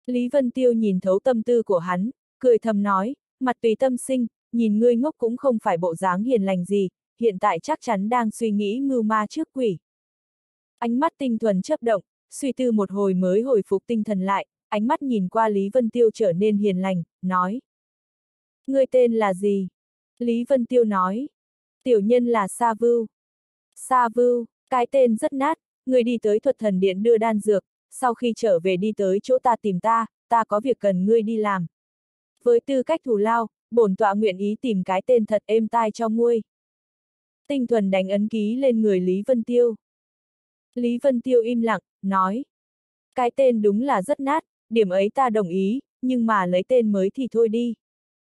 Lý Vân Tiêu nhìn thấu tâm tư của hắn, cười thầm nói, mặt tùy tâm sinh, nhìn ngươi ngốc cũng không phải bộ dáng hiền lành gì, hiện tại chắc chắn đang suy nghĩ mưu ma trước quỷ. Ánh mắt tinh thuần chớp động, suy tư một hồi mới hồi phục tinh thần lại, ánh mắt nhìn qua Lý Vân Tiêu trở nên hiền lành, nói. Ngươi tên là gì? Lý Vân Tiêu nói. Tiểu nhân là Sa Vưu. Sa Vưu, cái tên rất nát, ngươi đi tới Thuật Thần Điện đưa đan dược, sau khi trở về đi tới chỗ ta tìm ta có việc cần ngươi đi làm. Với tư cách thù lao, bổn tọa nguyện ý tìm cái tên thật êm tai cho ngươi. Tinh thuần đánh ấn ký lên người Lý Vân Tiêu. Lý Vân Tiêu im lặng, nói. Cái tên đúng là rất nát, điểm ấy ta đồng ý, nhưng mà lấy tên mới thì thôi đi.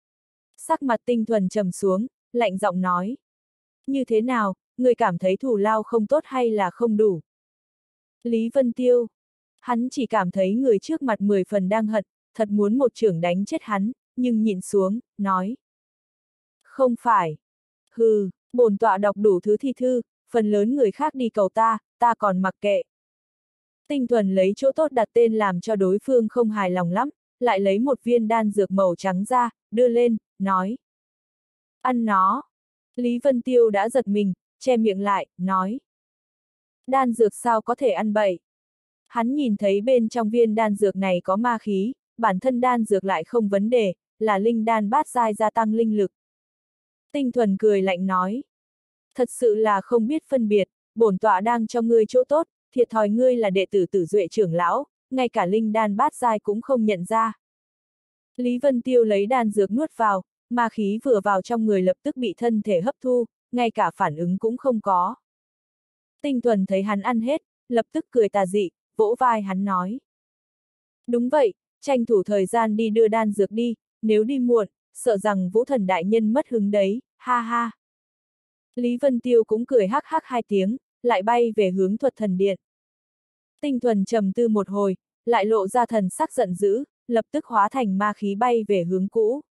Sắc mặt tinh thuần trầm xuống, lạnh giọng nói. Như thế nào, người cảm thấy thù lao không tốt hay là không đủ? Lý Vân Tiêu. Hắn chỉ cảm thấy người trước mặt 10 phần đang hận, thật muốn một chưởng đánh chết hắn, nhưng nhịn xuống, nói. Không phải. Hừ, bổn tọa đọc đủ thứ thi thư, phần lớn người khác đi cầu ta còn mặc kệ. Tinh thuần lấy chỗ tốt đặt tên làm cho đối phương không hài lòng lắm, lại lấy một viên đan dược màu trắng ra, đưa lên, nói. Ăn nó. Lý Vân Tiêu đã giật mình, che miệng lại, nói. Đan dược sao có thể ăn bậy? Hắn nhìn thấy bên trong viên đan dược này có ma khí, bản thân đan dược lại không vấn đề, là linh đan bát giai gia tăng linh lực. Tinh thuần cười lạnh nói. Thật sự là không biết phân biệt, bổn tọa đang cho ngươi chỗ tốt, thiệt thòi ngươi là đệ tử Tử Duệ trưởng lão, ngay cả linh đan bát giai cũng không nhận ra. Lý Vân Tiêu lấy đan dược nuốt vào, ma khí vừa vào trong người lập tức bị thân thể hấp thu, ngay cả phản ứng cũng không có. Tinh thuần thấy hắn ăn hết, lập tức cười tà dị, vỗ vai hắn nói. Đúng vậy, tranh thủ thời gian đi đưa đan dược đi, nếu đi muộn, sợ rằng Vũ Thần đại nhân mất hứng đấy, ha ha. Lý Vân Tiêu cũng cười hắc hắc hai tiếng, lại bay về hướng Thuật Thần Điện. Tinh thuần trầm tư một hồi, lại lộ ra thần sắc giận dữ, lập tức hóa thành ma khí bay về hướng cũ.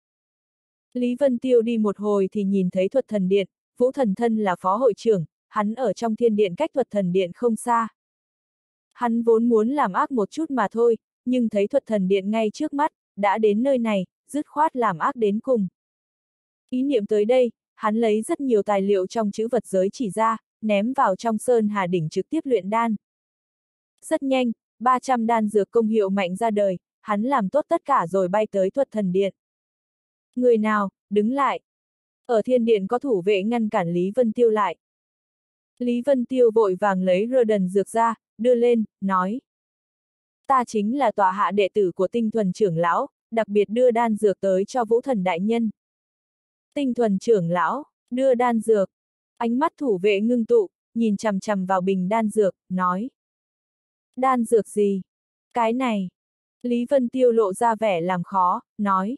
Lý Vân Tiêu đi một hồi thì nhìn thấy Thuật Thần Điện, Vũ Thần Thân là phó hội trưởng, hắn ở trong thiên điện cách Thuật Thần Điện không xa. Hắn vốn muốn làm ác một chút mà thôi, nhưng thấy Thuật Thần Điện ngay trước mắt, đã đến nơi này, dứt khoát làm ác đến cùng. Ý niệm tới đây, hắn lấy rất nhiều tài liệu trong chữ vật giới chỉ ra, ném vào trong Sơn Hà Đỉnh trực tiếp luyện đan. Rất nhanh, 300 đan dược công hiệu mạnh ra đời, hắn làm tốt tất cả rồi bay tới Thuật Thần Điện. Người nào, đứng lại. Ở thiên điện có thủ vệ ngăn cản Lý Vân Tiêu lại. Lý Vân Tiêu vội vàng lấy rơ đần dược ra, đưa lên, nói. Ta chính là tọa hạ đệ tử của Tinh thuần trưởng lão, đặc biệt đưa đan dược tới cho Vũ Thần đại nhân. Tinh thuần trưởng lão, đưa đan dược. Ánh mắt thủ vệ ngưng tụ, nhìn chằm chằm vào bình đan dược, nói. Đan dược gì? Cái này. Lý Vân Tiêu lộ ra vẻ làm khó, nói.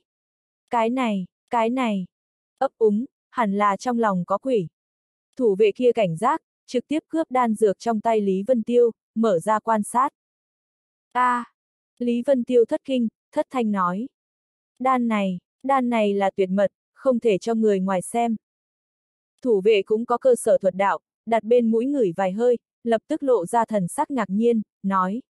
Cái này. Ấp úng, hẳn là trong lòng có quỷ. Thủ vệ kia cảnh giác, trực tiếp cướp đan dược trong tay Lý Vân Tiêu, mở ra quan sát. Lý Vân Tiêu thất kinh, thất thanh nói. Đan này là tuyệt mật, không thể cho người ngoài xem. Thủ vệ cũng có cơ sở thuật đạo, đặt bên mũi ngửi vài hơi, lập tức lộ ra thần sắc ngạc nhiên, nói.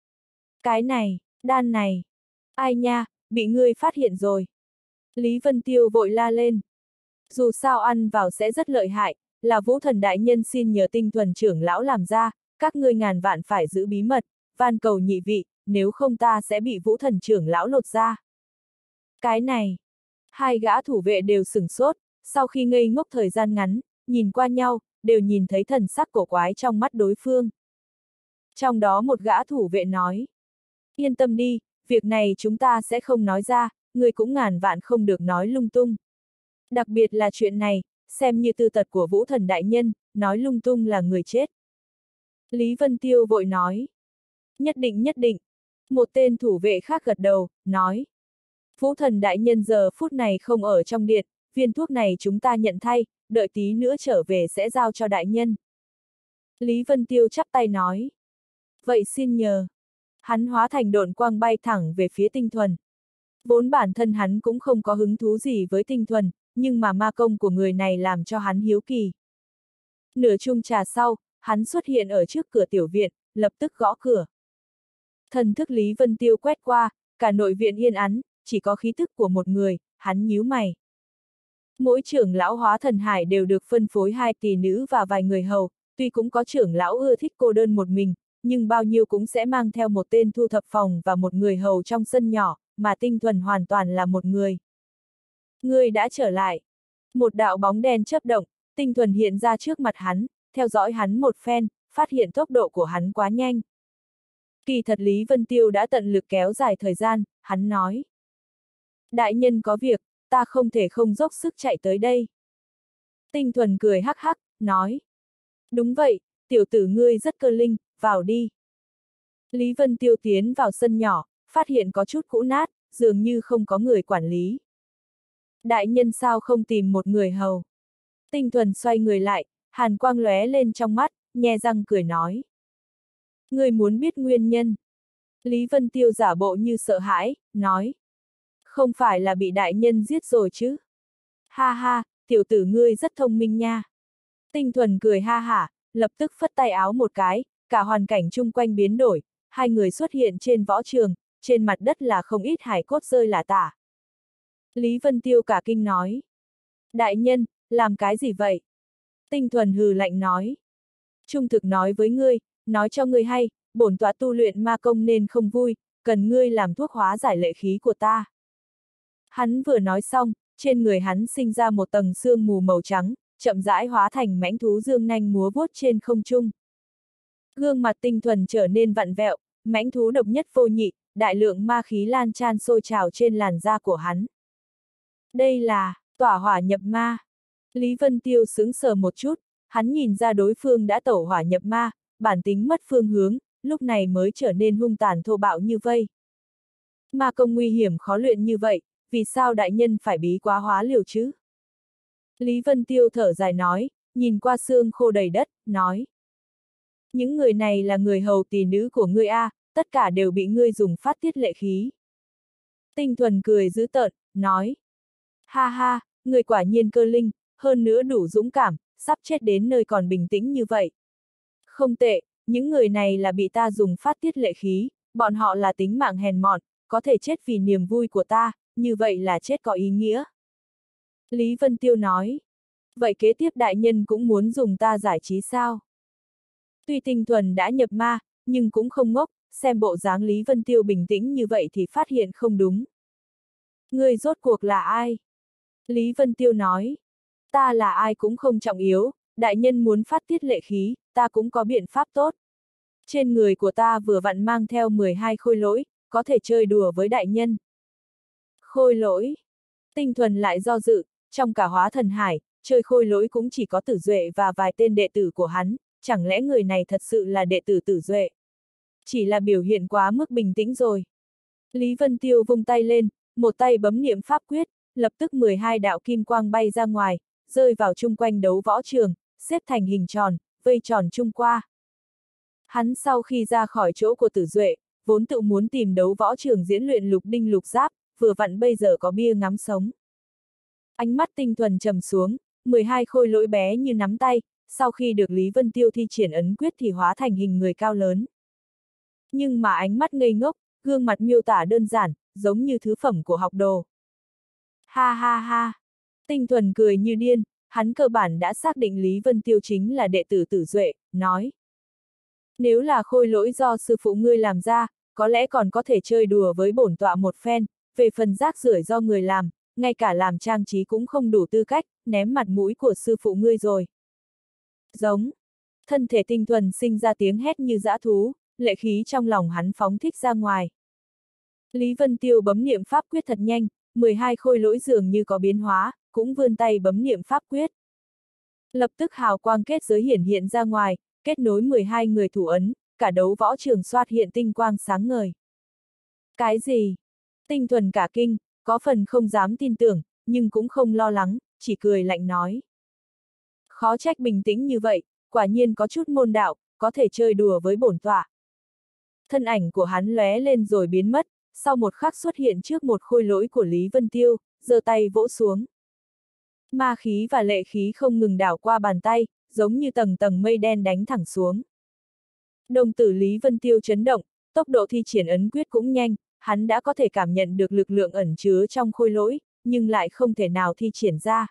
Đan này. Ai nha, bị ngươi phát hiện rồi. Lý Vân Tiêu vội la lên. Dù sao ăn vào sẽ rất lợi hại, là Vũ Thần đại nhân xin nhờ Tinh thuần trưởng lão làm ra, các ngươi ngàn vạn phải giữ bí mật, van cầu nhị vị, nếu không ta sẽ bị Vũ Thần trưởng lão lột ra. Cái này. Hai gã thủ vệ đều sửng sốt, sau khi ngây ngốc thời gian ngắn, nhìn qua nhau, đều nhìn thấy thần sắc cổ quái trong mắt đối phương. Trong đó một gã thủ vệ nói. Yên tâm đi, việc này chúng ta sẽ không nói ra, người cũng ngàn vạn không được nói lung tung. Đặc biệt là chuyện này, xem như tư tật của Vũ Thần đại nhân, nói lung tung là người chết. Lý Vân Tiêu vội nói. Nhất định. Một tên thủ vệ khác gật đầu, nói. Vũ Thần đại nhân giờ phút này không ở trong điện, viên thuốc này chúng ta nhận thay, đợi tí nữa trở về sẽ giao cho đại nhân. Lý Vân Tiêu chắp tay nói. Vậy xin nhờ. Hắn hóa thành độn quang bay thẳng về phía Tinh thuần. Vốn bản thân hắn cũng không có hứng thú gì với Tinh thuần, nhưng mà ma công của người này làm cho hắn hiếu kỳ. Nửa chung trà sau, hắn xuất hiện ở trước cửa tiểu viện, lập tức gõ cửa. Thần thức Lý Vân Tiêu quét qua, cả nội viện yên ắng, chỉ có khí tức của một người, hắn nhíu mày. Mỗi trưởng lão hóa thần hải đều được phân phối 2 tỷ nữ và vài người hầu, tuy cũng có trưởng lão ưa thích cô đơn một mình, nhưng bao nhiêu cũng sẽ mang theo một tên thu thập phòng và một người hầu trong sân nhỏ, mà Tinh Thuần hoàn toàn là một người. Ngươi đã trở lại. Một đạo bóng đen chớp động, Tinh Thuần hiện ra trước mặt hắn, theo dõi hắn một phen, phát hiện tốc độ của hắn quá nhanh. Kỳ thật Lý Vân Tiêu đã tận lực kéo dài thời gian, hắn nói. Đại nhân có việc, ta không thể không dốc sức chạy tới đây. Tinh Thuần cười hắc hắc, nói. Đúng vậy, tiểu tử ngươi rất cơ linh, vào đi. Lý Vân Tiêu tiến vào sân nhỏ, phát hiện có chút cũ nát, dường như không có người quản lý. Đại nhân sao không tìm một người hầu? Tinh Thuần xoay người lại, hàn quang lóe lên trong mắt, nhe răng cười nói. Ngươi muốn biết nguyên nhân? Lý Vân Tiêu giả bộ như sợ hãi, nói. Không phải là bị đại nhân giết rồi chứ? Ha ha, tiểu tử ngươi rất thông minh nha. Tinh Thuần cười ha hả, lập tức phất tay áo một cái, cả hoàn cảnh chung quanh biến đổi, hai người xuất hiện trên võ trường, trên mặt đất là không ít hài cốt rơi lả tả. Lý Vân Tiêu cả kinh nói. Đại nhân, làm cái gì vậy? Tinh Thuần hừ lạnh nói. Trung thực nói với ngươi, nói cho ngươi hay, bổn tọa tu luyện ma công nên không vui, cần ngươi làm thuốc hóa giải lệ khí của ta. Hắn vừa nói xong, trên người hắn sinh ra một tầng sương mù màu trắng, chậm rãi hóa thành mãnh thú dương nanh múa vuốt trên không trung. Gương mặt Tinh Thuần trở nên vặn vẹo, mãnh thú độc nhất vô nhị, đại lượng ma khí lan tràn sôi trào trên làn da của hắn. Đây là tỏa hỏa nhập ma. Lý Vân Tiêu sững sờ một chút, hắn nhìn ra đối phương đã tẩu hỏa nhập ma, bản tính mất phương hướng, lúc này mới trở nên hung tàn thô bạo như vây. Ma công nguy hiểm khó luyện như vậy, vì sao đại nhân phải bí quá hóa liều chứ? Lý Vân Tiêu thở dài nói, nhìn qua xương khô đầy đất, nói. Những người này là người hầu tỳ nữ của ngươi a, tất cả đều bị ngươi dùng phát tiết lệ khí. Tinh Thuần cười dữ tợn, nói. Ha ha, ngươi quả nhiên cơ linh, hơn nữa đủ dũng cảm, sắp chết đến nơi còn bình tĩnh như vậy. Không tệ, những người này là bị ta dùng phát tiết lệ khí, bọn họ là tính mạng hèn mọn, có thể chết vì niềm vui của ta, như vậy là chết có ý nghĩa. Lý Vân Tiêu nói. Vậy kế tiếp đại nhân cũng muốn dùng ta giải trí sao? Tuy Tinh Thuần đã nhập ma, nhưng cũng không ngốc, xem bộ dáng Lý Vân Tiêu bình tĩnh như vậy thì phát hiện không đúng. Ngươi rốt cuộc là ai? Lý Vân Tiêu nói. Ta là ai cũng không trọng yếu, đại nhân muốn phát tiết lệ khí, ta cũng có biện pháp tốt. Trên người của ta vừa vặn mang theo 12 khôi lỗi, có thể chơi đùa với đại nhân. Khôi lỗi. Tinh Thuần lại do dự, trong cả hóa thần hải, chơi khôi lỗi cũng chỉ có Tử Duệ và vài tên đệ tử của hắn, chẳng lẽ người này thật sự là đệ tử Tử Duệ? Chỉ là biểu hiện quá mức bình tĩnh rồi. Lý Vân Tiêu vung tay lên, một tay bấm niệm pháp quyết, lập tức 12 đạo kim quang bay ra ngoài, rơi vào chung quanh đấu võ trường, xếp thành hình tròn, vây tròn chung qua. Hắn sau khi ra khỏi chỗ của Tử Duệ, vốn tự muốn tìm đấu võ trường diễn luyện lục đinh lục giáp, vừa vặn bây giờ có bia ngắm sống. Ánh mắt Tinh Thuần trầm xuống, 12 khôi lỗi bé như nắm tay, sau khi được Lý Vân Tiêu thi triển ấn quyết thì hóa thành hình người cao lớn. Nhưng mà ánh mắt ngây ngốc, gương mặt miêu tả đơn giản, giống như thứ phẩm của học đồ. Ha ha ha! Tinh Thuần cười như điên, hắn cơ bản đã xác định Lý Vân Tiêu chính là đệ tử Tử Duệ, nói. Nếu là khôi lỗi do sư phụ ngươi làm ra, có lẽ còn có thể chơi đùa với bổn tọa một phen, về phần rác rưởi do người làm, ngay cả làm trang trí cũng không đủ tư cách, ném mặt mũi của sư phụ ngươi rồi. Giống. Thân thể Tinh Thuần sinh ra tiếng hét như dã thú, lệ khí trong lòng hắn phóng thích ra ngoài. Lý Vân Tiêu bấm niệm pháp quyết thật nhanh, 12 khôi lỗi dường như có biến hóa, cũng vươn tay bấm niệm pháp quyết. Lập tức hào quang kết giới hiển hiện ra ngoài, kết nối 12 người thủ ấn, cả đấu võ trường xoát hiện tinh quang sáng ngời. Cái gì? Tinh Thuần cả kinh, có phần không dám tin tưởng, nhưng cũng không lo lắng, chỉ cười lạnh nói. Khó trách bình tĩnh như vậy, quả nhiên có chút môn đạo, có thể chơi đùa với bổn tọa. Thân ảnh của hắn lóe lên rồi biến mất, sau một khắc xuất hiện trước một khôi lỗi của Lý Vân Tiêu, giơ tay vỗ xuống. Ma khí và lệ khí không ngừng đảo qua bàn tay, giống như tầng tầng mây đen đánh thẳng xuống. Đồng tử Lý Vân Tiêu chấn động, tốc độ thi triển ấn quyết cũng nhanh, hắn đã có thể cảm nhận được lực lượng ẩn chứa trong khôi lỗi, nhưng lại không thể nào thi triển ra.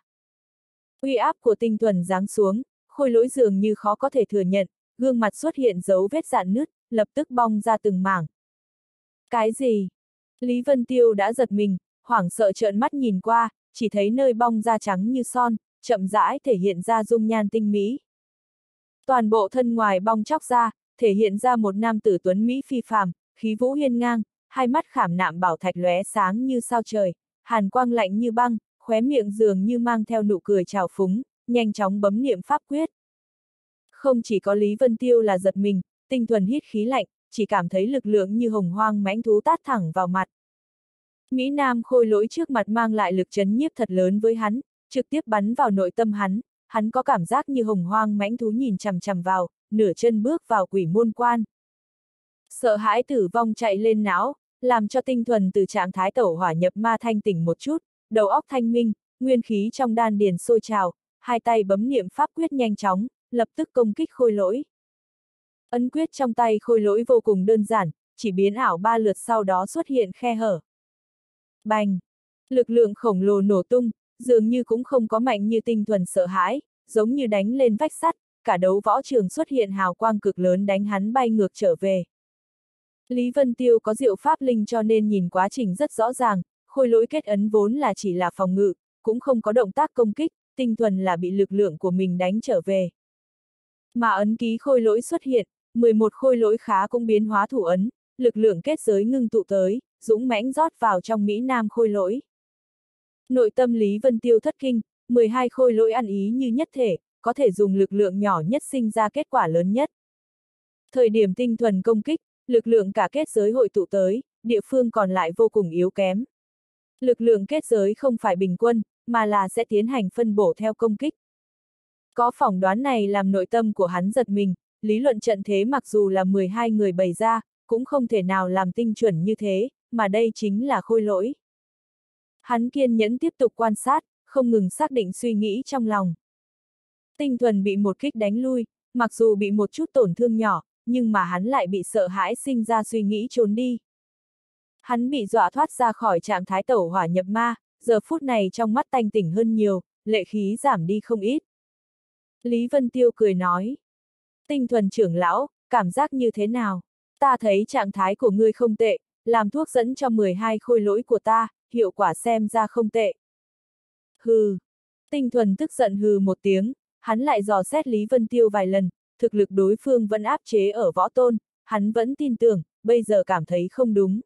Uy áp của tinh thuần giáng xuống, khôi lỗi dường như khó có thể thừa nhận, gương mặt xuất hiện dấu vết rạn nứt, lập tức bong ra từng mảng. Cái gì? Lý Vân Tiêu đã giật mình, hoảng sợ trợn mắt nhìn qua, chỉ thấy nơi bong da trắng như son, chậm rãi thể hiện ra dung nhan tinh mỹ. Toàn bộ thân ngoài bong chóc ra, thể hiện ra một nam tử tuấn Mỹ phi phàm, khí vũ hiên ngang, hai mắt khảm nạm bảo thạch lóe sáng như sao trời, hàn quang lạnh như băng, khóe miệng dường như mang theo nụ cười trào phúng, nhanh chóng bấm niệm pháp quyết. Không chỉ có Lý Vân Tiêu là giật mình, tinh thuần hít khí lạnh, chỉ cảm thấy lực lượng như hồng hoang mãnh thú tát thẳng vào mặt. Mỹ Nam khôi lỗi trước mặt mang lại lực chấn nhiếp thật lớn với hắn, trực tiếp bắn vào nội tâm hắn có cảm giác như hồng hoang mãnh thú nhìn chằm chằm vào, nửa chân bước vào quỷ môn quan. Sợ hãi tử vong chạy lên não, làm cho tinh thuần từ trạng thái tẩu hỏa nhập ma thanh tỉnh một chút, đầu óc thanh minh, nguyên khí trong đan điền sôi trào, hai tay bấm niệm pháp quyết nhanh chóng, lập tức công kích khôi lỗi. Ấn quyết trong tay khôi lỗi vô cùng đơn giản, chỉ biến ảo 3 lượt sau đó xuất hiện khe hở. Bành! Lực lượng khổng lồ nổ tung, dường như cũng không có mạnh như tinh thuần sợ hãi, giống như đánh lên vách sắt, cả đấu võ trường xuất hiện hào quang cực lớn đánh hắn bay ngược trở về. Lý Vân Tiêu có diệu pháp linh cho nên nhìn quá trình rất rõ ràng, khôi lỗi kết ấn vốn là chỉ là phòng ngự, cũng không có động tác công kích, tinh thuần là bị lực lượng của mình đánh trở về. Mà ấn ký khôi lỗi xuất hiện, 11 khôi lỗi khá cũng biến hóa thủ ấn, lực lượng kết giới ngưng tụ tới, dũng mãnh rót vào trong Mỹ Nam khôi lỗi. Nội tâm Lý Vân Tiêu thất kinh, 12 khôi lỗi ăn ý như nhất thể, có thể dùng lực lượng nhỏ nhất sinh ra kết quả lớn nhất. Thời điểm tinh thuần công kích, lực lượng cả kết giới hội tụ tới, địa phương còn lại vô cùng yếu kém. Lực lượng kết giới không phải bình quân, mà là sẽ tiến hành phân bổ theo công kích. Có phỏng đoán này làm nội tâm của hắn giật mình, lý luận trận thế mặc dù là 12 người bày ra, cũng không thể nào làm tinh chuẩn như thế, mà đây chính là khôi lỗi. Hắn kiên nhẫn tiếp tục quan sát, không ngừng xác định suy nghĩ trong lòng. Tinh thuần bị một kích đánh lui, mặc dù bị một chút tổn thương nhỏ, nhưng mà hắn lại bị sợ hãi sinh ra suy nghĩ trốn đi. Hắn bị dọa thoát ra khỏi trạng thái tẩu hỏa nhập ma, giờ phút này trong mắt thanh tỉnh hơn nhiều, lệ khí giảm đi không ít. Lý Vân Tiêu cười nói. Tinh thuần trưởng lão, cảm giác như thế nào? Ta thấy trạng thái của ngươi không tệ, làm thuốc dẫn cho 12 khôi lỗi của ta, hiệu quả xem ra không tệ. Hừ. Tinh thuần tức giận hừ một tiếng, hắn lại dò xét Lý Vân Tiêu vài lần, thực lực đối phương vẫn áp chế ở võ tôn, hắn vẫn tin tưởng, bây giờ cảm thấy không đúng.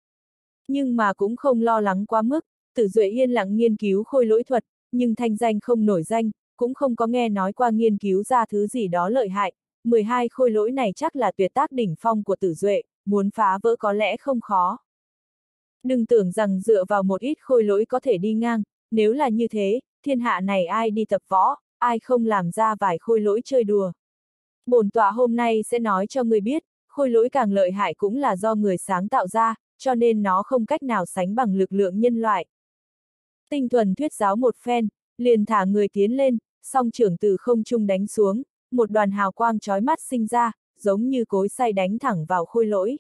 Nhưng mà cũng không lo lắng quá mức, Tử Duệ yên lặng nghiên cứu khôi lỗi thuật, nhưng thanh danh không nổi danh, cũng không có nghe nói qua nghiên cứu ra thứ gì đó lợi hại. 12 khôi lỗi này chắc là tuyệt tác đỉnh phong của Tử Duệ, muốn phá vỡ có lẽ không khó. Đừng tưởng rằng dựa vào một ít khôi lỗi có thể đi ngang, nếu là như thế, thiên hạ này ai đi tập võ, ai không làm ra vài khôi lỗi chơi đùa. Bổn tọa hôm nay sẽ nói cho người biết, khôi lỗi càng lợi hại cũng là do người sáng tạo ra, cho nên nó không cách nào sánh bằng lực lượng nhân loại. Tinh thuần thuyết giáo một phen, liền thả người tiến lên, song trưởng từ không trung đánh xuống, một đoàn hào quang chói mắt sinh ra, giống như cối xay đánh thẳng vào khôi lỗi.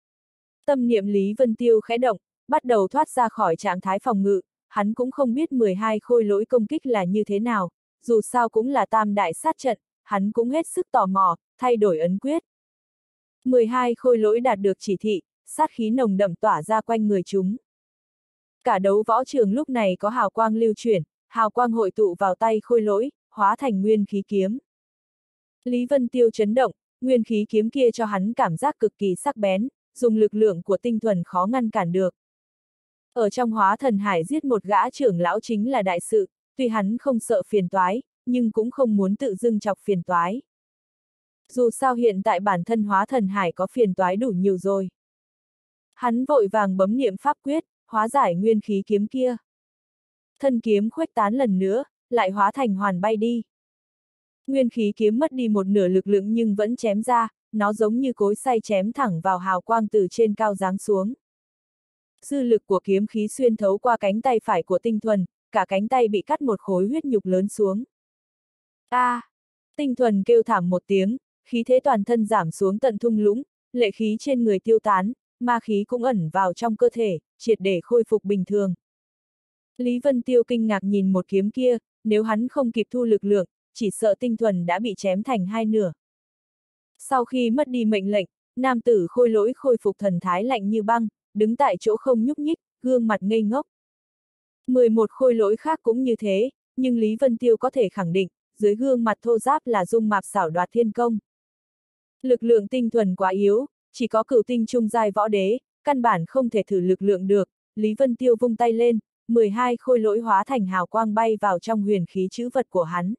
Tâm niệm Lý Vân Tiêu khẽ động, bắt đầu thoát ra khỏi trạng thái phòng ngự, hắn cũng không biết 12 khôi lỗi công kích là như thế nào, dù sao cũng là tam đại sát trận, hắn cũng hết sức tò mò, thay đổi ấn quyết. 12 khôi lỗi đạt được chỉ thị, sát khí nồng đậm tỏa ra quanh người chúng. Cả đấu võ trường lúc này có hào quang lưu chuyển, hào quang hội tụ vào tay khôi lỗi, hóa thành nguyên khí kiếm. Lý Vân Tiêu chấn động, nguyên khí kiếm kia cho hắn cảm giác cực kỳ sắc bén, dùng lực lượng của tinh thuần khó ngăn cản được. Ở trong hóa thần hải giết một gã trưởng lão chính là đại sự, tuy hắn không sợ phiền toái, nhưng cũng không muốn tự dưng chọc phiền toái. Dù sao hiện tại bản thân hóa thần hải có phiền toái đủ nhiều rồi. Hắn vội vàng bấm niệm pháp quyết, hóa giải nguyên khí kiếm kia. Thân kiếm khuếch tán lần nữa, lại hóa thành hoàn bay đi. Nguyên khí kiếm mất đi một nửa lực lượng nhưng vẫn chém ra, nó giống như cối xay chém thẳng vào hào quang từ trên cao giáng xuống. Dư lực của kiếm khí xuyên thấu qua cánh tay phải của tinh thuần, cả cánh tay bị cắt một khối huyết nhục lớn xuống. Tinh thuần kêu thảm một tiếng, khí thế toàn thân giảm xuống tận thung lũng, lệ khí trên người tiêu tán, ma khí cũng ẩn vào trong cơ thể, triệt để khôi phục bình thường. Lý Vân Tiêu kinh ngạc nhìn một kiếm kia, nếu hắn không kịp thu lực lượng, chỉ sợ tinh thuần đã bị chém thành hai nửa. Sau khi mất đi mệnh lệnh, nam tử khôi lỗi khôi phục thần thái lạnh như băng, đứng tại chỗ không nhúc nhích, gương mặt ngây ngốc. 11 khôi lỗi khác cũng như thế, nhưng Lý Vân Tiêu có thể khẳng định, dưới gương mặt thô ráp là dung mạp xảo đoạt thiên công. Lực lượng tinh thuần quá yếu, chỉ có cửu tinh trung giai võ đế, căn bản không thể thử lực lượng được. Lý Vân Tiêu vung tay lên, 12 khôi lỗi hóa thành hào quang bay vào trong huyền khí trữ vật của hắn.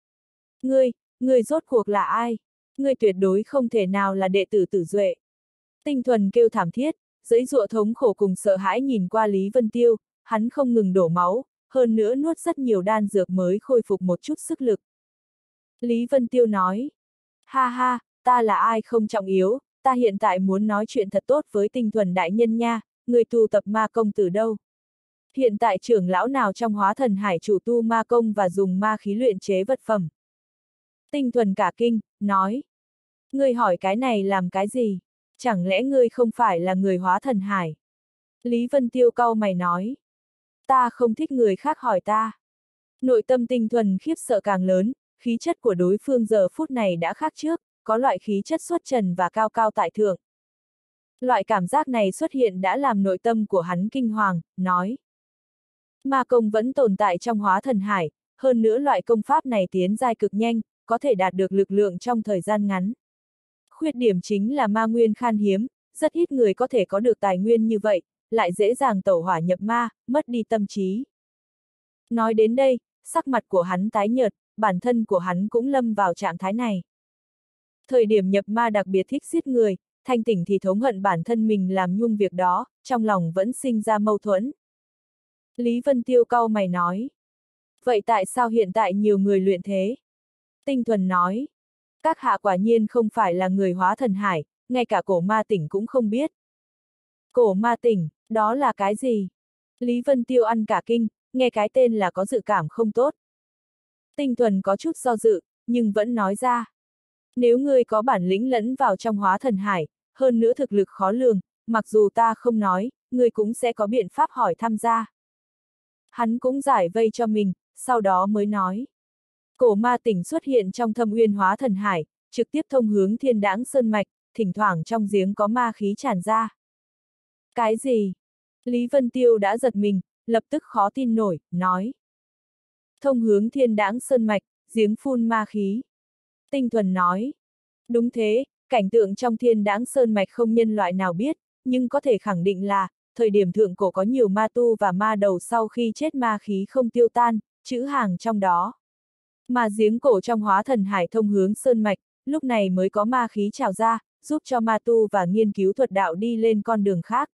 Ngươi rốt cuộc là ai? Ngươi tuyệt đối không thể nào là đệ tử Tử Duệ. Tinh thuần kêu thảm thiết, giãy giụa thống khổ cùng sợ hãi nhìn qua Lý Vân Tiêu, hắn không ngừng đổ máu, hơn nữa nuốt rất nhiều đan dược mới khôi phục một chút sức lực. Lý Vân Tiêu nói, ha ha, ta là ai không trọng yếu, ta hiện tại muốn nói chuyện thật tốt với tinh thuần đại nhân nha, người tu tập ma công từ đâu? Hiện tại trưởng lão nào trong hóa thần hải chủ tu ma công và dùng ma khí luyện chế vật phẩm? Tinh thuần cả kinh, nói, ngươi hỏi cái này làm cái gì? Chẳng lẽ ngươi không phải là người hóa thần hải? Lý Vân Tiêu cau mày nói, ta không thích người khác hỏi ta. Nội tâm tinh thuần khiếp sợ càng lớn, khí chất của đối phương giờ phút này đã khác trước, có loại khí chất xuất trần và cao cao tại thượng. Loại cảm giác này xuất hiện đã làm nội tâm của hắn kinh hoàng, nói. Ma công vẫn tồn tại trong hóa thần hải, hơn nữa loại công pháp này tiến giai cực nhanh, có thể đạt được lực lượng trong thời gian ngắn. Khuyết điểm chính là ma nguyên khan hiếm, rất ít người có thể có được tài nguyên như vậy, lại dễ dàng tẩu hỏa nhập ma, mất đi tâm trí. Nói đến đây, sắc mặt của hắn tái nhợt, bản thân của hắn cũng lâm vào trạng thái này. Thời điểm nhập ma đặc biệt thích giết người, thanh tỉnh thì thống hận bản thân mình làm nhung việc đó, trong lòng vẫn sinh ra mâu thuẫn. Lý Vân Tiêu cau mày nói. Vậy tại sao hiện tại nhiều người luyện thế? Tinh thuần nói. Các hạ quả nhiên không phải là người hóa thần hải, ngay cả cổ ma tỉnh cũng không biết. Cổ ma tỉnh, đó là cái gì? Lý Vân Tiêu ăn cả kinh, nghe cái tên là có dự cảm không tốt. Tinh thuần có chút do dự, nhưng vẫn nói ra. Nếu ngươi có bản lĩnh lẫn vào trong hóa thần hải, hơn nữa thực lực khó lường, mặc dù ta không nói, ngươi cũng sẽ có biện pháp hỏi tham gia. Hắn cũng giải vây cho mình, sau đó mới nói. Cổ ma tỉnh xuất hiện trong thâm uyên hóa thần hải, trực tiếp thông hướng thiên đãng sơn mạch, thỉnh thoảng trong giếng có ma khí tràn ra. Cái gì? Lý Vân Tiêu đã giật mình, lập tức khó tin nổi, nói. Thông hướng thiên đãng sơn mạch, giếng phun ma khí. Tinh thuần nói. Đúng thế, cảnh tượng trong thiên đãng sơn mạch không nhân loại nào biết, nhưng có thể khẳng định là, thời điểm thượng cổ có nhiều ma tu và ma đầu sau khi chết ma khí không tiêu tan, trữ hàng trong đó. Mà giếng cổ trong hóa thần hải thông hướng sơn mạch, lúc này mới có ma khí trào ra, giúp cho ma tu và nghiên cứu thuật đạo đi lên con đường khác.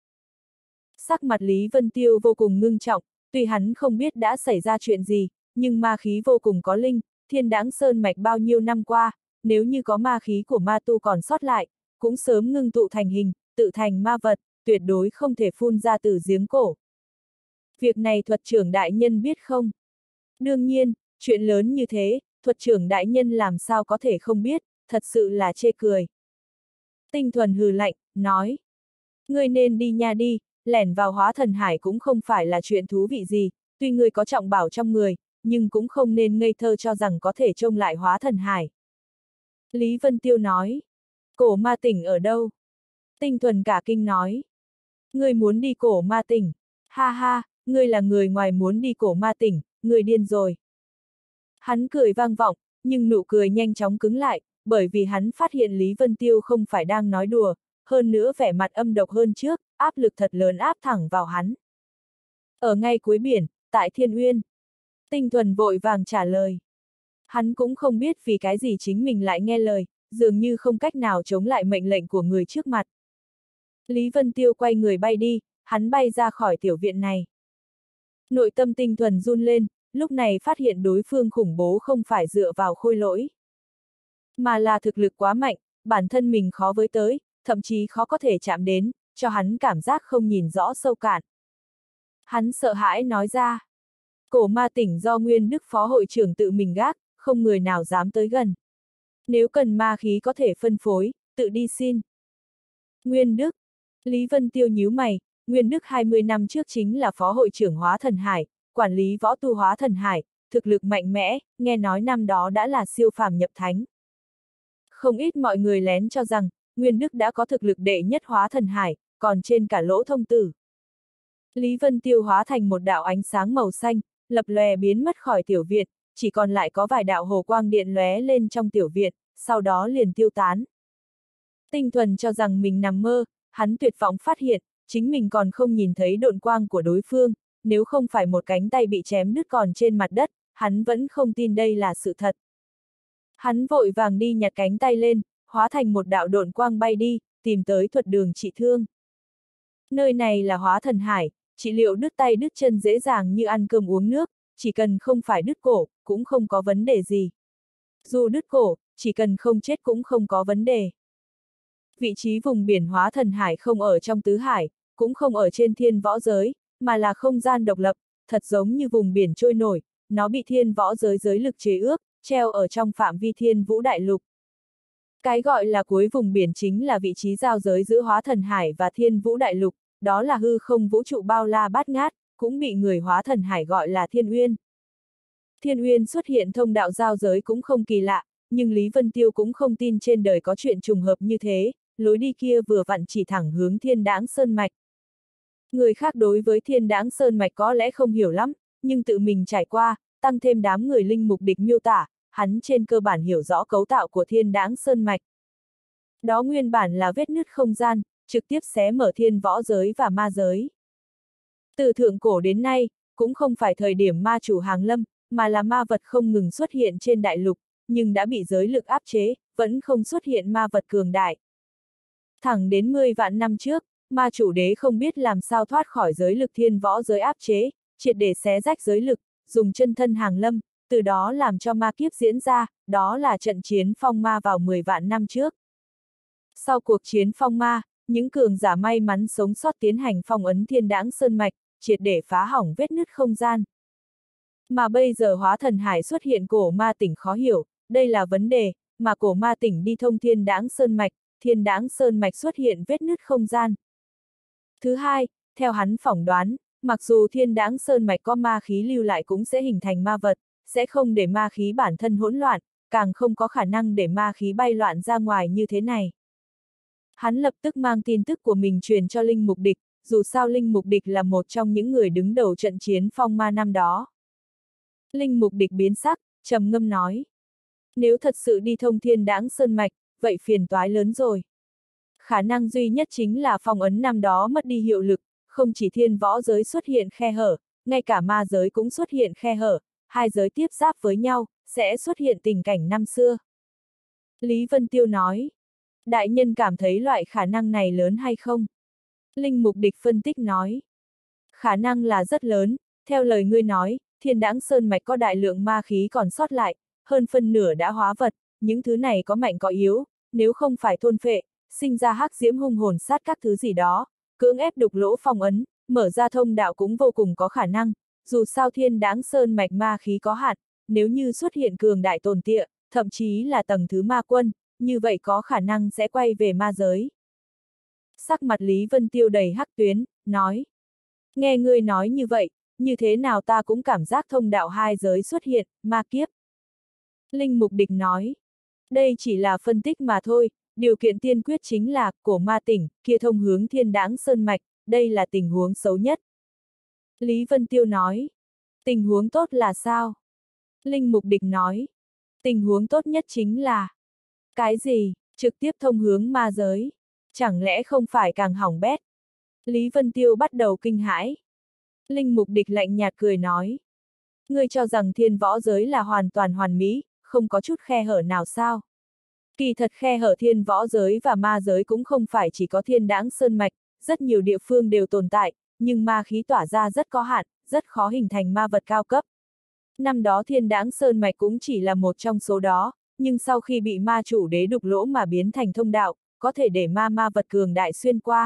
Sắc mặt Lý Vân Tiêu vô cùng ngưng trọng, tuy hắn không biết đã xảy ra chuyện gì, nhưng ma khí vô cùng có linh, thiên đãng sơn mạch bao nhiêu năm qua, nếu như có ma khí của ma tu còn sót lại, cũng sớm ngưng tụ thành hình, tự thành ma vật, tuyệt đối không thể phun ra từ giếng cổ. Việc này thuật trưởng đại nhân biết không? Đương nhiên, chuyện lớn như thế, thuật trưởng đại nhân làm sao có thể không biết, thật sự là chê cười. Tinh thuần hừ lạnh, nói. Ngươi nên đi nha đi, lẻn vào hóa thần hải cũng không phải là chuyện thú vị gì, tuy ngươi có trọng bảo trong người, nhưng cũng không nên ngây thơ cho rằng có thể trông lại hóa thần hải. Lý Vân Tiêu nói. Cổ ma tỉnh ở đâu? Tinh thuần cả kinh nói. Ngươi muốn đi cổ ma tỉnh? Ha ha, ngươi là người ngoài muốn đi cổ ma tỉnh, ngươi điên rồi. Hắn cười vang vọng, nhưng nụ cười nhanh chóng cứng lại, bởi vì hắn phát hiện Lý Vân Tiêu không phải đang nói đùa, hơn nữa vẻ mặt âm độc hơn trước, áp lực thật lớn áp thẳng vào hắn. Ở ngay cuối biển, tại Thiên Uyên. Tinh thuần vội vàng trả lời. Hắn cũng không biết vì cái gì chính mình lại nghe lời, dường như không cách nào chống lại mệnh lệnh của người trước mặt. Lý Vân Tiêu quay người bay đi, hắn bay ra khỏi tiểu viện này. Nội tâm tinh thuần run lên, lúc này phát hiện đối phương khủng bố không phải dựa vào khôi lỗi, mà là thực lực quá mạnh, bản thân mình khó với tới, thậm chí khó có thể chạm đến, cho hắn cảm giác không nhìn rõ sâu cạn. Hắn sợ hãi nói ra. Cổ ma tỉnh do Nguyên Đức phó hội trưởng tự mình gác, không người nào dám tới gần. Nếu cần ma khí có thể phân phối, tự đi xin. Nguyên Đức. Lý Vân Tiêu nhíu mày, Nguyên Đức 20 năm trước chính là phó hội trưởng Hóa Thần Hải, quản lý võ tu Hóa Thần Hải, thực lực mạnh mẽ, nghe nói năm đó đã là siêu phàm nhập thánh. Không ít mọi người lén cho rằng, Nguyên Đức đã có thực lực đệ nhất Hóa Thần Hải, còn trên cả Lỗ Thông Tử. Lý Vân Tiêu hóa thành một đạo ánh sáng màu xanh, lập lòe biến mất khỏi tiểu viện, chỉ còn lại có vài đạo hồ quang điện lóe lên trong tiểu viện, sau đó liền tiêu tán. Tinh Thuần cho rằng mình nằm mơ, hắn tuyệt vọng phát hiện, chính mình còn không nhìn thấy độn quang của đối phương, nếu không phải một cánh tay bị chém đứt còn trên mặt đất, hắn vẫn không tin đây là sự thật. Hắn vội vàng đi nhặt cánh tay lên, hóa thành một đạo độn quang bay đi, tìm tới thuật đường trị thương. Nơi này là Hóa Thần Hải, trị liệu đứt tay đứt chân dễ dàng như ăn cơm uống nước, chỉ cần không phải đứt cổ, cũng không có vấn đề gì. Dù đứt cổ, chỉ cần không chết cũng không có vấn đề. Vị trí vùng biển Hóa Thần Hải không ở trong tứ hải, cũng không ở trên thiên võ giới, mà là không gian độc lập, thật giống như vùng biển trôi nổi, nó bị thiên võ giới giới lực chế ước, treo ở trong phạm vi thiên vũ đại lục. Cái gọi là cuối vùng biển chính là vị trí giao giới giữa Hóa Thần Hải và thiên vũ đại lục, đó là hư không vũ trụ bao la bát ngát, cũng bị người Hóa Thần Hải gọi là Thiên Uyên. Thiên Uyên xuất hiện thông đạo giao giới cũng không kỳ lạ, nhưng Lý Vân Tiêu cũng không tin trên đời có chuyện trùng hợp như thế, lối đi kia vừa vặn chỉ thẳng hướng Thiên Đãng Sơn Mạch. Người khác đối với Thiên Đãng Sơn Mạch có lẽ không hiểu lắm, nhưng tự mình trải qua, tăng thêm đám người linh mục địch miêu tả, hắn trên cơ bản hiểu rõ cấu tạo của Thiên Đãng Sơn Mạch. Đó nguyên bản là vết nứt không gian, trực tiếp xé mở thiên võ giới và ma giới. Từ thượng cổ đến nay, cũng không phải thời điểm ma chủ hàng lâm, mà là ma vật không ngừng xuất hiện trên đại lục, nhưng đã bị giới lực áp chế, vẫn không xuất hiện ma vật cường đại. Thẳng đến 10 vạn năm trước, ma chủ đế không biết làm sao thoát khỏi giới lực thiên võ giới áp chế, triệt để xé rách giới lực, dùng chân thân hàng lâm, từ đó làm cho ma kiếp diễn ra, đó là trận chiến phong ma vào 10 vạn năm trước. Sau cuộc chiến phong ma, những cường giả may mắn sống sót tiến hành phong ấn Thiên Đãng Sơn Mạch, triệt để phá hỏng vết nứt không gian. Mà bây giờ Hóa Thần Hải xuất hiện cổ ma tỉnh khó hiểu, đây là vấn đề, mà cổ ma tỉnh đi thông Thiên Đãng Sơn Mạch, Thiên Đãng Sơn Mạch xuất hiện vết nứt không gian. Thứ hai, theo hắn phỏng đoán, mặc dù Thiên Đãng Sơn Mạch có ma khí lưu lại cũng sẽ hình thành ma vật, sẽ không để ma khí bản thân hỗn loạn, càng không có khả năng để ma khí bay loạn ra ngoài như thế này. Hắn lập tức mang tin tức của mình truyền cho Linh Mục Địch, dù sao Linh Mục Địch là một trong những người đứng đầu trận chiến phong ma năm đó. Linh Mục Địch biến sắc, trầm ngâm nói. Nếu thật sự đi thông Thiên Đãng Sơn Mạch, vậy phiền toái lớn rồi. Khả năng duy nhất chính là phong ấn năm đó mất đi hiệu lực, không chỉ thiên võ giới xuất hiện khe hở, ngay cả ma giới cũng xuất hiện khe hở, hai giới tiếp giáp với nhau, sẽ xuất hiện tình cảnh năm xưa. Lý Vân Tiêu nói. Đại nhân cảm thấy loại khả năng này lớn hay không? Linh Mục Địch phân tích nói. Khả năng là rất lớn, theo lời ngươi nói, Thiên Đãng Sơn Mạch có đại lượng ma khí còn sót lại, hơn phân nửa đã hóa vật, những thứ này có mạnh có yếu, nếu không phải thôn phệ, sinh ra hắc diễm hung hồn sát các thứ gì đó, cưỡng ép đục lỗ phong ấn, mở ra thông đạo cũng vô cùng có khả năng, dù sao Thiên Đãng Sơn Mạch ma khí có hạn, nếu như xuất hiện cường đại tồn tịa, thậm chí là tầng thứ ma quân, như vậy có khả năng sẽ quay về ma giới. Sắc mặt Lý Vân Tiêu đầy hắc tuyến, nói. Nghe ngươi nói như vậy, như thế nào ta cũng cảm giác thông đạo hai giới xuất hiện, ma kiếp. Linh Mục Địch nói. Đây chỉ là phân tích mà thôi, điều kiện tiên quyết chính là, cổ ma tỉnh, kia thông hướng Thiên Đãng Sơn Mạch, đây là tình huống xấu nhất. Lý Vân Tiêu nói. Tình huống tốt là sao? Linh Mục Địch nói. Tình huống tốt nhất chính là. Cái gì, trực tiếp thông hướng ma giới? Chẳng lẽ không phải càng hỏng bét? Lý Vân Tiêu bắt đầu kinh hãi. Linh Mục Địch lạnh nhạt cười nói. Ngươi cho rằng thiên võ giới là hoàn toàn hoàn mỹ, không có chút khe hở nào sao? Kỳ thật khe hở thiên võ giới và ma giới cũng không phải chỉ có Thiên Đãng Sơn Mạch, rất nhiều địa phương đều tồn tại, nhưng ma khí tỏa ra rất có hạn, rất khó hình thành ma vật cao cấp. Năm đó Thiên Đãng Sơn Mạch cũng chỉ là một trong số đó, nhưng sau khi bị ma chủ đế đục lỗ mà biến thành thông đạo, có thể để ma vật cường đại xuyên qua.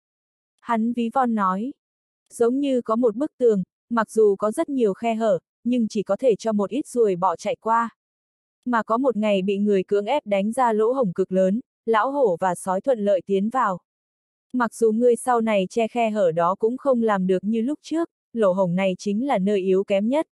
Hắn ví von nói, giống như có một bức tường, mặc dù có rất nhiều khe hở, nhưng chỉ có thể cho một ít ruồi bọ chạy qua. Mà có một ngày bị người cưỡng ép đánh ra lỗ hổng cực lớn, lão hổ và sói thuận lợi tiến vào. Mặc dù ngươi sau này che khe hở đó cũng không làm được như lúc trước, lỗ hổng này chính là nơi yếu kém nhất.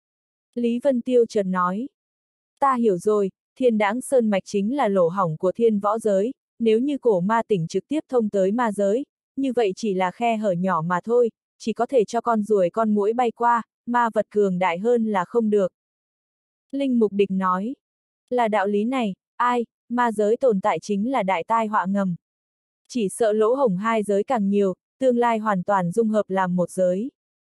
Lý Vân Tiêu chợt nói. Ta hiểu rồi, Thiên Đãng Sơn Mạch chính là lỗ hổng của thiên võ giới, nếu như cổ ma tỉnh trực tiếp thông tới ma giới, như vậy chỉ là khe hở nhỏ mà thôi, chỉ có thể cho con ruồi con muỗi bay qua, ma vật cường đại hơn là không được. Linh Mục Địch nói. Là đạo lý này, ai, ma giới tồn tại chính là đại tai họa ngầm. Chỉ sợ lỗ hổng hai giới càng nhiều, tương lai hoàn toàn dung hợp làm một giới.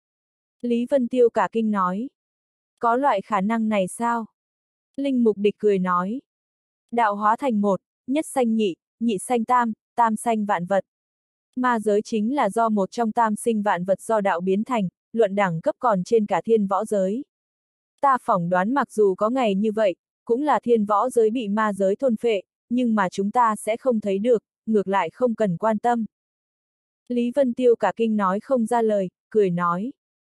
Lý Vân Tiêu cả kinh nói. Có loại khả năng này sao? Linh Mục Địch cười nói. Đạo hóa thành một, nhất sanh nhị, nhị sanh tam, tam sanh vạn vật. Ma giới chính là do một trong tam sinh vạn vật do đạo biến thành, luận đẳng cấp còn trên cả thiên võ giới. Ta phỏng đoán mặc dù có ngày như vậy, cũng là thiên võ giới bị ma giới thôn phệ, nhưng mà chúng ta sẽ không thấy được, ngược lại không cần quan tâm. Lý Vân Tiêu cả kinh nói không ra lời, cười nói.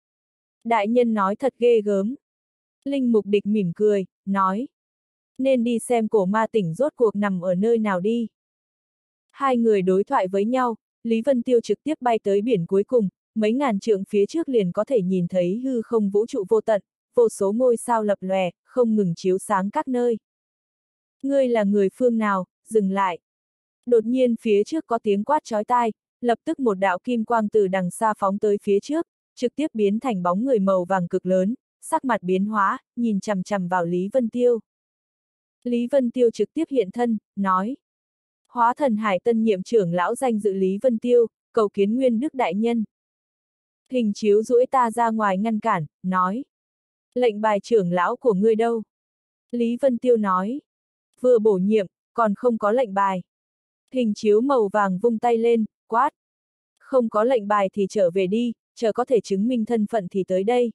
Đại nhân nói thật ghê gớm. Linh Mục Địch mỉm cười, nói. Nên đi xem cổ ma tỉnh rốt cuộc nằm ở nơi nào đi. Hai người đối thoại với nhau, Lý Vân Tiêu trực tiếp bay tới biển cuối cùng, mấy ngàn trượng phía trước liền có thể nhìn thấy hư không vũ trụ vô tận, vô số ngôi sao lập lòe, không ngừng chiếu sáng các nơi. Ngươi là người phương nào, dừng lại. Đột nhiên phía trước có tiếng quát chói tai, lập tức một đạo kim quang từ đằng xa phóng tới phía trước, trực tiếp biến thành bóng người màu vàng cực lớn, sắc mặt biến hóa, nhìn chằm chằm vào Lý Vân Tiêu. Lý Vân Tiêu trực tiếp hiện thân, nói. Hóa thần hải tân nhiệm trưởng lão danh dự Lý Vân Tiêu, cầu kiến Nguyên Đức Đại Nhân. Hình chiếu duỗi ta ra ngoài ngăn cản, nói. Lệnh bài trưởng lão của ngươi đâu? Lý Vân Tiêu nói. Vừa bổ nhiệm, còn không có lệnh bài. Hình chiếu màu vàng vung tay lên, quát. Không có lệnh bài thì trở về đi, chờ có thể chứng minh thân phận thì tới đây.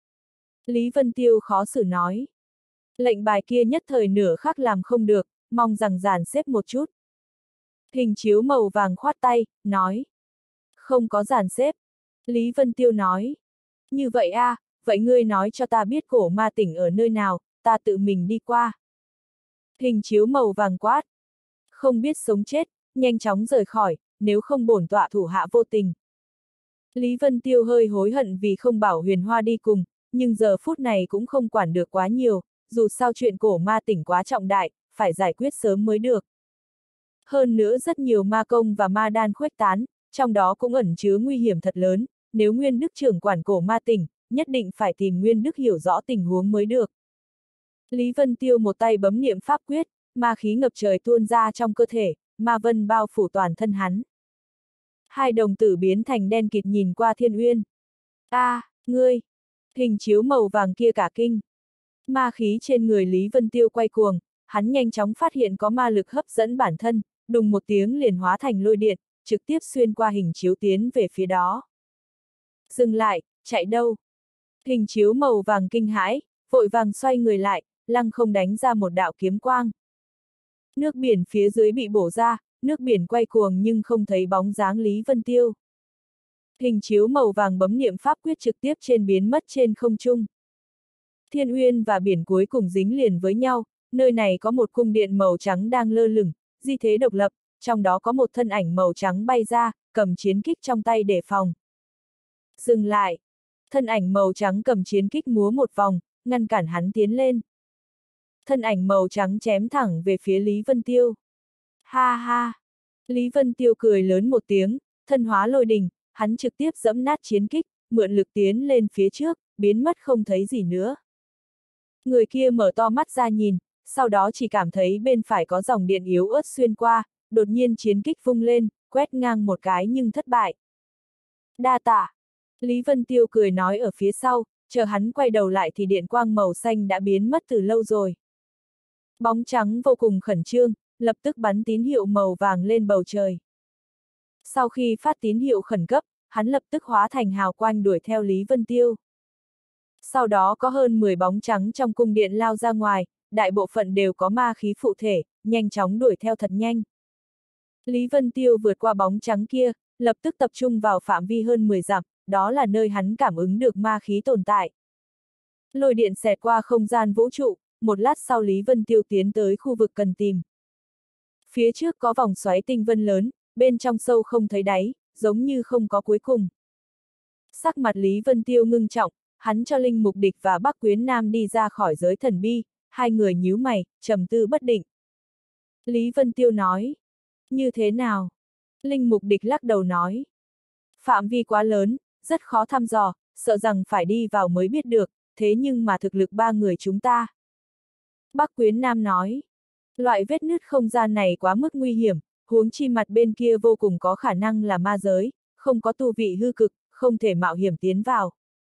Lý Vân Tiêu khó xử nói. Lệnh bài kia nhất thời nửa khắc làm không được, mong rằng dàn xếp một chút. Hình chiếu màu vàng khoát tay, nói. Không có dàn xếp. Lý Vân Tiêu nói. Như vậy a, vậy ngươi nói cho ta biết cổ ma tỉnh ở nơi nào, ta tự mình đi qua. Hình chiếu màu vàng quát. Không biết sống chết, nhanh chóng rời khỏi, nếu không bổn tọa thủ hạ vô tình. Lý Vân Tiêu hơi hối hận vì không bảo Huyền Hoa đi cùng, nhưng giờ phút này cũng không quản được quá nhiều, dù sao chuyện cổ ma tỉnh quá trọng đại, phải giải quyết sớm mới được. Hơn nữa rất nhiều ma công và ma đan khuếch tán, trong đó cũng ẩn chứa nguy hiểm thật lớn, nếu Nguyên Đức trưởng quản cổ ma tỉnh, nhất định phải tìm Nguyên Đức hiểu rõ tình huống mới được. Lý Vân Tiêu một tay bấm niệm pháp quyết, ma khí ngập trời tuôn ra trong cơ thể, ma vân bao phủ toàn thân hắn. Hai đồng tử biến thành đen kịt nhìn qua Thiên Uyên. Ngươi! Hình chiếu màu vàng kia cả kinh. Ma khí trên người Lý Vân Tiêu quay cuồng, hắn nhanh chóng phát hiện có ma lực hấp dẫn bản thân, đùng một tiếng liền hóa thành lôi điện, trực tiếp xuyên qua hình chiếu tiến về phía đó. Dừng lại, chạy đâu? Hình chiếu màu vàng kinh hãi, vội vàng xoay người lại, lăng không đánh ra một đạo kiếm quang. Nước biển phía dưới bị bổ ra, nước biển quay cuồng nhưng không thấy bóng dáng Lý Vân Tiêu. Hình chiếu màu vàng bấm niệm pháp quyết trực tiếp biến mất trên không trung. Thiên Uyên và biển cuối cùng dính liền với nhau, nơi này có một cung điện màu trắng đang lơ lửng, di thế độc lập, trong đó có một thân ảnh màu trắng bay ra, cầm chiến kích trong tay để phòng. Dừng lại! Thân ảnh màu trắng cầm chiến kích múa một vòng, ngăn cản hắn tiến lên. Thân ảnh màu trắng chém thẳng về phía Lý Vân Tiêu. Ha ha! Lý Vân Tiêu cười lớn một tiếng, thân hóa lôi đình, hắn trực tiếp giẫm nát chiến kích, mượn lực tiến lên phía trước, biến mất không thấy gì nữa. Người kia mở to mắt ra nhìn, sau đó chỉ cảm thấy bên phải có dòng điện yếu ớt xuyên qua, đột nhiên chiến kích vung lên, quét ngang một cái nhưng thất bại. Đa tạ! Lý Vân Tiêu cười nói ở phía sau, chờ hắn quay đầu lại thì điện quang màu xanh đã biến mất từ lâu rồi. Bóng trắng vô cùng khẩn trương, lập tức bắn tín hiệu màu vàng lên bầu trời. Sau khi phát tín hiệu khẩn cấp, hắn lập tức hóa thành hào quang đuổi theo Lý Vân Tiêu. Sau đó có hơn 10 bóng trắng trong cung điện lao ra ngoài, đại bộ phận đều có ma khí phụ thể, nhanh chóng đuổi theo thật nhanh. Lý Vân Tiêu vượt qua bóng trắng kia, lập tức tập trung vào phạm vi hơn 10 dặm, đó là nơi hắn cảm ứng được ma khí tồn tại. Lôi điện xẹt qua không gian vũ trụ, một lát sau Lý Vân Tiêu tiến tới khu vực cần tìm. Phía trước có vòng xoáy tinh vân lớn, bên trong sâu không thấy đáy, giống như không có cuối cùng. Sắc mặt Lý Vân Tiêu ngưng trọng, hắn cho Linh Mục Địch và Bắc Quyến Nam đi ra khỏi giới thần bi, hai người nhíu mày, trầm tư bất định. Lý Vân Tiêu nói, như thế nào? Linh Mục Địch lắc đầu nói, phạm vi quá lớn, rất khó thăm dò, sợ rằng phải đi vào mới biết được, thế nhưng mà thực lực ba người chúng ta. Bắc Quyến Nam nói, loại vết nứt không gian này quá mức nguy hiểm, huống chi mặt bên kia vô cùng có khả năng là ma giới, không có tu vị hư cực, không thể mạo hiểm tiến vào.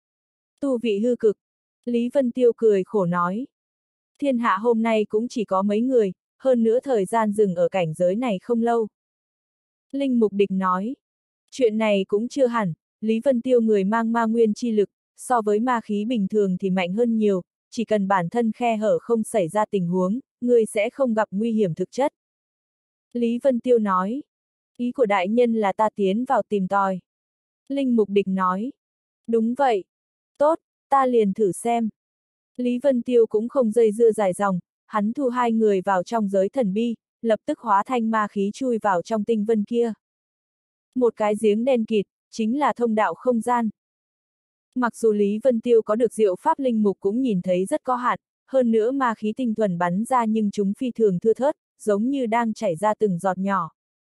Tu vị hư cực, Lý Vân Tiêu cười khổ nói. Thiên hạ hôm nay cũng chỉ có mấy người, hơn nữa thời gian dừng ở cảnh giới này không lâu. Linh Mục Địch nói, chuyện này cũng chưa hẳn, Lý Vân Tiêu người mang ma nguyên chi lực, so với ma khí bình thường thì mạnh hơn nhiều, chỉ cần bản thân khe hở không xảy ra tình huống, người sẽ không gặp nguy hiểm thực chất. Lý Vân Tiêu nói, ý của đại nhân là ta tiến vào tìm tòi. Linh Mục Địch nói, đúng vậy. Tốt, ta liền thử xem. Lý Vân Tiêu cũng không dây dưa dài dòng, hắn thu hai người vào trong giới thần bi, lập tức hóa thanh ma khí chui vào trong tinh vân kia. Một cái giếng đen kịt, chính là thông đạo không gian. Mặc dù Lý Vân Tiêu có được diệu pháp linh mục cũng nhìn thấy rất có hạn, hơn nữa ma khí tinh thuần bắn ra nhưng chúng phi thường thưa thớt, giống như đang chảy ra từng giọt nhỏ.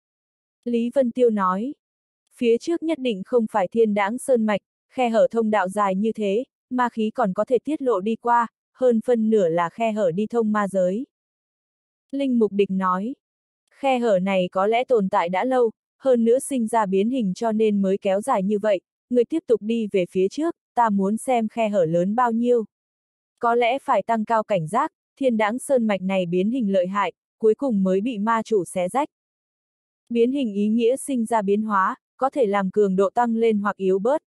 Lý Vân Tiêu nói, phía trước nhất định không phải Thiên Đãng Sơn Mạch, khe hở thông đạo dài như thế, ma khí còn có thể tiết lộ đi qua, hơn phân nửa là khe hở đi thông ma giới. Linh Mục Địch nói, khe hở này có lẽ tồn tại đã lâu, hơn nữa sinh ra biến hình cho nên mới kéo dài như vậy, người tiếp tục đi về phía trước, ta muốn xem khe hở lớn bao nhiêu. Có lẽ phải tăng cao cảnh giác, Thiên Đãng Sơn Mạch này biến hình lợi hại, cuối cùng mới bị ma chủ xé rách. Biến hình ý nghĩa sinh ra biến hóa, có thể làm cường độ tăng lên hoặc yếu bớt.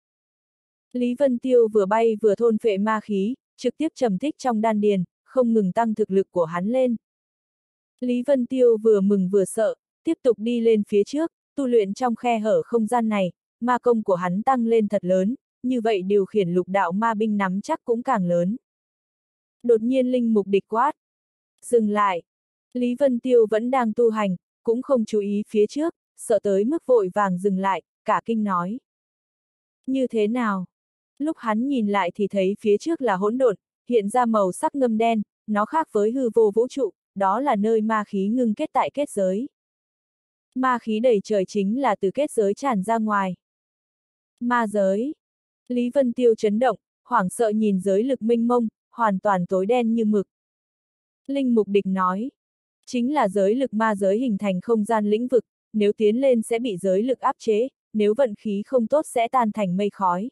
Lý Vân Tiêu vừa bay vừa thôn phệ ma khí, trực tiếp trầm tích trong đan điền, không ngừng tăng thực lực của hắn lên. Lý Vân Tiêu vừa mừng vừa sợ, tiếp tục đi lên phía trước, tu luyện trong khe hở không gian này, ma công của hắn tăng lên thật lớn, như vậy điều khiển lục đạo ma binh nắm chắc cũng càng lớn. Đột nhiên Linh Mục Địch quát. Dừng lại. Lý Vân Tiêu vẫn đang tu hành, cũng không chú ý phía trước, sợ tới mức vội vàng dừng lại, cả kinh nói. Như thế nào? Lúc hắn nhìn lại thì thấy phía trước là hỗn độn, hiện ra màu sắc ngâm đen, nó khác với hư vô vũ trụ, đó là nơi ma khí ngưng kết tại kết giới. Ma khí đầy trời chính là từ kết giới tràn ra ngoài. Ma giới. Lý Vân Tiêu chấn động, hoảng sợ nhìn giới lực mênh mông, hoàn toàn tối đen như mực. Linh Mục Địch nói, chính là giới lực ma giới hình thành không gian lĩnh vực, nếu tiến lên sẽ bị giới lực áp chế, nếu vận khí không tốt sẽ tan thành mây khói.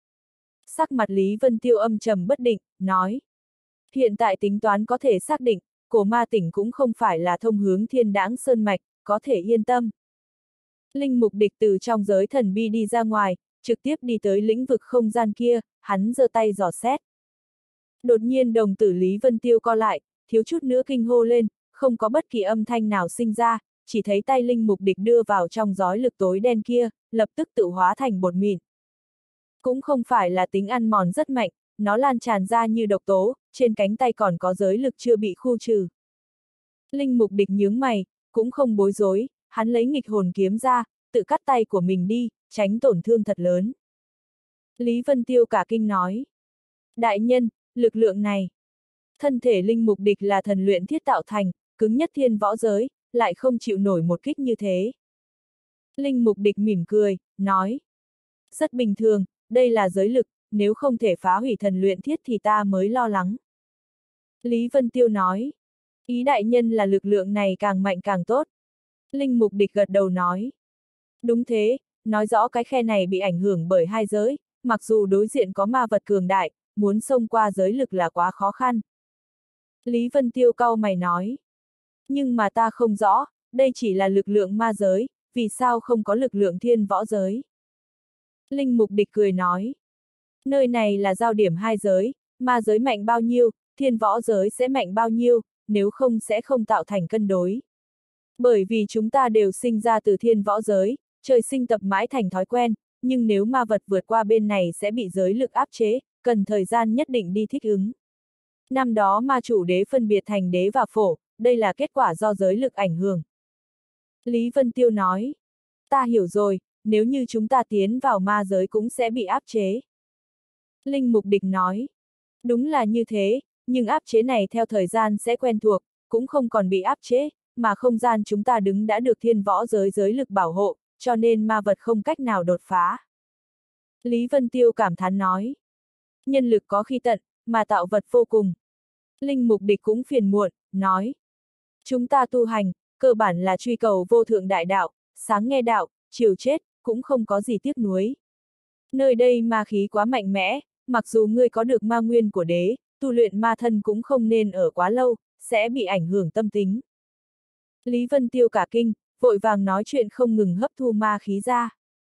Sắc mặt Lý Vân Tiêu âm trầm bất định, nói, hiện tại tính toán có thể xác định, cổ ma tỉnh cũng không phải là thông hướng Thiên Đãng Sơn Mạch, có thể yên tâm. Linh Mục Địch từ trong giới thần bi đi ra ngoài, trực tiếp đi tới lĩnh vực không gian kia, hắn giơ tay dò xét. Đột nhiên đồng tử Lý Vân Tiêu co lại, thiếu chút nữa kinh hô lên, không có bất kỳ âm thanh nào sinh ra, chỉ thấy tay Linh Mục Địch đưa vào trong giói lực tối đen kia, lập tức tự hóa thành bột mịn. Cũng không phải là tính ăn mòn rất mạnh, nó lan tràn ra như độc tố, trên cánh tay còn có giới lực chưa bị khu trừ. Linh Mục Địch nhướng mày, cũng không bối rối, hắn lấy nghịch hồn kiếm ra, tự cắt tay của mình đi, tránh tổn thương thật lớn. Lý Vân Tiêu cả kinh nói. Đại nhân, lực lượng này. Thân thể Linh Mục Địch là thần luyện thiết tạo thành, cứng nhất thiên võ giới, lại không chịu nổi một kích như thế. Linh Mục Địch mỉm cười, nói. Rất bình thường, đây là giới lực, nếu không thể phá hủy thần luyện thiết thì ta mới lo lắng. Lý Vân Tiêu nói. Ý đại nhân là lực lượng này càng mạnh càng tốt. Linh Mục Địch gật đầu nói. Đúng thế, nói rõ cái khe này bị ảnh hưởng bởi hai giới, mặc dù đối diện có ma vật cường đại, muốn xông qua giới lực là quá khó khăn. Lý Vân Tiêu cau mày nói. Nhưng mà ta không rõ, đây chỉ là lực lượng ma giới, vì sao không có lực lượng thiên võ giới? Linh Mục Địch cười nói. Nơi này là giao điểm hai giới, ma giới mạnh bao nhiêu, thiên võ giới sẽ mạnh bao nhiêu, nếu không sẽ không tạo thành cân đối. Bởi vì chúng ta đều sinh ra từ thiên võ giới, trời sinh tập mãi thành thói quen, nhưng nếu ma vật vượt qua bên này sẽ bị giới lực áp chế, cần thời gian nhất định đi thích ứng. Năm đó ma chủ đế phân biệt thành đế và phổ, đây là kết quả do giới lực ảnh hưởng. Lý Vân Tiêu nói, Ta hiểu rồi, nếu như chúng ta tiến vào ma giới cũng sẽ bị áp chế. Linh Mục Địch nói. Đúng là như thế, nhưng áp chế này theo thời gian sẽ quen thuộc, cũng không còn bị áp chế, mà không gian chúng ta đứng đã được thiên võ giới giới lực bảo hộ, cho nên ma vật không cách nào đột phá. Lý Vân Tiêu cảm thán nói. Nhân lực có khi tận, mà tạo vật vô cùng. Linh Mục Địch cũng phiền muộn, nói. Chúng ta tu hành, cơ bản là truy cầu vô thượng đại đạo, sáng nghe đạo, chiều chết, cũng không có gì tiếc nuối. Nơi đây ma khí quá mạnh mẽ, mặc dù ngươi có được ma nguyên của đế, tu luyện ma thân cũng không nên ở quá lâu, sẽ bị ảnh hưởng tâm tính. Lý Vân Tiêu cả kinh, vội vàng nói chuyện không ngừng hấp thu ma khí ra.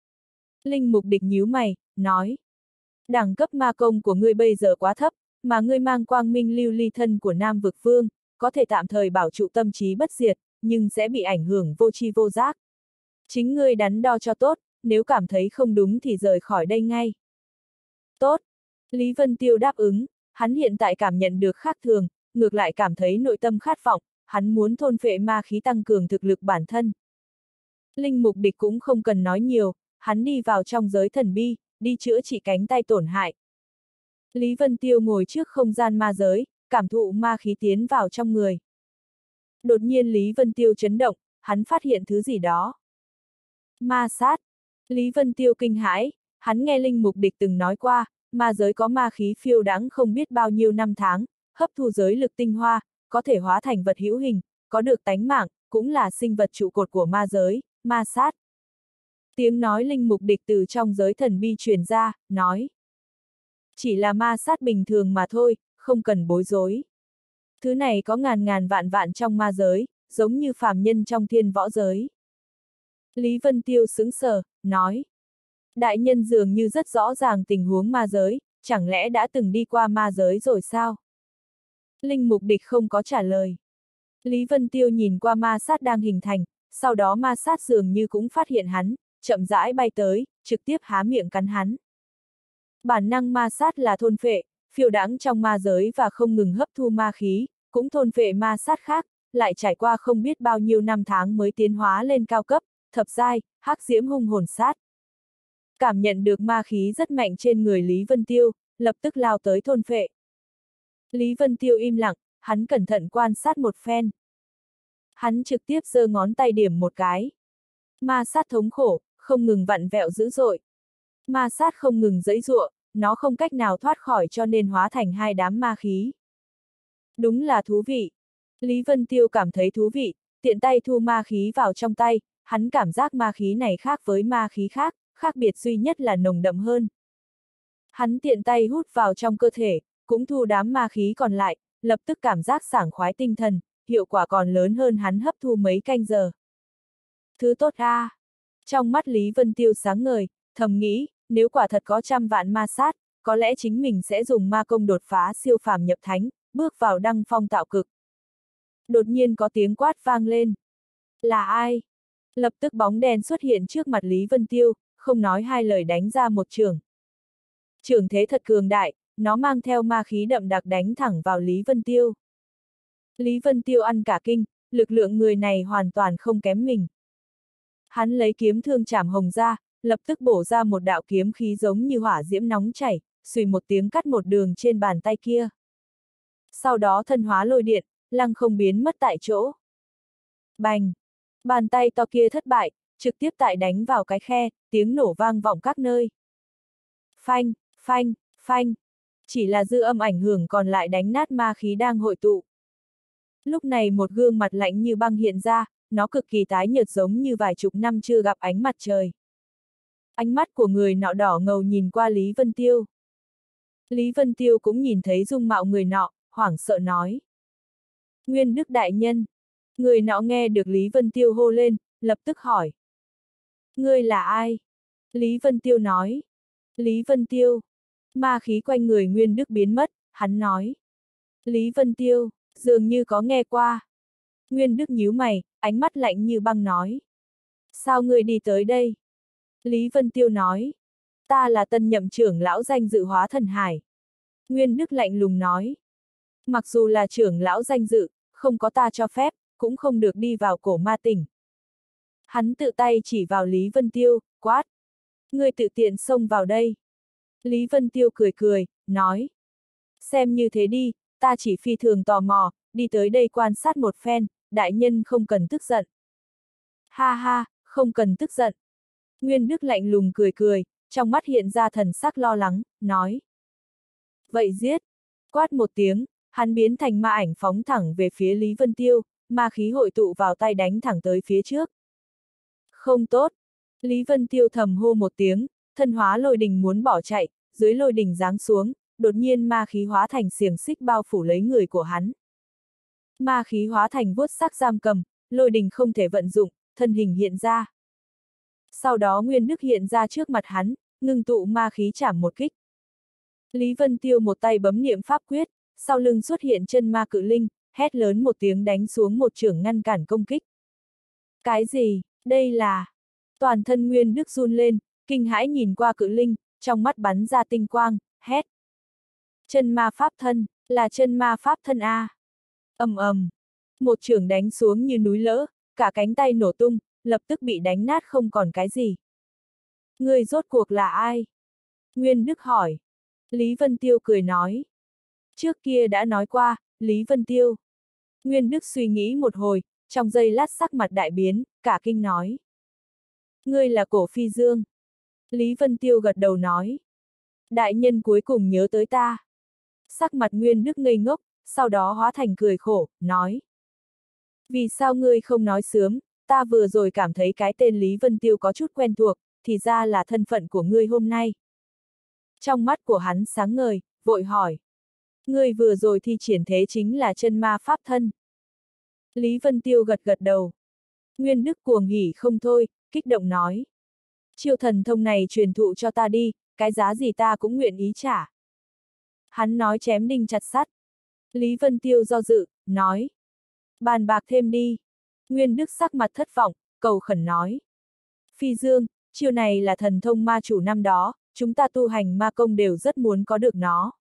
Linh Mục Địch nhíu mày, nói. Đẳng cấp ma công của ngươi bây giờ quá thấp, mà ngươi mang quang minh lưu ly thân của Nam Vực Vương, có thể tạm thời bảo trụ tâm trí bất diệt, nhưng sẽ bị ảnh hưởng vô tri vô giác. Chính ngươi đắn đo cho tốt, nếu cảm thấy không đúng thì rời khỏi đây ngay. Tốt. Lý Vân Tiêu đáp ứng, hắn hiện tại cảm nhận được khác thường, ngược lại cảm thấy nội tâm khát vọng, hắn muốn thôn phệ ma khí tăng cường thực lực bản thân. Linh Mục Địch cũng không cần nói nhiều, hắn đi vào trong giới thần bi, đi chữa trị cánh tay tổn hại. Lý Vân Tiêu ngồi trước không gian ma giới, cảm thụ ma khí tiến vào trong người. Đột nhiên Lý Vân Tiêu chấn động, hắn phát hiện thứ gì đó. Ma sát. Lý Vân Tiêu kinh hãi, hắn nghe Linh Mục Địch từng nói qua, ma giới có ma khí phiêu đãng không biết bao nhiêu năm tháng, hấp thu giới lực tinh hoa, có thể hóa thành vật hữu hình, có được tánh mạng, cũng là sinh vật trụ cột của ma giới, ma sát. Tiếng nói Linh Mục Địch từ trong giới thần bi truyền ra, nói. Chỉ là ma sát bình thường mà thôi, không cần bối rối. Thứ này có ngàn ngàn vạn vạn trong ma giới, giống như phàm nhân trong thiên võ giới. Lý Vân Tiêu sững sờ, nói. Đại nhân dường như rất rõ ràng tình huống ma giới, chẳng lẽ đã từng đi qua ma giới rồi sao? Linh Mục Địch không có trả lời. Lý Vân Tiêu nhìn qua ma sát đang hình thành, sau đó ma sát dường như cũng phát hiện hắn, chậm rãi bay tới, trực tiếp há miệng cắn hắn. Bản năng ma sát là thôn phệ, phiêu đãng trong ma giới và không ngừng hấp thu ma khí, cũng thôn phệ ma sát khác, lại trải qua không biết bao nhiêu năm tháng mới tiến hóa lên cao cấp, thập giai, hắc diễm hung hồn sát. Cảm nhận được ma khí rất mạnh trên người Lý Vân Tiêu, lập tức lao tới thôn phệ. Lý Vân Tiêu im lặng, hắn cẩn thận quan sát một phen. Hắn trực tiếp giơ ngón tay điểm một cái. Ma sát thống khổ, không ngừng vặn vẹo dữ dội. Ma sát không ngừng giãy giụa, nó không cách nào thoát khỏi cho nên hóa thành hai đám ma khí. Đúng là thú vị. Lý Vân Tiêu cảm thấy thú vị, tiện tay thu ma khí vào trong tay, hắn cảm giác ma khí này khác với ma khí khác, khác biệt duy nhất là nồng đậm hơn. Hắn tiện tay hút vào trong cơ thể, cũng thu đám ma khí còn lại, lập tức cảm giác sảng khoái tinh thần, hiệu quả còn lớn hơn hắn hấp thu mấy canh giờ. Thứ tốt a! Trong mắt Lý Vân Tiêu sáng ngời, thầm nghĩ, nếu quả thật có trăm vạn ma sát, có lẽ chính mình sẽ dùng ma công đột phá siêu phàm nhập thánh, bước vào đăng phong tạo cực. Đột nhiên có tiếng quát vang lên. Là ai? Lập tức bóng đen xuất hiện trước mặt Lý Vân Tiêu, không nói hai lời đánh ra một chưởng. Chưởng thế thật cường đại, nó mang theo ma khí đậm đặc đánh thẳng vào Lý Vân Tiêu. Lý Vân Tiêu ăn cả kinh, lực lượng người này hoàn toàn không kém mình. Hắn lấy kiếm thương chảm hồng ra, lập tức bổ ra một đạo kiếm khí giống như hỏa diễm nóng chảy, xùy một tiếng cắt một đường trên bàn tay kia. Sau đó thân hóa lôi điện, lăng không biến mất tại chỗ. Bành! Bàn tay to kia thất bại, trực tiếp tại đánh vào cái khe, tiếng nổ vang vọng các nơi. Phanh, phanh, phanh. Chỉ là dư âm ảnh hưởng còn lại đánh nát ma khí đang hội tụ. Lúc này một gương mặt lạnh như băng hiện ra, nó cực kỳ tái nhợt giống như vài chục năm chưa gặp ánh mặt trời. Ánh mắt của người nọ đỏ ngầu nhìn qua Lý Vân Tiêu. Lý Vân Tiêu cũng nhìn thấy dung mạo người nọ, hoảng sợ nói. Nguyên Đức đại nhân. Người nọ nghe được Lý Vân Tiêu hô lên, lập tức hỏi. Ngươi là ai? Lý Vân Tiêu nói. Lý Vân Tiêu. Ma khí quanh người Nguyên Đức biến mất, hắn nói. Lý Vân Tiêu, dường như có nghe qua. Nguyên Đức nhíu mày, ánh mắt lạnh như băng nói. Sao ngươi đi tới đây? Lý Vân Tiêu nói. Ta là tân nhậm trưởng lão danh dự Hóa Thần Hải. Nguyên Đức lạnh lùng nói. Mặc dù là trưởng lão danh dự, không có ta cho phép, cũng không được đi vào cổ ma tỉnh. Hắn tự tay chỉ vào Lý Vân Tiêu, quát. Ngươi tự tiện xông vào đây. Lý Vân Tiêu cười cười, nói. Xem như thế đi, ta chỉ phi thường tò mò, đi tới đây quan sát một phen, đại nhân không cần tức giận. Ha ha, không cần tức giận. Nguyên Đức lạnh lùng cười cười, trong mắt hiện ra thần sắc lo lắng, nói. Vậy giết. Quát một tiếng, hắn biến thành ma ảnh phóng thẳng về phía Lý Vân Tiêu, ma khí hội tụ vào tay đánh thẳng tới phía trước. Không tốt. Lý Vân Tiêu thầm hô một tiếng, thân hóa lôi đình muốn bỏ chạy, dưới lôi đình giáng xuống, đột nhiên ma khí hóa thành xiềng xích bao phủ lấy người của hắn. Ma khí hóa thành vuốt sắc giam cầm, lôi đình không thể vận dụng, thân hình hiện ra. Sau đó Nguyên Đức hiện ra trước mặt hắn, ngưng tụ ma khí chảm một kích. Lý Vân Tiêu một tay bấm niệm pháp quyết, sau lưng xuất hiện chân ma cự linh, hét lớn một tiếng đánh xuống một chưởng ngăn cản công kích. Cái gì, đây là... Toàn thân Nguyên Đức run lên, kinh hãi nhìn qua cự linh, trong mắt bắn ra tinh quang, hét. Chân ma pháp thân, là chân ma pháp thân A. Ầm ầm, một chưởng đánh xuống như núi lỡ, cả cánh tay nổ tung, lập tức bị đánh nát không còn cái gì. Người rốt cuộc là ai? Nguyên Đức hỏi. Lý Vân Tiêu cười nói. Trước kia đã nói qua, Lý Vân Tiêu. Nguyên Đức suy nghĩ một hồi, trong giây lát sắc mặt đại biến, cả kinh nói. Ngươi là Cổ Phi Dương. Lý Vân Tiêu gật đầu nói. Đại nhân cuối cùng nhớ tới ta. Sắc mặt Nguyên Đức ngây ngốc, sau đó hóa thành cười khổ, nói. Vì sao ngươi không nói sớm, ta vừa rồi cảm thấy cái tên Lý Vân Tiêu có chút quen thuộc, thì ra là thân phận của ngươi hôm nay. Trong mắt của hắn sáng ngời, vội hỏi. Ngươi vừa rồi thi triển thế chính là chân ma pháp thân. Lý Vân Tiêu gật gật đầu. Nguyên Đức cuồng hỉ không thôi, kích động nói. Chiêu thần thông này truyền thụ cho ta đi, cái giá gì ta cũng nguyện ý trả. Hắn nói chém đinh chặt sắt. Lý Vân Tiêu do dự, nói. Bàn bạc thêm đi. Nguyên Đức sắc mặt thất vọng, cầu khẩn nói. Phi Dương, chiêu này là thần thông ma chủ năm đó, chúng ta tu hành ma công đều rất muốn có được nó.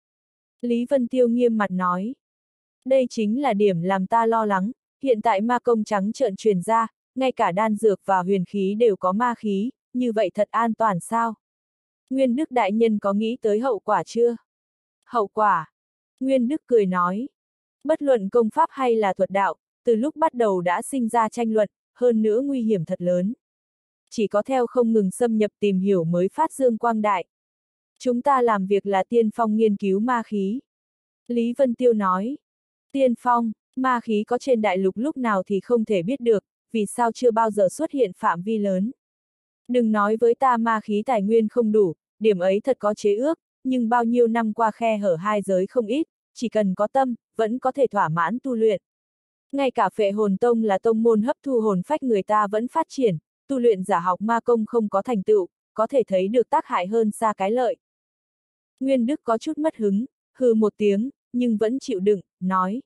Lý Vân Tiêu nghiêm mặt nói. Đây chính là điểm làm ta lo lắng, hiện tại ma công trắng trợn truyền ra, ngay cả đan dược và huyền khí đều có ma khí, như vậy thật an toàn sao? Nguyên Đức đại nhân có nghĩ tới hậu quả chưa? Hậu quả? Nguyên Đức cười nói. Bất luận công pháp hay là thuật đạo, từ lúc bắt đầu đã sinh ra tranh luận, hơn nữa nguy hiểm thật lớn. Chỉ có theo không ngừng xâm nhập tìm hiểu mới phát dương quang đại. Chúng ta làm việc là tiên phong nghiên cứu ma khí. Lý Vân Tiêu nói. Tiên phong, ma khí có trên đại lục lúc nào thì không thể biết được, vì sao chưa bao giờ xuất hiện phạm vi lớn. Đừng nói với ta ma khí tài nguyên không đủ, điểm ấy thật có chế ước, nhưng bao nhiêu năm qua khe hở hai giới không ít, chỉ cần có tâm, vẫn có thể thỏa mãn tu luyện. Ngay cả Phệ Hồn Tông là tông môn hấp thu hồn phách người ta vẫn phát triển, tu luyện giả học ma công không có thành tựu, có thể thấy được tác hại hơn xa cái lợi. Nguyên Đức có chút mất hứng, hừ một tiếng, nhưng vẫn chịu đựng, nói.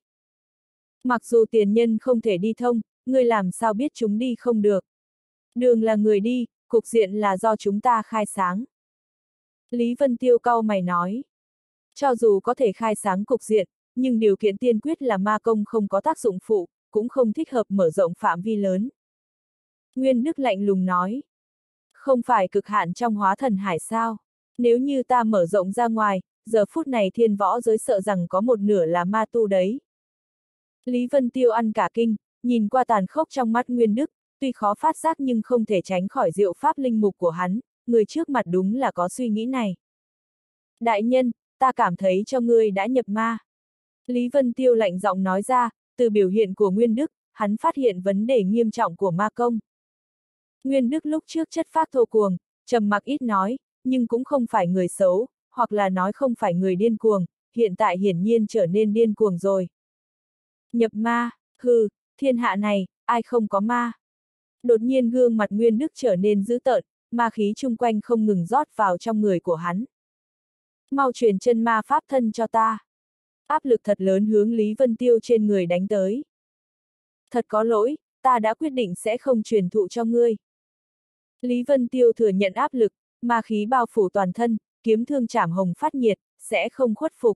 Mặc dù tiền nhân không thể đi thông, ngươi làm sao biết chúng đi không được. Đường là người đi, cục diện là do chúng ta khai sáng. Lý Vân Tiêu cau mày nói. Cho dù có thể khai sáng cục diện, nhưng điều kiện tiên quyết là ma công không có tác dụng phụ, cũng không thích hợp mở rộng phạm vi lớn. Nguyên Đức lạnh lùng nói. Không phải cực hạn trong hóa thần hải sao? Nếu như ta mở rộng ra ngoài, giờ phút này thiên võ giới sợ rằng có một nửa là ma tu đấy. Lý Vân Tiêu ăn cả kinh, nhìn qua tàn khốc trong mắt Nguyên Đức, tuy khó phát giác nhưng không thể tránh khỏi diệu pháp linh mục của hắn, người trước mặt đúng là có suy nghĩ này. Đại nhân, ta cảm thấy cho ngươi đã nhập ma. Lý Vân Tiêu lạnh giọng nói ra, từ biểu hiện của Nguyên Đức, hắn phát hiện vấn đề nghiêm trọng của ma công. Nguyên Đức lúc trước chất phác thô cuồng, trầm mặc ít nói, nhưng cũng không phải người xấu, hoặc là nói không phải người điên cuồng, hiện tại hiển nhiên trở nên điên cuồng rồi. Nhập ma, hừ, thiên hạ này, ai không có ma. Đột nhiên gương mặt Nguyên Đức trở nên dữ tợn, ma khí chung quanh không ngừng rót vào trong người của hắn. Mau truyền chân ma pháp thân cho ta. Áp lực thật lớn hướng Lý Vân Tiêu trên người đánh tới. Thật có lỗi, ta đã quyết định sẽ không truyền thụ cho ngươi. Lý Vân Tiêu thừa nhận áp lực, ma khí bao phủ toàn thân, kiếm thương chảm hồng phát nhiệt, sẽ không khuất phục.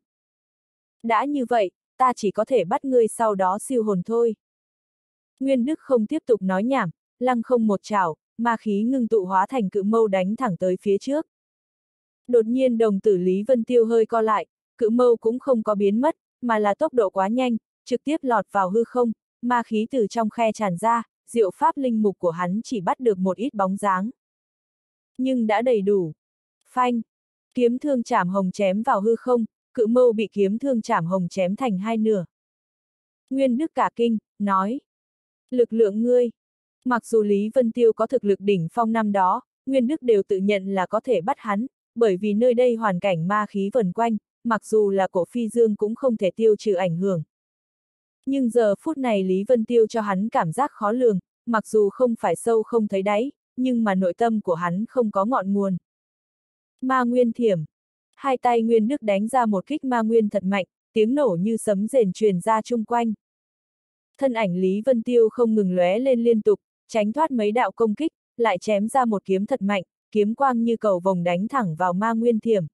Đã như vậy, ta chỉ có thể bắt ngươi sau đó siêu hồn thôi. Nguyên Đức không tiếp tục nói nhảm, lăng không một chảo, ma khí ngưng tụ hóa thành cự mâu đánh thẳng tới phía trước. Đột nhiên đồng tử Lý Vân Tiêu hơi co lại, cự mâu cũng không có biến mất, mà là tốc độ quá nhanh, trực tiếp lọt vào hư không, ma khí từ trong khe tràn ra, diệu pháp linh mục của hắn chỉ bắt được một ít bóng dáng. Nhưng đã đầy đủ. Phanh! Kiếm thương chảm hồng chém vào hư không, cự mâu bị kiếm thương chảm hồng chém thành hai nửa. Nguyên Đức cả kinh, nói. Lực lượng ngươi. Mặc dù Lý Vân Tiêu có thực lực đỉnh phong năm đó, Nguyên Đức đều tự nhận là có thể bắt hắn, bởi vì nơi đây hoàn cảnh ma khí vần quanh, mặc dù là cổ phi dương cũng không thể tiêu trừ ảnh hưởng. Nhưng giờ phút này Lý Vân Tiêu cho hắn cảm giác khó lường, mặc dù không phải sâu không thấy đáy, nhưng mà nội tâm của hắn không có ngọn nguồn. Ma nguyên thiểm. Hai tay Nguyên Đức đánh ra một kích ma nguyên thật mạnh, tiếng nổ như sấm rền truyền ra chung quanh. Thân ảnh Lý Vân Tiêu không ngừng lóe lên liên tục, tránh thoát mấy đạo công kích, lại chém ra một kiếm thật mạnh, kiếm quang như cầu vồng đánh thẳng vào ma nguyên thiểm.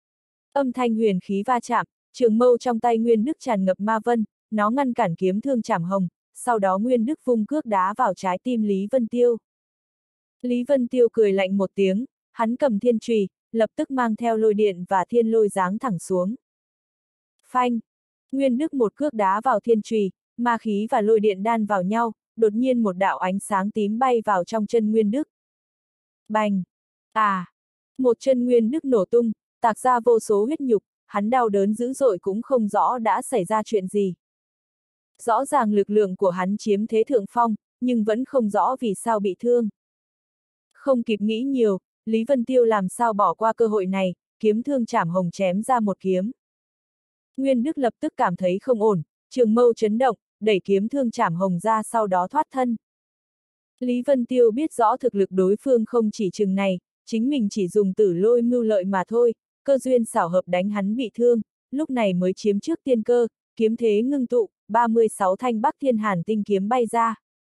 Âm thanh huyền khí va chạm, trường mâu trong tay Nguyên Đức tràn ngập ma vân, nó ngăn cản kiếm thương chảm hồng, sau đó Nguyên Đức vung cước đá vào trái tim Lý Vân Tiêu. Lý Vân Tiêu cười lạnh một tiếng, hắn cầm thiên chùy, lập tức mang theo lôi điện và thiên lôi giáng thẳng xuống. Phanh! Nguyên Đức một cước đá vào thiên chùy, ma khí và lôi điện đan vào nhau, đột nhiên một đạo ánh sáng tím bay vào trong chân Nguyên Đức. Bành! À! Một chân Nguyên Đức nổ tung, tạc ra vô số huyết nhục, hắn đau đớn dữ dội cũng không rõ đã xảy ra chuyện gì. Rõ ràng lực lượng của hắn chiếm thế thượng phong, nhưng vẫn không rõ vì sao bị thương. Không kịp nghĩ nhiều, Lý Vân Tiêu làm sao bỏ qua cơ hội này, kiếm thương chảm hồng chém ra một kiếm. Nguyên Đức lập tức cảm thấy không ổn, trường mâu chấn động, đẩy kiếm thương chảm hồng ra sau đó thoát thân. Lý Vân Tiêu biết rõ thực lực đối phương không chỉ chừng này, chính mình chỉ dùng tử lôi mưu lợi mà thôi, cơ duyên xảo hợp đánh hắn bị thương, lúc này mới chiếm trước tiên cơ, kiếm thế ngưng tụ, 36 thanh Bắc Thiên Hàn tinh kiếm bay ra.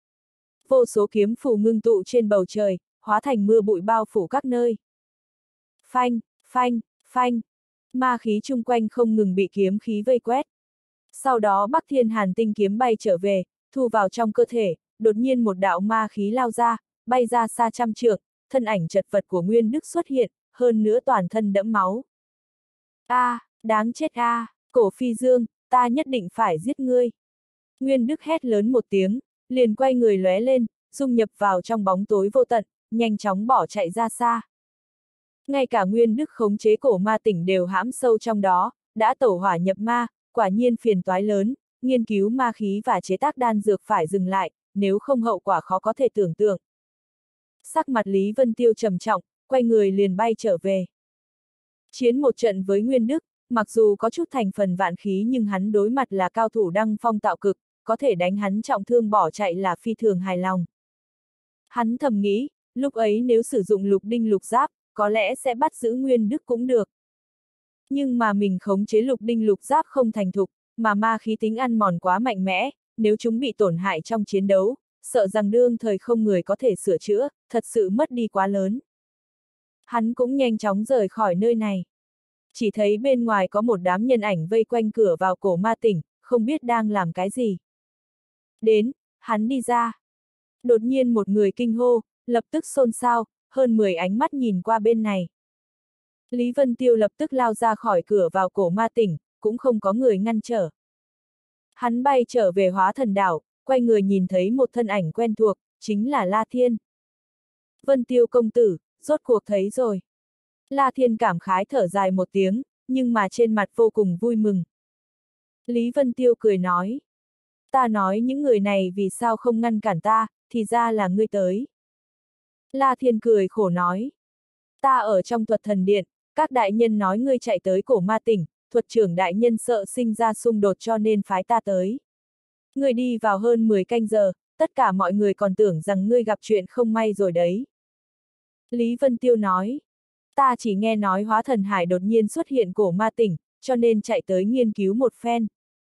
Vô số kiếm phù ngưng tụ trên bầu trời, hóa thành mưa bụi bao phủ các nơi. Phanh, phanh, phanh, ma khí chung quanh không ngừng bị kiếm khí vây quét. Sau đó Bắc Thiên Hàn tinh kiếm bay trở về, thu vào trong cơ thể, đột nhiên một đạo ma khí lao ra, bay ra xa trăm trượng, thân ảnh chật vật của Nguyên Đức xuất hiện, hơn nữa toàn thân đẫm máu. Đáng chết Cổ Phi Dương, ta nhất định phải giết ngươi. Nguyên Đức hét lớn một tiếng, liền quay người lóe lên, dung nhập vào trong bóng tối vô tận, nhanh chóng bỏ chạy ra xa. Ngay cả Nguyên Đức khống chế cổ ma tỉnh đều hãm sâu trong đó, đã tẩu hỏa nhập ma, quả nhiên phiền toái lớn, nghiên cứu ma khí và chế tác đan dược phải dừng lại, nếu không hậu quả khó có thể tưởng tượng. Sắc mặt Lý Vân Tiêu trầm trọng, quay người liền bay trở về. Chiến một trận với Nguyên Đức, mặc dù có chút thành phần vạn khí nhưng hắn đối mặt là cao thủ đăng phong tạo cực, có thể đánh hắn trọng thương bỏ chạy là phi thường hài lòng. Hắn thầm nghĩ, lúc ấy nếu sử dụng lục đinh lục giáp, có lẽ sẽ bắt giữ Nguyên Đức cũng được. Nhưng mà mình khống chế lục đinh lục giáp không thành thục, mà ma khí tính ăn mòn quá mạnh mẽ, nếu chúng bị tổn hại trong chiến đấu, sợ rằng đương thời không người có thể sửa chữa, thật sự mất đi quá lớn. Hắn cũng nhanh chóng rời khỏi nơi này. Chỉ thấy bên ngoài có một đám nhân ảnh vây quanh cửa vào cổ ma tỉnh, không biết đang làm cái gì. Đến, hắn đi ra. Đột nhiên một người kinh hô, lập tức xôn xao, hơn 10 ánh mắt nhìn qua bên này. Lý Vân Tiêu lập tức lao ra khỏi cửa vào cổ ma tỉnh, cũng không có người ngăn trở. Hắn bay trở về Hóa Thần Đảo, quay người nhìn thấy một thân ảnh quen thuộc, chính là La Thiên. Vân Tiêu công tử, rốt cuộc thấy rồi. La Thiên cảm khái thở dài một tiếng, nhưng mà trên mặt vô cùng vui mừng. Lý Vân Tiêu cười nói. Ta nói những người này vì sao không ngăn cản ta, thì ra là ngươi tới. La Thiên cười khổ nói. Ta ở trong Thuật Thần Điện, các đại nhân nói ngươi chạy tới cổ ma tỉnh, thuật trưởng đại nhân sợ sinh ra xung đột cho nên phái ta tới. Ngươi đi vào hơn 10 canh giờ, tất cả mọi người còn tưởng rằng ngươi gặp chuyện không may rồi đấy. Lý Vân Tiêu nói. Ta chỉ nghe nói Hóa Thần Hải đột nhiên xuất hiện cổ ma tỉnh, cho nên chạy tới nghiên cứu một phen.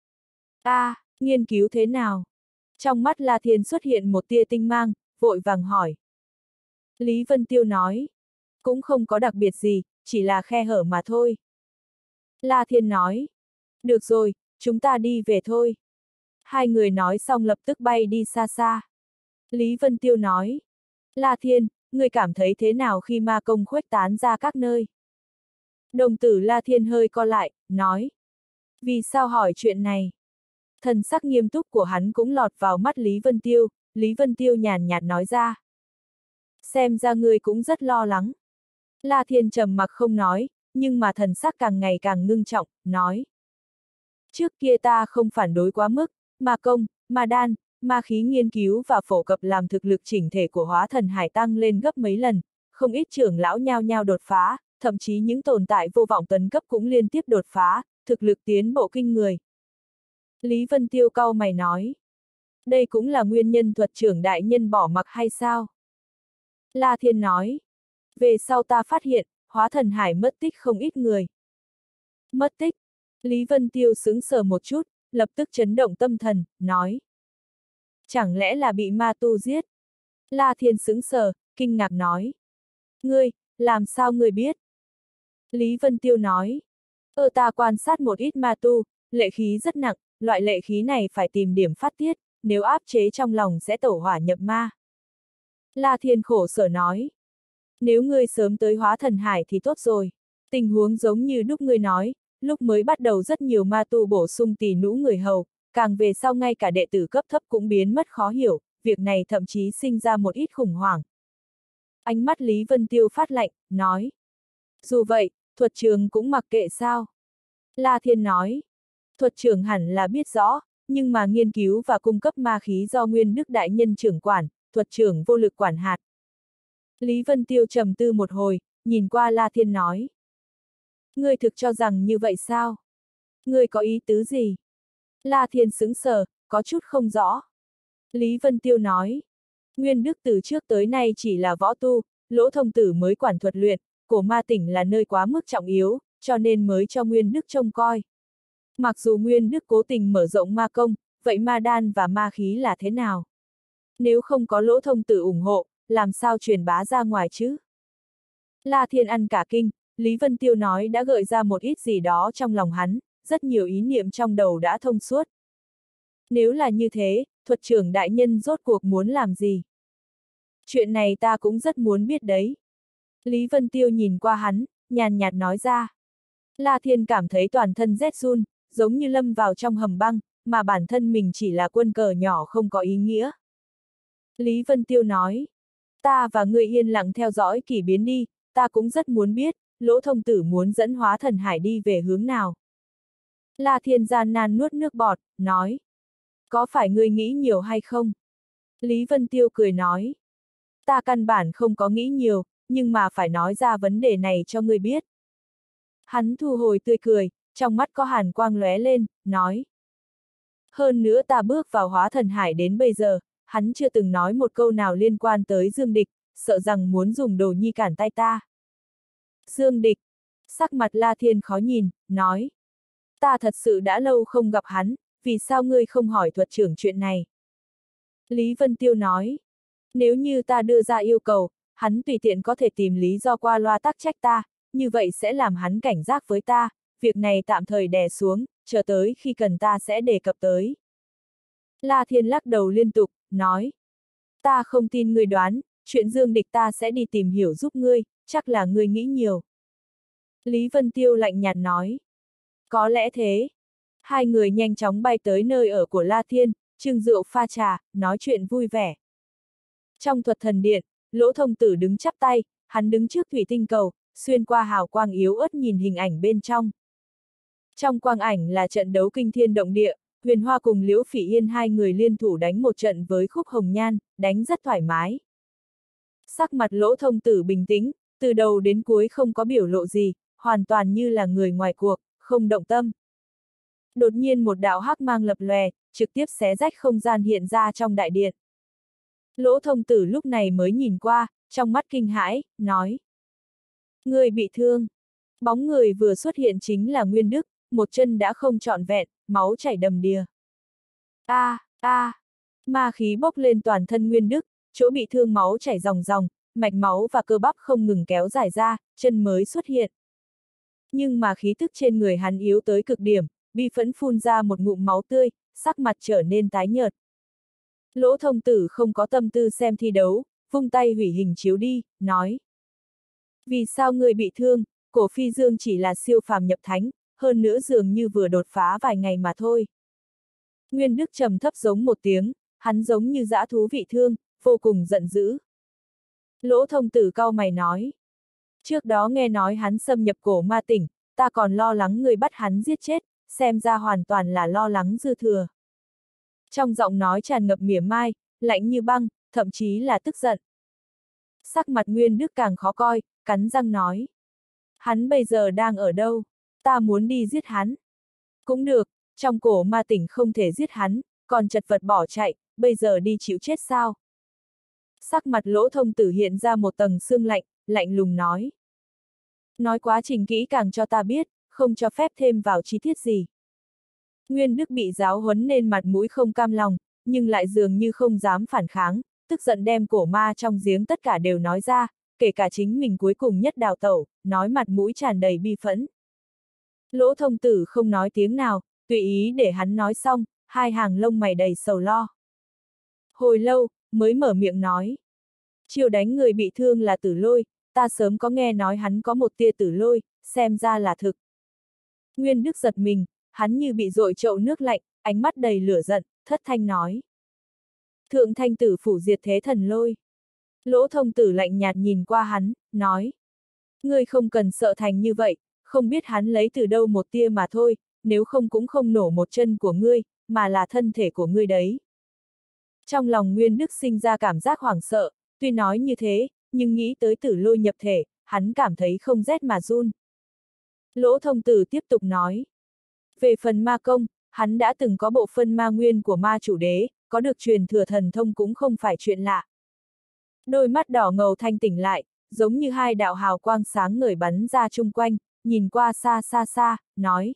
Nghiên cứu thế nào? Trong mắt La Thiên xuất hiện một tia tinh mang, vội vàng hỏi. Lý Vân Tiêu nói. Cũng không có đặc biệt gì, chỉ là khe hở mà thôi. La Thiên nói. Được rồi, chúng ta đi về thôi. Hai người nói xong lập tức bay đi xa xa. Lý Vân Tiêu nói. La Thiên, ngươi cảm thấy thế nào khi ma công khuếch tán ra các nơi? Đồng tử La Thiên hơi co lại, nói. Vì sao hỏi chuyện này? Thần sắc nghiêm túc của hắn cũng lọt vào mắt Lý Vân Tiêu, Lý Vân Tiêu nhàn nhạt nói ra. Xem ra ngươi cũng rất lo lắng. La Thiên trầm mặc không nói, nhưng mà thần sắc càng ngày càng ngưng trọng, nói. Trước kia ta không phản đối quá mức, ma công, ma đan, ma khí nghiên cứu và phổ cập làm thực lực chỉnh thể của hóa thần hải tăng lên gấp mấy lần, không ít trưởng lão nhao nhao đột phá, thậm chí những tồn tại vô vọng tấn cấp cũng liên tiếp đột phá, thực lực tiến bộ kinh người. Lý Vân Tiêu cau mày nói. Đây cũng là nguyên nhân thuật trưởng đại nhân bỏ mặc hay sao? La Thiên nói. Về sau ta phát hiện, hóa thần hải mất tích không ít người. Mất tích. Lý Vân Tiêu sững sờ một chút, lập tức chấn động tâm thần, nói. Chẳng lẽ là bị ma tu giết? La Thiên sững sờ, kinh ngạc nói. Ngươi, làm sao ngươi biết? Lý Vân Tiêu nói. Ta quan sát một ít ma tu, lệ khí rất nặng, loại lệ khí này phải tìm điểm phát tiết, nếu áp chế trong lòng sẽ tẩu hỏa nhập ma. La Thiên khổ sở nói. Nếu ngươi sớm tới hóa thần hải thì tốt rồi. Tình huống giống như lúc ngươi nói, lúc mới bắt đầu rất nhiều ma tu bổ sung tỳ nũ người hầu, càng về sau ngay cả đệ tử cấp thấp cũng biến mất khó hiểu, việc này thậm chí sinh ra một ít khủng hoảng. Ánh mắt Lý Vân Tiêu phát lạnh, nói. Dù vậy, thuật trường cũng mặc kệ sao? La Thiên nói. Thuật trường hẳn là biết rõ, nhưng mà nghiên cứu và cung cấp ma khí do Nguyên Đức Đại Nhân trưởng quản, thuật trưởng vô lực quản hạt. Lý Vân Tiêu trầm tư một hồi, nhìn qua La Thiên nói. Ngươi thực cho rằng như vậy sao? Ngươi có ý tứ gì? La Thiên sững sờ, có chút không rõ. Lý Vân Tiêu nói. Nguyên Đức từ trước tới nay chỉ là võ tu, Lỗ Thông Tử mới quản thuật luyện, cổ ma tỉnh là nơi quá mức trọng yếu, cho nên mới cho Nguyên Đức trông coi. Mặc dù Nguyên Đức cố tình mở rộng ma công, vậy ma đan và ma khí là thế nào? Nếu không có Lỗ Thông Tử ủng hộ, làm sao truyền bá ra ngoài chứ? La Thiên ăn cả kinh, Lý Vân Tiêu nói đã gợi ra một ít gì đó trong lòng hắn, rất nhiều ý niệm trong đầu đã thông suốt. Nếu là như thế, thuật trưởng đại nhân rốt cuộc muốn làm gì? Chuyện này ta cũng rất muốn biết đấy. Lý Vân Tiêu nhìn qua hắn, nhàn nhạt nói ra. La Thiên cảm thấy toàn thân rét run, giống như lâm vào trong hầm băng, mà bản thân mình chỉ là quân cờ nhỏ không có ý nghĩa. Lý Vân Tiêu nói. Ta và ngươi yên lặng theo dõi kỳ biến đi, ta cũng rất muốn biết, Lỗ Thông Tử muốn dẫn hóa thần hải đi về hướng nào. La Thiên gian nan nuốt nước bọt, nói. Có phải ngươi nghĩ nhiều hay không? Lý Vân Tiêu cười nói. Ta căn bản không có nghĩ nhiều, nhưng mà phải nói ra vấn đề này cho ngươi biết. Hắn thu hồi tươi cười, trong mắt có hàn quang lóe lên, nói. Hơn nữa ta bước vào hóa thần hải đến bây giờ, hắn chưa từng nói một câu nào liên quan tới Dương Địch, sợ rằng muốn dùng đồ nhi cản tay ta. Dương Địch, sắc mặt La Thiên khó nhìn, nói. Ta thật sự đã lâu không gặp hắn, vì sao ngươi không hỏi thuật trưởng chuyện này? Lý Vân Tiêu nói. Nếu như ta đưa ra yêu cầu, hắn tùy tiện có thể tìm lý do qua loa tắc trách ta, như vậy sẽ làm hắn cảnh giác với ta, việc này tạm thời đè xuống, chờ tới khi cần ta sẽ đề cập tới. La Thiên lắc đầu liên tục, nói. Ta không tin ngươi đoán, chuyện Dương Địch ta sẽ đi tìm hiểu giúp ngươi, chắc là ngươi nghĩ nhiều. Lý Vân Tiêu lạnh nhạt nói. Có lẽ thế. Hai người nhanh chóng bay tới nơi ở của La Thiên, trưng rượu pha trà, nói chuyện vui vẻ. Trong thuật thần điện, Lỗ Thông Tử đứng chắp tay, hắn đứng trước thủy tinh cầu, xuyên qua hào quang yếu ớt nhìn hình ảnh bên trong. Trong quang ảnh là trận đấu kinh thiên động địa, Huyền Hoa cùng Liễu Phỉ Yên hai người liên thủ đánh một trận với Khúc Hồng Nhan, đánh rất thoải mái. Sắc mặt Lỗ Thông Tử bình tĩnh, từ đầu đến cuối không có biểu lộ gì, hoàn toàn như là người ngoài cuộc, không động tâm. Đột nhiên một đạo hắc mang lập lòe, trực tiếp xé rách không gian hiện ra trong đại điện. Lỗ Thông Tử lúc này mới nhìn qua, trong mắt kinh hãi, nói. Người bị thương. Bóng người vừa xuất hiện chính là Nguyên Đức, một chân đã không trọn vẹn, máu chảy đầm đìa. Ma khí bốc lên toàn thân Nguyên Đức, chỗ bị thương máu chảy ròng ròng, mạch máu và cơ bắp không ngừng kéo dài ra, chân mới xuất hiện. Nhưng mà khí tức trên người hắn yếu tới cực điểm, bi phẫn phun ra một ngụm máu tươi, sắc mặt trở nên tái nhợt. Lỗ Thông Tử không có tâm tư xem thi đấu, vung tay hủy hình chiếu đi, nói. Vì sao ngươi bị thương, Cổ Phi Dương chỉ là siêu phàm nhập thánh, hơn nữa dường như vừa đột phá vài ngày mà thôi. Nguyên Đức trầm thấp giống một tiếng, hắn giống như dã thú bị thương, vô cùng giận dữ. Lỗ Thông Tử cau mày nói. Trước đó nghe nói hắn xâm nhập Cổ Ma Tỉnh, ta còn lo lắng người bắt hắn giết chết, xem ra hoàn toàn là lo lắng dư thừa. Trong giọng nói tràn ngập mỉa mai, lạnh như băng, thậm chí là tức giận. Sắc mặt Nguyên Đức càng khó coi, cắn răng nói. Hắn bây giờ đang ở đâu? Ta muốn đi giết hắn. Cũng được, trong Cổ Ma Tỉnh không thể giết hắn, còn chật vật bỏ chạy, bây giờ đi chịu chết sao? Sắc mặt Lỗ Thông Tử hiện ra một tầng sương lạnh, lạnh lùng nói. Nói quá trình kỹ càng cho ta biết, không cho phép thêm vào chi tiết gì. Nguyên Đức bị giáo huấn nên mặt mũi không cam lòng, nhưng lại dường như không dám phản kháng, tức giận đem cổ ma trong giếng tất cả đều nói ra, kể cả chính mình cuối cùng nhất đào tẩu, nói mặt mũi tràn đầy bi phẫn. Lỗ Thông Tử không nói tiếng nào, tùy ý để hắn nói xong, hai hàng lông mày đầy sầu lo. Hồi lâu, mới mở miệng nói. Chiêu đánh người bị thương là Tử Lôi, ta sớm có nghe nói hắn có một tia tử lôi, xem ra là thực. Nguyên Đức giật mình, hắn như bị dội chậu nước lạnh, ánh mắt đầy lửa giận, thất thanh nói. Thượng thanh tử phủ diệt thế thần lôi. Lỗ Thông Tử lạnh nhạt nhìn qua hắn, nói. Ngươi không cần sợ thành như vậy, không biết hắn lấy từ đâu một tia mà thôi, nếu không cũng không nổ một chân của ngươi, mà là thân thể của ngươi đấy. Trong lòng Nguyên Đức sinh ra cảm giác hoảng sợ, tuy nói như thế, nhưng nghĩ tới tử lôi nhập thể, hắn cảm thấy không rét mà run. Lỗ Thông Tử tiếp tục nói. Về phần ma công, hắn đã từng có bộ phân ma nguyên của ma chủ đế, có được truyền thừa thần thông cũng không phải chuyện lạ. Đôi mắt đỏ ngầu thanh tỉnh lại, giống như hai đạo hào quang sáng ngời bắn ra chung quanh, nhìn qua xa xa xa, nói.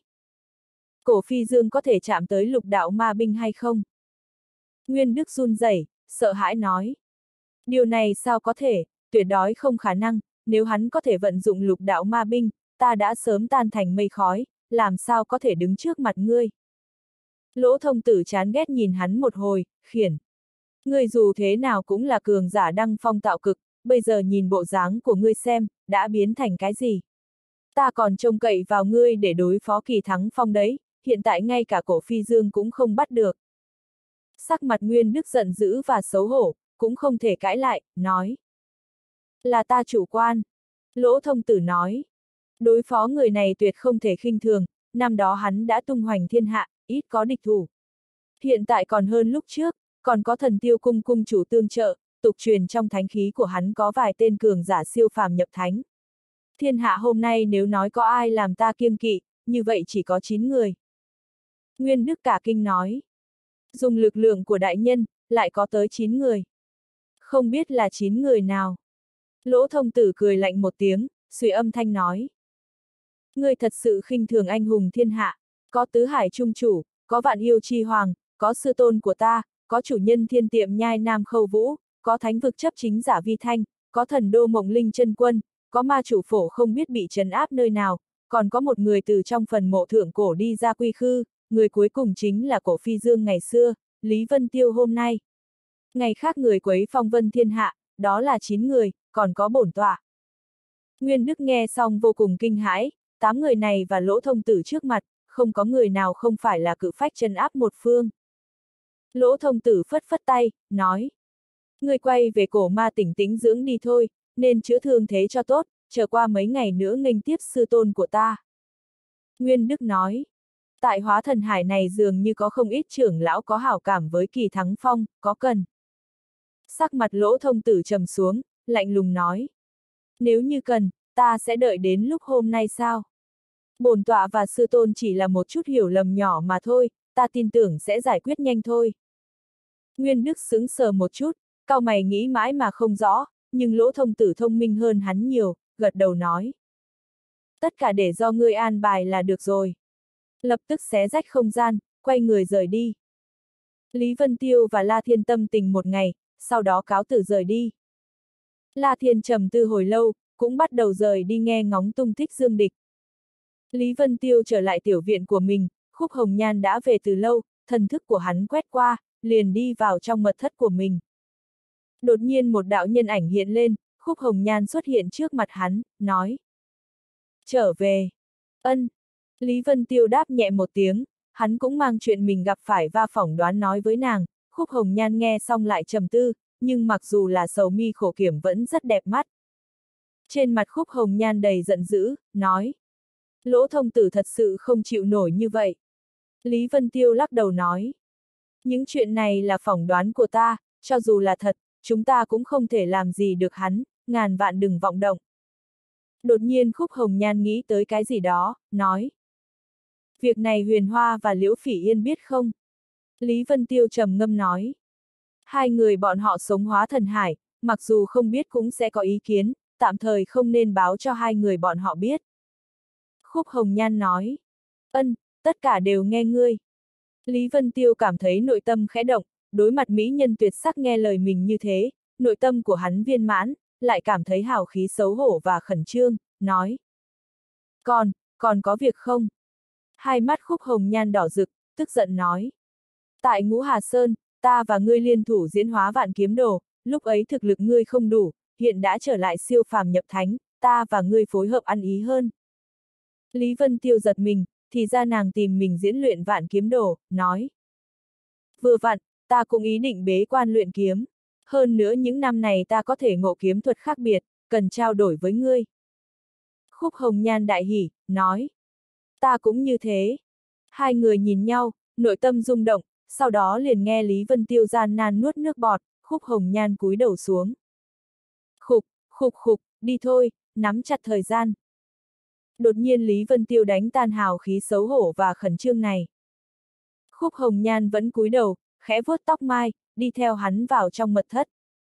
Cổ Phi Dương có thể chạm tới lục đạo ma binh hay không? Nguyên Đức run rẩy, sợ hãi nói. Điều này sao có thể, tuyệt đối không khả năng, nếu hắn có thể vận dụng lục đạo ma binh, ta đã sớm tan thành mây khói, làm sao có thể đứng trước mặt ngươi. Lỗ Thông Tử chán ghét nhìn hắn một hồi, khiển. Ngươi dù thế nào cũng là cường giả đăng phong tạo cực, bây giờ nhìn bộ dáng của ngươi xem, đã biến thành cái gì. Ta còn trông cậy vào ngươi để đối phó Kỳ Thắng Phong đấy, hiện tại ngay cả Cổ Phi Dương cũng không bắt được. Sắc mặt Nguyên Đức giận dữ và xấu hổ, cũng không thể cãi lại, nói. Là ta chủ quan. Lỗ Thông Tử nói. Đối phó người này tuyệt không thể khinh thường, năm đó hắn đã tung hoành thiên hạ, ít có địch thủ. Hiện tại còn hơn lúc trước, còn có Thần Tiêu Cung cung chủ tương trợ, tục truyền trong thánh khí của hắn có vài tên cường giả siêu phàm nhập thánh. Thiên hạ hôm nay nếu nói có ai làm ta kiêng kỵ, như vậy chỉ có 9 người. Nguyên Đức cả kinh nói. Dùng lực lượng của đại nhân, lại có tới 9 người. Không biết là 9 người nào. Lỗ Thông Tử cười lạnh một tiếng, suy âm thanh nói. Ngươi thật sự khinh thường anh hùng thiên hạ, có tứ hải trung chủ, có vạn yêu chi hoàng, có sư tôn của ta, có chủ nhân thiên tiệm nhai nam khâu vũ, có thánh vực chấp chính giả vi thanh, có thần đô mộng linh chân quân, có ma chủ phổ không biết bị trấn áp nơi nào, còn có một người từ trong phần mộ thượng cổ đi ra quy khư, người cuối cùng chính là Cổ Phi Dương ngày xưa, Lý Vân Tiêu hôm nay. Ngày khác người quấy phong vân thiên hạ, đó là 9 người, còn có bổn tọa. Nguyên Đức nghe xong vô cùng kinh hãi, 8 người này và Lỗ Thông Tử trước mặt, không có người nào không phải là cự phách trấn áp một phương. Lỗ Thông Tử phất phất tay, nói. Người quay về Cổ Ma Tỉnh tĩnh dưỡng đi thôi, nên chữa thương thế cho tốt, chờ qua mấy ngày nữa nghênh tiếp sư tôn của ta. Nguyên Đức nói. Tại Hóa Thần Hải này dường như có không ít trưởng lão có hảo cảm với Kỳ Thắng Phong, có cần. Sắc mặt Lỗ Thông Tử trầm xuống, lạnh lùng nói. Nếu như cần, ta sẽ đợi đến lúc hôm nay sao? Bổn tọa và sư tôn chỉ là một chút hiểu lầm nhỏ mà thôi, ta tin tưởng sẽ giải quyết nhanh thôi. Nguyên Đức sững sờ một chút, cau mày nghĩ mãi mà không rõ, nhưng Lỗ Thông Tử thông minh hơn hắn nhiều, gật đầu nói. Tất cả để do ngươi an bài là được rồi. Lập tức xé rách không gian, quay người rời đi. Lý Vân Tiêu và La Thiên tâm tình một ngày, sau đó cáo từ rời đi. La Thiên trầm tư hồi lâu, cũng bắt đầu rời đi nghe ngóng tung tích Dương Địch. Lý Vân Tiêu trở lại tiểu viện của mình, Khúc Hồng Nhan đã về từ lâu, thần thức của hắn quét qua, liền đi vào trong mật thất của mình. Đột nhiên một đạo nhân ảnh hiện lên, Khúc Hồng Nhan xuất hiện trước mặt hắn, nói. Trở về. Ân. Lý Vân Tiêu đáp nhẹ một tiếng, hắn cũng mang chuyện mình gặp phải và phỏng đoán nói với nàng. Khúc Hồng Nhan nghe xong lại trầm tư, nhưng mặc dù là sầu mi khổ kiểm vẫn rất đẹp mắt. Trên mặt Khúc Hồng Nhan đầy giận dữ, nói. Lỗ thông tử thật sự không chịu nổi như vậy. Lý Vân Tiêu lắc đầu nói. Những chuyện này là phỏng đoán của ta, cho dù là thật, chúng ta cũng không thể làm gì được hắn, ngàn vạn đừng vọng động. Đột nhiên Khúc Hồng Nhan nghĩ tới cái gì đó, nói. Việc này Huyền Hoa và Liễu Phỉ Yên biết không? Lý Vân Tiêu trầm ngâm nói. Hai người bọn họ sống hóa thần hải, mặc dù không biết cũng sẽ có ý kiến, tạm thời không nên báo cho hai người bọn họ biết. Khúc Hồng Nhan nói. Ân, tất cả đều nghe ngươi. Lý Vân Tiêu cảm thấy nội tâm khẽ động, đối mặt mỹ nhân tuyệt sắc nghe lời mình như thế, nội tâm của hắn viên mãn, lại cảm thấy hào khí xấu hổ và khẩn trương, nói. Còn có việc không? Hai mắt Khúc Hồng Nhan đỏ rực, tức giận nói. Tại Ngũ Hà Sơn, ta và ngươi liên thủ diễn hóa vạn kiếm đồ, lúc ấy thực lực ngươi không đủ, hiện đã trở lại siêu phàm nhập thánh, ta và ngươi phối hợp ăn ý hơn. Lý Vân Tiêu giật mình, thì ra nàng tìm mình diễn luyện vạn kiếm đồ, nói. Vừa vặn, ta cũng ý định bế quan luyện kiếm. Hơn nữa những năm này ta có thể ngộ kiếm thuật khác biệt, cần trao đổi với ngươi. Khúc Hồng Nhan đại hỉ, nói. Ta cũng như thế. Hai người nhìn nhau, nội tâm rung động, sau đó liền nghe Lý Vân Tiêu gian nan nuốt nước bọt, Khúc Hồng Nhan cúi đầu xuống. Khục, đi thôi, nắm chặt thời gian. Đột nhiên Lý Vân Tiêu đánh tan hào khí xấu hổ và khẩn trương này. Khúc Hồng Nhan vẫn cúi đầu, khẽ vuốt tóc mai, đi theo hắn vào trong mật thất.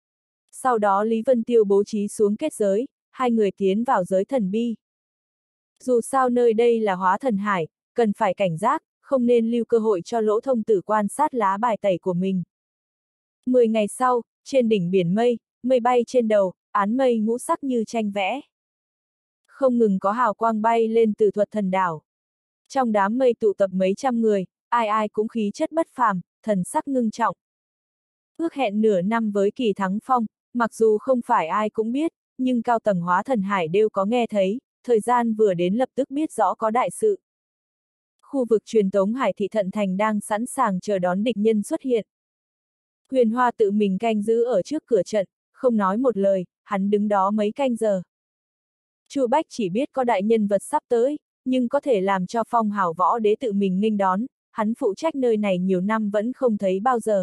Sau đó Lý Vân Tiêu bố trí xuống kết giới, hai người tiến vào giới thần bi. Dù sao nơi đây là hóa thần hải, cần phải cảnh giác, không nên lưu cơ hội cho Lỗ thông tử quan sát lá bài tẩy của mình. 10 ngày sau, trên đỉnh biển mây, mây bay trên đầu, án mây ngũ sắc như tranh vẽ. Không ngừng có hào quang bay lên từ Thuật Thần Đảo. Trong đám mây tụ tập mấy trăm người, ai ai cũng khí chất bất phàm, thần sắc ngưng trọng. Ước hẹn nửa năm với Kỳ Thắng Phong, mặc dù không phải ai cũng biết, nhưng cao tầng hóa thần hải đều có nghe thấy, thời gian vừa đến lập tức biết rõ có đại sự. Khu vực truyền tống Hải Thị Thận Thành đang sẵn sàng chờ đón địch nhân xuất hiện. Huyền Hoa tự mình canh giữ ở trước cửa trận, không nói một lời, hắn đứng đó mấy canh giờ. Chu Bách chỉ biết có đại nhân vật sắp tới, nhưng có thể làm cho Phong Hào Võ Đế tự mình nghênh đón, hắn phụ trách nơi này nhiều năm vẫn không thấy bao giờ.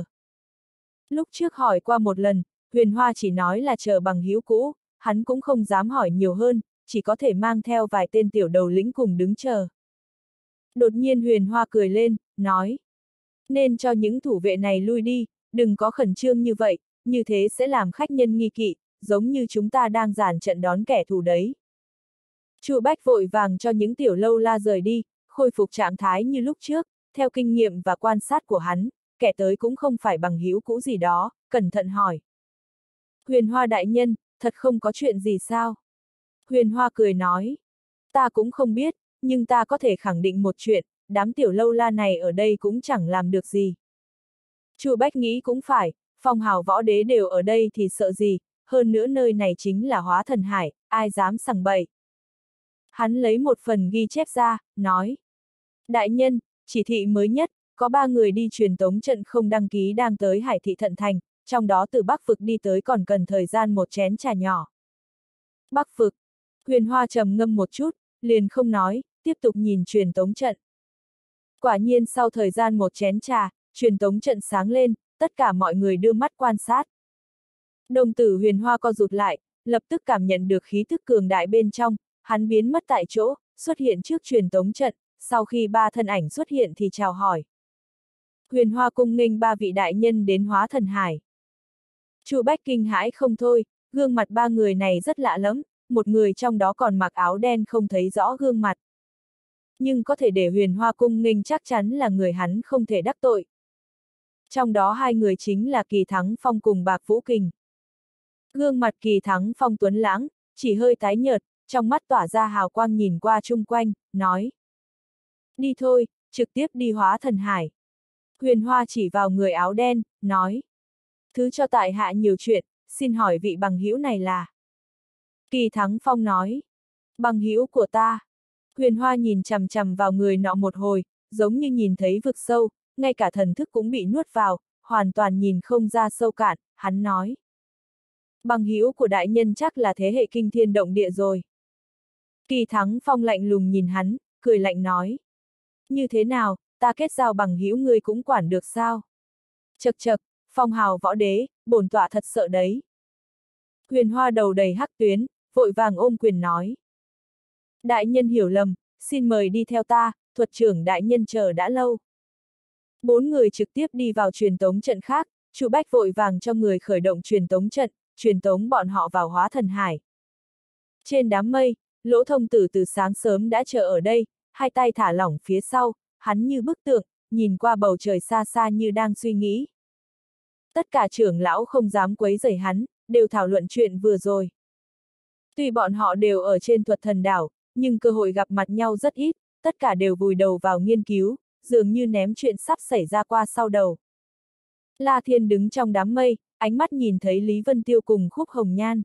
Lúc trước hỏi qua một lần, Huyền Hoa chỉ nói là chờ bằng hữu cũ, hắn cũng không dám hỏi nhiều hơn, chỉ có thể mang theo vài tên tiểu đầu lĩnh cùng đứng chờ. Đột nhiên Huyền Hoa cười lên, nói. Nên cho những thủ vệ này lui đi, đừng có khẩn trương như vậy, như thế sẽ làm khách nhân nghi kỵ, giống như chúng ta đang dàn trận đón kẻ thù đấy. Chu Bách vội vàng cho những tiểu lâu la rời đi, khôi phục trạng thái như lúc trước, theo kinh nghiệm và quan sát của hắn, kẻ tới cũng không phải bằng hữu cũ gì đó, cẩn thận hỏi. Huyền Hoa đại nhân, thật không có chuyện gì sao? Huyền Hoa cười nói. Ta cũng không biết, nhưng ta có thể khẳng định một chuyện, đám tiểu lâu la này ở đây cũng chẳng làm được gì. Chu Bách nghĩ cũng phải, Phong Hào Võ Đế đều ở đây thì sợ gì, hơn nữa nơi này chính là hóa thần hải, ai dám sằng bậy. Hắn lấy một phần ghi chép ra, nói. Đại nhân, chỉ thị mới nhất, có 3 người đi truyền tống trận không đăng ký đang tới Hải Thị Thận Thành, trong đó từ Bắc Vực đi tới còn cần thời gian một chén trà nhỏ. Bắc Vực. Huyền Hoa trầm ngâm một chút, liền không nói, tiếp tục nhìn truyền tống trận. Quả nhiên sau thời gian một chén trà, truyền tống trận sáng lên, tất cả mọi người đưa mắt quan sát. Đồng tử Huyền Hoa co rụt lại, lập tức cảm nhận được khí thức cường đại bên trong, hắn biến mất tại chỗ, xuất hiện trước truyền tống trận, sau khi 3 thân ảnh xuất hiện thì chào hỏi. Huyền Hoa cung nghênh 3 vị đại nhân đến hóa thần hải. Chu Bách kinh hãi không thôi, gương mặt 3 người này rất lạ lắm, một người trong đó còn mặc áo đen không thấy rõ gương mặt. Nhưng có thể để Huyền Hoa cung nghênh chắc chắn là người hắn không thể đắc tội. Trong đó 2 người chính là Kỳ Thắng Phong cùng Bạc Vũ Kình. Gương mặt Kỳ Thắng Phong tuấn lãng, chỉ hơi tái nhợt, trong mắt tỏa ra hào quang nhìn qua chung quanh, nói. Đi thôi, trực tiếp đi hóa thần hải. Huyền Hoa chỉ vào người áo đen, nói. Thứ cho tại hạ nhiều chuyện, xin hỏi vị bằng hữu này là. Kỳ Thắng Phong nói. Bằng hữu của ta. Huyền Hoa nhìn chằm chằm vào người nọ một hồi, giống như nhìn thấy vực sâu, ngay cả thần thức cũng bị nuốt vào, hoàn toàn nhìn không ra sâu cạn, hắn nói. Bằng hữu của đại nhân chắc là thế hệ kinh thiên động địa rồi. Kỳ Thắng Phong lạnh lùng nhìn hắn, cười lạnh nói. Như thế nào, ta kết giao bằng hữu ngươi cũng quản được sao? Chậc chậc, phong hào võ đế, bổn tọa thật sợ đấy. Huyền Hoa đầu đầy hắc tuyến, vội vàng ôm quyền nói. Đại nhân hiểu lầm, xin mời đi theo ta, thuật trưởng đại nhân chờ đã lâu. 4 người trực tiếp đi vào truyền tống trận khác, Chu Bách vội vàng cho người khởi động truyền tống trận, truyền tống bọn họ vào Hóa Thần Hải. Trên đám mây, Lỗ Thông Tử từ sáng sớm đã chờ ở đây, hai tay thả lỏng phía sau, hắn như bức tượng, nhìn qua bầu trời xa xa như đang suy nghĩ. Tất cả trưởng lão không dám quấy rầy hắn, đều thảo luận chuyện vừa rồi. Tuy bọn họ đều ở trên Thuật Thần Đảo, nhưng cơ hội gặp mặt nhau rất ít, tất cả đều vùi đầu vào nghiên cứu, dường như ném chuyện sắp xảy ra qua sau đầu. La Thiên đứng trong đám mây, ánh mắt nhìn thấy Lý Vân Tiêu cùng Khúc Hồng Nhan.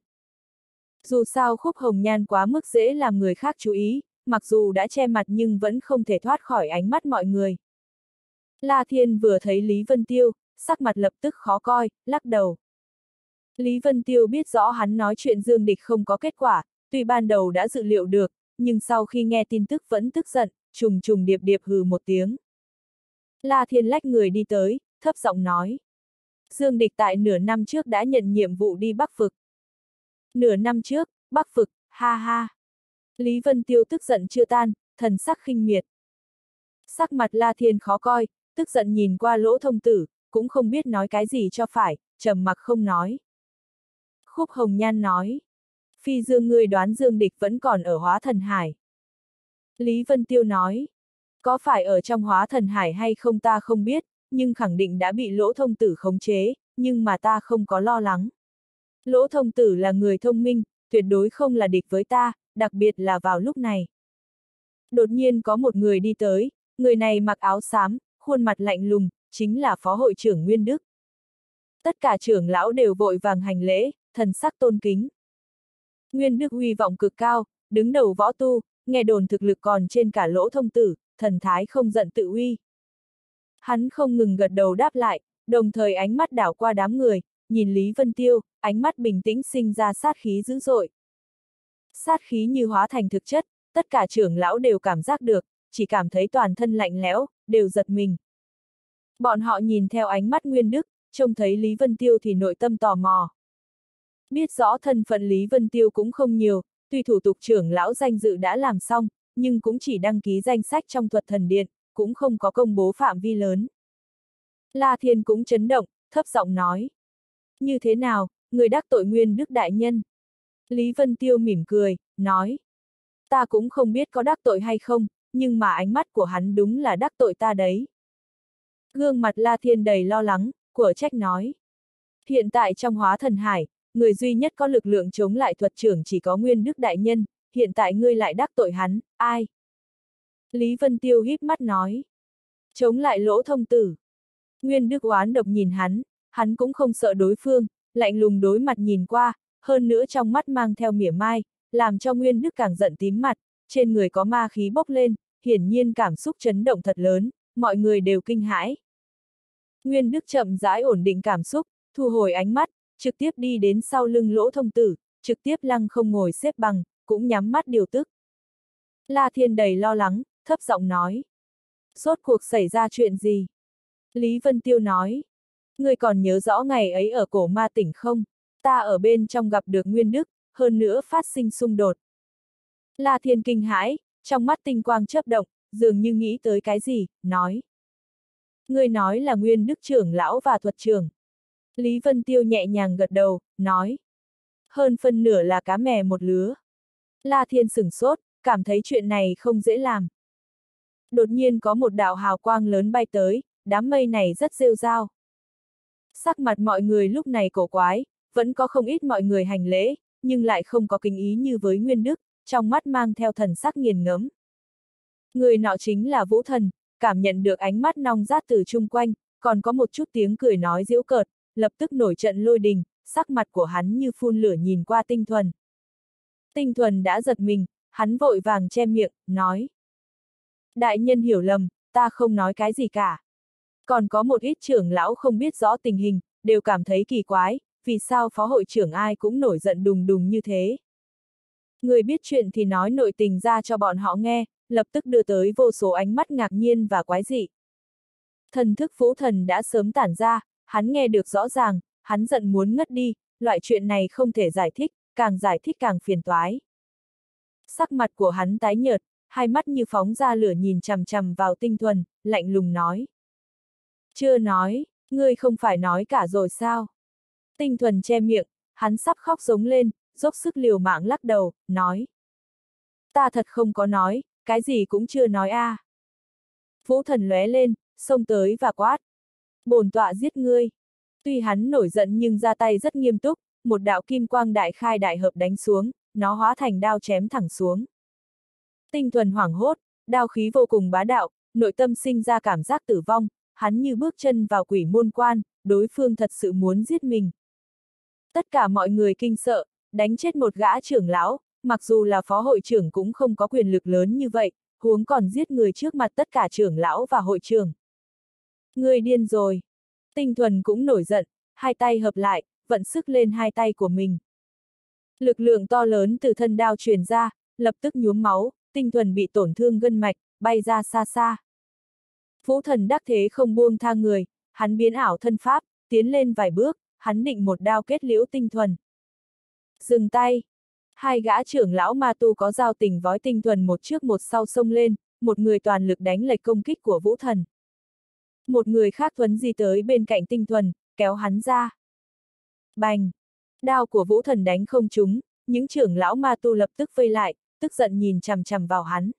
Dù sao Khúc Hồng Nhan quá mức dễ làm người khác chú ý, mặc dù đã che mặt nhưng vẫn không thể thoát khỏi ánh mắt mọi người. La Thiên vừa thấy Lý Vân Tiêu, sắc mặt lập tức khó coi, lắc đầu. Lý Vân Tiêu biết rõ hắn nói chuyện Dương Địch không có kết quả, tuy ban đầu đã dự liệu được, nhưng sau khi nghe tin tức vẫn tức giận, trùng trùng điệp điệp hừ một tiếng. La Thiên lách người đi tới, thấp giọng nói. Dương Địch tại nửa năm trước đã nhận nhiệm vụ đi Bắc Vực. Nửa năm trước, Bắc Vực, ha ha. Lý Vân Tiêu tức giận chưa tan, thần sắc khinh miệt. Sắc mặt La Thiên khó coi, tức giận nhìn qua Lỗ Thông Tử, cũng không biết nói cái gì cho phải, trầm mặc không nói. Khúc Hồng Nhan nói. Phi Dương ngươi đoán Dương Địch vẫn còn ở Hóa Thần Hải. Lý Vân Tiêu nói. Có phải ở trong Hóa Thần Hải hay không ta không biết, nhưng khẳng định đã bị Lỗ Thông Tử khống chế, nhưng mà ta không có lo lắng. Lỗ Thông Tử là người thông minh, tuyệt đối không là địch với ta, đặc biệt là vào lúc này. Đột nhiên có một người đi tới, người này mặc áo xám, khuôn mặt lạnh lùng, chính là Phó hội trưởng Nguyên Đức. Tất cả trưởng lão đều vội vàng hành lễ, thần sắc tôn kính. Nguyên Đức uy vọng cực cao, đứng đầu võ tu, nghe đồn thực lực còn trên cả Lỗ Thông Tử, thần thái không giận tự uy. Hắn không ngừng gật đầu đáp lại, đồng thời ánh mắt đảo qua đám người, nhìn Lý Vân Tiêu, ánh mắt bình tĩnh sinh ra sát khí dữ dội. Sát khí như hóa thành thực chất, tất cả trưởng lão đều cảm giác được, chỉ cảm thấy toàn thân lạnh lẽo, đều giật mình. Bọn họ nhìn theo ánh mắt Nguyên Đức, trông thấy Lý Vân Tiêu thì nội tâm tò mò. Biết rõ thân phận Lý Vân Tiêu cũng không nhiều, tuy thủ tục trưởng lão danh dự đã làm xong, nhưng cũng chỉ đăng ký danh sách trong Thuật Thần Điện, cũng không có công bố phạm vi lớn. La Thiên cũng chấn động, thấp giọng nói. Như thế nào, người đắc tội Nguyên Đức đại nhân? Lý Vân Tiêu mỉm cười, nói. Ta cũng không biết có đắc tội hay không, nhưng mà ánh mắt của hắn đúng là đắc tội ta đấy. Gương mặt La Thiên đầy lo lắng, của trách nói. Hiện tại trong Hóa Thần Hải, người duy nhất có lực lượng chống lại thuật trưởng chỉ có Nguyên Đức đại nhân, hiện tại ngươi lại đắc tội hắn, ai? Lý Vân Tiêu híp mắt nói. Chống lại Lỗ Thông Tử. Nguyên Đức oán độc nhìn hắn cũng không sợ đối phương, lạnh lùng đối mặt nhìn qua, hơn nữa trong mắt mang theo mỉa mai, làm cho Nguyên Đức càng giận tím mặt, trên người có ma khí bốc lên, hiển nhiên cảm xúc chấn động thật lớn, mọi người đều kinh hãi. Nguyên Đức chậm rãi ổn định cảm xúc, thu hồi ánh mắt, trực tiếp đi đến sau lưng Lỗ Thông Tử, trực tiếp lăng không ngồi xếp bằng, cũng nhắm mắt điều tức. La Thiên đầy lo lắng, thấp giọng nói. Rốt cuộc xảy ra chuyện gì? Lý Vân Tiêu nói. Ngươi còn nhớ rõ ngày ấy ở Cổ Ma Tỉnh không? Ta ở bên trong gặp được Nguyên Đức, hơn nữa phát sinh xung đột. La Thiên kinh hãi, trong mắt tinh quang chớp động, dường như nghĩ tới cái gì, nói. Ngươi nói là Nguyên Đức trưởng lão và thuật trưởng. Lý Vân Tiêu nhẹ nhàng gật đầu, nói. Hơn phân nửa là cá mè một lứa. La Thiên sửng sốt, cảm thấy chuyện này không dễ làm. Đột nhiên có một đạo hào quang lớn bay tới, đám mây này rất rêu rao. Sắc mặt mọi người lúc này cổ quái, vẫn có không ít mọi người hành lễ, nhưng lại không có kính ý như với Nguyên Đức, trong mắt mang theo thần sắc nghiền ngẫm. Người nọ chính là Vũ Thần, cảm nhận được ánh mắt nong rát từ chung quanh, còn có một chút tiếng cười nói giễu cợt, lập tức nổi trận lôi đình, sắc mặt của hắn như phun lửa nhìn qua Tinh Thuần. Tinh Thuần đã giật mình, hắn vội vàng che miệng, nói. Đại nhân hiểu lầm, ta không nói cái gì cả. Còn có một ít trưởng lão không biết rõ tình hình, đều cảm thấy kỳ quái, vì sao phó hội trưởng ai cũng nổi giận đùng đùng như thế. Người biết chuyện thì nói nội tình ra cho bọn họ nghe, lập tức đưa tới vô số ánh mắt ngạc nhiên và quái dị. Thần thức Vũ Thần đã sớm tản ra, hắn nghe được rõ ràng, hắn giận muốn ngất đi, loại chuyện này không thể giải thích, càng giải thích càng phiền toái. Sắc mặt của hắn tái nhợt, hai mắt như phóng ra lửa nhìn chằm chằm vào Tinh Thuần, lạnh lùng nói. Chưa nói, ngươi không phải nói cả rồi sao? Tinh Thuần che miệng, hắn sắp khóc giống lên, dốc sức liều mạng lắc đầu, nói. Ta thật không có nói, cái gì cũng chưa nói a. Vũ Thần lóe lên, xông tới và quát. Bổn tọa giết ngươi. Tuy hắn nổi giận nhưng ra tay rất nghiêm túc, một đạo kim quang đại khai đại hợp đánh xuống, nó hóa thành đao chém thẳng xuống. Tinh Thuần hoảng hốt, đao khí vô cùng bá đạo, nội tâm sinh ra cảm giác tử vong, hắn như bước chân vào quỷ môn quan, đối phương thật sự muốn giết mình. Tất cả mọi người kinh sợ, đánh chết một gã trưởng lão, mặc dù là phó hội trưởng cũng không có quyền lực lớn như vậy, huống còn giết người trước mặt tất cả trưởng lão và hội trưởng. Ngươi điên rồi. Tinh Thuần cũng nổi giận, hai tay hợp lại, vận sức lên hai tay của mình. Lực lượng to lớn từ thân đao truyền ra, lập tức nhuốm máu, Tinh Thuần bị tổn thương gân mạch, bay ra xa xa. Vũ Thần đắc thế không buông tha người, hắn biến ảo thân pháp, tiến lên vài bước, hắn định một đao kết liễu Tinh Thuần. Dừng tay! Hai gã trưởng lão ma tu có giao tình vói Tinh Thuần một trước một sau xông lên, một người toàn lực đánh lệch công kích của Vũ Thần. Một người khác thuấn di tới bên cạnh Tinh Thuần, kéo hắn ra. Bành! Đao của Vũ Thần đánh không trúng, những trưởng lão ma tu lập tức vây lại, tức giận nhìn chằm chằm vào hắn.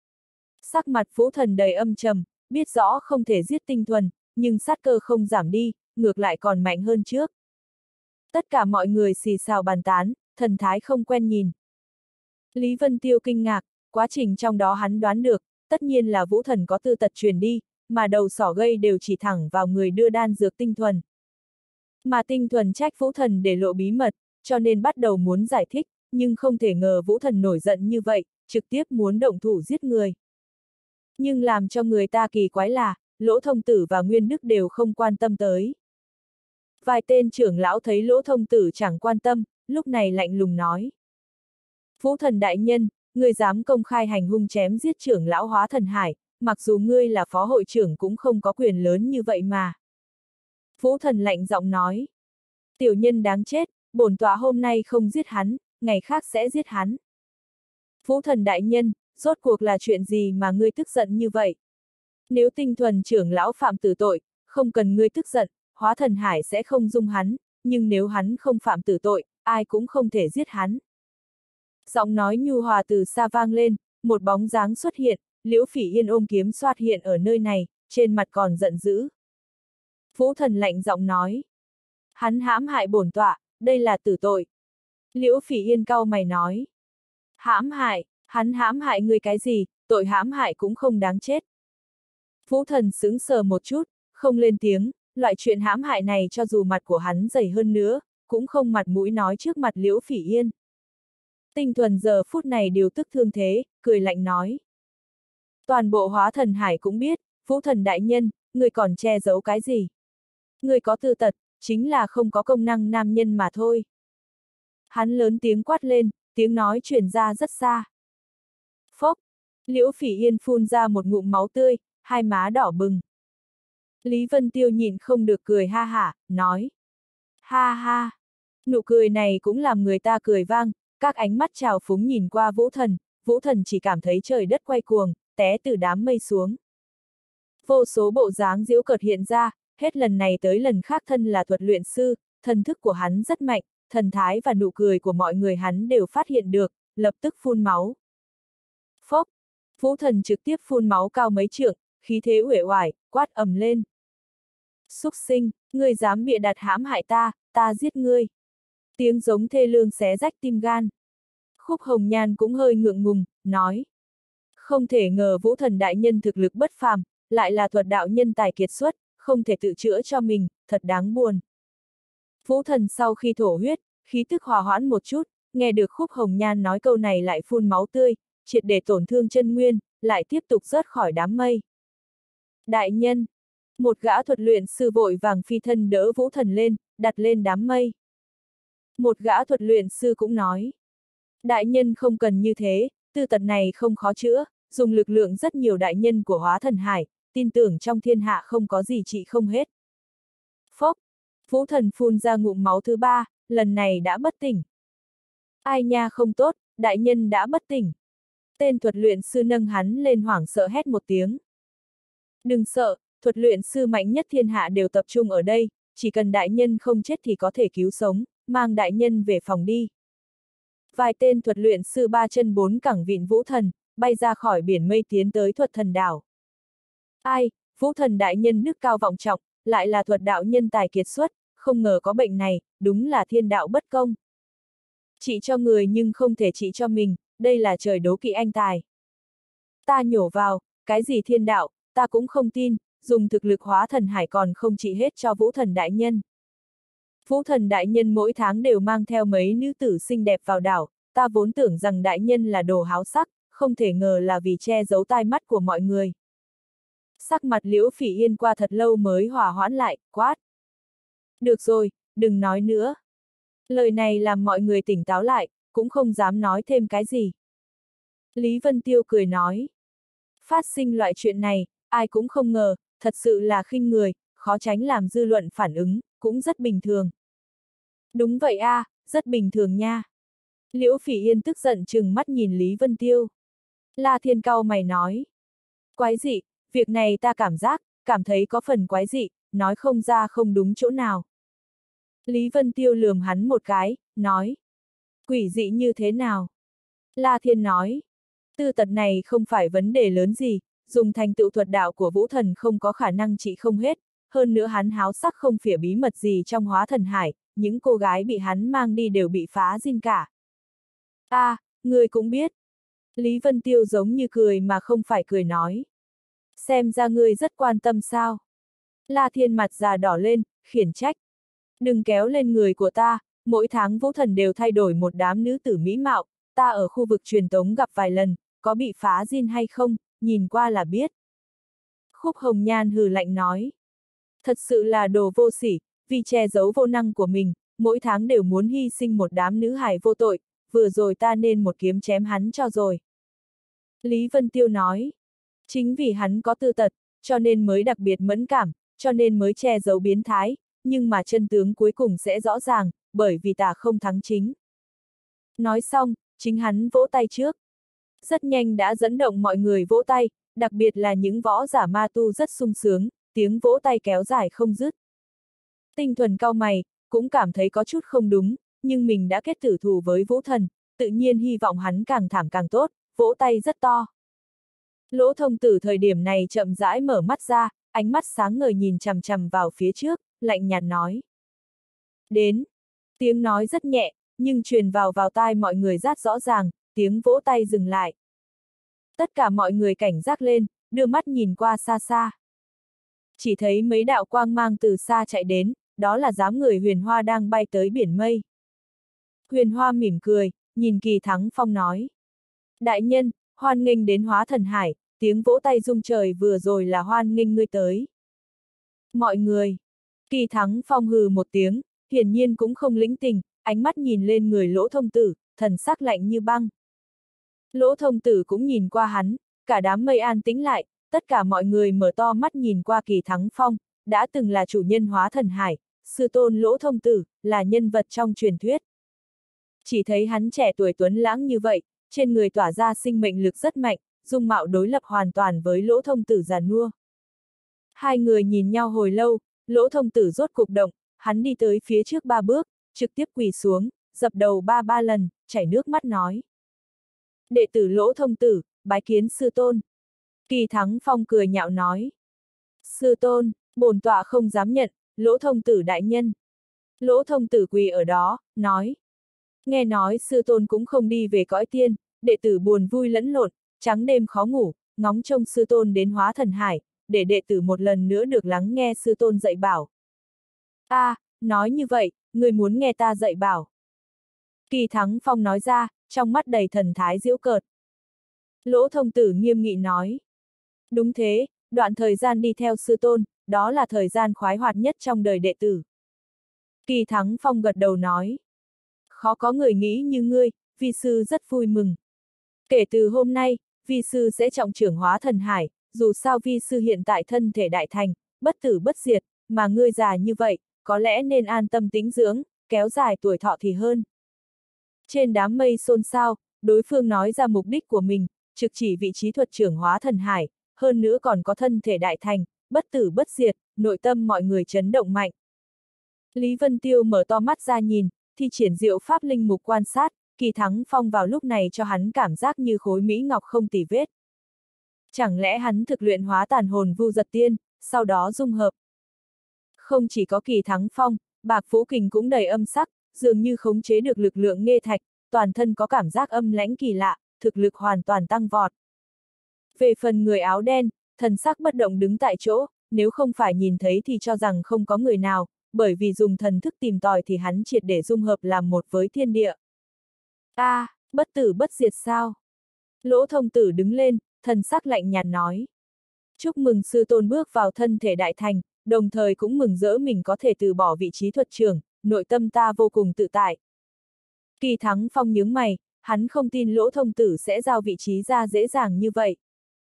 Sắc mặt Vũ Thần đầy âm trầm, biết rõ không thể giết Tinh Thuần, nhưng sát cơ không giảm đi, ngược lại còn mạnh hơn trước. Tất cả mọi người xì xào bàn tán, thần thái không quen nhìn. Lý Vân Tiêu kinh ngạc, quá trình trong đó hắn đoán được, tất nhiên là Vũ Thần có tư tật truyền đi, mà đầu sỏ gây đều chỉ thẳng vào người đưa đan dược Tinh Thuần. Mà Tinh Thuần trách Vũ Thần để lộ bí mật, cho nên bắt đầu muốn giải thích, nhưng không thể ngờ Vũ Thần nổi giận như vậy, trực tiếp muốn động thủ giết người. Nhưng làm cho người ta kỳ quái là, Lỗ Thông Tử và Nguyên Đức đều không quan tâm tới. Vài tên trưởng lão thấy Lỗ Thông Tử chẳng quan tâm, lúc này lạnh lùng nói. Vũ Thần đại nhân, ngươi dám công khai hành hung chém giết trưởng lão Hóa Thần Hải, mặc dù ngươi là phó hội trưởng cũng không có quyền lớn như vậy mà. Vũ Thần lạnh giọng nói. Tiểu nhân đáng chết, bổn tọa hôm nay không giết hắn, ngày khác sẽ giết hắn. Vũ Thần đại nhân, rốt cuộc là chuyện gì mà ngươi tức giận như vậy? Nếu Tinh Thuần trưởng lão phạm tử tội, không cần ngươi tức giận, Hóa Thần Hải sẽ không dung hắn, nhưng nếu hắn không phạm tử tội, ai cũng không thể giết hắn. Giọng nói nhu hòa từ xa vang lên, một bóng dáng xuất hiện, Liễu Phỉ Yên ôm kiếm xoát hiện ở nơi này, trên mặt còn giận dữ. Vũ Thần lạnh giọng nói. Hắn hãm hại bổn tọa, đây là tử tội. Liễu Phỉ Yên cau mày nói. Hãm hại, hắn hãm hại ngươi cái gì, tội hãm hại cũng không đáng chết. Vũ Thần sững sờ một chút, không lên tiếng, loại chuyện hãm hại này cho dù mặt của hắn dày hơn nữa, cũng không mặt mũi nói trước mặt Liễu Phỉ Yên. Tinh Thuần giờ phút này điều tức thương thế, cười lạnh nói. Toàn bộ Hóa Thần Hải cũng biết, Vũ Thần đại nhân, người còn che giấu cái gì? Người có tư tật, chính là không có công năng nam nhân mà thôi. Hắn lớn tiếng quát lên, tiếng nói truyền ra rất xa. Phốc! Liễu Phỉ Yên phun ra một ngụm máu tươi, hai má đỏ bừng. Lý Vân Tiêu nhìn không được cười ha hả, nói. Ha ha! Nụ cười này cũng làm người ta cười vang, các ánh mắt trào phúng nhìn qua Vũ Thần chỉ cảm thấy trời đất quay cuồng, té từ đám mây xuống. Vô số bộ dáng giễu cợt hiện ra, hết lần này tới lần khác thân là thuật luyện sư, thần thức của hắn rất mạnh, thần thái và nụ cười của mọi người hắn đều phát hiện được, lập tức phun máu. Phốc! Vũ Thần trực tiếp phun máu cao mấy trượng, khí thế uể oải, quát ầm lên. Súc sinh, ngươi dám bịa đặt hãm hại ta, ta giết ngươi. Tiếng giống thê lương xé rách tim gan. Khúc Hồng Nhan cũng hơi ngượng ngùng, nói. Không thể ngờ Vũ Thần đại nhân thực lực bất phàm, lại là thuật đạo nhân tài kiệt xuất, không thể tự chữa cho mình, thật đáng buồn. Vũ Thần sau khi thổ huyết, khí tức hòa hoãn một chút, nghe được Khúc Hồng Nhan nói câu này lại phun máu tươi, triệt để tổn thương chân nguyên, lại tiếp tục rớt khỏi đám mây. Đại nhân! Một gã thuật luyện sư vội vàng phi thân đỡ Vũ Thần lên, đặt lên đám mây. Một gã thuật luyện sư cũng nói. Đại nhân không cần như thế, tư tật này không khó chữa, dùng lực lượng rất nhiều đại nhân của Hóa Thần Hải, tin tưởng trong thiên hạ không có gì trị không hết. Phốc! Vũ Thần phun ra ngụm máu thứ ba, lần này đã bất tỉnh. Ai nha không tốt, đại nhân đã bất tỉnh. Tên thuật luyện sư nâng hắn lên hoảng sợ hét một tiếng. Đừng sợ, thuật luyện sư mạnh nhất thiên hạ đều tập trung ở đây, chỉ cần đại nhân không chết thì có thể cứu sống, mang đại nhân về phòng đi. Vài tên thuật luyện sư ba chân bốn cẳng vịn Vũ Thần, bay ra khỏi biển mây tiến tới thuật thần đảo. Ai, Vũ Thần đại nhân đức cao vọng trọng, lại là thuật đạo nhân tài kiệt xuất, không ngờ có bệnh này, đúng là thiên đạo bất công. Trị cho người nhưng không thể trị cho mình, đây là trời đố kỵ anh tài. Ta nhổ vào, cái gì thiên đạo, ta cũng không tin, dùng thực lực Hóa Thần Hải còn không trị hết cho Vũ Thần đại nhân. Vũ Thần đại nhân mỗi tháng đều mang theo mấy nữ tử xinh đẹp vào đảo, ta vốn tưởng rằng đại nhân là đồ háo sắc, không thể ngờ là vì che giấu tai mắt của mọi người. Sắc mặt Liễu Phỉ Yên qua thật lâu mới hòa hoãn lại, quát. Được rồi, đừng nói nữa. Lời này làm mọi người tỉnh táo lại, cũng không dám nói thêm cái gì. Lý Vân Tiêu cười nói. Phát sinh loại chuyện này, ai cũng không ngờ, thật sự là khinh người, khó tránh làm dư luận phản ứng, cũng rất bình thường. Đúng vậy a, rất bình thường nha. Liễu Phỉ Yên tức giận trừng mắt nhìn Lý Vân Tiêu. La Thiên cau mày nói. Quái dị, việc này ta cảm thấy có phần quái dị, nói không ra không đúng chỗ nào. Lý Vân Tiêu lườm hắn một cái, nói. Quỷ dị như thế nào? La Thiên nói. Tư tật này không phải vấn đề lớn gì, dùng thành tựu thuật đạo của Vũ Thần không có khả năng trị không hết, hơn nữa hắn háo sắc không phỉa bí mật gì trong Hóa Thần Hải, những cô gái bị hắn mang đi đều bị phá dinh cả. Ngươi cũng biết. Lý Vân Tiêu giống như cười mà không phải cười nói. Xem ra ngươi rất quan tâm sao. La Thiên mặt già đỏ lên, khiển trách. Đừng kéo lên người của ta, mỗi tháng Vũ Thần đều thay đổi một đám nữ tử mỹ mạo, ta ở khu vực truyền tống gặp vài lần, có bị phá dinh hay không, nhìn qua là biết. Khúc Hồng Nhan hừ lạnh nói. Thật sự là đồ vô sỉ, vì che giấu vô năng của mình, mỗi tháng đều muốn hy sinh một đám nữ hài vô tội, vừa rồi ta nên một kiếm chém hắn cho rồi. Lý Vân Tiêu nói. Chính vì hắn có tư tật, cho nên mới đặc biệt mẫn cảm, cho nên mới che giấu biến thái, nhưng mà chân tướng cuối cùng sẽ rõ ràng, bởi vì ta không thắng chính. Nói xong, chính hắn vỗ tay trước. Rất nhanh đã dẫn động mọi người vỗ tay, đặc biệt là những võ giả ma tu rất sung sướng, tiếng vỗ tay kéo dài không dứt. Tinh Thuần cau mày, cũng cảm thấy có chút không đúng, nhưng mình đã kết tử thù với Vũ Thần, tự nhiên hy vọng hắn càng thảm càng tốt, vỗ tay rất to. Lỗ Thông Tử thời điểm này chậm rãi mở mắt ra, ánh mắt sáng ngời nhìn chằm chằm vào phía trước, lạnh nhạt nói. Đến. Tiếng nói rất nhẹ, nhưng truyền vào tai mọi người rất rõ ràng, tiếng vỗ tay dừng lại. Tất cả mọi người cảnh giác lên, đưa mắt nhìn qua xa xa. Chỉ thấy mấy đạo quang mang từ xa chạy đến, đó là đám người Huyền Hoa đang bay tới biển mây. Huyền Hoa mỉm cười, nhìn Kỳ Thắng Phong nói. Đại nhân, hoan nghênh đến Hóa Thần Hải, tiếng vỗ tay rung trời vừa rồi là hoan nghênh ngươi tới. Mọi người. Kỳ Thắng Phong hừ một tiếng, hiển nhiên cũng không lĩnh tình, ánh mắt nhìn lên người Lỗ Thông Tử, thần sắc lạnh như băng. Lỗ Thông Tử cũng nhìn qua hắn, cả đám mây an tĩnh lại, tất cả mọi người mở to mắt nhìn qua Kỳ Thắng Phong, đã từng là chủ nhân Hóa Thần Hải, sư tôn Lỗ Thông Tử, là nhân vật trong truyền thuyết. Chỉ thấy hắn trẻ tuổi tuấn lãng như vậy, trên người tỏa ra sinh mệnh lực rất mạnh, dung mạo đối lập hoàn toàn với Lỗ Thông Tử già nua. Hai người nhìn nhau hồi lâu, Lỗ Thông Tử rốt cục động, hắn đi tới phía trước 3 bước, trực tiếp quỳ xuống, dập đầu ba lần, chảy nước mắt nói. Đệ tử Lỗ Thông Tử, bái kiến sư tôn. Kỳ Thắng Phong cười nhạo nói. Sư tôn, bổn tọa không dám nhận, Lỗ Thông Tử đại nhân. Lỗ Thông Tử quỳ ở đó, nói. Nghe nói sư tôn cũng không đi về cõi tiên, đệ tử buồn vui lẫn lộn, trắng đêm khó ngủ, ngóng trông sư tôn đến Hóa Thần Hải, để đệ tử một lần nữa được lắng nghe sư tôn dạy bảo. Nói như vậy, ngươi muốn nghe ta dạy bảo. Kỳ Thắng Phong nói ra, trong mắt đầy thần thái giễu cợt. Lỗ Thông Tử nghiêm nghị nói. Đúng thế, đoạn thời gian đi theo sư tôn, đó là thời gian khoái hoạt nhất trong đời đệ tử. Kỳ Thắng Phong gật đầu nói. Khó có người nghĩ như ngươi, vi sư rất vui mừng. Kể từ hôm nay, vi sư sẽ trọng trưởng Hóa Thần Hải, dù sao vi sư hiện tại thân thể đại thành, bất tử bất diệt, mà ngươi già như vậy, có lẽ nên an tâm tĩnh dưỡng, kéo dài tuổi thọ thì hơn. Trên đám mây xôn xao, đối phương nói ra mục đích của mình, trực chỉ vị trí thuật trưởng Hóa Thần Hải, hơn nữa còn có thân thể đại thành, bất tử bất diệt, nội tâm mọi người chấn động mạnh. Lý Vân Tiêu mở to mắt ra nhìn, thi triển diệu pháp linh mục quan sát, Kỳ Thắng Phong vào lúc này cho hắn cảm giác như khối mỹ ngọc không tì vết. Chẳng lẽ hắn thực luyện hóa tàn hồn vu giật tiên, sau đó dung hợp? Không chỉ có Kỳ Thắng Phong, Bạc Vũ Kình cũng đầy âm sắc, dường như khống chế được lực lượng nghê thạch, toàn thân có cảm giác âm lãnh kỳ lạ, thực lực hoàn toàn tăng vọt. Về phần người áo đen, thần sắc bất động đứng tại chỗ, nếu không phải nhìn thấy thì cho rằng không có người nào, bởi vì dùng thần thức tìm tòi thì hắn triệt để dung hợp làm một với thiên địa. Bất tử bất diệt sao? Lỗ Thông Tử đứng lên, thần sắc lạnh nhạt nói. Chúc mừng sư tôn bước vào thân thể đại thành, đồng thời cũng mừng rỡ mình có thể từ bỏ vị trí thuật trưởng, nội tâm ta vô cùng tự tại. Kỳ Thắng Phong nhướng mày, hắn không tin Lỗ Thông Tử sẽ giao vị trí ra dễ dàng như vậy.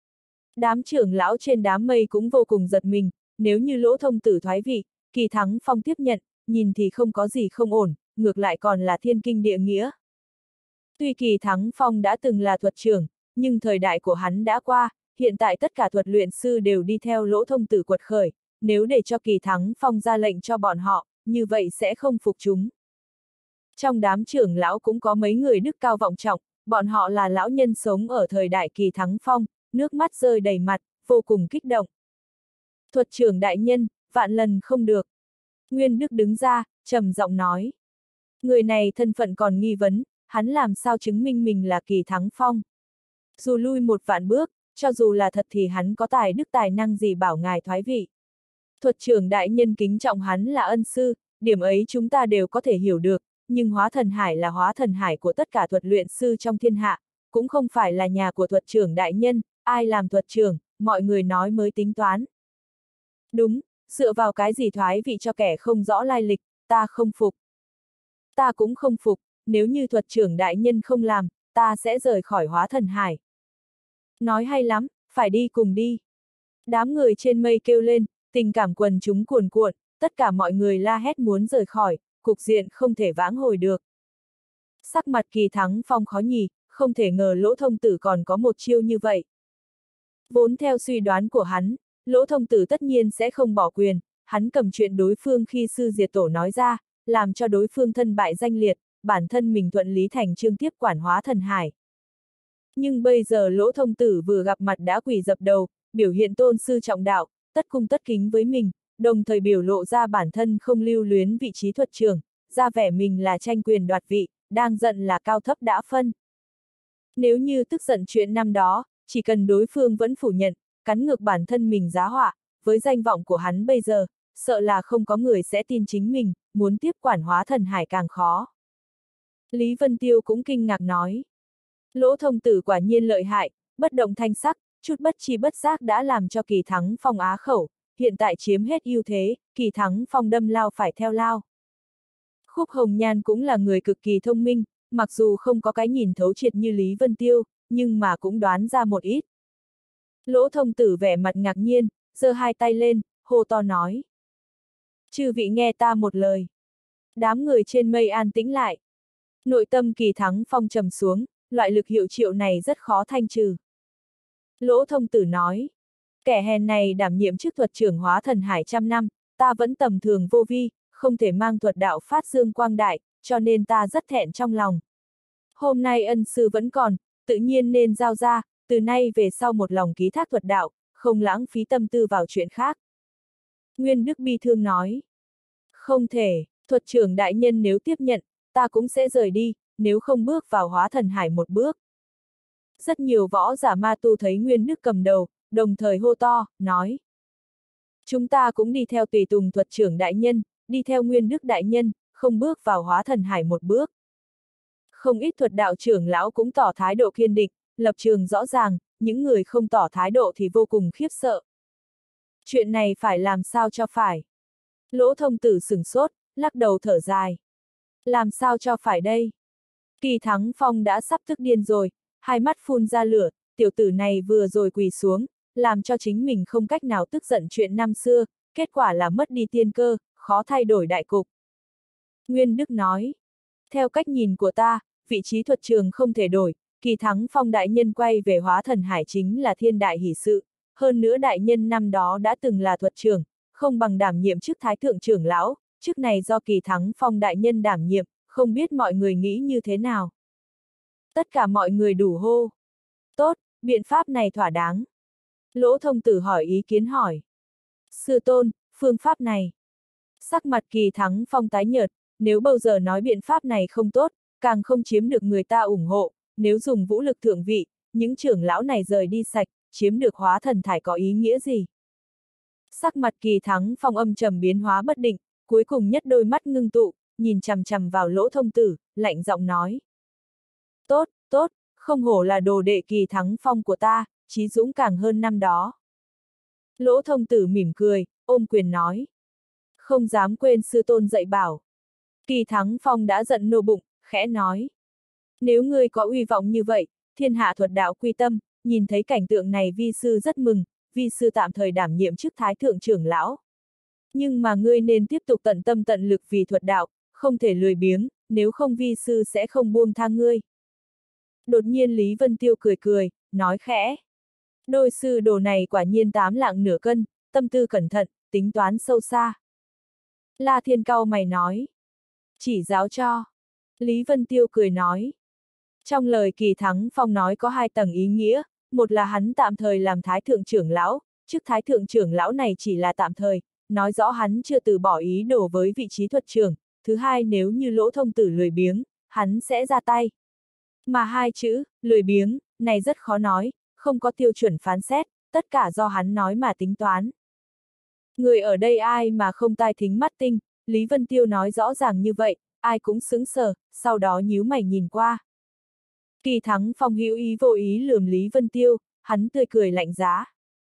Đám trưởng lão trên đám mây cũng vô cùng giật mình, nếu như Lỗ Thông Tử thoái vị, Kỳ Thắng Phong tiếp nhận, nhìn thì không có gì không ổn, ngược lại còn là thiên kinh địa nghĩa. Tuy Kỳ Thắng Phong đã từng là thuật trưởng, nhưng thời đại của hắn đã qua, hiện tại tất cả thuật luyện sư đều đi theo Lỗ Thông Tử quật khởi, nếu để cho Kỳ Thắng Phong ra lệnh cho bọn họ, như vậy sẽ không phục chúng. Trong đám trưởng lão cũng có mấy người đức cao vọng trọng, bọn họ là lão nhân sống ở thời đại Kỳ Thắng Phong, nước mắt rơi đầy mặt, vô cùng kích động. Thuật trưởng đại nhân, vạn lần không được. Nguyên Đức đứng ra, trầm giọng nói. Người này thân phận còn nghi vấn, hắn làm sao chứng minh mình là Kỳ Thắng Phong. Dù lui một vạn bước, cho dù là thật thì hắn có tài đức tài năng gì bảo ngài thoái vị. Thuật trưởng đại nhân kính trọng hắn là ân sư, điểm ấy chúng ta đều có thể hiểu được, nhưng Hóa Thần Hải là Hóa Thần Hải của tất cả thuật luyện sư trong thiên hạ, cũng không phải là nhà của thuật trưởng đại nhân, ai làm thuật trưởng, mọi người nói mới tính toán. Đúng, dựa vào cái gì thoái vị cho kẻ không rõ lai lịch, ta không phục. Ta cũng không phục, nếu như thuật trưởng đại nhân không làm, ta sẽ rời khỏi Hóa Thần Hải. Nói hay lắm, phải đi cùng đi. Đám người trên mây kêu lên, tình cảm quần chúng cuồn cuộn, tất cả mọi người la hét muốn rời khỏi, cục diện không thể vãng hồi được. Sắc mặt Kỳ Thắng Phong khó nhì, không thể ngờ Lỗ Thông Tử còn có một chiêu như vậy. Vốn theo suy đoán của hắn, Lỗ Thông Tử tất nhiên sẽ không bỏ quyền, hắn cầm chuyện đối phương khi sư diệt tổ nói ra, làm cho đối phương thân bại danh liệt, bản thân mình thuận lý thành chương tiếp quản Hóa Thần Hải. Nhưng bây giờ Lỗ Thông Tử vừa gặp mặt đã quỳ dập đầu, biểu hiện tôn sư trọng đạo, tất cung tất kính với mình, đồng thời biểu lộ ra bản thân không lưu luyến vị trí thuật trưởng, ra vẻ mình là tranh quyền đoạt vị, đang giận là cao thấp đã phân. Nếu như tức giận chuyện năm đó, chỉ cần đối phương vẫn phủ nhận, cắn ngược bản thân mình giá họa, với danh vọng của hắn bây giờ, sợ là không có người sẽ tin chính mình, muốn tiếp quản Hóa Thần Hải càng khó. Lý Vân Tiêu cũng kinh ngạc nói. Lỗ Thông Tử quả nhiên lợi hại, bất động thanh sắc, chút bất chi bất giác đã làm cho Kỳ Thắng Phong á khẩu, hiện tại chiếm hết ưu thế, Kỳ Thắng Phong đâm lao phải theo lao. Khúc Hồng Nhan cũng là người cực kỳ thông minh, mặc dù không có cái nhìn thấu triệt như Lý Vân Tiêu, nhưng mà cũng đoán ra một ít. Lỗ Thông Tử vẻ mặt ngạc nhiên, giơ hai tay lên, hô to nói. Chư vị nghe ta một lời. Đám người trên mây an tĩnh lại. Nội tâm Kỳ Thắng Phong trầm xuống, loại lực hiệu triệu này rất khó thanh trừ. Lỗ Thông Tử nói. Kẻ hèn này đảm nhiệm chức thuật trưởng Hóa Thần Hải trăm năm, ta vẫn tầm thường vô vi, không thể mang thuật đạo phát dương quang đại, cho nên ta rất thẹn trong lòng. Hôm nay ân sư vẫn còn, tự nhiên nên giao ra, từ nay về sau một lòng ký thác thuật đạo, không lãng phí tâm tư vào chuyện khác. Nguyên Đức bi thương nói. Không thể, thuật trưởng đại nhân nếu tiếp nhận, ta cũng sẽ rời đi, nếu không bước vào Hóa Thần Hải một bước. Rất nhiều võ giả ma tu thấy Nguyên Đức cầm đầu, đồng thời hô to, nói. Chúng ta cũng đi theo tùy tùng thuật trưởng đại nhân, đi theo Nguyên Đức đại nhân, không bước vào hóa thần hải một bước. Không ít thuật đạo trưởng lão cũng tỏ thái độ kiên định, lập trường rõ ràng, những người không tỏ thái độ thì vô cùng khiếp sợ. Chuyện này phải làm sao cho phải? Lỗ Thông Tử sửng sốt, lắc đầu thở dài. Làm sao cho phải đây? Kỳ Thắng Phong đã sắp tức điên rồi, hai mắt phun ra lửa, tiểu tử này vừa rồi quỳ xuống, làm cho chính mình không cách nào tức giận chuyện năm xưa, kết quả là mất đi tiên cơ, khó thay đổi đại cục. Nguyên Đức nói, theo cách nhìn của ta, vị trí thuật trường không thể đổi, Kỳ Thắng Phong đại nhân quay về hóa thần hải chính là thiên đại hỷ sự, hơn nữa đại nhân năm đó đã từng là thuật trưởng, không bằng đảm nhiệm chức thái thượng trưởng lão, chức này do Kỳ Thắng Phong đại nhân đảm nhiệm, không biết mọi người nghĩ như thế nào. Tất cả mọi người đủ hô. Tốt, biện pháp này thỏa đáng. Lỗ Thông Tử hỏi ý kiến hỏi. Sư tôn, phương pháp này. Sắc mặt Kỳ Thắng Phong tái nhợt, nếu bao giờ nói biện pháp này không tốt, càng không chiếm được người ta ủng hộ, nếu dùng vũ lực thượng vị, những trưởng lão này rời đi sạch, chiếm được hóa thần thải có ý nghĩa gì? Sắc mặt Kỳ Thắng Phong âm trầm biến hóa bất định, cuối cùng nhất đôi mắt ngưng tụ, nhìn chằm chằm vào Lỗ Thông Tử, lạnh giọng nói. Tốt, tốt, không hổ là đồ đệ Kỳ Thắng Phong của ta, chí dũng càng hơn năm đó. Lỗ Thông Tử mỉm cười, ôm quyền nói. Không dám quên sư tôn dạy bảo. Kỳ Thắng Phong đã giận nô bụng, khẽ nói. Nếu ngươi có uy vọng như vậy, thiên hạ thuật đạo quy tâm, nhìn thấy cảnh tượng này vi sư rất mừng, vi sư tạm thời đảm nhiệm chức thái thượng trưởng lão. Nhưng mà ngươi nên tiếp tục tận tâm tận lực vì thuật đạo, không thể lười biếng, nếu không vi sư sẽ không buông tha ngươi. Đột nhiên Lý Vân Tiêu cười cười, nói khẽ. Đôi sư đồ này quả nhiên 8 lạng nửa cân, tâm tư cẩn thận, tính toán sâu xa. La Thiên cau mày nói. Chỉ giáo cho. Lý Vân Tiêu cười nói. Trong lời Kỳ Thắng Phong nói có hai tầng ý nghĩa, một là hắn tạm thời làm thái thượng trưởng lão, chức thái thượng trưởng lão này chỉ là tạm thời, nói rõ hắn chưa từ bỏ ý đồ với vị trí thuật trưởng, thứ hai nếu như Lỗ Thông Tử lười biếng, hắn sẽ ra tay. Mà hai chữ, lười biếng, này rất khó nói, không có tiêu chuẩn phán xét, tất cả do hắn nói mà tính toán. Người ở đây ai mà không tai thính mắt tinh, Lý Vân Tiêu nói rõ ràng như vậy, ai cũng sững sờ, sau đó nhíu mày nhìn qua. Kỳ Thắng Phong hữu ý vô ý lườm Lý Vân Tiêu, hắn tươi cười lạnh giá.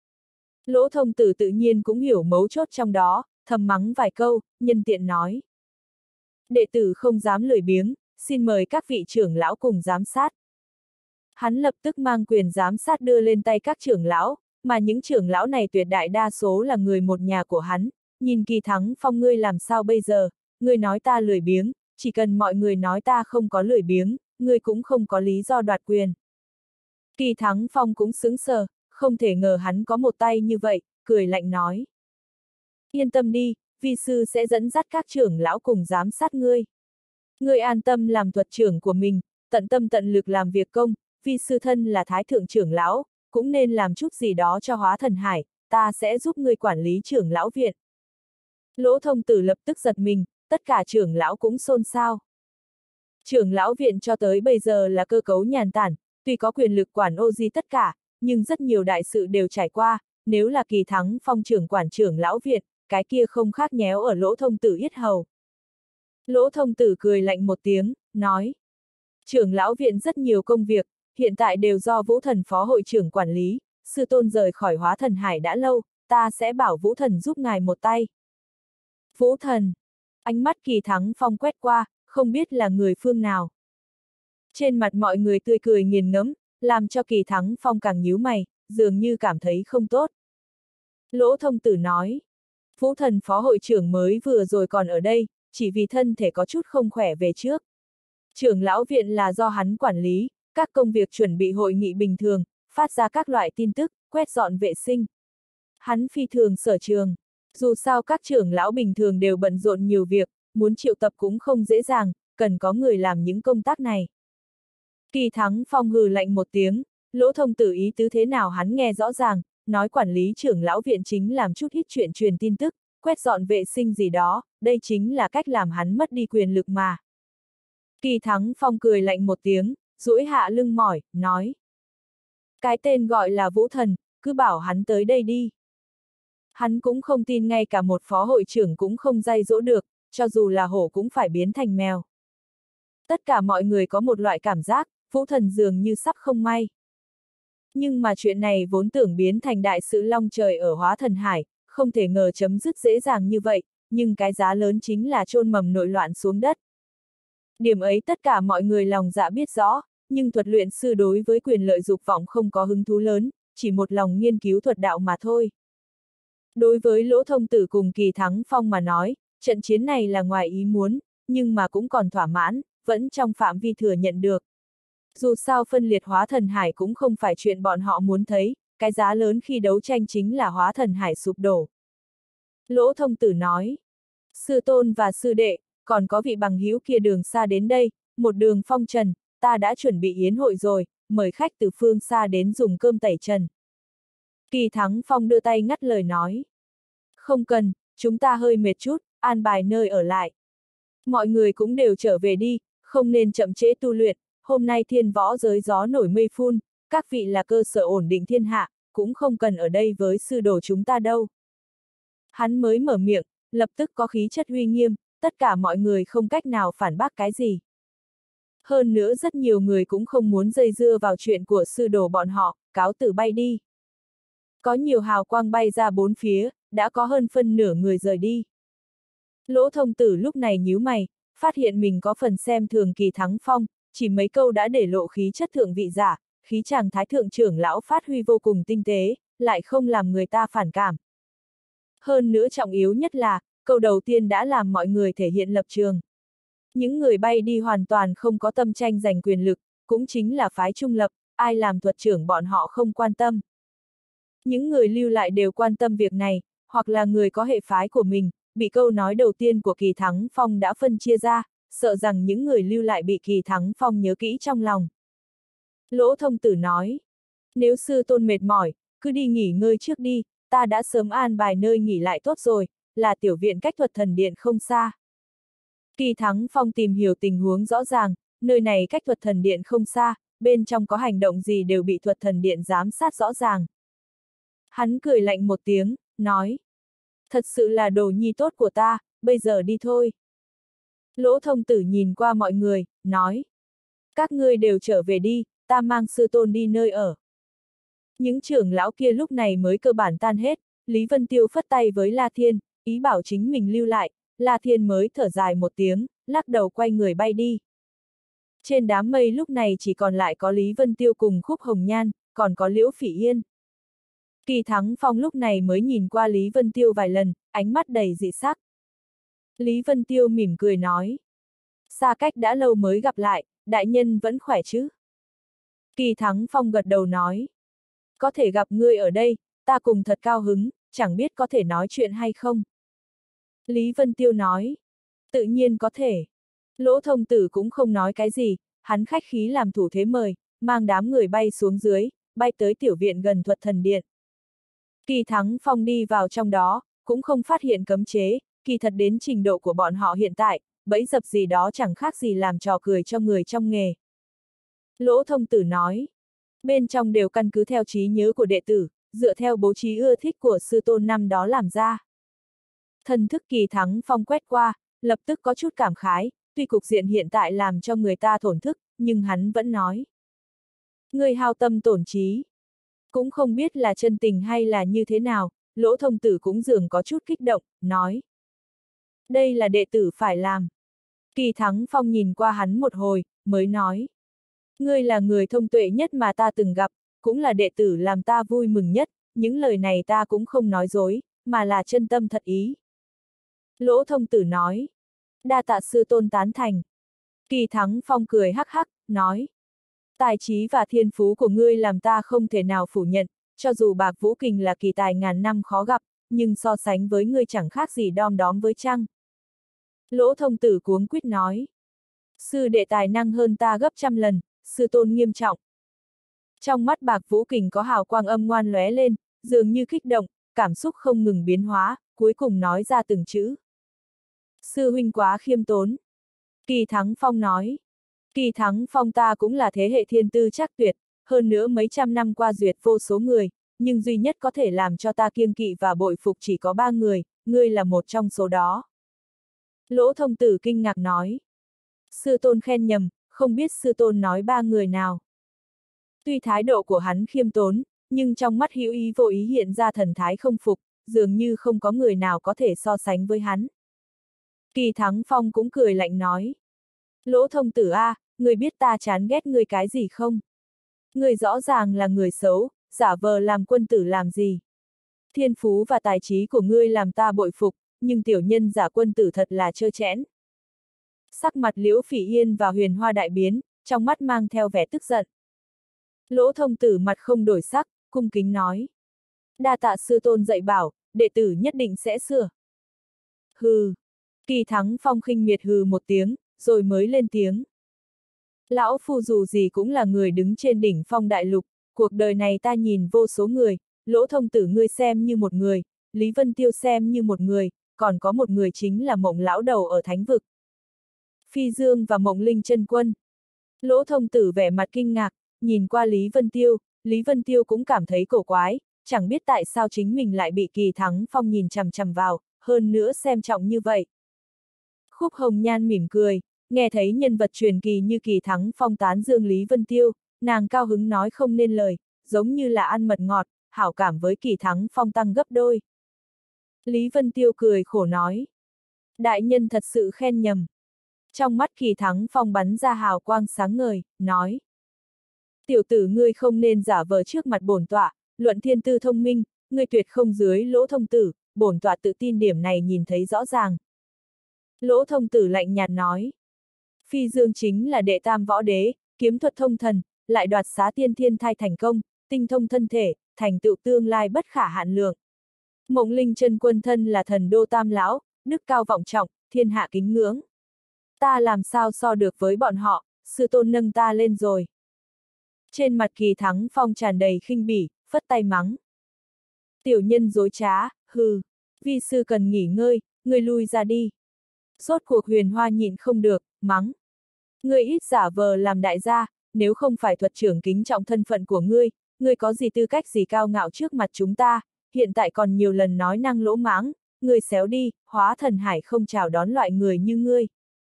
Lỗ Thông Tử tự nhiên cũng hiểu mấu chốt trong đó, thầm mắng vài câu, nhân tiện nói. Đệ tử không dám lười biếng, xin mời các vị trưởng lão cùng giám sát. Hắn lập tức mang quyền giám sát đưa lên tay các trưởng lão, mà những trưởng lão này tuyệt đại đa số là người một nhà của hắn, nhìn Kỳ Thắng Phong ngươi làm sao bây giờ, ngươi nói ta lười biếng, chỉ cần mọi người nói ta không có lười biếng, ngươi cũng không có lý do đoạt quyền. Kỳ Thắng Phong cũng sững sờ, không thể ngờ hắn có một tay như vậy, cười lạnh nói. Yên tâm đi, vi sư sẽ dẫn dắt các trưởng lão cùng giám sát ngươi. Ngươi an tâm làm thuật trưởng của mình, tận tâm tận lực làm việc công, vi sư thân là thái thượng trưởng lão, cũng nên làm chút gì đó cho hóa thần hải, ta sẽ giúp ngươi quản lý trưởng lão viện. Lỗ Thông Tử lập tức giật mình, tất cả trưởng lão cũng xôn xao. Trưởng lão viện cho tới bây giờ là cơ cấu nhàn tản, tuy có quyền lực quản ô di tất cả, nhưng rất nhiều đại sự đều trải qua, nếu là Kỳ Thắng Phong trưởng quản trưởng lão viện, cái kia không khác nhéo ở Lỗ Thông Tử yết hầu. Lỗ Thông Tử cười lạnh một tiếng, nói. Trưởng lão viện rất nhiều công việc, hiện tại đều do Vũ Thần phó hội trưởng quản lý, sư tôn rời khỏi hóa thần hải đã lâu, ta sẽ bảo Vũ Thần giúp ngài một tay. Vũ Thần. Ánh mắt Kỳ Thắng Phong quét qua, không biết là người phương nào. Trên mặt mọi người tươi cười nghiền ngẫm, làm cho Kỳ Thắng Phong càng nhíu mày, dường như cảm thấy không tốt. Lỗ Thông Tử nói. Vũ Thần phó hội trưởng mới vừa rồi còn ở đây, chỉ vì thân thể có chút không khỏe về trước. Trưởng lão viện là do hắn quản lý, các công việc chuẩn bị hội nghị bình thường, phát ra các loại tin tức, quét dọn vệ sinh. Hắn phi thường sở trường. Dù sao các trưởng lão bình thường đều bận rộn nhiều việc, muốn triệu tập cũng không dễ dàng, cần có người làm những công tác này. Kỳ Thắng Phong hừ lạnh một tiếng, Lỗ Thông Tử ý tứ thế nào hắn nghe rõ ràng, nói quản lý trưởng lão viện chính làm chút ít chuyện truyền tin tức, quét dọn vệ sinh gì đó, đây chính là cách làm hắn mất đi quyền lực mà. Kỳ Thắng Phong cười lạnh một tiếng, duỗi hạ lưng mỏi, nói. Cái tên gọi là Vũ Thần, cứ bảo hắn tới đây đi. Hắn cũng không tin ngay cả một phó hội trưởng cũng không dạy dỗ được, cho dù là hổ cũng phải biến thành mèo. Tất cả mọi người có một loại cảm giác, Vũ Thần dường như sắp không may. Nhưng mà chuyện này vốn tưởng biến thành đại sự long trời ở Hóa Thần Hải, không thể ngờ chấm dứt dễ dàng như vậy, nhưng cái giá lớn chính là chôn mầm nội loạn xuống đất. Điểm ấy tất cả mọi người lòng dạ biết rõ, nhưng thuật luyện sư đối với quyền lợi dục vọng không có hứng thú lớn, chỉ một lòng nghiên cứu thuật đạo mà thôi. Đối với Lỗ Thông Tử cùng Kỳ Thắng Phong mà nói, trận chiến này là ngoài ý muốn, nhưng mà cũng còn thỏa mãn, vẫn trong phạm vi thừa nhận được. Dù sao phân liệt Hóa Thần Hải cũng không phải chuyện bọn họ muốn thấy, cái giá lớn khi đấu tranh chính là Hóa Thần Hải sụp đổ. Lỗ Thông Tử nói, sư tôn và sư đệ, còn có vị bằng hữu kia đường xa đến đây, một đường phong trần, ta đã chuẩn bị yến hội rồi, mời khách từ phương xa đến dùng cơm tẩy trần. Kỳ Thắng Phong đưa tay ngắt lời nói. Không cần, chúng ta hơi mệt chút, an bài nơi ở lại. Mọi người cũng đều trở về đi, không nên chậm trễ tu luyện, hôm nay thiên võ giới gió nổi mây phun, các vị là cơ sở ổn định thiên hạ, cũng không cần ở đây với sư đồ chúng ta đâu. Hắn mới mở miệng, lập tức có khí chất uy nghiêm, tất cả mọi người không cách nào phản bác cái gì. Hơn nữa rất nhiều người cũng không muốn dây dưa vào chuyện của sư đồ bọn họ, cáo từ bay đi. Có nhiều hào quang bay ra bốn phía, đã có hơn phân nửa người rời đi. Lỗ Thông Tử lúc này nhíu mày, phát hiện mình có phần xem thường Kỳ Thắng Phong, chỉ mấy câu đã để lộ khí chất thượng vị giả, khí chàng thái thượng trưởng lão phát huy vô cùng tinh tế, lại không làm người ta phản cảm. Hơn nữa trọng yếu nhất là, câu đầu tiên đã làm mọi người thể hiện lập trường. Những người bay đi hoàn toàn không có tâm tranh giành quyền lực, cũng chính là phái trung lập, ai làm thuật trưởng bọn họ không quan tâm. Những người lưu lại đều quan tâm việc này, hoặc là người có hệ phái của mình, bị câu nói đầu tiên của Kỳ Thắng Phong đã phân chia ra, sợ rằng những người lưu lại bị Kỳ Thắng Phong nhớ kỹ trong lòng. Lỗ Thông Tử nói, nếu sư tôn mệt mỏi, cứ đi nghỉ ngơi trước đi, ta đã sớm an bài nơi nghỉ lại tốt rồi, là tiểu viện cách thuật thần điện không xa. Kỳ Thắng Phong tìm hiểu tình huống rõ ràng, nơi này cách thuật thần điện không xa, bên trong có hành động gì đều bị thuật thần điện giám sát rõ ràng. Hắn cười lạnh một tiếng, nói, thật sự là đồ nhi tốt của ta, bây giờ đi thôi. Lỗ Thông Tử nhìn qua mọi người, nói, các ngươi đều trở về đi, ta mang sư tôn đi nơi ở. Những trưởng lão kia lúc này mới cơ bản tan hết, Lý Vân Tiêu phất tay với La Thiên, ý bảo chính mình lưu lại, La Thiên mới thở dài một tiếng, lắc đầu quay người bay đi. Trên đám mây lúc này chỉ còn lại có Lý Vân Tiêu cùng Khúc Hồng Nhan, còn có Liễu Phỉ Yên. Kỳ Thắng Phong lúc này mới nhìn qua Lý Vân Tiêu vài lần, ánh mắt đầy dị sắc. Lý Vân Tiêu mỉm cười nói, xa cách đã lâu mới gặp lại, đại nhân vẫn khỏe chứ? Kỳ Thắng Phong gật đầu nói, có thể gặp ngươi ở đây, ta cùng thật cao hứng, chẳng biết có thể nói chuyện hay không? Lý Vân Tiêu nói, tự nhiên có thể. Lỗ Thông Tử cũng không nói cái gì, hắn khách khí làm thủ thế mời, mang đám người bay xuống dưới, bay tới tiểu viện gần thuật thần điện. Kỳ Thắng Phong đi vào trong đó, cũng không phát hiện cấm chế, kỳ thật đến trình độ của bọn họ hiện tại, bẫy dập gì đó chẳng khác gì làm trò cười cho người trong nghề. Lỗ Thông Tử nói, bên trong đều căn cứ theo trí nhớ của đệ tử, dựa theo bố trí ưa thích của sư tôn năm đó làm ra. Thần thức Kỳ Thắng Phong quét qua, lập tức có chút cảm khái, tuy cục diện hiện tại làm cho người ta thổn thức, nhưng hắn vẫn nói. Người hao tâm tổn trí. Cũng không biết là chân tình hay là như thế nào, Lỗ Thông Tử cũng dường có chút kích động, nói. Đây là đệ tử phải làm. Kỳ Thắng Phong nhìn qua hắn một hồi, mới nói. Ngươi là người thông tuệ nhất mà ta từng gặp, cũng là đệ tử làm ta vui mừng nhất, những lời này ta cũng không nói dối, mà là chân tâm thật ý. Lỗ Thông Tử nói. Đa tạ sư tôn tán thành. Kỳ Thắng Phong cười hắc hắc, nói. Tài trí và thiên phú của ngươi làm ta không thể nào phủ nhận, cho dù Bạc Vũ Kình là kỳ tài ngàn năm khó gặp, nhưng so sánh với ngươi chẳng khác gì đom đóm với trăng. Lỗ Thông Tử cuống quýt nói. Sư đệ tài năng hơn ta gấp trăm lần, sư tôn nghiêm trọng. Trong mắt Bạc Vũ Kình có hào quang âm ngoan lóe lên, dường như kích động, cảm xúc không ngừng biến hóa, cuối cùng nói ra từng chữ. Sư huynh quá khiêm tốn. Kỳ Thắng Phong nói. Kỳ Thắng Phong ta cũng là thế hệ thiên tư chắc tuyệt, hơn nữa mấy trăm năm qua duyệt vô số người, nhưng duy nhất có thể làm cho ta kiêng kỵ và bội phục chỉ có 3 người, ngươi là một trong số đó. Lỗ Thông Tử kinh ngạc nói. Sư tôn khen nhầm, không biết sư tôn nói 3 người nào. Tuy thái độ của hắn khiêm tốn, nhưng trong mắt hữu ý vô ý hiện ra thần thái không phục, dường như không có người nào có thể so sánh với hắn. Kỳ Thắng Phong cũng cười lạnh nói. Lỗ Thông Tử a, ngươi biết ta chán ghét ngươi cái gì không? Ngươi rõ ràng là người xấu, giả vờ làm quân tử làm gì? Thiên phú và tài trí của ngươi làm ta bội phục, nhưng tiểu nhân giả quân tử thật là trơ trẽn. Sắc mặt Liễu Phỉ Yên và Huyền Hoa đại biến, trong mắt mang theo vẻ tức giận. Lỗ Thông Tử mặt không đổi sắc, cung kính nói. Đa tạ sư tôn dạy bảo, đệ tử nhất định sẽ sửa. Hừ. Kỳ Thắng Phong khinh miệt hừ một tiếng, rồi mới lên tiếng. Lão phu dù gì cũng là người đứng trên đỉnh phong đại lục, cuộc đời này ta nhìn vô số người, Lỗ Thông Tử ngươi xem như một người, Lý Vân Tiêu xem như một người, còn có một người chính là Mộng lão đầu ở Thánh vực. Phi Dương và Mộng Linh chân quân. Lỗ Thông Tử vẻ mặt kinh ngạc, nhìn qua Lý Vân Tiêu cũng cảm thấy cổ quái, chẳng biết tại sao chính mình lại bị Kỳ Thắng Phong nhìn chằm chằm vào, hơn nữa xem trọng như vậy. Khúc Hồng Nhan mỉm cười, nghe thấy nhân vật truyền kỳ như Kỳ Thắng Phong tán dương Lý Vân Tiêu, nàng cao hứng nói không nên lời, giống như là ăn mật ngọt, hảo cảm với Kỳ Thắng Phong tăng gấp đôi. Lý Vân Tiêu cười khổ nói. Đại nhân thật sự khen nhầm. Trong mắt Kỳ Thắng Phong bắn ra hào quang sáng ngời, nói. Tiểu tử ngươi không nên giả vờ trước mặt bổn tọa, luận thiên tư thông minh, ngươi tuyệt không dưới Lỗ Thông Tử, bổn tọa tự tin điểm này nhìn thấy rõ ràng. Lỗ Thông Tử lạnh nhạt nói. Phi Dương chính là đệ tam võ đế, kiếm thuật thông thần, lại đoạt xá tiên thiên thai thành công, tinh thông thân thể, thành tựu tương lai bất khả hạn lượng. Mộng Linh chân quân thân là thần đô tam lão, đức cao vọng trọng, thiên hạ kính ngưỡng. Ta làm sao so được với bọn họ, sư tôn nâng ta lên rồi. Trên mặt Kỳ Thắng Phong tràn đầy khinh bỉ, phất tay mắng. Tiểu nhân dối trá, hừ, vi sư cần nghỉ ngơi, ngươi lui ra đi. Rốt cuộc Huyền Hoa nhịn không được, mắng. Ngươi ít giả vờ làm đại gia, nếu không phải thuật trưởng kính trọng thân phận của ngươi có gì tư cách gì cao ngạo trước mặt chúng ta, hiện tại còn nhiều lần nói năng lỗ mãng, ngươi xéo đi, Hóa Thần Hải không chào đón loại người như ngươi.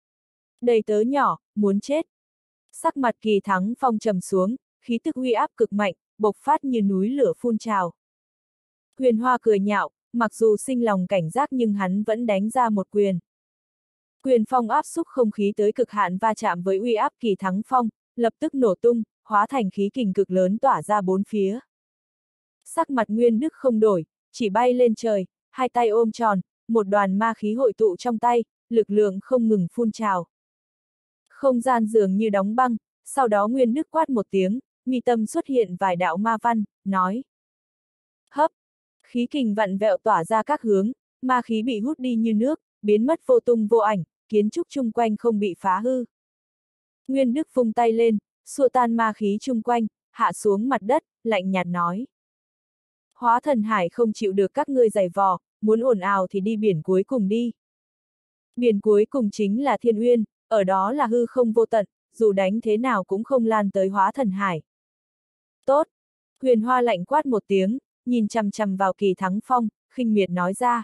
Đầy tớ nhỏ, muốn chết. Sắc mặt Kỳ Thắng Phong trầm xuống, khí tức uy áp cực mạnh, bộc phát như núi lửa phun trào. Huyền Hoa cười nhạo, mặc dù sinh lòng cảnh giác nhưng hắn vẫn đánh ra một quyền. Quyền phong áp xúc không khí tới cực hạn va chạm với uy áp Kỳ Thắng Phong, lập tức nổ tung, hóa thành khí kình cực lớn tỏa ra bốn phía. Sắc mặt Nguyên Đức không đổi, chỉ bay lên trời, hai tay ôm tròn, một đoàn ma khí hội tụ trong tay, lực lượng không ngừng phun trào. Không gian dường như đóng băng, sau đó Nguyên Đức quát một tiếng, mi tâm xuất hiện vài đạo ma văn, nói. Hấp! Khí kình vặn vẹo tỏa ra các hướng, ma khí bị hút đi như nước, biến mất vô tung vô ảnh, kiến trúc chung quanh không bị phá hư. Nguyên Đức vung tay lên, xua tan ma khí chung quanh, hạ xuống mặt đất, lạnh nhạt nói. Hóa Thần Hải không chịu được các ngươi giày vò, muốn ồn ào thì đi biển cuối cùng đi. Biển cuối cùng chính là Thiên Uyên, ở đó là hư không vô tận, dù đánh thế nào cũng không lan tới Hóa Thần Hải. Tốt! Huyền Hoa lạnh quát một tiếng, nhìn chằm chằm vào Kỳ Thắng Phong, khinh miệt nói ra.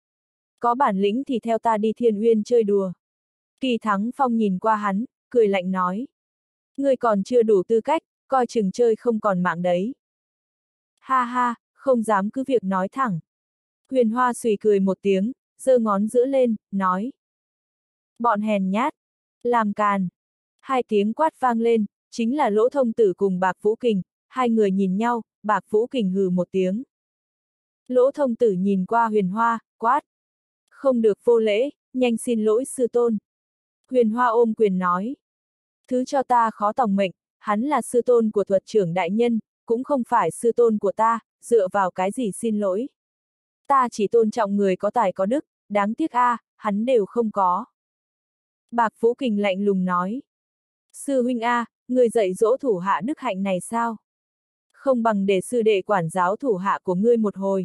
Có bản lĩnh thì theo ta đi Thiên Uyên chơi đùa. Kỳ Thắng Phong nhìn qua hắn, cười lạnh nói. Ngươi còn chưa đủ tư cách, coi chừng chơi không còn mạng đấy. Ha ha, không dám cứ việc nói thẳng. Huyền Hoa xùy cười một tiếng, giơ ngón giữa lên, nói. Bọn hèn nhát, làm càn. Hai tiếng quát vang lên, chính là Lỗ Thông Tử cùng Bạc Vũ Kình, hai người nhìn nhau, Bạc Vũ Kình hừ một tiếng. Lỗ Thông Tử nhìn qua Huyền Hoa, quát. Không được vô lễ, nhanh xin lỗi sư tôn. Huyền Hoa ôm quyền nói. Thứ cho ta khó tòng mệnh, hắn là sư tôn của thuật trưởng đại nhân, cũng không phải sư tôn của ta, dựa vào cái gì xin lỗi. Ta chỉ tôn trọng người có tài có đức, đáng tiếc hắn đều không có. Bạc Vũ Kình lạnh lùng nói. Sư huynh người dạy dỗ thủ hạ đức hạnh này sao? Không bằng để sư đệ quản giáo thủ hạ của ngươi một hồi.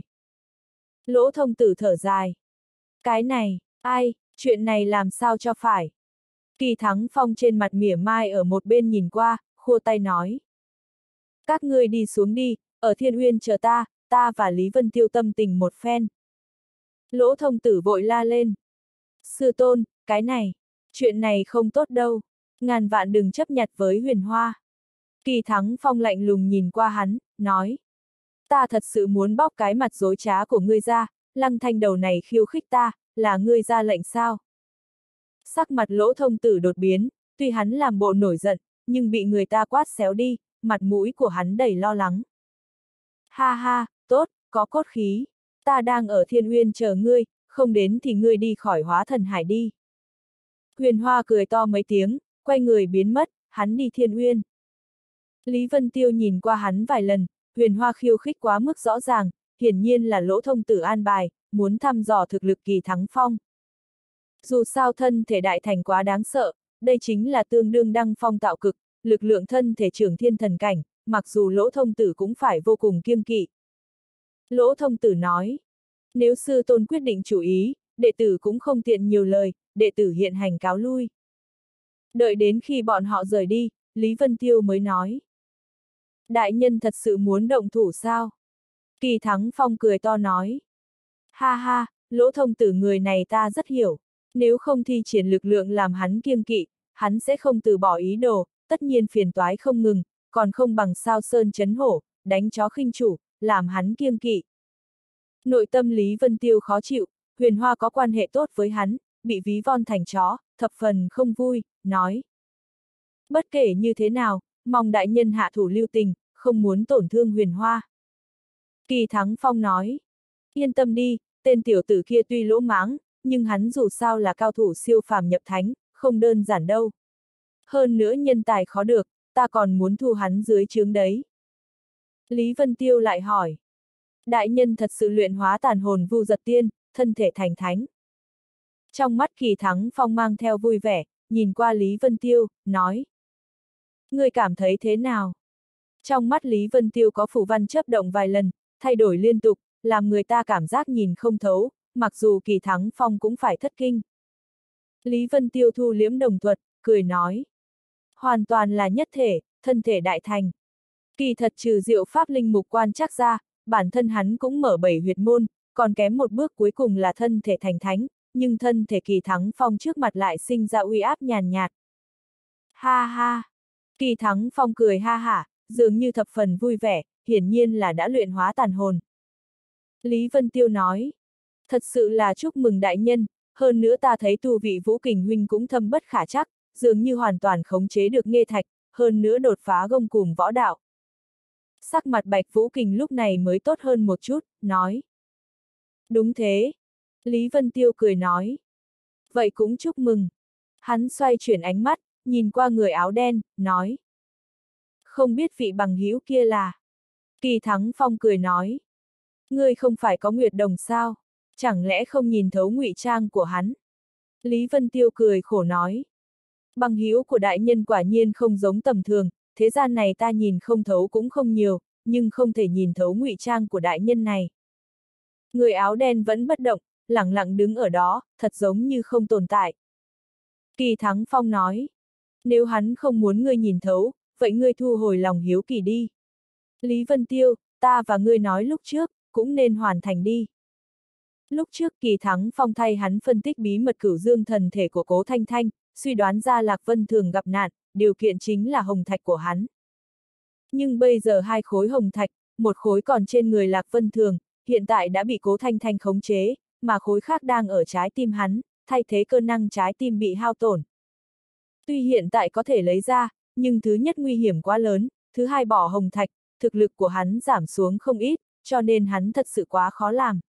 Lỗ Thông Tử thở dài. Cái này, chuyện này làm sao cho phải? Kỳ Thắng Phong trên mặt mỉa mai ở một bên nhìn qua, khua tay nói. Các ngươi đi xuống đi, ở Thiên Uyên chờ ta và Lý Vân Tiêu tâm tình một phen. Lỗ Thông Tử vội la lên. Sư tôn, cái này, chuyện này không tốt đâu, ngàn vạn đừng chấp nhặt với Huyền Hoa. Kỳ Thắng Phong lạnh lùng nhìn qua hắn, nói. Ta thật sự muốn bóc cái mặt dối trá của ngươi ra, Lăng Thanh đầu này khiêu khích ta, là ngươi ra lệnh sao? Sắc mặt Lỗ Thông Tử đột biến, tuy hắn làm bộ nổi giận, nhưng bị người ta quát xéo đi, mặt mũi của hắn đầy lo lắng. Ha ha, tốt, có cốt khí, ta đang ở Thiên Uyên chờ ngươi, không đến thì ngươi đi khỏi Hóa Thần Hải đi. Huyền Hoa cười to mấy tiếng, quay người biến mất, hắn đi Thiên Uyên. Lý Vân Tiêu nhìn qua hắn vài lần, Huyền Hoa khiêu khích quá mức rõ ràng, hiển nhiên là Lỗ Thông Tử an bài, muốn thăm dò thực lực Kỳ Thắng Phong. Dù sao thân thể đại thành quá đáng sợ, đây chính là tương đương đăng phong tạo cực, lực lượng thân thể trưởng thiên thần cảnh, mặc dù Lỗ Thông Tử cũng phải vô cùng kiêng kỵ. Lỗ Thông Tử nói, nếu sư tôn quyết định chủ ý, đệ tử cũng không tiện nhiều lời, đệ tử hiện hành cáo lui. Đợi đến khi bọn họ rời đi, Lý Vân Tiêu mới nói. Đại nhân thật sự muốn động thủ sao? Kỳ Thắng Phong cười to nói. Ha ha, Lỗ Thông Tử người này ta rất hiểu, nếu không thi triển lực lượng làm hắn kiêng kỵ, hắn sẽ không từ bỏ ý đồ, tất nhiên phiền toái không ngừng, còn không bằng sao sơn chấn hổ, đánh chó khinh chủ, làm hắn kiêng kỵ. Nội tâm Lý Vân Tiêu khó chịu, Huyền Hoa có quan hệ tốt với hắn, bị ví von thành chó, thập phần không vui, nói. Bất kể như thế nào, mong đại nhân hạ thủ lưu tình, không muốn tổn thương Huyền Hoa. Kỳ Thắng Phong nói. Yên tâm đi, tên tiểu tử kia tuy lỗ mãng, nhưng hắn dù sao là cao thủ siêu phàm nhập thánh, không đơn giản đâu. Hơn nữa nhân tài khó được, ta còn muốn thu hắn dưới trướng đấy. Lý Vân Tiêu lại hỏi. Đại nhân thật sự luyện hóa tàn hồn vu giật tiên, thân thể thành thánh. Trong mắt Kỳ Thắng Phong mang theo vui vẻ, nhìn qua Lý Vân Tiêu, nói. Ngươi cảm thấy thế nào? Trong mắt Lý Vân Tiêu có phù văn chớp động vài lần, thay đổi liên tục, làm người ta cảm giác nhìn không thấu, mặc dù Kỳ Thắng Phong cũng phải thất kinh. Lý Vân Tiêu thu liễm đồng thuật, cười nói. Hoàn toàn là nhất thể, thân thể đại thành. Kỳ thật trừ diệu pháp linh mục quan chắc ra, bản thân hắn cũng mở 7 huyệt môn, còn kém một bước cuối cùng là thân thể thành thánh, nhưng thân thể Kỳ Thắng Phong trước mặt lại sinh ra uy áp nhàn nhạt. Ha ha! Kỳ Thắng Phong cười ha hả, dường như thập phần vui vẻ, hiển nhiên là đã luyện hóa tàn hồn. Lý Vân Tiêu nói, thật sự là chúc mừng đại nhân, hơn nữa ta thấy tu vị Vũ Kình huynh cũng thâm bất khả trắc, dường như hoàn toàn khống chế được Nghê Thạch, hơn nữa đột phá gông cùm võ đạo. Sắc mặt Bạch Vũ Kình lúc này mới tốt hơn một chút, nói. Đúng thế. Lý Vân Tiêu cười nói. Vậy cũng chúc mừng. Hắn xoay chuyển ánh mắt, nhìn qua người áo đen, nói. Không biết vị bằng hữu kia là. Kỳ Thắng Phong cười nói. Ngươi không phải có Nguyệt Đồng sao? Chẳng lẽ không nhìn thấu ngụy trang của hắn? Lý Vân Tiêu cười khổ nói. Bằng hữu của đại nhân quả nhiên không giống tầm thường, thế gian này ta nhìn không thấu cũng không nhiều, nhưng không thể nhìn thấu ngụy trang của đại nhân này. Người áo đen vẫn bất động, lẳng lặng đứng ở đó, thật giống như không tồn tại. Kỳ Thắng Phong nói. Nếu hắn không muốn ngươi nhìn thấu, vậy ngươi thu hồi lòng hiếu kỳ đi. Lý Vân Tiêu, ta và ngươi nói lúc trước, cũng nên hoàn thành đi. Lúc trước Kỳ Thắng Phong thay hắn phân tích bí mật cửu dương thần thể của Cố Thanh Thanh, suy đoán ra Lạc Vân Thường gặp nạn, điều kiện chính là hồng thạch của hắn. Nhưng bây giờ hai khối hồng thạch, một khối còn trên người Lạc Vân Thường, hiện tại đã bị Cố Thanh Thanh khống chế, mà khối khác đang ở trái tim hắn, thay thế cơ năng trái tim bị hao tổn. Tuy hiện tại có thể lấy ra, nhưng thứ nhất nguy hiểm quá lớn, thứ hai bỏ hồng thạch, thực lực của hắn giảm xuống không ít, cho nên hắn thật sự quá khó làm.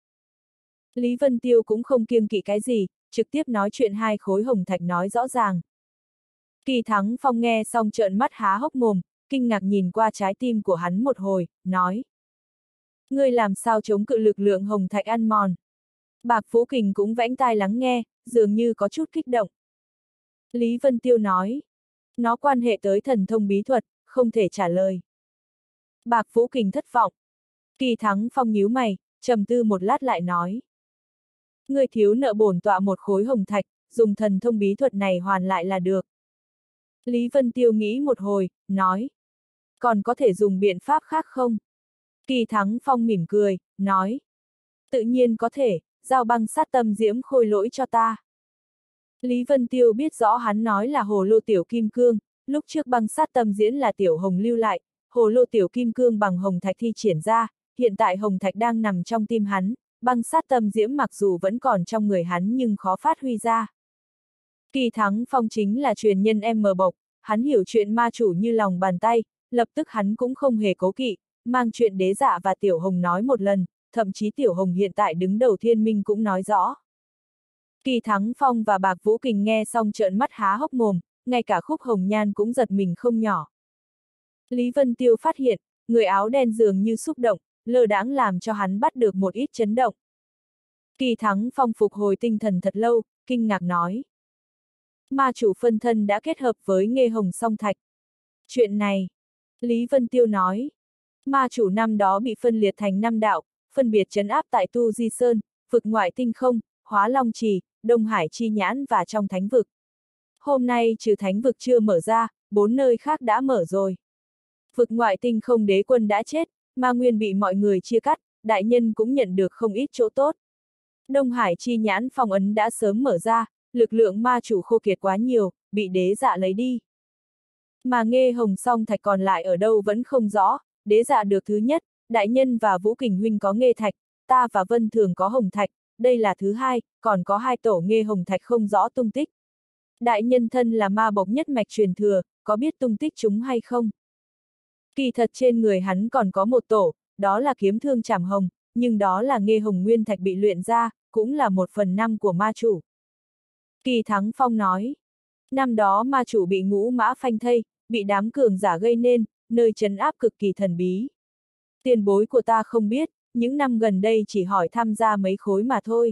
Lý Vân Tiêu cũng không kiêng kỵ cái gì, trực tiếp nói chuyện hai khối hồng thạch nói rõ ràng. Kỳ Thắng Phong nghe xong trợn mắt há hốc mồm, kinh ngạc nhìn qua trái tim của hắn một hồi, nói. Ngươi làm sao chống cự lực lượng hồng thạch ăn mòn? Bạc Vũ Kình cũng vãnh tai lắng nghe, dường như có chút kích động. Lý Vân Tiêu nói. Nó quan hệ tới thần thông bí thuật, không thể trả lời. Bạc Vũ Kình thất vọng. Kỳ Thắng Phong nhíu mày, trầm tư một lát lại nói. Ngươi thiếu nợ bổn tọa một khối hồng thạch, dùng thần thông bí thuật này hoàn lại là được. Lý Vân Tiêu nghĩ một hồi, nói. Còn có thể dùng biện pháp khác không? Kỳ Thắng Phong mỉm cười, nói. Tự nhiên có thể, giao băng sát tâm diễm khôi lỗi cho ta. Lý Vân Tiêu biết rõ hắn nói là hồ lô tiểu kim cương, lúc trước băng sát tâm diễn là tiểu hồng lưu lại, hồ lô tiểu kim cương bằng hồng thạch thi triển ra, hiện tại hồng thạch đang nằm trong tim hắn, băng sát tâm diễm mặc dù vẫn còn trong người hắn nhưng khó phát huy ra. Kỳ Thắng Phong chính là truyền nhân M bộc, hắn hiểu chuyện ma chủ như lòng bàn tay, lập tức hắn cũng không hề cố kỵ, mang chuyện đế dạ và tiểu hồng nói một lần, thậm chí tiểu hồng hiện tại đứng đầu thiên minh cũng nói rõ. Kỳ Thắng Phong và Bạc Vũ Kình nghe xong trợn mắt há hốc mồm, ngay cả Khúc Hồng Nhan cũng giật mình không nhỏ. Lý Vân Tiêu phát hiện, người áo đen dường như xúc động, lơ đãng làm cho hắn bắt được một ít chấn động. Kỳ Thắng Phong phục hồi tinh thần thật lâu, kinh ngạc nói. Ma chủ phân thân đã kết hợp với Nghê Hồng Song Thạch. Chuyện này, Lý Vân Tiêu nói, ma chủ năm đó bị phân liệt thành 5 đạo, phân biệt trấn áp tại Tu Di Sơn, vực ngoại tinh không, Hóa Long Trì, Đông Hải Chi Nhãn và trong thánh vực. Hôm nay trừ thánh vực chưa mở ra, 4 nơi khác đã mở rồi. Vực ngoại tinh không đế quân đã chết, ma nguyên bị mọi người chia cắt, đại nhân cũng nhận được không ít chỗ tốt. Đông Hải Chi Nhãn phong ấn đã sớm mở ra, lực lượng ma chủ khô kiệt quá nhiều, bị đế dạ lấy đi. Mà Nghê Hồng Song Thạch còn lại ở đâu vẫn không rõ, đế dạ được thứ nhất, đại nhân và Vũ Kình huynh có Nghê Thạch, ta và Vân Thường có Hồng Thạch, đây là thứ hai, còn có 2 tổ Nghê Hồng Thạch không rõ tung tích. Đại nhân thân là ma bộc nhất mạch truyền thừa, có biết tung tích chúng hay không? Kỳ thật trên người hắn còn có 1 tổ, đó là kiếm thương trảm hồng, nhưng đó là Nghê Hồng Nguyên Thạch bị luyện ra, cũng là 1/5 của ma chủ. Kỳ Thắng Phong nói, năm đó ma chủ bị ngũ mã phanh thây, bị đám cường giả gây nên, nơi trấn áp cực kỳ thần bí. Tiền bối của ta không biết, những năm gần đây chỉ hỏi tham gia mấy khối mà thôi.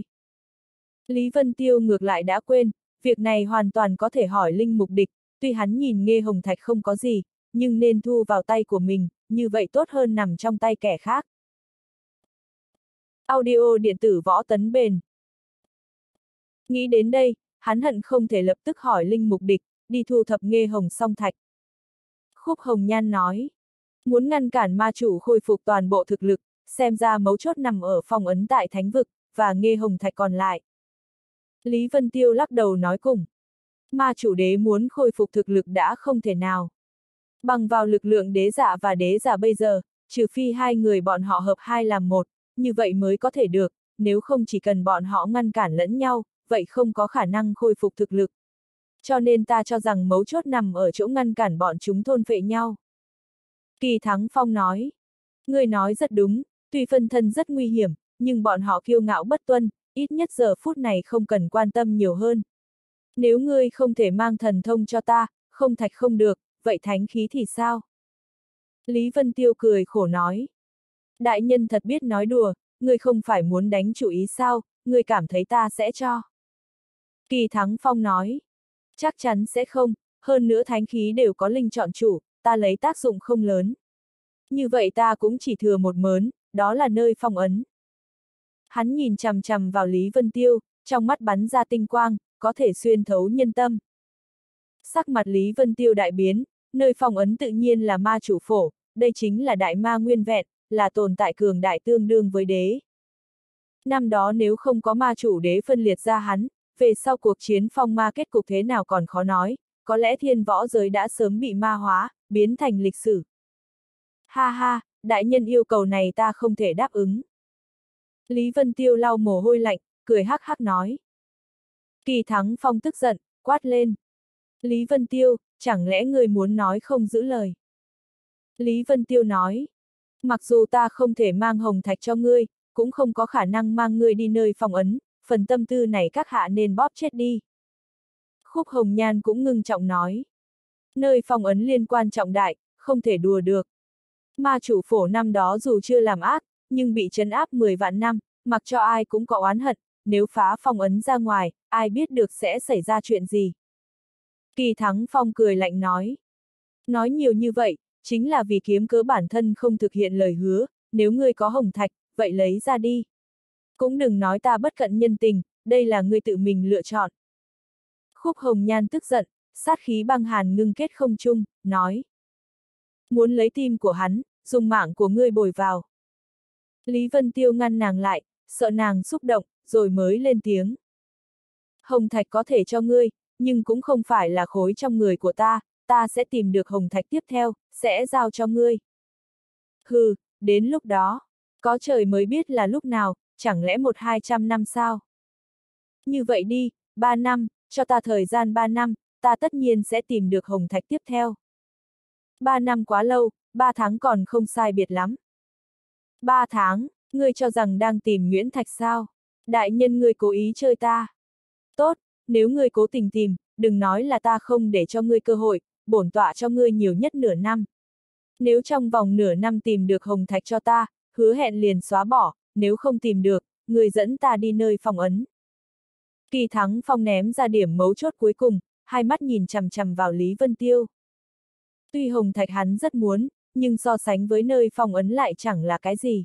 Lý Vân Tiêu ngược lại đã quên, việc này hoàn toàn có thể hỏi Linh Mục Địch, tuy hắn nhìn Nghê Hồng Thạch không có gì, nhưng nên thu vào tay của mình, như vậy tốt hơn nằm trong tay kẻ khác. Audio điện tử Võ Tấn Bền. Nghĩ đến đây, hắn hận không thể lập tức hỏi Linh Mục Địch, đi thu thập Nghê Hồng Song Thạch. Khúc Hồng Nhan nói, muốn ngăn cản ma chủ khôi phục toàn bộ thực lực, xem ra mấu chốt nằm ở phong ấn tại thánh vực, và Nghê Hồng Thạch còn lại. Lý Vân Tiêu lắc đầu nói cùng, ma chủ đế muốn khôi phục thực lực đã không thể nào. Bằng vào lực lượng đế dạ và đế giả bây giờ, trừ phi 2 người bọn họ hợp 2 làm 1, như vậy mới có thể được, nếu không chỉ cần bọn họ ngăn cản lẫn nhau, vậy không có khả năng khôi phục thực lực. Cho nên ta cho rằng mấu chốt nằm ở chỗ ngăn cản bọn chúng thôn phệ nhau. Kỳ Thắng Phong nói, ngươi nói rất đúng, tuy phân thân rất nguy hiểm, nhưng bọn họ kiêu ngạo bất tuân, ít nhất giờ phút này không cần quan tâm nhiều hơn. Nếu ngươi không thể mang thần thông cho ta, không thạch không được, vậy thánh khí thì sao? Lý Vân Tiêu cười khổ nói. Đại nhân thật biết nói đùa, ngươi không phải muốn đánh chủ ý sao, ngươi cảm thấy ta sẽ cho. Kỳ Thắng Phong nói. Chắc chắn sẽ không, hơn nữa thánh khí đều có linh chọn chủ, ta lấy tác dụng không lớn. Như vậy ta cũng chỉ thừa một mớn, đó là nơi phong ấn. Hắn nhìn chằm chằm vào Lý Vân Tiêu, trong mắt bắn ra tinh quang, có thể xuyên thấu nhân tâm. Sắc mặt Lý Vân Tiêu đại biến, nơi phong ấn tự nhiên là ma chủ phổ, đây chính là đại ma nguyên vẹn, là tồn tại cường đại tương đương với đế. Năm đó nếu không có ma chủ đế phân liệt ra hắn, về sau cuộc chiến phong ma kết cục thế nào còn khó nói, có lẽ thiên võ giới đã sớm bị ma hóa, biến thành lịch sử. Ha ha, đại nhân yêu cầu này ta không thể đáp ứng. Lý Vân Tiêu lau mồ hôi lạnh, cười hắc hắc nói. Kỳ Thắng Phong tức giận, quát lên. Lý Vân Tiêu, chẳng lẽ ngươi muốn nói không giữ lời? Lý Vân Tiêu nói. Mặc dù ta không thể mang hồng thạch cho ngươi, cũng không có khả năng mang ngươi đi nơi phong ấn, phần tâm tư này các hạ nên bóp chết đi. Khúc Hồng Nhan cũng ngưng trọng nói. Nơi phong ấn liên quan trọng đại, không thể đùa được. Ma chủ phổ năm đó dù chưa làm ác, nhưng bị trấn áp 10 vạn năm, mặc cho ai cũng có oán hận, nếu phá phong ấn ra ngoài, ai biết được sẽ xảy ra chuyện gì. Kỳ Thắng Phong cười lạnh nói. Nói nhiều như vậy, chính là vì kiếm cớ bản thân không thực hiện lời hứa, nếu ngươi có hồng thạch, vậy lấy ra đi. Cũng đừng nói ta bất cận nhân tình, đây là ngươi tự mình lựa chọn. Khúc Hồng Nhan tức giận, sát khí băng hàn ngưng kết không trung, nói. Muốn lấy tim của hắn, dùng mạng của ngươi bồi vào. Lý Vân Tiêu ngăn nàng lại, sợ nàng xúc động, rồi mới lên tiếng. Hồng thạch có thể cho ngươi, nhưng cũng không phải là khối trong người của ta sẽ tìm được hồng thạch tiếp theo, sẽ giao cho ngươi. Hừ, đến lúc đó, có trời mới biết là lúc nào, chẳng lẽ 100-200 năm sao? Như vậy đi, 3 năm, cho ta thời gian 3 năm, ta tất nhiên sẽ tìm được hồng thạch tiếp theo. 3 năm quá lâu, 3 tháng còn không sai biệt lắm. 3 tháng, ngươi cho rằng đang tìm Nguyễn Thạch sao? Đại nhân ngươi cố ý chơi ta. Tốt, nếu ngươi cố tình tìm, đừng nói là ta không để cho ngươi cơ hội, bổn tọa cho ngươi nhiều nhất nửa năm. Nếu trong vòng nửa năm tìm được hồng thạch cho ta, hứa hẹn liền xóa bỏ, nếu không tìm được, ngươi dẫn ta đi nơi phong ấn. Kỳ Thắng Phong ném ra điểm mấu chốt cuối cùng, hai mắt nhìn chằm chằm vào Lý Vân Tiêu. Tuy hồng thạch hắn rất muốn, nhưng so sánh với nơi phong ấn lại chẳng là cái gì.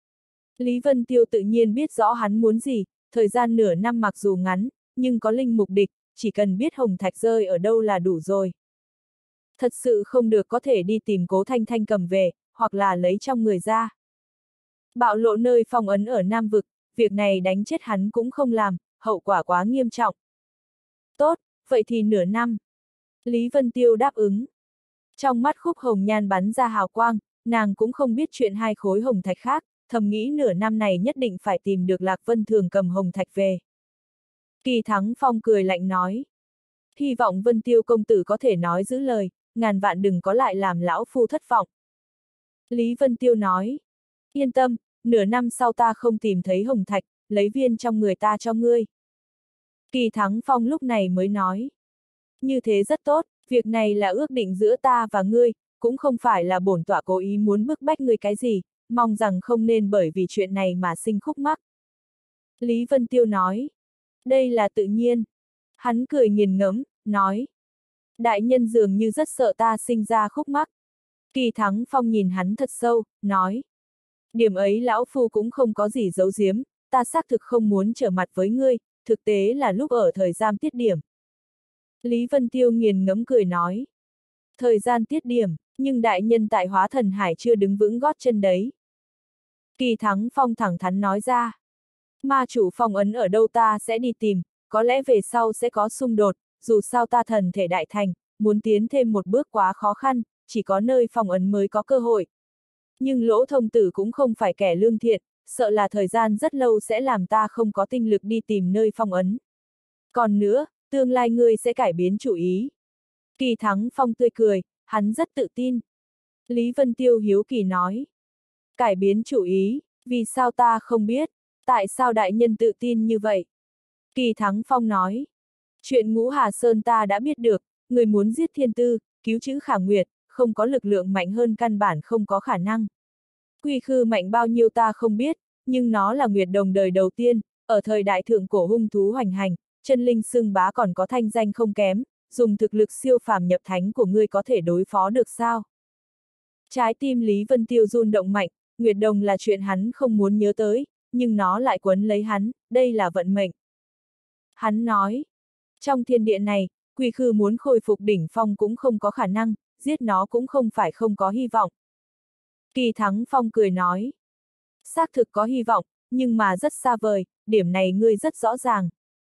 Lý Vân Tiêu tự nhiên biết rõ hắn muốn gì, thời gian nửa năm mặc dù ngắn, nhưng có linh mục địch, chỉ cần biết hồng thạch rơi ở đâu là đủ rồi. Thật sự không được có thể đi tìm Cố Thanh Thanh cầm về, hoặc là lấy trong người ra. Bạo lộ nơi phong ấn ở Nam Vực, việc này đánh chết hắn cũng không làm, hậu quả quá nghiêm trọng. Tốt, vậy thì nửa năm. Lý Vân Tiêu đáp ứng. Trong mắt Khúc Hồng Nhan bắn ra hào quang, nàng cũng không biết chuyện hai khối hồng thạch khác, thầm nghĩ nửa năm này nhất định phải tìm được Lạc Vân Thường cầm hồng thạch về. Kỳ Thắng Phong cười lạnh nói. Hy vọng Vân Tiêu công tử có thể nói giữ lời, ngàn vạn đừng có lại làm lão phu thất vọng. Lý Vân Tiêu nói. Yên tâm, nửa năm sau ta không tìm thấy hồng thạch, lấy viên trong người ta cho ngươi. Kỳ Thắng Phong lúc này mới nói. Như thế rất tốt, việc này là ước định giữa ta và ngươi, cũng không phải là bổn tọa cố ý muốn bức bách ngươi cái gì, mong rằng không nên bởi vì chuyện này mà sinh khúc mắc. Lý Vân Tiêu nói. Đây là tự nhiên. Hắn cười nghiền ngẫm, nói. Đại nhân dường như rất sợ ta sinh ra khúc mắc. Kỳ Thắng Phong nhìn hắn thật sâu, nói. Điểm ấy lão phu cũng không có gì giấu giếm, ta xác thực không muốn trở mặt với ngươi, thực tế là lúc ở thời gian tiết điểm. Lý Vân Tiêu nghiền ngẫm cười nói. Thời gian tiết điểm, nhưng đại nhân tại Hóa Thần Hải chưa đứng vững gót chân đấy. Kỳ Thắng Phong thẳng thắn nói ra. Ma chủ phong ấn ở đâu ta sẽ đi tìm, có lẽ về sau sẽ có xung đột, dù sao ta thần thể đại thành, muốn tiến thêm một bước quá khó khăn, chỉ có nơi phong ấn mới có cơ hội. Nhưng Lỗ Thông Tử cũng không phải kẻ lương thiện, sợ là thời gian rất lâu sẽ làm ta không có tinh lực đi tìm nơi phong ấn. Còn nữa, tương lai ngươi sẽ cải biến chủ ý. Kỳ Thắng Phong tươi cười, hắn rất tự tin. Lý Vân Tiêu hiếu kỳ nói. Cải biến chủ ý, vì sao ta không biết, tại sao đại nhân tự tin như vậy? Kỳ Thắng Phong nói. Chuyện Ngũ Hà Sơn ta đã biết được, người muốn giết Thiên Tư, cứu chữ Khả Nguyệt, không có lực lượng mạnh hơn căn bản không có khả năng. Quy Khư mạnh bao nhiêu ta không biết, nhưng nó là Nguyệt Đồng đời đầu tiên, ở thời đại thượng cổ hung thú hoành hành, chân linh xưng bá còn có thanh danh không kém, dùng thực lực siêu phàm nhập thánh của ngươi có thể đối phó được sao? Trái tim Lý Vân Tiêu run động mạnh, Nguyệt Đồng là chuyện hắn không muốn nhớ tới, nhưng nó lại quấn lấy hắn, đây là vận mệnh. Hắn nói, trong thiên địa này, Quy Khư muốn khôi phục đỉnh phong cũng không có khả năng, giết nó cũng không phải không có hy vọng. Kỳ Thắng Phong cười nói, xác thực có hy vọng, nhưng mà rất xa vời, điểm này ngươi rất rõ ràng.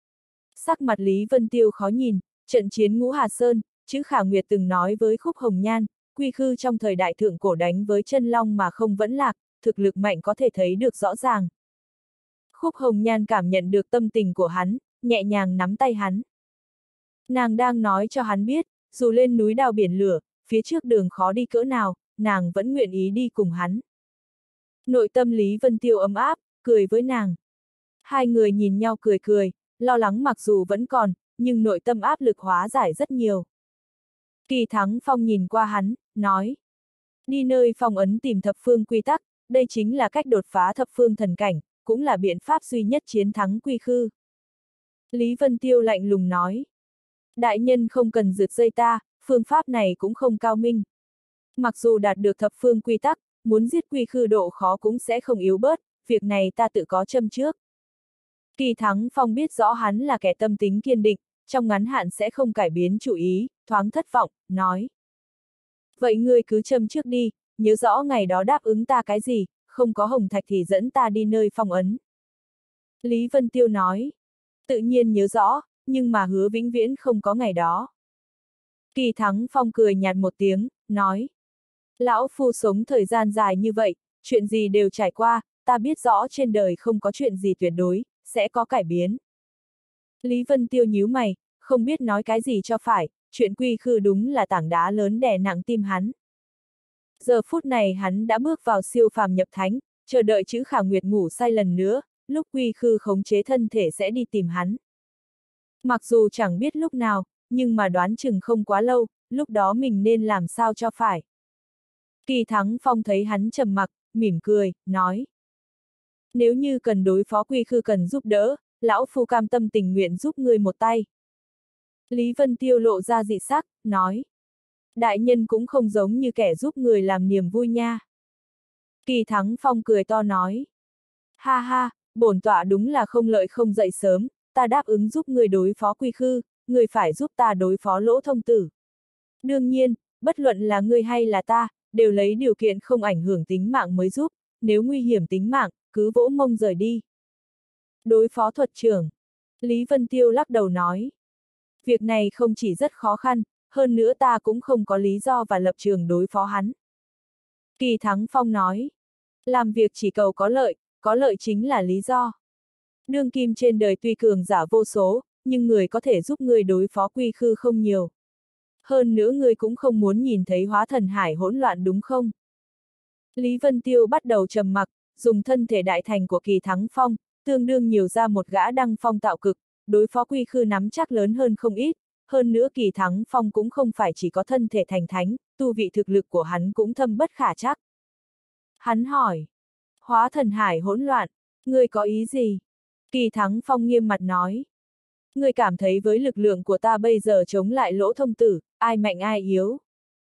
Sắc mặt Lý Vân Tiêu khó nhìn, trận chiến Ngũ Hà Sơn, chữ Khả Nguyệt từng nói với Khúc Hồng Nhan, Quy Khư trong thời đại thượng cổ đánh với chân long mà không vẫn lạc, thực lực mạnh có thể thấy được rõ ràng. Khúc Hồng Nhan cảm nhận được tâm tình của hắn, nhẹ nhàng nắm tay hắn. Nàng đang nói cho hắn biết, dù lên núi đao biển lửa, phía trước đường khó đi cỡ nào, nàng vẫn nguyện ý đi cùng hắn. Nội tâm Lý Vân Tiêu ấm áp, cười với nàng. Hai người nhìn nhau cười cười, lo lắng mặc dù vẫn còn, nhưng nội tâm áp lực hóa giải rất nhiều. Kỳ Thắng Phong nhìn qua hắn, nói. Đi nơi phong ấn tìm thập phương quy tắc, đây chính là cách đột phá thập phương thần cảnh, cũng là biện pháp duy nhất chiến thắng Quy Khư. Lý Vân Tiêu lạnh lùng nói. Đại nhân không cần rượt dây ta, phương pháp này cũng không cao minh. Mặc dù đạt được thập phương quy tắc, muốn giết Quy Khư độ khó cũng sẽ không yếu bớt, việc này ta tự có châm trước. Kỳ Thắng Phong biết rõ hắn là kẻ tâm tính kiên định, trong ngắn hạn sẽ không cải biến chủ ý, thoáng thất vọng, nói. Vậy ngươi cứ châm trước đi, nhớ rõ ngày đó đáp ứng ta cái gì, không có hồng thạch thì dẫn ta đi nơi phong ấn. Lý Vân Tiêu nói, tự nhiên nhớ rõ, nhưng mà hứa vĩnh viễn không có ngày đó. Kỳ Thắng Phong cười nhạt một tiếng, nói, lão phu sống thời gian dài như vậy, chuyện gì đều trải qua, ta biết rõ trên đời không có chuyện gì tuyệt đối, sẽ có cải biến. Lý Vân Tiêu nhíu mày, không biết nói cái gì cho phải, chuyện quy khư đúng là tảng đá lớn đè nặng tim hắn. Giờ phút này hắn đã bước vào siêu phàm nhập thánh, chờ đợi chữ Khả Nguyệt ngủ say lần nữa, lúc quy khư khống chế thân thể sẽ đi tìm hắn. Mặc dù chẳng biết lúc nào, nhưng mà đoán chừng không quá lâu, lúc đó mình nên làm sao cho phải. Kỳ Thắng Phong thấy hắn trầm mặc, mỉm cười, nói. Nếu như cần đối phó quy khư cần giúp đỡ, lão phu cam tâm tình nguyện giúp ngươi một tay. Lý Vân Tiêu lộ ra dị sắc, nói. Đại nhân cũng không giống như kẻ giúp người làm niềm vui nha. Kỳ Thắng Phong cười to nói. Ha ha, bổn tọa đúng là không lợi không dậy sớm, ta đáp ứng giúp người đối phó quy khư, người phải giúp ta đối phó Lỗ Thông Tử. Đương nhiên, bất luận là ngươi hay là ta, đều lấy điều kiện không ảnh hưởng tính mạng mới giúp, nếu nguy hiểm tính mạng, cứ vỗ mông rời đi. Đối phó thuật trưởng. Lý Vân Tiêu lắc đầu nói. Việc này không chỉ rất khó khăn, hơn nữa ta cũng không có lý do và lập trường đối phó hắn. Kỳ Thắng Phong nói. Làm việc chỉ cầu có lợi chính là lý do. Đương kim trên đời tuy cường giả vô số, nhưng người có thể giúp người đối phó quy khư không nhiều. Hơn nữa người cũng không muốn nhìn thấy hóa thần hải hỗn loạn đúng không? Lý Vân Tiêu bắt đầu trầm mặc, dùng thân thể đại thành của Kỳ Thắng Phong, tương đương nhiều ra một gã đăng phong tạo cực, đối phó quy khư nắm chắc lớn hơn không ít, hơn nữa Kỳ Thắng Phong cũng không phải chỉ có thân thể thành thánh, tu vị thực lực của hắn cũng thâm bất khả trắc. Hắn hỏi, hóa thần hải hỗn loạn, ngươi có ý gì? Kỳ Thắng Phong nghiêm mặt nói, ngươi cảm thấy với lực lượng của ta bây giờ chống lại Lỗ Thông Tử, ai mạnh ai yếu?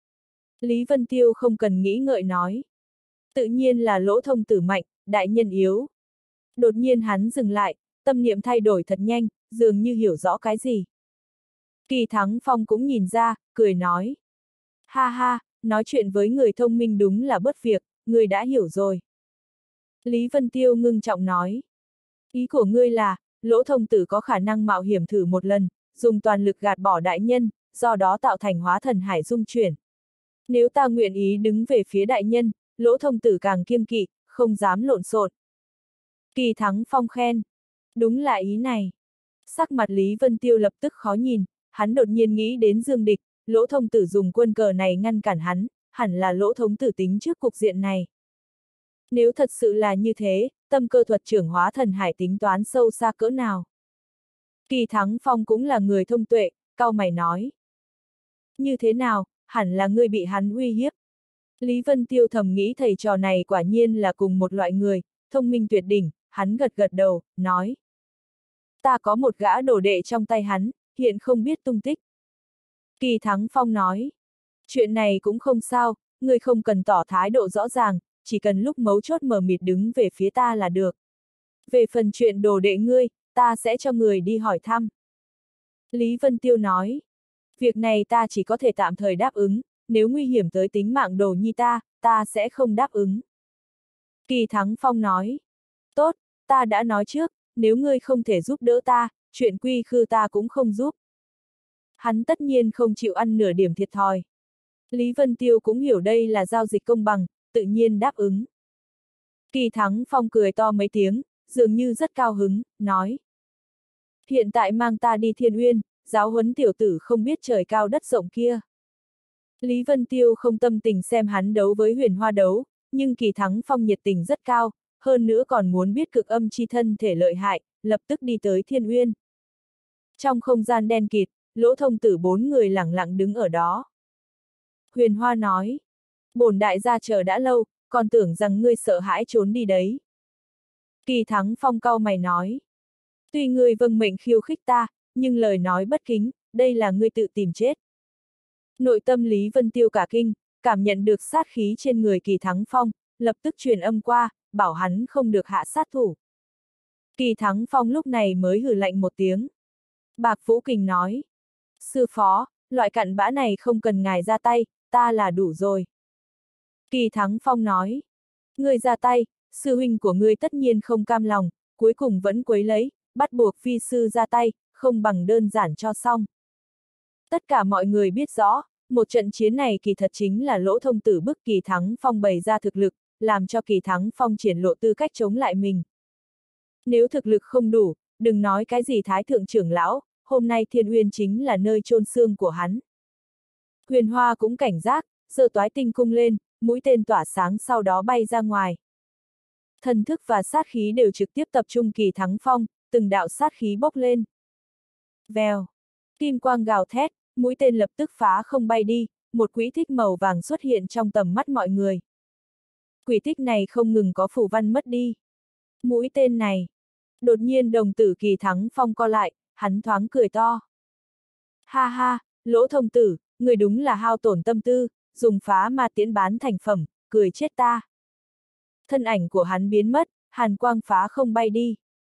Lý Vân Tiêu không cần nghĩ ngợi nói, tự nhiên là Lỗ Thông Tử mạnh, đại nhân yếu. Đột nhiên hắn dừng lại, tâm niệm thay đổi thật nhanh, dường như hiểu rõ cái gì. Kỳ Thắng Phong cũng nhìn ra, cười nói. Ha ha, nói chuyện với người thông minh đúng là bất việc, người đã hiểu rồi. Lý Vân Tiêu ngưng trọng nói. Ý của ngươi là, Lỗ Thông Tử có khả năng mạo hiểm thử một lần, dùng toàn lực gạt bỏ đại nhân, do đó tạo thành hóa thần hải dung chuyển. Nếu ta nguyện ý đứng về phía đại nhân, Lỗ Thông Tử càng kiêng kỵ, không dám lộn xộn. Kỳ Thắng Phong khen. Đúng là ý này. Sắc mặt Lý Vân Tiêu lập tức khó nhìn, hắn đột nhiên nghĩ đến Dương Địch, Lỗ Thông Tử dùng quân cờ này ngăn cản hắn, hẳn là Lỗ Thông Tử tính trước cục diện này. Nếu thật sự là như thế, tâm cơ thuật trưởng hóa thần hải tính toán sâu xa cỡ nào. Kỳ Thắng Phong cũng là người thông tuệ, cau mày nói. Như thế nào, hẳn là ngươi bị hắn uy hiếp. Lý Vân Tiêu thầm nghĩ thầy trò này quả nhiên là cùng một loại người, thông minh tuyệt đỉnh, hắn gật gật đầu, nói. Ta có một gã đồ đệ trong tay hắn, hiện không biết tung tích. Kỳ Thắng Phong nói. Chuyện này cũng không sao, ngươi không cần tỏ thái độ rõ ràng, chỉ cần lúc mấu chốt mờ mịt đứng về phía ta là được. Về phần chuyện đồ đệ ngươi, ta sẽ cho người đi hỏi thăm. Lý Vân Tiêu nói. Việc này ta chỉ có thể tạm thời đáp ứng, nếu nguy hiểm tới tính mạng đồ nhi ta sẽ không đáp ứng. Kỳ Thắng Phong nói. Tốt, ta đã nói trước, nếu ngươi không thể giúp đỡ ta, chuyện quy khư ta cũng không giúp. Hắn tất nhiên không chịu ăn nửa điểm thiệt thòi. Lý Vân Tiêu cũng hiểu đây là giao dịch công bằng, tự nhiên đáp ứng. Kỳ Thắng Phong cười to mấy tiếng, dường như rất cao hứng, nói. Hiện tại mang ta đi Thiên Uyên, giáo huấn tiểu tử không biết trời cao đất rộng kia. Lý Vân Tiêu không tâm tình xem hắn đấu với Huyền Hoa đấu, nhưng Kỳ Thắng Phong nhiệt tình rất cao, hơn nữa còn muốn biết cực âm chi thân thể lợi hại, lập tức đi tới Thiên Uyên. Trong không gian đen kịt, Lỗ Thông Tử 4 người lẳng lặng đứng ở đó. Huyền Hoa nói, bổn đại gia chờ đã lâu, còn tưởng rằng ngươi sợ hãi trốn đi đấy. Kỳ Thắng Phong cau mày nói, tuy ngươi vâng mệnh khiêu khích ta, nhưng lời nói bất kính, đây là ngươi tự tìm chết. Nội tâm Lý Vân Tiêu cả kinh, cảm nhận được sát khí trên người Kỳ Thắng Phong, lập tức truyền âm qua, bảo hắn không được hạ sát thủ. Kỳ Thắng Phong lúc này mới hừ lạnh một tiếng. Bạc Vũ Kình nói, sư phó, loại cặn bã này không cần ngài ra tay, ta là đủ rồi. Kỳ Thắng Phong nói, ngươi ra tay, sư huynh của ngươi tất nhiên không cam lòng, cuối cùng vẫn quấy lấy, bắt buộc vi sư ra tay, không bằng đơn giản cho xong. Tất cả mọi người biết rõ, một trận chiến này kỳ thật chính là Lỗ Thông Tử bức Kỳ Thắng Phong bày ra thực lực, làm cho Kỳ Thắng Phong triển lộ tư cách chống lại mình. Nếu thực lực không đủ, đừng nói cái gì thái thượng trưởng lão, hôm nay Thiên Uyên chính là nơi chôn xương của hắn. Huyền Hoa cũng cảnh giác, giơ toái tinh cung lên, mũi tên tỏa sáng sau đó bay ra ngoài. Thần thức và sát khí đều trực tiếp tập trung Kỳ Thắng Phong, từng đạo sát khí bốc lên. Vèo, kim quang gào thét, mũi tên lập tức phá không bay đi, một quỹ tích màu vàng xuất hiện trong tầm mắt mọi người. Quỹ tích này không ngừng có phù văn mất đi. Mũi tên này. Đột nhiên đồng tử Kỳ Thắng Phong co lại, hắn thoáng cười to. Ha ha, Lỗ Thông Tử, người đúng là hao tổn tâm tư, dùng phá ma tiễn bán thành phẩm, cười chết ta. Thân ảnh của hắn biến mất, hàn quang phá không bay đi.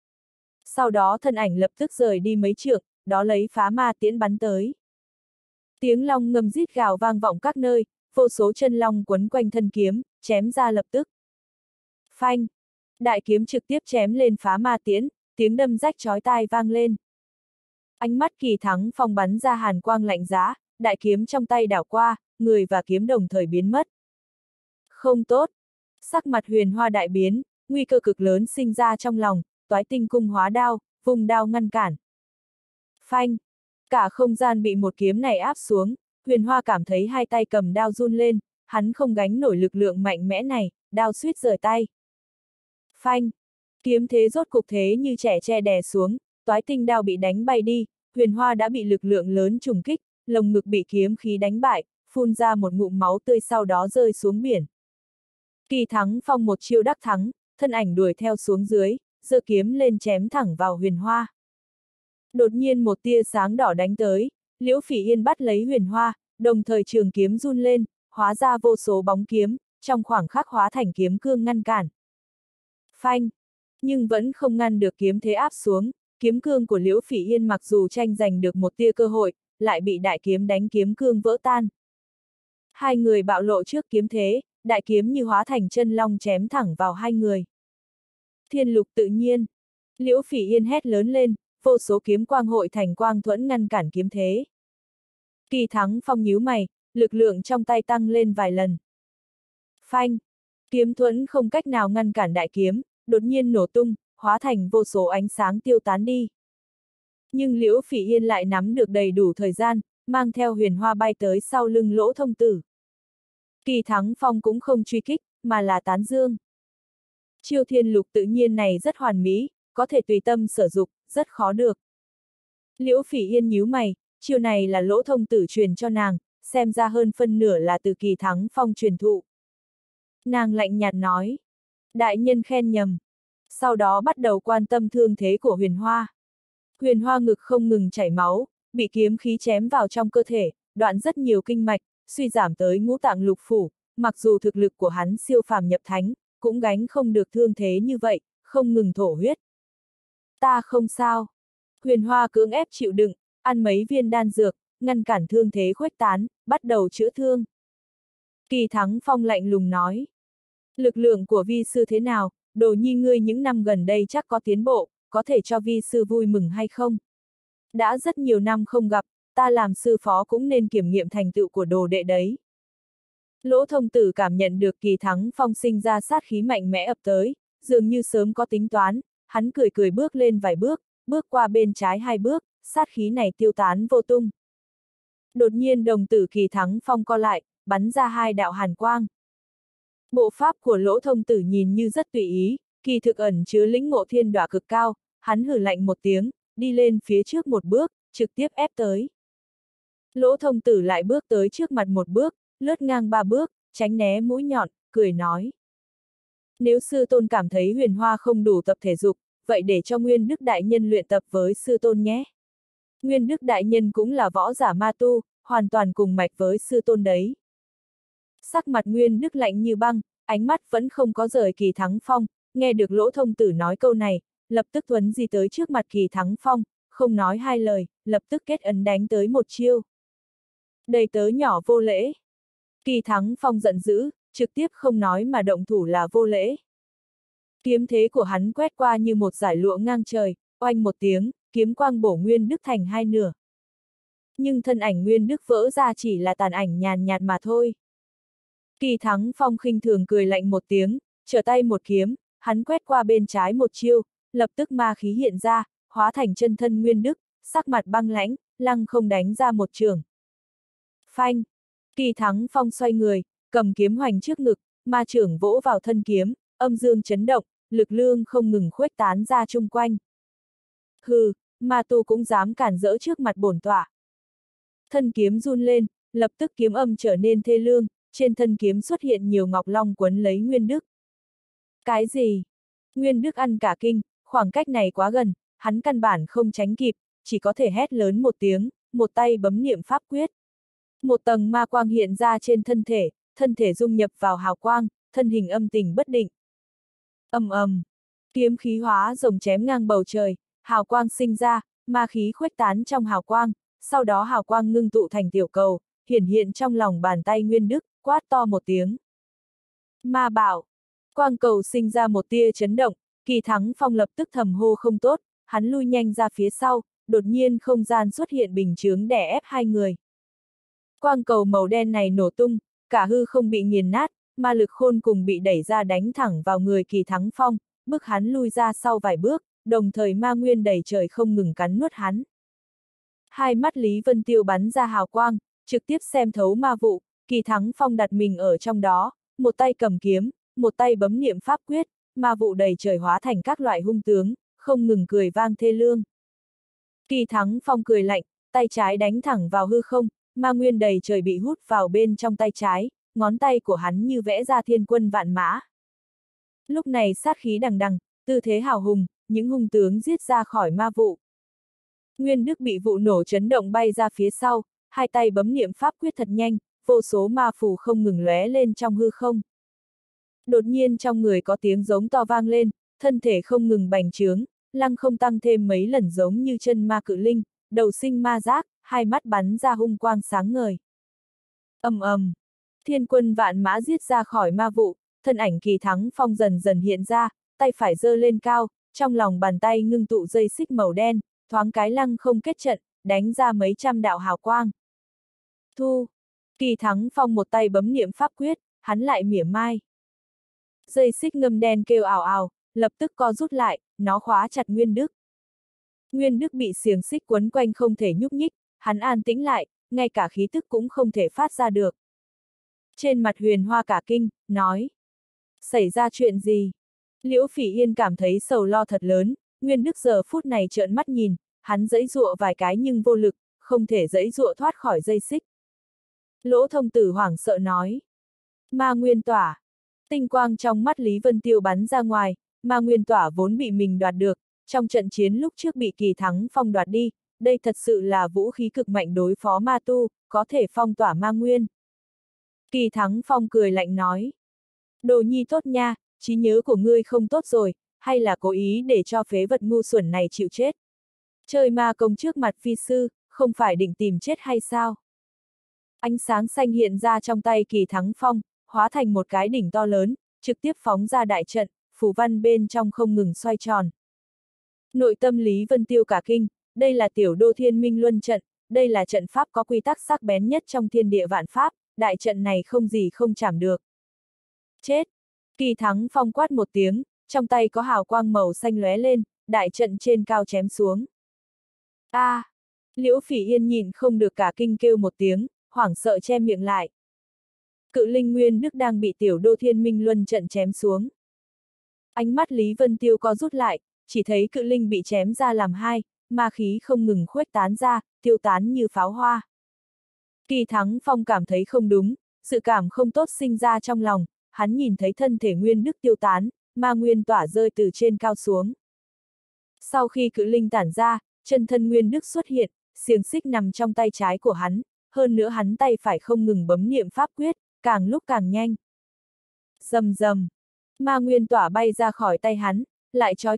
Sau đó thân ảnh lập tức rời đi mấy trượng, đó lấy phá ma tiễn bắn tới. Tiếng long ngâm rít gào vang vọng các nơi, vô số chân long quấn quanh thân kiếm, chém ra lập tức. Phanh! Đại kiếm trực tiếp chém lên phá ma tiễn, tiếng đâm rách chói tai vang lên. Ánh mắt Kỳ Thắng Phong bắn ra hàn quang lạnh giá, đại kiếm trong tay đảo qua, người và kiếm đồng thời biến mất. Không tốt! Sắc mặt Huyền Hoa đại biến, nguy cơ cực lớn sinh ra trong lòng, toái tinh cung hóa đao, vùng đao ngăn cản. Phanh! Cả không gian bị một kiếm này áp xuống, Huyền Hoa cảm thấy hai tay cầm đao run lên, hắn không gánh nổi lực lượng mạnh mẽ này, đao suýt rời tay. Phanh! Kiếm thế rốt cục thế như trẻ tre đè xuống, toái tinh đao bị đánh bay đi, Huyền Hoa đã bị lực lượng lớn trùng kích, lồng ngực bị kiếm khí đánh bại, phun ra một ngụm máu tươi sau đó rơi xuống biển. Kỳ Thắng Phong một chiêu đắc thắng, thân ảnh đuổi theo xuống dưới, giơ kiếm lên chém thẳng vào Huyền Hoa. Đột nhiên một tia sáng đỏ đánh tới, Liễu Phỉ Yên bắt lấy Huyền Hoa, đồng thời trường kiếm run lên, hóa ra vô số bóng kiếm, trong khoảng khắc hóa thành kiếm cương ngăn cản. Phanh! Nhưng vẫn không ngăn được kiếm thế áp xuống, kiếm cương của Liễu Phỉ Yên mặc dù tranh giành được một tia cơ hội, lại bị đại kiếm đánh kiếm cương vỡ tan. Hai người bạo lộ trước kiếm thế, đại kiếm như hóa thành chân long chém thẳng vào hai người. Thiên lục tự nhiên! Liễu Phỉ Yên hét lớn lên, vô số kiếm quang hội thành quang thuẫn ngăn cản kiếm thế. Kỳ Thắng Phong nhíu mày, lực lượng trong tay tăng lên vài lần. Phanh! Kiếm thuẫn không cách nào ngăn cản đại kiếm, đột nhiên nổ tung, hóa thành vô số ánh sáng tiêu tán đi. Nhưng Liễu Phỉ Yên lại nắm được đầy đủ thời gian, mang theo Huyền Hoa bay tới sau lưng Lỗ Thông Tử. Kỳ Thắng Phong cũng không truy kích, mà là tán dương. Chiêu thiên lục tự nhiên này rất hoàn mỹ, có thể tùy tâm sử dụng, rất khó được. Liễu Phỉ Yên nhíu mày, chiêu này là Lỗ Thông Tử truyền cho nàng, xem ra hơn phân nửa là từ Kỳ Thắng Phong truyền thụ. Nàng lạnh nhạt nói. Đại nhân khen nhầm. Sau đó bắt đầu quan tâm thương thế của Huyền Hoa. Huyền Hoa ngực không ngừng chảy máu, bị kiếm khí chém vào trong cơ thể, đoạn rất nhiều kinh mạch, suy giảm tới ngũ tạng lục phủ, mặc dù thực lực của hắn siêu phàm nhập thánh, cũng gánh không được thương thế như vậy, không ngừng thổ huyết. Ta không sao. Huyền Hoa cưỡng ép chịu đựng, ăn mấy viên đan dược, ngăn cản thương thế khuếch tán, bắt đầu chữa thương. Kỳ Thắng Phong lạnh lùng nói. Lực lượng của vi sư thế nào, đồ nhi ngươi những năm gần đây chắc có tiến bộ, có thể cho vi sư vui mừng hay không? Đã rất nhiều năm không gặp, ta làm sư phó cũng nên kiểm nghiệm thành tựu của đồ đệ đấy. Lỗ Thông Tử cảm nhận được Kỳ Thắng Phong sinh ra sát khí mạnh mẽ ập tới, dường như sớm có tính toán, hắn cười cười bước lên vài bước, bước qua bên trái hai bước, sát khí này tiêu tán vô tung. Đột nhiên đồng tử Kỳ Thắng Phong co lại, bắn ra hai đạo hàn quang. Bộ pháp của Lỗ Thông Tử nhìn như rất tùy ý, kỳ thực ẩn chứa lĩnh ngộ thiên đọa cực cao, hắn hừ lạnh một tiếng, đi lên phía trước một bước, trực tiếp ép tới. Lỗ Thông Tử lại bước tới trước mặt một bước, lướt ngang ba bước, tránh né mũi nhọn, cười nói. Nếu sư tôn cảm thấy Huyền Hoa không đủ tập thể dục, vậy để cho Nguyên Đức Đại Nhân luyện tập với sư tôn nhé. Nguyên Đức Đại Nhân cũng là võ giả ma tu, hoàn toàn cùng mạch với sư tôn đấy. Sắc mặt Nguyên Đức lạnh như băng, ánh mắt vẫn không có rời Kỳ Thắng Phong, nghe được Lỗ Thông Tử nói câu này, lập tức thuấn di tới trước mặt Kỳ Thắng Phong, không nói hai lời, lập tức kết ấn đánh tới một chiêu. Đầy tớ nhỏ vô lễ. Kỳ Thắng Phong giận dữ, trực tiếp không nói mà động thủ là vô lễ. Kiếm thế của hắn quét qua như một dải lụa ngang trời, oanh một tiếng, kiếm quang bổ Nguyên Đức thành hai nửa. Nhưng thân ảnh Nguyên Đức vỡ ra chỉ là tàn ảnh nhàn nhạt mà thôi. Kỳ Thắng Phong khinh thường cười lạnh một tiếng, trở tay một kiếm, hắn quét qua bên trái một chiêu, lập tức ma khí hiện ra, hóa thành chân thân Nguyên Đức, sắc mặt băng lãnh, lăng không đánh ra một trường. Phanh! Kỳ Thắng Phong xoay người, cầm kiếm hoành trước ngực, ma trưởng vỗ vào thân kiếm, âm dương chấn động, lực lượng không ngừng khuếch tán ra chung quanh. Hừ, ma tu cũng dám cản rỡ trước mặt bổn tọa. Thân kiếm run lên, lập tức kiếm âm trở nên thê lương, trên thân kiếm xuất hiện nhiều ngọc long quấn lấy Nguyên Đức. Cái gì? Nguyên Đức ăn cả kinh, khoảng cách này quá gần, hắn căn bản không tránh kịp, chỉ có thể hét lớn một tiếng, một tay bấm niệm pháp quyết. Một tầng ma quang hiện ra trên thân thể dung nhập vào hào quang, thân hình âm tình bất định. Ầm ầm, kiếm khí hóa rồng chém ngang bầu trời, hào quang sinh ra, ma khí khuếch tán trong hào quang, sau đó hào quang ngưng tụ thành tiểu cầu, hiển hiện trong lòng bàn tay Nguyên Đức, quát to một tiếng. Ma bảo, quang cầu sinh ra một tia chấn động, Kỳ Thắng Phong lập tức thầm hô không tốt, hắn lui nhanh ra phía sau, đột nhiên không gian xuất hiện bình chướng đè ép hai người. Quang cầu màu đen này nổ tung, cả hư không bị nghiền nát, ma lực khôn cùng bị đẩy ra đánh thẳng vào người Kỳ Thắng Phong, bức hắn lui ra sau vài bước, đồng thời ma nguyên đầy trời không ngừng cắn nuốt hắn. Hai mắt Lý Vân Tiêu bắn ra hào quang, trực tiếp xem thấu ma vụ, Kỳ Thắng Phong đặt mình ở trong đó, một tay cầm kiếm, một tay bấm niệm pháp quyết, ma vụ đầy trời hóa thành các loại hung tướng, không ngừng cười vang thê lương. Kỳ Thắng Phong cười lạnh, tay trái đánh thẳng vào hư không, ma nguyên đầy trời bị hút vào bên trong tay trái, ngón tay của hắn như vẽ ra thiên quân vạn mã. Lúc này sát khí đằng đằng, tư thế hào hùng, những hung tướng giết ra khỏi ma vụ. Nguyên Đức bị vụ nổ chấn động bay ra phía sau, hai tay bấm niệm pháp quyết thật nhanh, vô số ma phù không ngừng lóe lên trong hư không. Đột nhiên trong người có tiếng giống to vang lên, thân thể không ngừng bành trướng, lăng không tăng thêm mấy lần giống như chân ma cự linh, đầu sinh ma giác, hai mắt bắn ra hung quang sáng ngời. Ầm ầm, thiên quân vạn mã giết ra khỏi ma vụ, thân ảnh Kỳ Thắng Phong dần dần hiện ra, tay phải giơ lên cao, trong lòng bàn tay ngưng tụ dây xích màu đen, thoáng cái lăng không kết trận, đánh ra mấy trăm đạo hào quang. Thu! Kỳ Thắng Phong một tay bấm niệm pháp quyết, hắn lại mỉa mai. Dây xích ngâm đen kêu ào ào, lập tức co rút lại, nó khóa chặt Nguyên Đức. Nguyên Đức bị xiềng xích quấn quanh không thể nhúc nhích, hắn an tĩnh lại, ngay cả khí tức cũng không thể phát ra được. Trên mặt Huyền Hoa cả kinh, nói. Xảy ra chuyện gì? Liễu Phỉ Yên cảm thấy sầu lo thật lớn, Nguyên Đức giờ phút này trợn mắt nhìn, hắn giãy giụa vài cái nhưng vô lực, không thể giãy giụa thoát khỏi dây xích. Lỗ Thông Tử hoảng sợ nói. Ma nguyên tỏa. Tinh quang trong mắt Lý Vân Tiêu bắn ra ngoài, ma nguyên tỏa vốn bị mình đoạt được, trong trận chiến lúc trước bị Kỳ Thắng Phong đoạt đi, đây thật sự là vũ khí cực mạnh đối phó ma tu, có thể phong tỏa ma nguyên. Kỳ Thắng Phong cười lạnh nói. Đồ nhi tốt nha, trí nhớ của ngươi không tốt rồi, hay là cố ý để cho phế vật ngu xuẩn này chịu chết. Chơi ma công trước mặt phi sư, không phải định tìm chết hay sao? Ánh sáng xanh hiện ra trong tay Kỳ Thắng Phong, hóa thành một cái đỉnh to lớn, trực tiếp phóng ra đại trận, phù văn bên trong không ngừng xoay tròn. Nội tâm Lý Vân Tiêu cả kinh, đây là tiểu đô thiên minh luân trận, đây là trận pháp có quy tắc sắc bén nhất trong thiên địa vạn pháp, đại trận này không gì không chảm được. Chết! Kỳ Thắng Phong quát một tiếng, trong tay có hào quang màu xanh lóe lên, đại trận trên cao chém xuống. A! Liễu Phỉ Yên nhìn không được cả kinh kêu một tiếng, hoảng sợ che miệng lại. Cự linh Nguyên Đức đang bị tiểu đô thiên minh luân trận chém xuống. Ánh mắt Lý Vân Tiêu co rút lại, chỉ thấy cự linh bị chém ra làm hai, ma khí không ngừng khuếch tán ra, tiêu tán như pháo hoa. Kỳ Thắng Phong cảm thấy không đúng, sự cảm không tốt sinh ra trong lòng, hắn nhìn thấy thân thể Nguyên Đức tiêu tán, ma nguyên tỏa rơi từ trên cao xuống. Sau khi cự linh tản ra, chân thân Nguyên Đức xuất hiện, xiềng xích nằm trong tay trái của hắn, hơn nữa hắn tay phải không ngừng bấm niệm pháp quyết, càng lúc càng nhanh. Rầm rầm, ma nguyên tỏa bay ra khỏi tay hắn, lại trói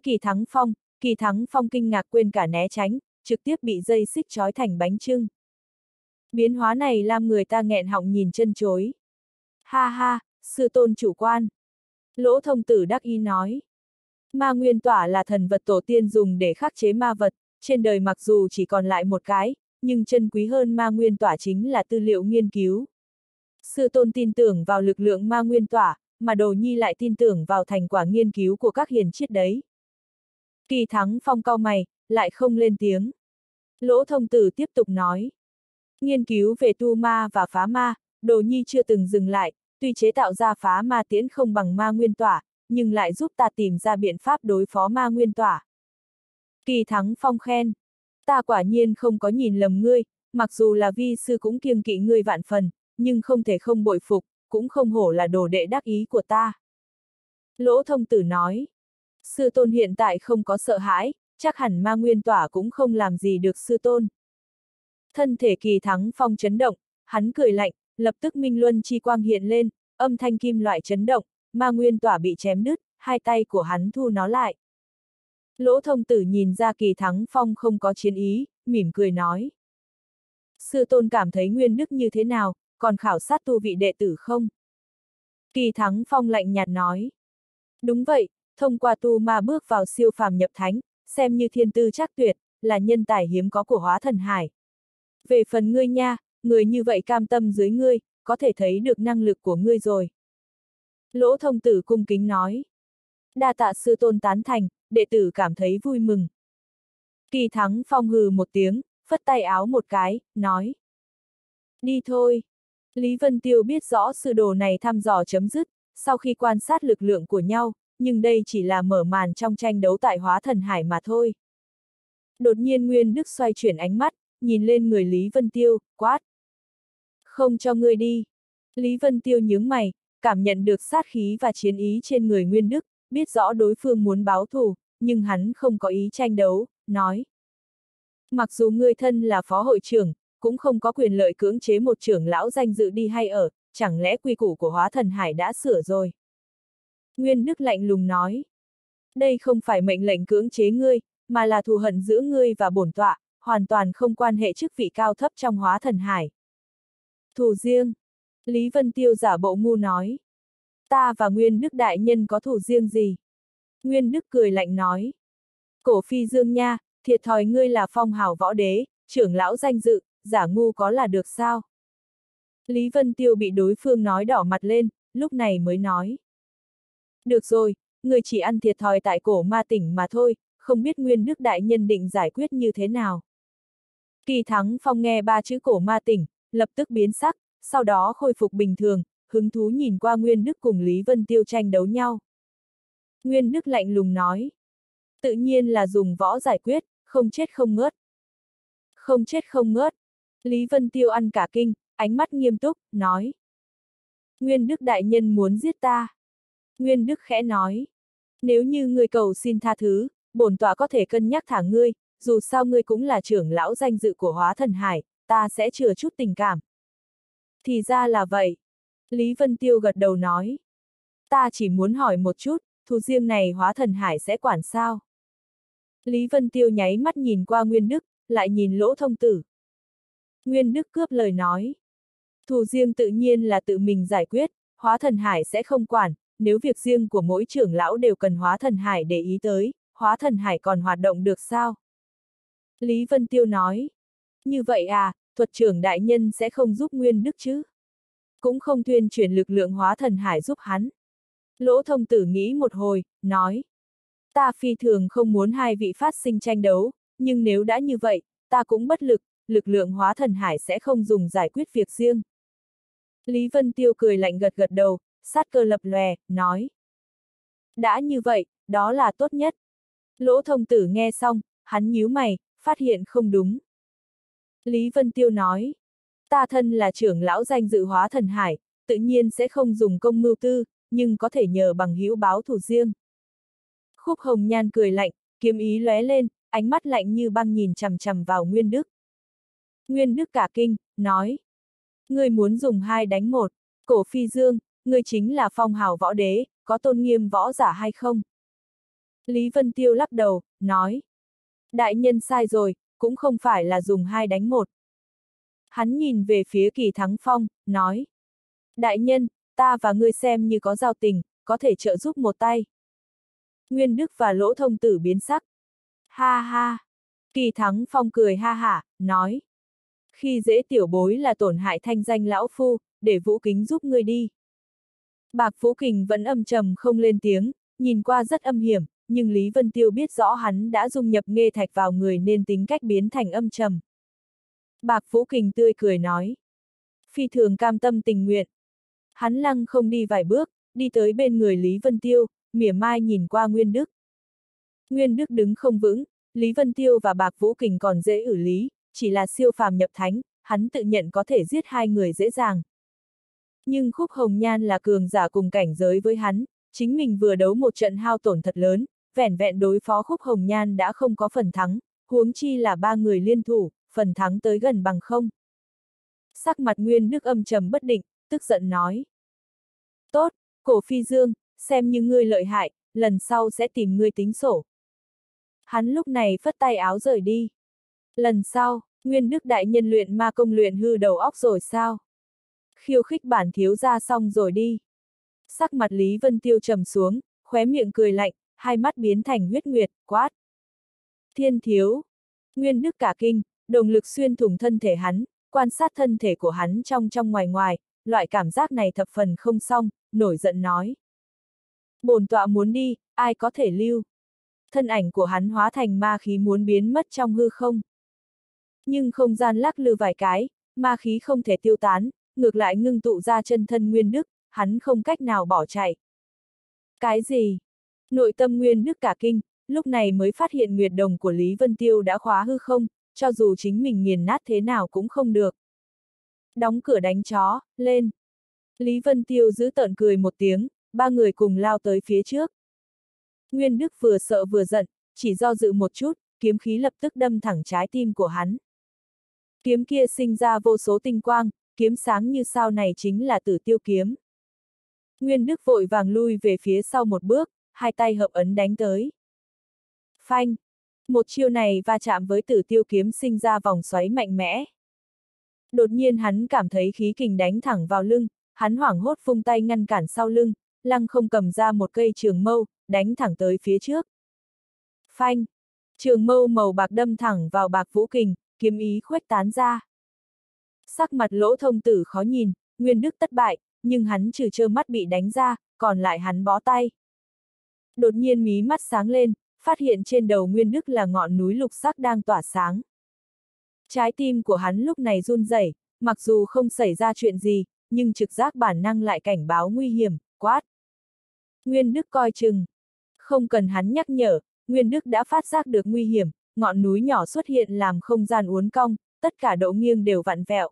Kỳ Thắng Phong kinh ngạc quên cả né tránh, trực tiếp bị dây xích trói thành bánh chưng. Biến hóa này làm người ta nghẹn họng nhìn chân chối. Ha ha, sư tôn chủ quan. Lỗ Thông Tử đắc ý nói. Ma nguyên tỏa là thần vật tổ tiên dùng để khắc chế ma vật, trên đời mặc dù chỉ còn lại một cái, nhưng chân quý hơn ma nguyên tỏa chính là tư liệu nghiên cứu. Sư tôn tin tưởng vào lực lượng ma nguyên tỏa, mà Đồ Nhi lại tin tưởng vào thành quả nghiên cứu của các hiền triết đấy. Kỳ Thắng Phong cau mày, lại không lên tiếng. Lỗ Thông Tử tiếp tục nói. Nghiên cứu về tu ma và phá ma, Đồ Nhi chưa từng dừng lại, tuy chế tạo ra phá ma tiễn không bằng ma nguyên tỏa, nhưng lại giúp ta tìm ra biện pháp đối phó ma nguyên tỏa. Kỳ Thắng Phong khen. Ta quả nhiên không có nhìn lầm ngươi, mặc dù là vi sư cũng kiêng kỵ ngươi vạn phần, nhưng không thể không bội phục, cũng không hổ là đồ đệ đắc ý của ta. Lỗ Thông Tử nói. Sư tôn hiện tại không có sợ hãi, chắc hẳn ma nguyên tỏa cũng không làm gì được sư tôn. Thân thể Kỳ Thắng Phong chấn động, hắn cười lạnh, lập tức minh luân chi quang hiện lên, âm thanh kim loại chấn động, ma nguyên tỏa bị chém đứt, hai tay của hắn thu nó lại. Lỗ Thông Tử nhìn ra Kỳ Thắng Phong không có chiến ý, mỉm cười nói. Sư tôn cảm thấy Nguyên Đức như thế nào, còn khảo sát tu vị đệ tử không? Kỳ Thắng Phong lạnh nhạt nói. Đúng vậy, thông qua tu ma bước vào siêu phàm nhập thánh, xem như thiên tư trắc tuyệt, là nhân tài hiếm có của Hóa Thần Hải. Về phần ngươi nha, người như vậy cam tâm dưới ngươi, có thể thấy được năng lực của ngươi rồi. Lỗ Thông Tử cung kính nói. Đa tạ sư tôn tán thành, đệ tử cảm thấy vui mừng. Kỳ Thắng Phong hừ một tiếng, phất tay áo một cái, nói. Đi thôi. Lý Vân Tiêu biết rõ sư đồ này thăm dò chấm dứt, sau khi quan sát lực lượng của nhau, nhưng đây chỉ là mở màn trong tranh đấu tại Hóa Thần Hải mà thôi. Đột nhiên Nguyên Đức xoay chuyển ánh mắt, nhìn lên người Lý Vân Tiêu, quát. Không cho ngươi đi. Lý Vân Tiêu nhướng mày, cảm nhận được sát khí và chiến ý trên người Nguyên Đức, biết rõ đối phương muốn báo thù, nhưng hắn không có ý tranh đấu, nói. Mặc dù ngươi thân là phó hội trưởng, cũng không có quyền lợi cưỡng chế một trưởng lão danh dự đi hay ở, chẳng lẽ quy củ của Hóa Thần Hải đã sửa rồi? Nguyên Đức lạnh lùng nói. Đây không phải mệnh lệnh cưỡng chế ngươi, mà là thù hận giữa ngươi và bổn tọa, hoàn toàn không quan hệ chức vị cao thấp trong Hóa Thần Hải. Thù riêng. Lý Vân Tiêu giả bộ ngu nói. Ta và Nguyên Đức đại nhân có thù riêng gì? Nguyên Đức cười lạnh nói. Cổ phi dương nha, thiệt thòi ngươi là phong hào võ đế, trưởng lão danh dự, giả ngu có là được sao? Lý Vân Tiêu bị đối phương nói đỏ mặt lên, lúc này mới nói. Được rồi, ngươi chỉ ăn thiệt thòi tại cổ ma tỉnh mà thôi, không biết Nguyên Đức đại nhân định giải quyết như thế nào. Kỳ Thắng Phong nghe ba chữ cổ ma tỉnh, lập tức biến sắc, sau đó khôi phục bình thường, hứng thú nhìn qua Nguyên Đức cùng Lý Vân Tiêu tranh đấu nhau. Nguyên Đức lạnh lùng nói. Tự nhiên là dùng võ giải quyết, không chết không ngớt. Không chết không ngớt. Lý Vân Tiêu ăn cả kinh, ánh mắt nghiêm túc, nói. Nguyên Đức đại nhân muốn giết ta. Nguyên Đức khẽ nói. Nếu như ngươi cầu xin tha thứ, bổn tọa có thể cân nhắc thả ngươi, dù sao ngươi cũng là trưởng lão danh dự của Hóa Thần Hải, ta sẽ chừa chút tình cảm. Thì ra là vậy. Lý Vân Tiêu gật đầu nói. Ta chỉ muốn hỏi một chút, thù riêng này Hóa Thần Hải sẽ quản sao? Lý Vân Tiêu nháy mắt nhìn qua Nguyên Đức, lại nhìn Lỗ Thông Tử. Nguyên Đức cướp lời nói. Thù riêng tự nhiên là tự mình giải quyết, Hóa Thần Hải sẽ không quản, nếu việc riêng của mỗi trưởng lão đều cần Hóa Thần Hải để ý tới, Hóa Thần Hải còn hoạt động được sao? Lý Vân Tiêu nói. Như vậy à, thuật trưởng đại nhân sẽ không giúp Nguyên Đức chứ? Cũng không tuyên truyền lực lượng Hóa Thần Hải giúp hắn. Lỗ Thông Tử nghĩ một hồi, nói. Ta phi thường không muốn hai vị phát sinh tranh đấu, nhưng nếu đã như vậy, ta cũng bất lực, lực lượng Hóa Thần Hải sẽ không dùng giải quyết việc riêng. Lý Vân Tiêu cười lạnh gật gật đầu, sát cơ lập lòe, nói. Đã như vậy, đó là tốt nhất. Lỗ Thông Tử nghe xong, hắn nhíu mày, phát hiện không đúng. Lý Vân Tiêu nói. Ta thân là trưởng lão danh dự Hóa Thần Hải, tự nhiên sẽ không dùng công mưu tư, nhưng có thể nhờ bằng hữu báo thù riêng. Khúc Hồng Nhan cười lạnh, kiếm ý lóe lên, ánh mắt lạnh như băng nhìn chằm chằm vào Nguyên Đức. Nguyên Đức cả kinh, nói. Ngươi muốn dùng 2 đánh 1, Cổ Phi Dương, ngươi chính là phong hào võ đế, có tôn nghiêm võ giả hay không? Lý Vân Tiêu lắc đầu, nói. Đại nhân sai rồi, cũng không phải là dùng 2 đánh 1. Hắn nhìn về phía Kỳ Thắng Phong, nói. Đại nhân, ta và ngươi xem như có giao tình, có thể trợ giúp một tay. Nguyên Đức và Lỗ Thông Tử biến sắc. Ha ha! Kỳ Thắng Phong cười ha hả, nói. Khi dễ tiểu bối là tổn hại thanh danh lão phu, để Vũ Kính giúp ngươi đi. Bạc Vũ Kình vẫn âm trầm không lên tiếng, nhìn qua rất âm hiểm, nhưng Lý Vân Tiêu biết rõ hắn đã dung nhập nghê thạch vào người nên tính cách biến thành âm trầm. Bạc Vũ Kình tươi cười nói. Phi thường cam tâm tình nguyện. Hắn lăng không đi vài bước, đi tới bên người Lý Vân Tiêu, mỉa mai nhìn qua Nguyên Đức. Nguyên Đức đứng không vững, Lý Vân Tiêu và Bạc Vũ Kình còn dễ ử lý, chỉ là siêu phàm nhập thánh, hắn tự nhận có thể giết hai người dễ dàng. Nhưng Khúc Hồng Nhan là cường giả cùng cảnh giới với hắn, chính mình vừa đấu một trận hao tổn thật lớn, vẻn vẹn đối phó Khúc Hồng Nhan đã không có phần thắng, huống chi là ba người liên thủ, phần thắng tới gần bằng không. Sắc mặt Nguyên Đức âm trầm bất định, tức giận nói. Tốt, Cổ Phi Dương, xem như ngươi lợi hại, lần sau sẽ tìm ngươi tính sổ. Hắn lúc này phất tay áo rời đi. Lần sau, Nguyên Đức đại nhân luyện ma công luyện hư đầu óc rồi sao? Khiêu khích bản thiếu gia xong rồi đi. Sắc mặt Lý Vân Tiêu trầm xuống, khóe miệng cười lạnh, hai mắt biến thành huyết nguyệt, quát. Thiên thiếu! Nguyên Đức cả kinh, đồng lực xuyên thủng thân thể hắn, quan sát thân thể của hắn trong ngoài ngoài, loại cảm giác này thập phần không xong, nổi giận nói. Bổn tọa muốn đi, ai có thể lưu? Thân ảnh của hắn hóa thành ma khí muốn biến mất trong hư không. Nhưng không gian lắc lư vài cái, ma khí không thể tiêu tán, ngược lại ngưng tụ ra chân thân Nguyên Đức, hắn không cách nào bỏ chạy. Cái gì? Nội tâm Nguyên Đức cả kinh, lúc này mới phát hiện nguyệt đồng của Lý Vân Tiêu đã khóa hư không, cho dù chính mình nghiền nát thế nào cũng không được. Đóng cửa đánh chó, lên! Lý Vân Tiêu giữ tợn cười một tiếng, ba người cùng lao tới phía trước. Nguyên Đức vừa sợ vừa giận, chỉ do dự một chút, kiếm khí lập tức đâm thẳng trái tim của hắn. Kiếm kia sinh ra vô số tinh quang, kiếm sáng như sao này chính là Tử Tiêu kiếm. Nguyên Đức vội vàng lui về phía sau một bước, hai tay hợp ấn đánh tới. Phanh! Một chiêu này va chạm với Tử Tiêu kiếm sinh ra vòng xoáy mạnh mẽ. Đột nhiên hắn cảm thấy khí kình đánh thẳng vào lưng, hắn hoảng hốt vung tay ngăn cản sau lưng, lăng không cầm ra một cây trường mâu, đánh thẳng tới phía trước. Phanh! Trường mâu màu bạc đâm thẳng vào Bạc Vũ Kình, kiếm ý khuếch tán ra. Sắc mặt Lỗ Thông Tử khó nhìn, Nguyên Đức thất bại, nhưng hắn trừ trơ mắt bị đánh ra, còn lại hắn bó tay. Đột nhiên mí mắt sáng lên, phát hiện trên đầu Nguyên Đức là ngọn núi lục sắc đang tỏa sáng. Trái tim của hắn lúc này run rẩy, mặc dù không xảy ra chuyện gì, nhưng trực giác bản năng lại cảnh báo nguy hiểm, quát. Nguyên Đức coi chừng. Không cần hắn nhắc nhở, Nguyên Đức đã phát giác được nguy hiểm, ngọn núi nhỏ xuất hiện làm không gian uốn cong, tất cả độ nghiêng đều vặn vẹo.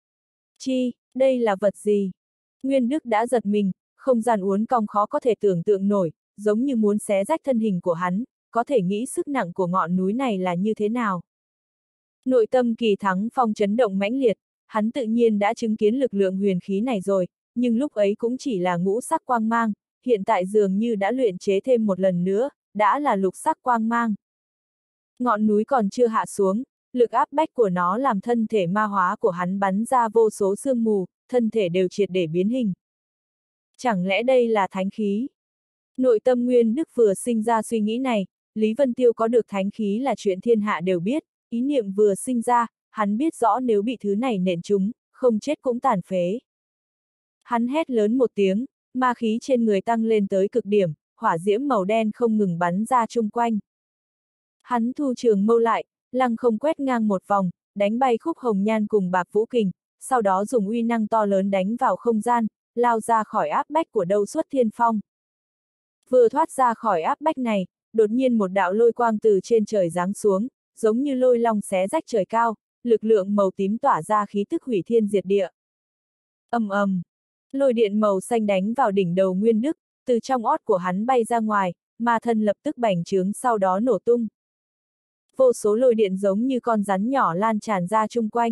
Chi, đây là vật gì? Nguyên Đức đã giật mình, không gian uốn cong khó có thể tưởng tượng nổi, giống như muốn xé rách thân hình của hắn, có thể nghĩ sức nặng của ngọn núi này là như thế nào. Nội tâm Kỳ Thắng Phong chấn động mãnh liệt, hắn tự nhiên đã chứng kiến lực lượng huyền khí này rồi, nhưng lúc ấy cũng chỉ là ngũ sắc quang mang, hiện tại dường như đã luyện chế thêm một lần nữa, đã là lục sắc quang mang. Ngọn núi còn chưa hạ xuống, lực áp bách của nó làm thân thể ma hóa của hắn bắn ra vô số sương mù, thân thể đều triệt để biến hình. Chẳng lẽ đây là thánh khí? Nội tâm Nguyên Đức vừa sinh ra suy nghĩ này, Lý Vân Tiêu có được thánh khí là chuyện thiên hạ đều biết, ý niệm vừa sinh ra, hắn biết rõ nếu bị thứ này nện trúng, không chết cũng tàn phế. Hắn hét lớn một tiếng, ma khí trên người tăng lên tới cực điểm, hỏa diễm màu đen không ngừng bắn ra chung quanh. Hắn thu trường mâu lại, lăng không quét ngang một vòng, đánh bay Khúc Hồng Nhan cùng Bạc Vũ Kình, sau đó dùng uy năng to lớn đánh vào không gian, lao ra khỏi áp bách của Đâu Xuất Thiên Phong. Vừa thoát ra khỏi áp bách này, đột nhiên một đạo lôi quang từ trên trời giáng xuống, giống như lôi long xé rách trời cao, lực lượng màu tím tỏa ra khí tức hủy thiên diệt địa. Ầm ầm, lôi điện màu xanh đánh vào đỉnh đầu Nguyên Đức, từ trong ót của hắn bay ra ngoài, ma thân lập tức bành trướng sau đó nổ tung. Vô số lôi điện giống như con rắn nhỏ lan tràn ra chung quanh.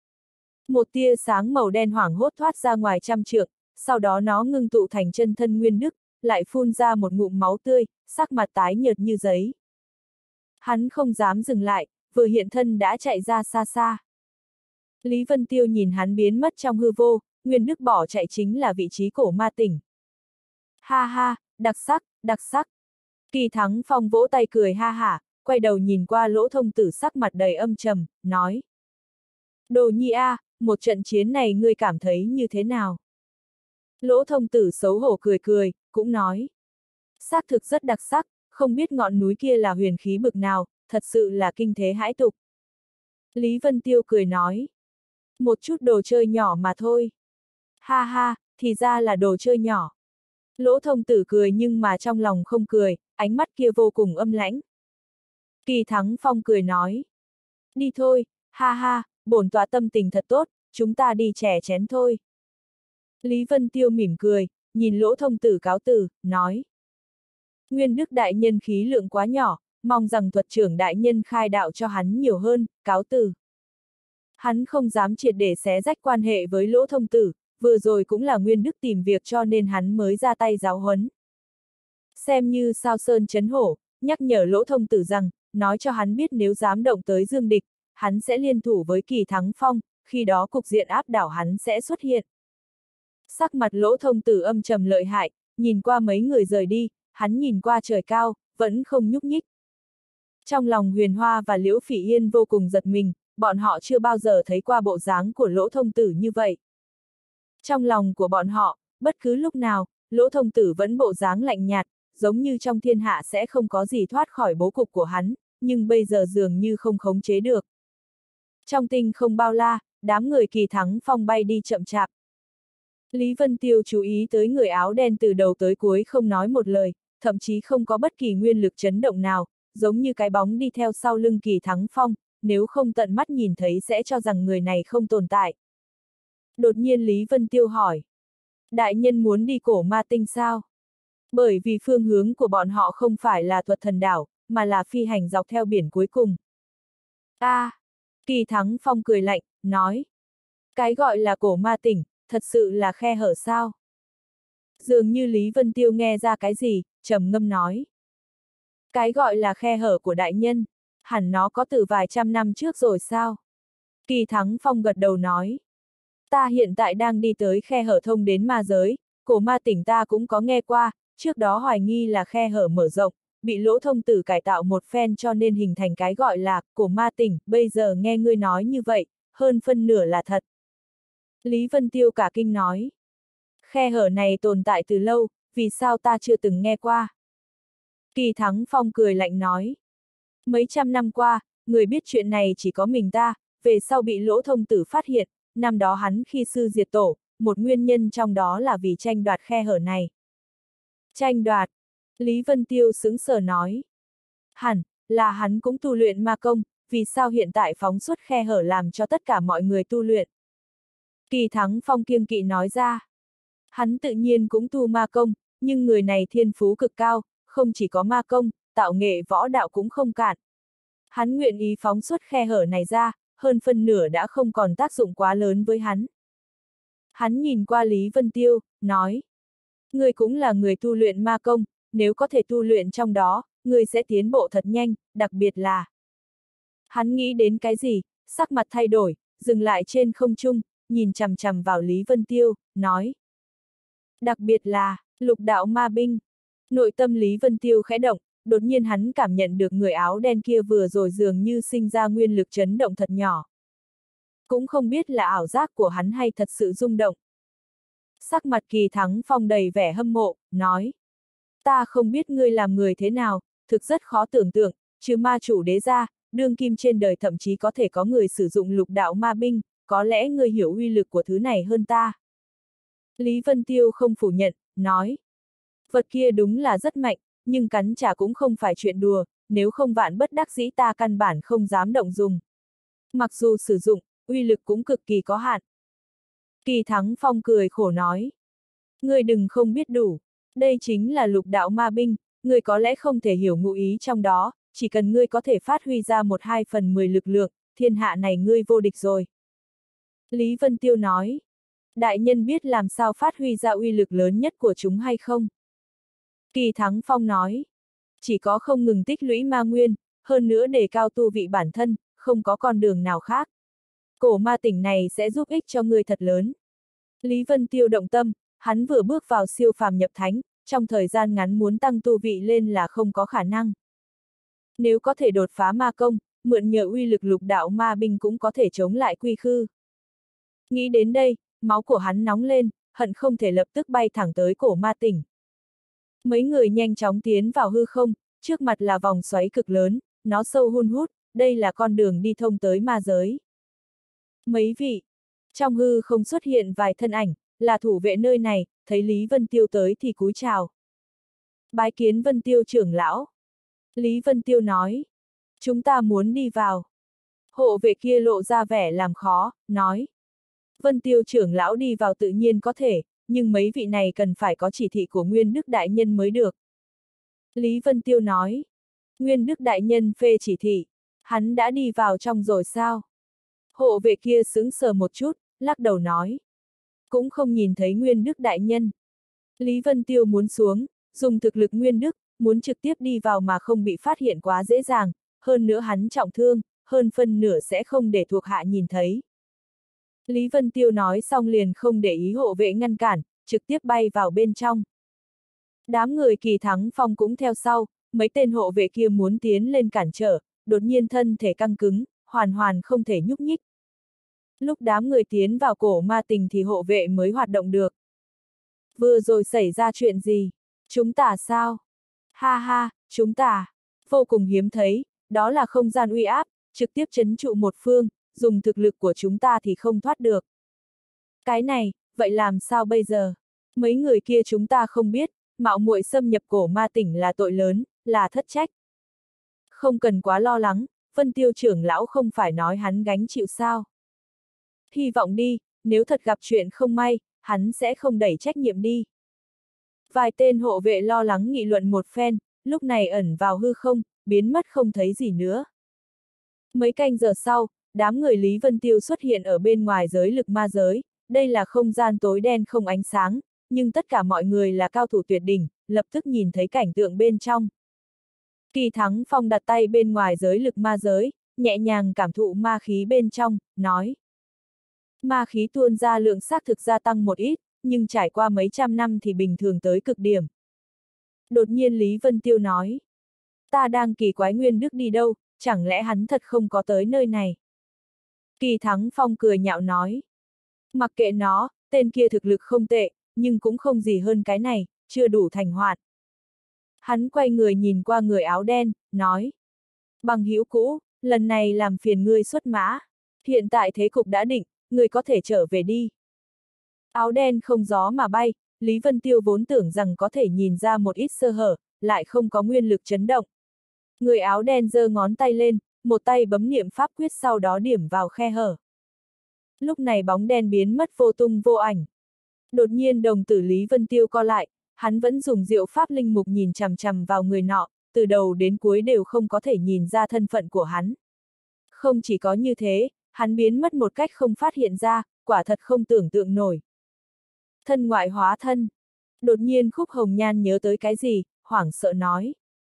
Một tia sáng màu đen hoảng hốt thoát ra ngoài trăm trượng, sau đó nó ngưng tụ thành chân thân Nguyên Đức, lại phun ra một ngụm máu tươi, sắc mặt tái nhợt như giấy. Hắn không dám dừng lại, vừa hiện thân đã chạy ra xa xa. Lý Vân Tiêu nhìn hắn biến mất trong hư vô, Nguyên Đức bỏ chạy chính là vị trí cổ ma tỉnh. Ha ha, đặc sắc, đặc sắc. Kỳ Thắng Phong vỗ tay cười ha hả, quay đầu nhìn qua Lỗ Thông Tử sắc mặt đầy âm trầm, nói. Đồ Nhi a, một trận chiến này ngươi cảm thấy như thế nào? Lỗ Thông Tử xấu hổ cười cười, cũng nói. Xác thực rất đặc sắc, không biết ngọn núi kia là huyền khí bực nào, thật sự là kinh thế hãi tục. Lý Vân Tiêu cười nói. Một chút đồ chơi nhỏ mà thôi. Ha ha, thì ra là đồ chơi nhỏ. Lỗ Thông Tử cười nhưng mà trong lòng không cười, ánh mắt kia vô cùng âm lãnh. Kỳ Thắng Phong cười nói. Đi thôi, ha ha, bổn tọa tâm tình thật tốt, chúng ta đi chè chén thôi. Lý Vân Tiêu mỉm cười, nhìn Lỗ Thông Tử cáo từ, nói. Nguyên Đức đại nhân khí lượng quá nhỏ, mong rằng thuật trưởng đại nhân khai đạo cho hắn nhiều hơn, cáo từ. Hắn không dám triệt để xé rách quan hệ với Lỗ Thông Tử, vừa rồi cũng là Nguyên Đức tìm việc cho nên hắn mới ra tay giáo huấn. Xem như sao sơn chấn hổ, nhắc nhở Lỗ Thông Tử rằng, nói cho hắn biết nếu dám động tới Dương Địch, hắn sẽ liên thủ với Kỳ Thắng Phong, khi đó cục diện áp đảo hắn sẽ xuất hiện. Sắc mặt Lỗ Thông Tử âm trầm lợi hại, nhìn qua mấy người rời đi, hắn nhìn qua trời cao, vẫn không nhúc nhích. Trong lòng Huyền Hoa và Liễu Phỉ Yên vô cùng giật mình, bọn họ chưa bao giờ thấy qua bộ dáng của Lỗ Thông Tử như vậy. Trong lòng của bọn họ, bất cứ lúc nào, Lỗ Thông Tử vẫn bộ dáng lạnh nhạt, giống như trong thiên hạ sẽ không có gì thoát khỏi bố cục của hắn, nhưng bây giờ dường như không khống chế được. Trong tinh không bao la, đám người Kỳ Thắng Phong bay đi chậm chạp. Lý Vân Tiêu chú ý tới người áo đen từ đầu tới cuối không nói một lời, thậm chí không có bất kỳ nguyên lực chấn động nào, giống như cái bóng đi theo sau lưng Kỳ Thắng Phong, nếu không tận mắt nhìn thấy sẽ cho rằng người này không tồn tại. Đột nhiên Lý Vân Tiêu hỏi. Đại nhân muốn đi cổ ma tinh sao? Bởi vì phương hướng của bọn họ không phải là thuật thần đảo, mà là phi hành dọc theo biển cuối cùng. Kỳ Thắng Phong cười lạnh, nói. Cái gọi là cổ ma tỉnh, thật sự là khe hở sao? Dường như Lý Vân Tiêu nghe ra cái gì, trầm ngâm nói. Cái gọi là khe hở của đại nhân, hẳn nó có từ vài trăm năm trước rồi sao? Kỳ Thắng Phong gật đầu nói. Ta hiện tại đang đi tới khe hở thông đến ma giới, cổ ma tỉnh ta cũng có nghe qua, trước đó hoài nghi là khe hở mở rộng, bị Lỗ Thông Tử cải tạo một phen cho nên hình thành cái gọi là cổ ma tỉnh, bây giờ nghe ngươi nói như vậy, hơn phân nửa là thật. Lý Vân Tiêu cả kinh nói. Khe hở này tồn tại từ lâu, vì sao ta chưa từng nghe qua? Kỳ Thắng Phong cười lạnh nói. Mấy trăm năm qua, người biết chuyện này chỉ có mình ta, về sau bị Lỗ Thông Tử phát hiện, năm đó hắn khi sư diệt tổ, một nguyên nhân trong đó là vì tranh đoạt khe hở này. Tranh đoạt? Lý Vân Tiêu sững sờ nói. Hẳn, là hắn cũng tu luyện ma công, vì sao hiện tại phóng xuất khe hở làm cho tất cả mọi người tu luyện? Kỳ Thắng Phong kiêng kỵ nói ra. Hắn tự nhiên cũng tu ma công, nhưng người này thiên phú cực cao, không chỉ có ma công, tạo nghệ võ đạo cũng không cạn. Hắn nguyện ý phóng xuất khe hở này ra, hơn phân nửa đã không còn tác dụng quá lớn với hắn. Hắn nhìn qua Lý Vân Tiêu, nói. Người cũng là người tu luyện ma công, nếu có thể tu luyện trong đó, người sẽ tiến bộ thật nhanh, đặc biệt là. Hắn nghĩ đến cái gì, sắc mặt thay đổi, dừng lại trên không trung, nhìn chằm chằm vào Lý Vân Tiêu, nói. Đặc biệt là, lục đạo ma binh. Nội tâm Lý Vân Tiêu khẽ động, đột nhiên hắn cảm nhận được người áo đen kia vừa rồi dường như sinh ra nguyên lực chấn động thật nhỏ. Cũng không biết là ảo giác của hắn hay thật sự rung động. Sắc mặt Kỳ Thắng Phong đầy vẻ hâm mộ, nói. Ta không biết ngươi làm người thế nào, thực rất khó tưởng tượng, trừ ma chủ đế ra, đương kim trên đời thậm chí có thể có người sử dụng lục đạo ma binh, có lẽ ngươi hiểu uy lực của thứ này hơn ta. Lý Vân Tiêu không phủ nhận, nói. Vật kia đúng là rất mạnh, nhưng cắn trả cũng không phải chuyện đùa, nếu không vạn bất đắc dĩ ta căn bản không dám động dùng. Mặc dù sử dụng, uy lực cũng cực kỳ có hạn. Kỳ Thắng Phong cười khổ nói. Ngươi đừng không biết đủ, đây chính là lục đạo ma binh, ngươi có lẽ không thể hiểu ngụ ý trong đó, chỉ cần ngươi có thể phát huy ra 1/2/10 lực lượng, thiên hạ này ngươi vô địch rồi. Lý Vân Tiêu nói. Đại nhân biết làm sao phát huy ra uy lực lớn nhất của chúng hay không? Kỳ Thắng Phong nói. Chỉ có không ngừng tích lũy ma nguyên, hơn nữa đề cao tu vị bản thân, không có con đường nào khác. Cổ ma tỉnh này sẽ giúp ích cho ngươi thật lớn. Lý Vân Tiêu động tâm, hắn vừa bước vào siêu phàm nhập thánh, trong thời gian ngắn muốn tăng tu vị lên là không có khả năng. Nếu có thể đột phá ma công, mượn nhờ uy lực lục đạo ma binh cũng có thể chống lại quy khư. Nghĩ đến đây, máu của hắn nóng lên, hận không thể lập tức bay thẳng tới cổ ma tỉnh. Mấy người nhanh chóng tiến vào hư không, trước mặt là vòng xoáy cực lớn, nó sâu hun hút, đây là con đường đi thông tới ma giới. Mấy vị, trong hư không xuất hiện vài thân ảnh, là thủ vệ nơi này, thấy Lý Vân Tiêu tới thì cúi chào. Bái kiến Vân Tiêu trưởng lão. Lý Vân Tiêu nói, chúng ta muốn đi vào. Hộ vệ kia lộ ra vẻ làm khó, nói. Vân Tiêu trưởng lão đi vào tự nhiên có thể, nhưng mấy vị này cần phải có chỉ thị của Nguyên Đức Đại Nhân mới được. Lý Vân Tiêu nói, Nguyên Đức Đại Nhân phê chỉ thị, hắn đã đi vào trong rồi sao? Hộ vệ kia sững sờ một chút, lắc đầu nói. Cũng không nhìn thấy Nguyên Đức Đại Nhân. Lý Vân Tiêu muốn xuống, dùng thực lực Nguyên Đức, muốn trực tiếp đi vào mà không bị phát hiện quá dễ dàng, hơn nữa hắn trọng thương, hơn phân nửa sẽ không để thuộc hạ nhìn thấy. Lý Vân Tiêu nói xong liền không để ý hộ vệ ngăn cản, trực tiếp bay vào bên trong. Đám người Kỳ Thắng Phong cũng theo sau, mấy tên hộ vệ kia muốn tiến lên cản trở, đột nhiên thân thể căng cứng, hoàn hoàn không thể nhúc nhích. Lúc đám người tiến vào cổ ma tình thì hộ vệ mới hoạt động được. Vừa rồi xảy ra chuyện gì? Chúng ta sao? Ha ha, chúng ta. Vô cùng hiếm thấy, đó là không gian uy áp, trực tiếp trấn trụ một phương, dùng thực lực của chúng ta thì không thoát được. Cái này, vậy làm sao bây giờ? Mấy người kia chúng ta không biết, mạo muội xâm nhập cổ ma tỉnh là tội lớn, là thất trách. Không cần quá lo lắng, Vân Tiêu trưởng lão không phải nói hắn gánh chịu sao? Hy vọng đi, nếu thật gặp chuyện không may, hắn sẽ không đẩy trách nhiệm đi. Vài tên hộ vệ lo lắng nghị luận một phen, lúc này ẩn vào hư không, biến mất không thấy gì nữa. Mấy canh giờ sau, đám người Lý Vân Tiêu xuất hiện ở bên ngoài giới lực ma giới, đây là không gian tối đen không ánh sáng, nhưng tất cả mọi người là cao thủ tuyệt đỉnh, lập tức nhìn thấy cảnh tượng bên trong. Kỳ Thắng Phong đặt tay bên ngoài giới lực ma giới, nhẹ nhàng cảm thụ ma khí bên trong, nói. Ma khí tuôn ra lượng xác thực gia tăng một ít, nhưng trải qua mấy trăm năm thì bình thường tới cực điểm. Đột nhiên Lý Vân Tiêu nói. Ta đang kỳ quái Nguyên Đức đi đâu, chẳng lẽ hắn thật không có tới nơi này? Kỳ Thắng Phong cười nhạo nói. Mặc kệ nó, tên kia thực lực không tệ, nhưng cũng không gì hơn cái này, chưa đủ thành hoạn. Hắn quay người nhìn qua người áo đen, nói. Bằng hữu cũ, lần này làm phiền ngươi xuất mã. Hiện tại thế cục đã định, ngươi có thể trở về đi. Áo đen không gió mà bay, Lý Vân Tiêu vốn tưởng rằng có thể nhìn ra một ít sơ hở, lại không có nguyên lực chấn động. Người áo đen giơ ngón tay lên, một tay bấm niệm pháp quyết sau đó điểm vào khe hở. Lúc này bóng đen biến mất vô tung vô ảnh. Đột nhiên đồng tử Lý Vân Tiêu co lại, hắn vẫn dùng diệu pháp linh mục nhìn chằm chằm vào người nọ, từ đầu đến cuối đều không có thể nhìn ra thân phận của hắn. Không chỉ có như thế, hắn biến mất một cách không phát hiện ra, quả thật không tưởng tượng nổi. Thân ngoại hóa thân. Đột nhiên Khúc Hồng Nhan nhớ tới cái gì, hoảng sợ nói.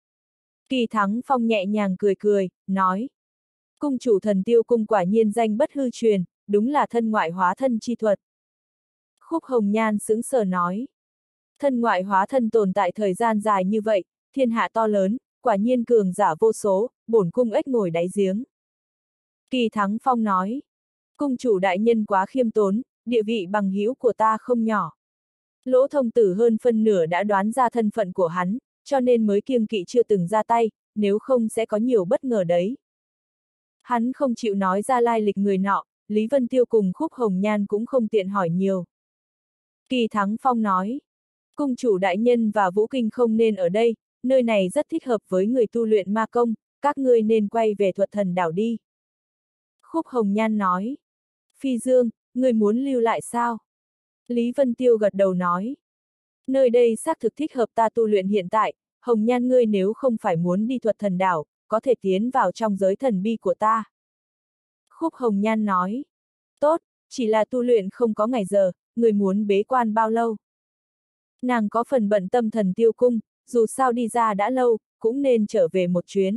Kỳ Thắng Phong nhẹ nhàng cười cười, nói. Cung chủ Thần Tiêu cung quả nhiên danh bất hư truyền, đúng là thân ngoại hóa thân chi thuật. Khúc Hồng Nhan sững sờ nói. Thân ngoại hóa thân tồn tại thời gian dài như vậy, thiên hạ to lớn, quả nhiên cường giả vô số, bổn cung ếch ngồi đáy giếng. Kỳ Thắng Phong nói. Cung chủ đại nhân quá khiêm tốn, địa vị bằng hữu của ta không nhỏ. Lỗ Thông Tử hơn phân nửa đã đoán ra thân phận của hắn, cho nên mới kiêng kỵ chưa từng ra tay, nếu không sẽ có nhiều bất ngờ đấy. Hắn không chịu nói ra lai lịch người nọ, Lý Vân Tiêu cùng Khúc Hồng Nhan cũng không tiện hỏi nhiều. Kỳ Thắng Phong nói, cung chủ đại nhân và Vũ Kinh không nên ở đây, nơi này rất thích hợp với người tu luyện ma công, các ngươi nên quay về Thuật Thần đảo đi. Khúc Hồng Nhan nói, Phi Dương, người muốn lưu lại sao? Lý Vân Tiêu gật đầu nói, nơi đây xác thực thích hợp ta tu luyện hiện tại, Hồng Nhan ngươi nếu không phải muốn đi Thuật Thần đảo, có thể tiến vào trong giới thần bi của ta. Khúc Hồng Nhan nói, tốt, chỉ là tu luyện không có ngày giờ, người muốn bế quan bao lâu? Nàng có phần bận tâm Thần Tiêu cung, dù sao đi ra đã lâu, cũng nên trở về một chuyến.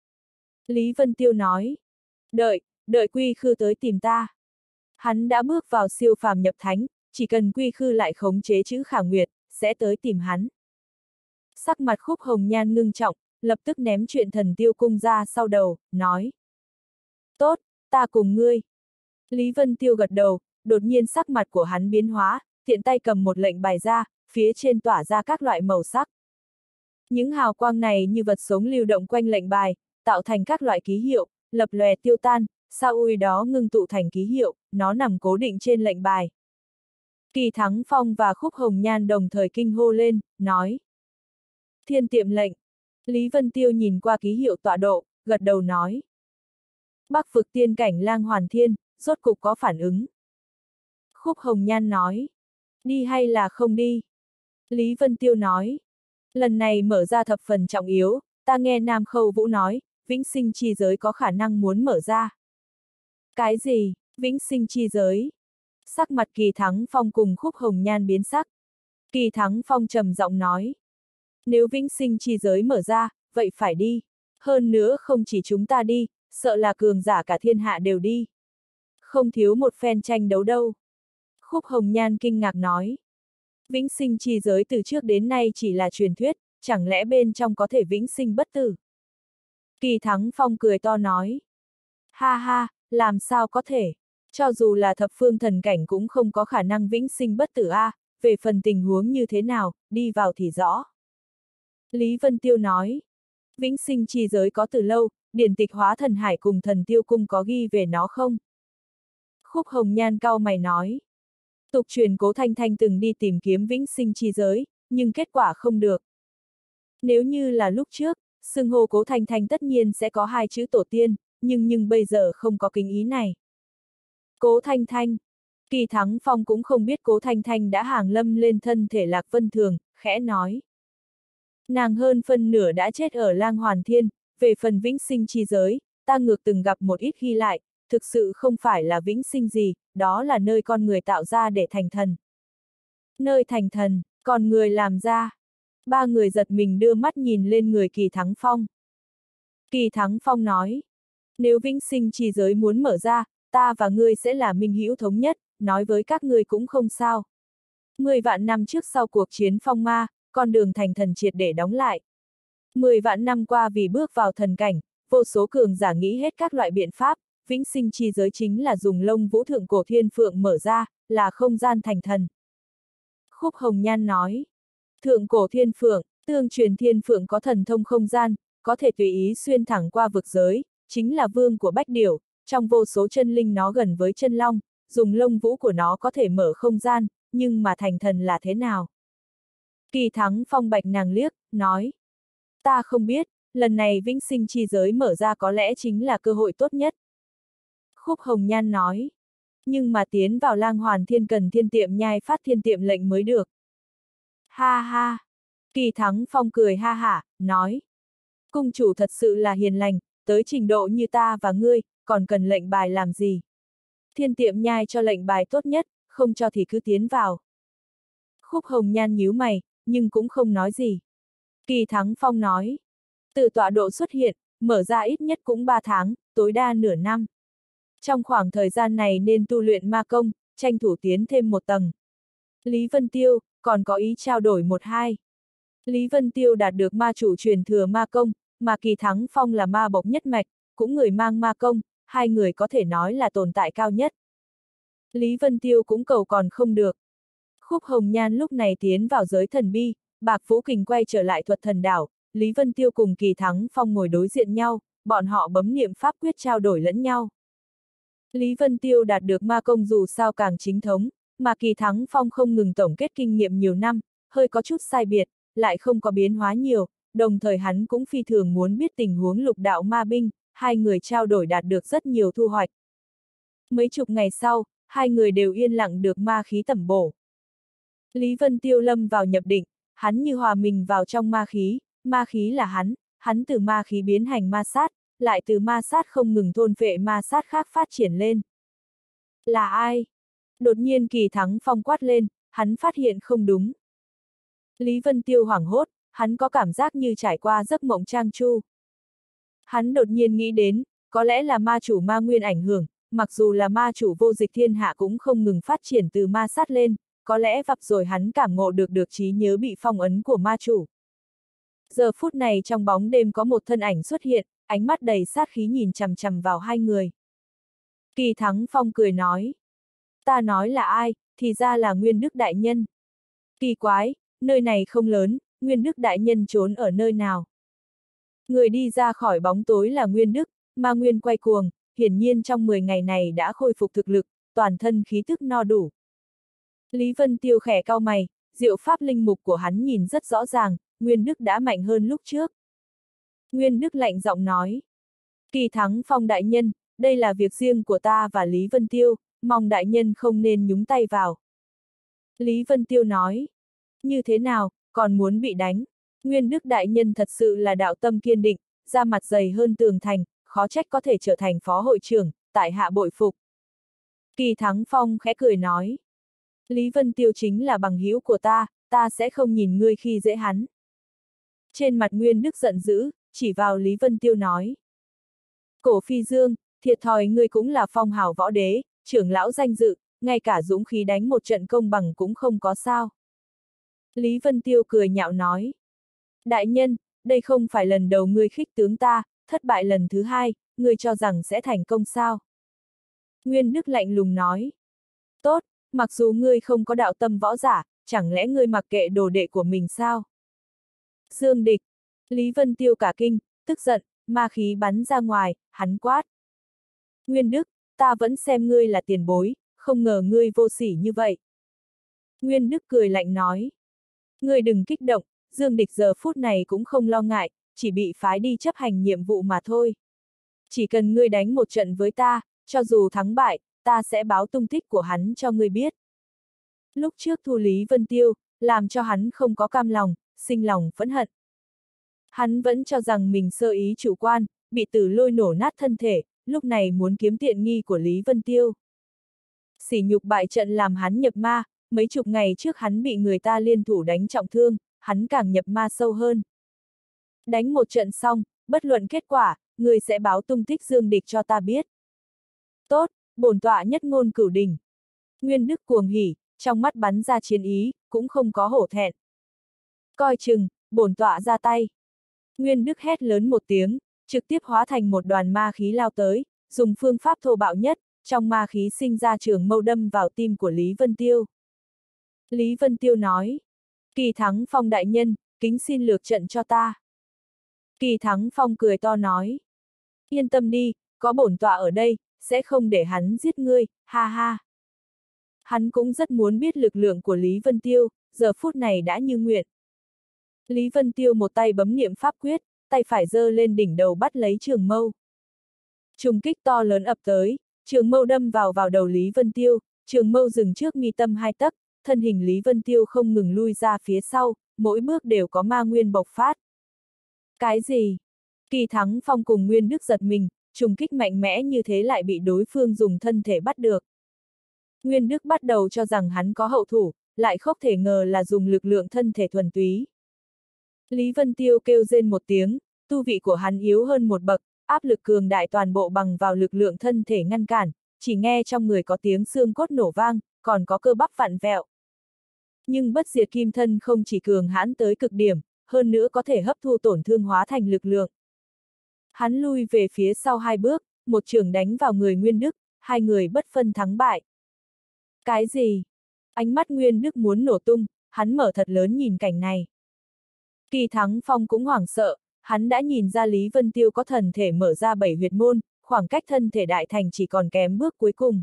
Lý Vân Tiêu nói, đợi Quy Khư tới tìm ta. Hắn đã bước vào siêu phàm nhập thánh, chỉ cần Quy Khư lại khống chế chữ Khả Nguyệt, sẽ tới tìm hắn. Sắc mặt Khúc Hồng Nhan ngưng trọng, lập tức ném chuyện Thần Tiêu Cung ra sau đầu, nói. Tốt, ta cùng ngươi. Lý Vân Tiêu gật đầu, đột nhiên sắc mặt của hắn biến hóa, tiện tay cầm một lệnh bài ra, phía trên tỏa ra các loại màu sắc. Những hào quang này như vật sống lưu động quanh lệnh bài, tạo thành các loại ký hiệu, lập lòe tiêu tan, sao ui đó ngưng tụ thành ký hiệu, nó nằm cố định trên lệnh bài. Kỳ Thắng Phong và Khúc Hồng Nhan đồng thời kinh hô lên, nói. Thiên tiệm lệnh. Lý Vân Tiêu nhìn qua ký hiệu tọa độ, gật đầu nói. Bắc vực tiên cảnh Lang Hoàn Thiên, rốt cục có phản ứng. Khúc Hồng Nhan nói. Đi hay là không đi? Lý Vân Tiêu nói. Lần này mở ra thập phần trọng yếu, ta nghe Nam Khâu Vũ nói, vĩnh sinh chi giới có khả năng muốn mở ra. Cái gì, vĩnh sinh chi giới? Sắc mặt Kỳ Thắng Phong cùng Khúc Hồng Nhan biến sắc. Kỳ Thắng Phong trầm giọng nói. Nếu vĩnh sinh chi giới mở ra, vậy phải đi. Hơn nữa không chỉ chúng ta đi, sợ là cường giả cả thiên hạ đều đi. Không thiếu một phen tranh đấu đâu. Khúc Hồng Nhan kinh ngạc nói. Vĩnh sinh chi giới từ trước đến nay chỉ là truyền thuyết, chẳng lẽ bên trong có thể vĩnh sinh bất tử? Kỳ Thắng Phong cười to nói. Ha ha, làm sao có thể? Cho dù là thập phương thần cảnh cũng không có khả năng vĩnh sinh bất tử a. Về phần tình huống như thế nào, đi vào thì rõ. Lý Vân Tiêu nói. Vĩnh sinh chi giới có từ lâu, điển tịch Hóa Thần Hải cùng Thần Tiêu Cung có ghi về nó không? Khúc Hồng Nhan cau mày nói. Tục truyền Cố Thanh Thanh từng đi tìm kiếm vĩnh sinh chi giới, nhưng kết quả không được. Nếu như là lúc trước, xưng hô Cố Thanh Thanh tất nhiên sẽ có hai chữ tổ tiên, nhưng bây giờ không có kính ý này. Cố Thanh Thanh. Kỳ Thắng Phong cũng không biết Cố Thanh Thanh đã hàng lâm lên thân thể Lạc Vân Thường, khẽ nói. Nàng hơn phân nửa đã chết ở Lang Hoàn Thiên, về phần vĩnh sinh chi giới, ta ngược từng gặp một ít ghi lại, thực sự không phải là vĩnh sinh gì, đó là nơi con người tạo ra để thành thần. Nơi thành thần, còn người làm ra. Ba người giật mình đưa mắt nhìn lên người Kỳ Thắng Phong. Kỳ Thắng Phong nói, nếu vĩnh sinh chi giới muốn mở ra, ta và ngươi sẽ là minh hữu thống nhất, nói với các ngươi cũng không sao. 10 vạn năm trước sau cuộc chiến phong ma, con đường thành thần triệt để đóng lại. 10 vạn năm qua vì bước vào thần cảnh, vô số cường giả nghĩ hết các loại biện pháp, vĩnh sinh chi giới chính là dùng Lông Vũ Thượng Cổ Thiên Phượng mở ra, là không gian thành thần. Khúc Hồng Nhan nói, Thượng Cổ Thiên Phượng, tương truyền Thiên Phượng có thần thông không gian, có thể tùy ý xuyên thẳng qua vực giới, chính là vương của Bách Điểu, trong vô số chân linh nó gần với chân long, dùng lông vũ của nó có thể mở không gian, nhưng mà thành thần là thế nào? Kỳ Thắng Phong bạch nàng liếc, nói. Ta không biết, lần này vĩnh sinh chi giới mở ra có lẽ chính là cơ hội tốt nhất. Khúc Hồng Nhan nói. Nhưng mà tiến vào Lang Hoàn Thiên cần thiên tiệm nhai phát thiên tiệm lệnh mới được. Ha ha. Kỳ Thắng Phong cười ha hả, nói. Cung chủ thật sự là hiền lành, tới trình độ như ta và ngươi, còn cần lệnh bài làm gì? Thiên tiệm nhai cho lệnh bài tốt nhất, không cho thì cứ tiến vào. Khúc Hồng Nhan nhíu mày, nhưng cũng không nói gì. Kỳ Thắng Phong nói. Tự tọa độ xuất hiện, mở ra ít nhất cũng 3 tháng, tối đa nửa năm. Trong khoảng thời gian này nên tu luyện ma công, tranh thủ tiến thêm một tầng. Lý Vân Tiêu, còn có ý trao đổi một hai. Lý Vân Tiêu đạt được ma chủ truyền thừa ma công, mà Kỳ Thắng Phong là ma bộc nhất mạch, cũng người mang ma công, hai người có thể nói là tồn tại cao nhất. Lý Vân Tiêu cũng cầu còn không được. Khúc Hồng Nhan lúc này tiến vào giới thần bi, Bạc Vũ Kình quay trở lại thuật thần đảo, Lý Vân Tiêu cùng Kỳ Thắng Phong ngồi đối diện nhau, bọn họ bấm niệm pháp quyết trao đổi lẫn nhau. Lý Vân Tiêu đạt được ma công dù sao càng chính thống, mà Kỳ Thắng Phong không ngừng tổng kết kinh nghiệm nhiều năm, hơi có chút sai biệt, lại không có biến hóa nhiều, đồng thời hắn cũng phi thường muốn biết tình huống lục đạo ma binh, hai người trao đổi đạt được rất nhiều thu hoạch. Mấy chục ngày sau, hai người đều yên lặng được ma khí tẩm bổ. Lý Vân Tiêu lâm vào nhập định, hắn như hòa mình vào trong ma khí là hắn từ ma khí biến thành ma sát, lại từ ma sát không ngừng thôn phệ ma sát khác phát triển lên. Là ai? Đột nhiên Kỳ Thắng Phong quát lên, hắn phát hiện không đúng. Lý Vân Tiêu hoảng hốt, hắn có cảm giác như trải qua giấc mộng trang chu. Hắn đột nhiên nghĩ đến, có lẽ là ma chủ ma nguyên ảnh hưởng, mặc dù là ma chủ vô dịch thiên hạ cũng không ngừng phát triển từ ma sát lên, có lẽ vập rồi hắn cảm ngộ được trí nhớ bị phong ấn của ma chủ. Giờ phút này trong bóng đêm có một thân ảnh xuất hiện, ánh mắt đầy sát khí nhìn chằm chằm vào hai người. Kỳ Thắng Phong cười nói. Ta nói là ai, thì ra là Nguyên Đức Đại Nhân. Kỳ quái, nơi này không lớn, Nguyên Đức Đại Nhân trốn ở nơi nào? Người đi ra khỏi bóng tối là Nguyên Đức, ma nguyên quay cuồng, hiển nhiên trong 10 ngày này đã khôi phục thực lực, toàn thân khí tức no đủ. Lý Vân Tiêu khẽ cau mày, diệu pháp linh mục của hắn nhìn rất rõ ràng, Nguyên Đức đã mạnh hơn lúc trước. Nguyên Đức lạnh giọng nói. Kỳ Thắng Phong đại nhân, đây là việc riêng của ta và Lý Vân Tiêu, mong đại nhân không nên nhúng tay vào. Lý Vân Tiêu nói. Như thế nào, còn muốn bị đánh? Nguyên Đức đại nhân thật sự là đạo tâm kiên định, da mặt dày hơn tường thành, khó trách có thể trở thành phó hội trưởng, tại hạ bội phục. Kỳ Thắng Phong khẽ cười nói. Lý Vân Tiêu chính là bằng hữu của ta sẽ không nhìn ngươi khi dễ hắn. Trên mặt Nguyên Đức giận dữ, chỉ vào Lý Vân Tiêu nói. Cổ Phi Dương, thiệt thòi ngươi cũng là phong hào võ đế, trưởng lão danh dự, ngay cả dũng khí đánh một trận công bằng cũng không có sao. Lý Vân Tiêu cười nhạo nói. Đại nhân, đây không phải lần đầu ngươi khích tướng ta, thất bại lần thứ hai, ngươi cho rằng sẽ thành công sao? Nguyên Đức lạnh lùng nói. Tốt, mặc dù ngươi không có đạo tâm võ giả, chẳng lẽ ngươi mặc kệ đồ đệ của mình sao? Dương Địch. Lý Vân Tiêu cả kinh, tức giận, ma khí bắn ra ngoài, hắn quát. Nguyên Đức, ta vẫn xem ngươi là tiền bối, không ngờ ngươi vô sỉ như vậy. Nguyên Đức cười lạnh nói. Ngươi đừng kích động, Dương Địch giờ phút này cũng không lo ngại, chỉ bị phái đi chấp hành nhiệm vụ mà thôi. Chỉ cần ngươi đánh một trận với ta, cho dù thắng bại, ta sẽ báo tung tích của hắn cho ngươi biết. Lúc trước thu Lý Vân Tiêu, làm cho hắn không có cam lòng, sinh lòng phẫn hận. Hắn vẫn cho rằng mình sơ ý chủ quan, bị Tử Lôi nổ nát thân thể, lúc này muốn kiếm tiện nghi của Lý Vân Tiêu. Sỉ nhục bại trận làm hắn nhập ma, mấy chục ngày trước hắn bị người ta liên thủ đánh trọng thương, hắn càng nhập ma sâu hơn. Đánh một trận xong, bất luận kết quả, người sẽ báo tung tích Dương Địch cho ta biết. Tốt, bổn tọa nhất ngôn cửu đình. Nguyên Đức cuồng hỉ, trong mắt bắn ra chiến ý, cũng không có hổ thẹn. Coi chừng, bổn tọa ra tay. Nguyên Đức hét lớn một tiếng, trực tiếp hóa thành một đoàn ma khí lao tới, dùng phương pháp thô bạo nhất, trong ma khí sinh ra trường mâu đâm vào tim của Lý Vân Tiêu. Lý Vân Tiêu nói. Kỳ Thắng Phong đại nhân, kính xin lược trận cho ta. Kỳ Thắng Phong cười to nói. Yên tâm đi, có bổn tọa ở đây, sẽ không để hắn giết ngươi, ha ha. Hắn cũng rất muốn biết lực lượng của Lý Vân Tiêu, giờ phút này đã như nguyện. Lý Vân Tiêu một tay bấm niệm pháp quyết, tay phải giơ lên đỉnh đầu bắt lấy trường mâu. Trùng kích to lớn ập tới, trường mâu đâm vào đầu Lý Vân Tiêu, trường mâu dừng trước mi tâm 2 tấc, thân hình Lý Vân Tiêu không ngừng lui ra phía sau, mỗi bước đều có ma nguyên bộc phát. Cái gì? Kỳ Thắng Phong cùng Nguyên Đức giật mình, trùng kích mạnh mẽ như thế lại bị đối phương dùng thân thể bắt được. Nguyên Đức bắt đầu cho rằng hắn có hậu thủ, lại không thể ngờ là dùng lực lượng thân thể thuần túy. Lý Vân Tiêu kêu rên một tiếng, tu vị của hắn yếu hơn một bậc, áp lực cường đại toàn bộ bằng vào lực lượng thân thể ngăn cản, chỉ nghe trong người có tiếng xương cốt nổ vang, còn có cơ bắp vặn vẹo. Nhưng bất diệt kim thân không chỉ cường hãn tới cực điểm, hơn nữa có thể hấp thu tổn thương hóa thành lực lượng. Hắn lui về phía sau 2 bước, một chưởng đánh vào người Nguyên Đức, hai người bất phân thắng bại. Cái gì? Ánh mắt Nguyên Đức muốn nổ tung, hắn mở thật lớn nhìn cảnh này. Kỳ Thắng Phong cũng hoảng sợ, hắn đã nhìn ra Lý Vân Tiêu có thần thể mở ra 7 huyệt môn, khoảng cách thân thể đại thành chỉ còn kém bước cuối cùng.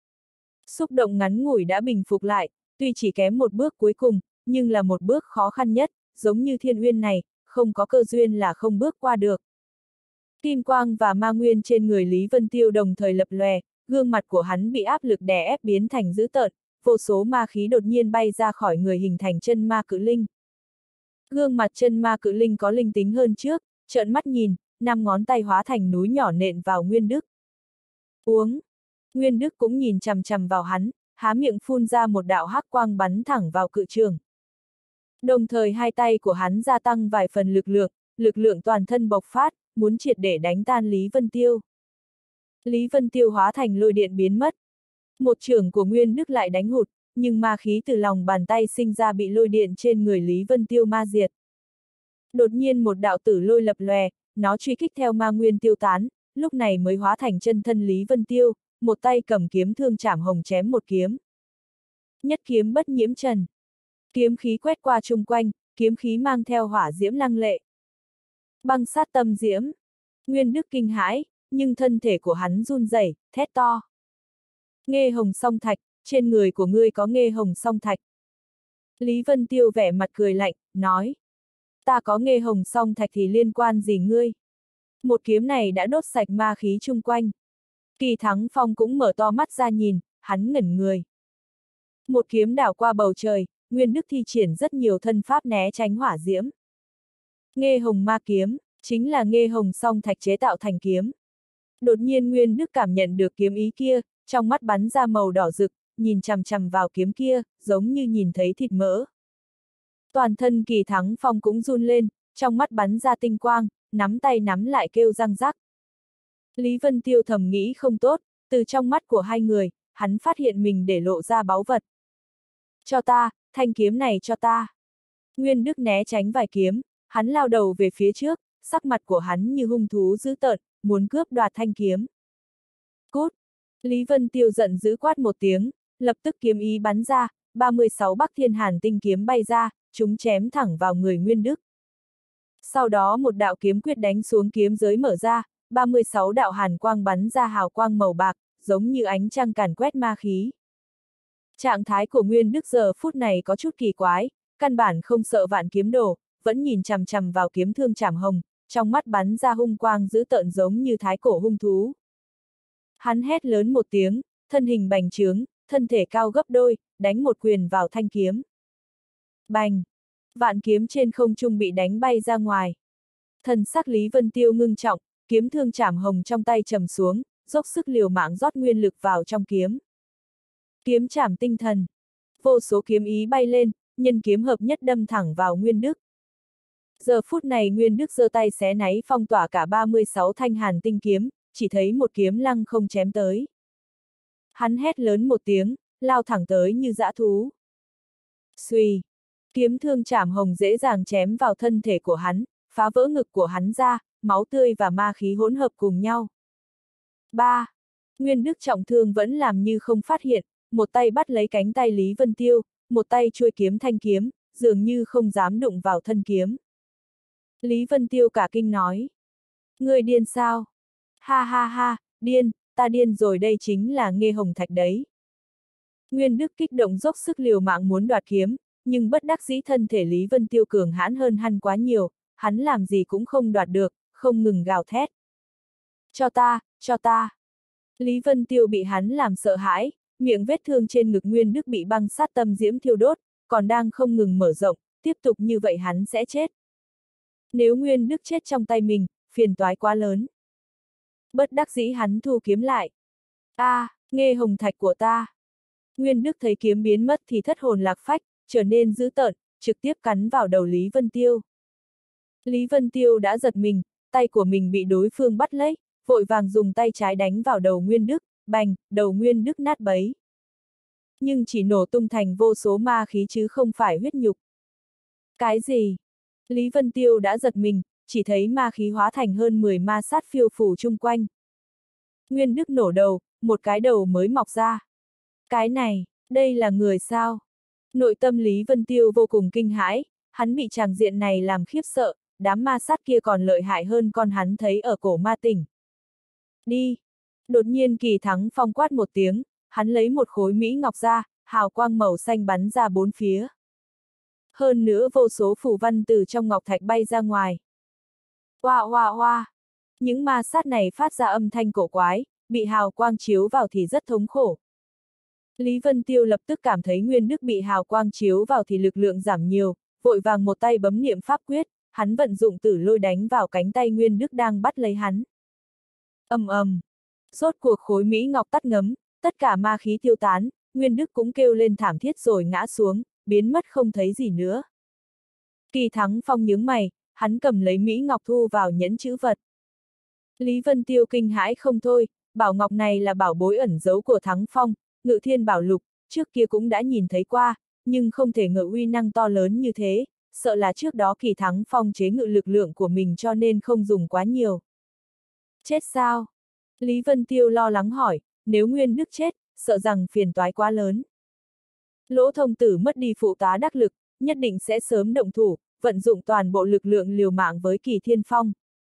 Xúc động ngắn ngủi đã bình phục lại, tuy chỉ kém một bước cuối cùng, nhưng là một bước khó khăn nhất, giống như thiên uyên này, không có cơ duyên là không bước qua được. Kim quang và ma nguyên trên người Lý Vân Tiêu đồng thời lập lòe, gương mặt của hắn bị áp lực đè ép biến thành dữ tợn, vô số ma khí đột nhiên bay ra khỏi người hình thành chân ma cự linh. Gương mặt chân ma cự linh có linh tính hơn trước, trợn mắt nhìn, 5 ngón tay hóa thành núi nhỏ nện vào Nguyên Đức. Uống! Nguyên Đức cũng nhìn chằm chằm vào hắn, há miệng phun ra một đạo hắc quang bắn thẳng vào cự trường. Đồng thời hai tay của hắn gia tăng vài phần lực lượng toàn thân bộc phát, muốn triệt để đánh tan Lý Vân Tiêu. Lý Vân Tiêu hóa thành lôi điện biến mất. Một chưởng của Nguyên Đức lại đánh hụt, nhưng ma khí từ lòng bàn tay sinh ra bị lôi điện trên người Lý Vân Tiêu ma diệt. Đột nhiên một đạo tử lôi lập lòe, nó truy kích theo ma nguyên tiêu tán, lúc này mới hóa thành chân thân Lý Vân Tiêu, một tay cầm kiếm thương chảm hồng chém một kiếm. Nhất kiếm bất nhiễm trần. Kiếm khí quét qua chung quanh, kiếm khí mang theo hỏa diễm lăng lệ. Băng sát tâm diễm. Nguyên Đức kinh hãi, nhưng thân thể của hắn run rẩy, thét to. Nghê hồng song thạch, trên người của ngươi có nghê hồng song thạch. Lý Vân Tiêu vẻ mặt cười lạnh, nói. Ta có nghê hồng song thạch thì liên quan gì ngươi? Một kiếm này đã đốt sạch ma khí chung quanh. Kỳ Thắng Phong cũng mở to mắt ra nhìn, hắn ngẩn người. Một kiếm đảo qua bầu trời, Nguyên Đức thi triển rất nhiều thân pháp né tránh hỏa diễm. Nghê hồng ma kiếm, chính là nghê hồng song thạch chế tạo thành kiếm. Đột nhiên Nguyên Đức cảm nhận được kiếm ý kia, trong mắt bắn ra màu đỏ rực, nhìn chằm chằm vào kiếm kia, giống như nhìn thấy thịt mỡ. Toàn thân Kỳ Thắng Phong cũng run lên, trong mắt bắn ra tinh quang, nắm tay nắm lại kêu răng rắc. Lý Vân Tiêu thầm nghĩ không tốt, từ trong mắt của hai người, hắn phát hiện mình để lộ ra báu vật. Cho ta, thanh kiếm này cho ta. Nguyên Đức né tránh vài kiếm, hắn lao đầu về phía trước, sắc mặt của hắn như hung thú dữ tợn, muốn cướp đoạt thanh kiếm. Cút! Lý Vân Tiêu giận dữ quát một tiếng, lập tức kiếm ý bắn ra, 36 Bắc Thiên Hàn tinh kiếm bay ra, chúng chém thẳng vào người Nguyên Đức. Sau đó một đạo kiếm quyết đánh xuống kiếm giới mở ra, 36 đạo hàn quang bắn ra hào quang màu bạc, giống như ánh trăng càn quét ma khí. Trạng thái của Nguyên Đức giờ phút này có chút kỳ quái, căn bản không sợ vạn kiếm đổ, vẫn nhìn chằm chằm vào kiếm thương chảm hồng, trong mắt bắn ra hung quang dữ tợn giống như thái cổ hung thú. Hắn hét lớn một tiếng, thân hình bành trướng, thân thể cao gấp đôi, đánh một quyền vào thanh kiếm. Bành! Vạn kiếm trên không trung bị đánh bay ra ngoài. Thần sắc Lý Vân Tiêu ngưng trọng, kiếm thương chảm hồng trong tay trầm xuống, dốc sức liều mạng rót nguyên lực vào trong kiếm. Kiếm chảm tinh thần. Vô số kiếm ý bay lên, nhân kiếm hợp nhất đâm thẳng vào Nguyên Đức. Giờ phút này Nguyên Đức giơ tay xé náy phong tỏa cả 36 thanh hàn tinh kiếm, chỉ thấy một kiếm lăng không chém tới. Hắn hét lớn một tiếng, lao thẳng tới như dã thú. Xuy! Kiếm thương chảm hồng dễ dàng chém vào thân thể của hắn, phá vỡ ngực của hắn ra, máu tươi và ma khí hỗn hợp cùng nhau. 3. Nguyên Đức trọng thương vẫn làm như không phát hiện, một tay bắt lấy cánh tay Lý Vân Tiêu, một tay chuôi kiếm thanh kiếm, dường như không dám đụng vào thân kiếm. Lý Vân Tiêu cả kinh nói. Người điên sao? Ha ha ha, điên, ta điên rồi, đây chính là nghê hồng thạch đấy. Nguyên Đức kích động dốc sức liều mạng muốn đoạt kiếm, nhưng bất đắc dĩ thân thể Lý Vân Tiêu cường hãn hơn hắn quá nhiều, hắn làm gì cũng không đoạt được, không ngừng gào thét. Cho ta, cho ta. Lý Vân Tiêu bị hắn làm sợ hãi, miệng vết thương trên ngực Nguyên Đức bị băng sát tâm diễm thiêu đốt, còn đang không ngừng mở rộng, tiếp tục như vậy hắn sẽ chết. Nếu Nguyên Đức chết trong tay mình, phiền toái quá lớn. Bất đắc dĩ hắn thu kiếm lại. Nghê hồng thạch của ta. Nguyên Đức thấy kiếm biến mất thì thất hồn lạc phách, trở nên dữ tợn, trực tiếp cắn vào đầu Lý Vân Tiêu. Lý Vân Tiêu đã giật mình, tay của mình bị đối phương bắt lấy, vội vàng dùng tay trái đánh vào đầu Nguyên Đức, bành, đầu Nguyên Đức nát bấy. Nhưng chỉ nổ tung thành vô số ma khí chứ không phải huyết nhục. Cái gì? Lý Vân Tiêu đã giật mình, chỉ thấy ma khí hóa thành hơn 10 ma sát phiêu phù chung quanh. Nguyên Đức nổ đầu, một cái đầu mới mọc ra. Cái này, đây là người sao? Nội tâm Lý Vân Tiêu vô cùng kinh hãi, hắn bị tràng diện này làm khiếp sợ, đám ma sát kia còn lợi hại hơn con hắn thấy ở cổ ma tỉnh. Đi! Đột nhiên Kỳ Thắng Phong quát một tiếng, hắn lấy một khối mỹ ngọc ra, hào quang màu xanh bắn ra bốn phía. Hơn nữa vô số phù văn từ trong ngọc thạch bay ra ngoài. Oa oa oa! Những ma sát này phát ra âm thanh cổ quái, bị hào quang chiếu vào thì rất thống khổ. Lý Vân Tiêu lập tức cảm thấy Nguyên Đức bị hào quang chiếu vào thì lực lượng giảm nhiều, vội vàng một tay bấm niệm pháp quyết, hắn vận dụng tử lôi đánh vào cánh tay Nguyên Đức đang bắt lấy hắn. Ầm ầm! Rốt cuộc khối mỹ ngọc tắt ngấm, tất cả ma khí tiêu tán, Nguyên Đức cũng kêu lên thảm thiết rồi ngã xuống, biến mất không thấy gì nữa. Kỳ Thắng Phong nhướng mày, hắn cầm lấy mỹ ngọc thu vào nhẫn chữ vật. Lý Vân Tiêu kinh hãi không thôi, bảo ngọc này là bảo bối ẩn giấu của Thắng Phong, Ngự Thiên Bảo Lục, trước kia cũng đã nhìn thấy qua, nhưng không thể ngờ uy năng to lớn như thế, sợ là trước đó Kỳ Thắng Phong chế ngự lực lượng của mình cho nên không dùng quá nhiều. Chết sao? Lý Vân Tiêu lo lắng hỏi, nếu Nguyên Đức chết, sợ rằng phiền toái quá lớn. Lỗ Thông Tử mất đi phụ tá đắc lực, nhất định sẽ sớm động thủ, vận dụng toàn bộ lực lượng liều mạng với Kỳ Thiên Phong.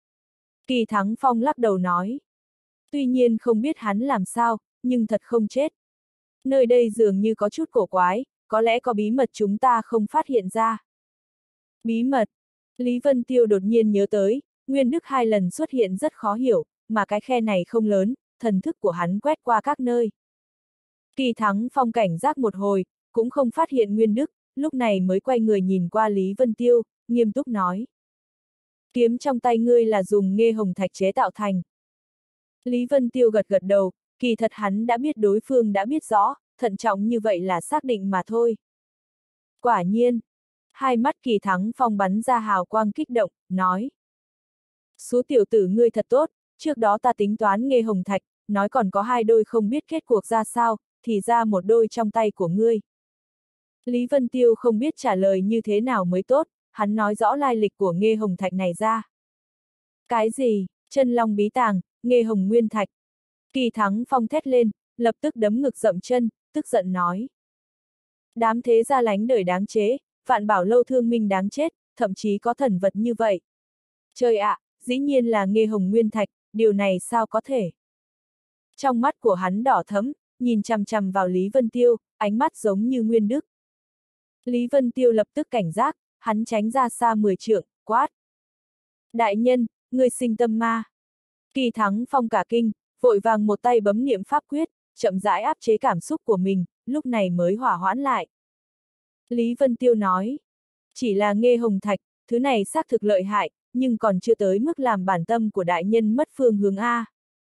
Kỳ Thắng Phong lắc đầu nói. Tuy nhiên không biết hắn làm sao, nhưng thật không chết. Nơi đây dường như có chút cổ quái, có lẽ có bí mật chúng ta không phát hiện ra. Bí mật? Lý Vân Tiêu đột nhiên nhớ tới, Nguyên Đức 2 lần xuất hiện rất khó hiểu, mà cái khe này không lớn, thần thức của hắn quét qua các nơi. Kỳ Thắng Phong cảnh giác một hồi, cũng không phát hiện Nguyên Đức, lúc này mới quay người nhìn qua Lý Vân Tiêu, nghiêm túc nói. Kiếm trong tay ngươi là dùng nghê hồng thạch chế tạo thành. Lý Vân Tiêu gật gật đầu, kỳ thật hắn đã biết đối phương đã biết rõ, thận trọng như vậy là xác định mà thôi. Quả nhiên, hai mắt Kỳ Thắng Phong bắn ra hào quang kích động, nói. Số tiểu tử ngươi thật tốt, trước đó ta tính toán nghê hồng thạch, nói còn có 2 đôi không biết kết cuộc ra sao, thì ra 1 đôi trong tay của ngươi. Lý Vân Tiêu không biết trả lời như thế nào mới tốt, hắn nói rõ lai lịch của nghê hồng thạch này ra. Cái gì? Chân long bí tàng, nghê hồng nguyên thạch. Kỳ Thắng Phong thét lên, lập tức đấm ngực dậm chân, tức giận nói. Đám thế gia lánh đời đáng chế, vạn bảo lâu thương minh đáng chết, thậm chí có thần vật như vậy. Trời ạ, dĩ nhiên là nghê hồng nguyên thạch, điều này sao có thể? Trong mắt của hắn đỏ thẫm, nhìn chằm chằm vào Lý Vân Tiêu, ánh mắt giống như Nguyên Đức. Lý Vân Tiêu lập tức cảnh giác, hắn tránh ra xa 10 trượng, quát. Đại nhân, người sinh tâm ma. Kỳ Thắng Phong cả kinh, vội vàng một tay bấm niệm pháp quyết, chậm rãi áp chế cảm xúc của mình, lúc này mới hỏa hoãn lại. Lý Vân Tiêu nói, chỉ là nghê hồng thạch, thứ này xác thực lợi hại, nhưng còn chưa tới mức làm bản tâm của đại nhân mất phương hướng A.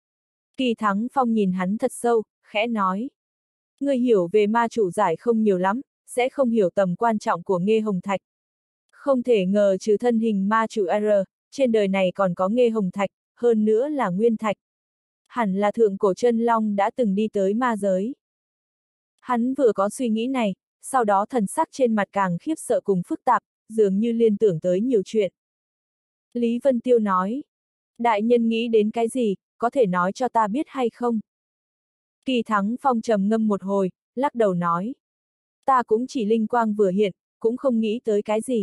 Kỳ Thắng Phong nhìn hắn thật sâu, khẽ nói. Người hiểu về ma chủ giải không nhiều lắm, sẽ không hiểu tầm quan trọng của nghê hồng thạch. Không thể ngờ trừ thân hình ma chủ R, trên đời này còn có nghê hồng thạch, hơn nữa là nguyên thạch. Hẳn là thượng cổ chân long đã từng đi tới ma giới. Hắn vừa có suy nghĩ này, sau đó thần sắc trên mặt càng khiếp sợ cùng phức tạp, dường như liên tưởng tới nhiều chuyện. Lý Vân Tiêu nói, đại nhân nghĩ đến cái gì, có thể nói cho ta biết hay không? Kỳ Thắng Phong trầm ngâm một hồi, lắc đầu nói, ta cũng chỉ linh quang vừa hiện, cũng không nghĩ tới cái gì.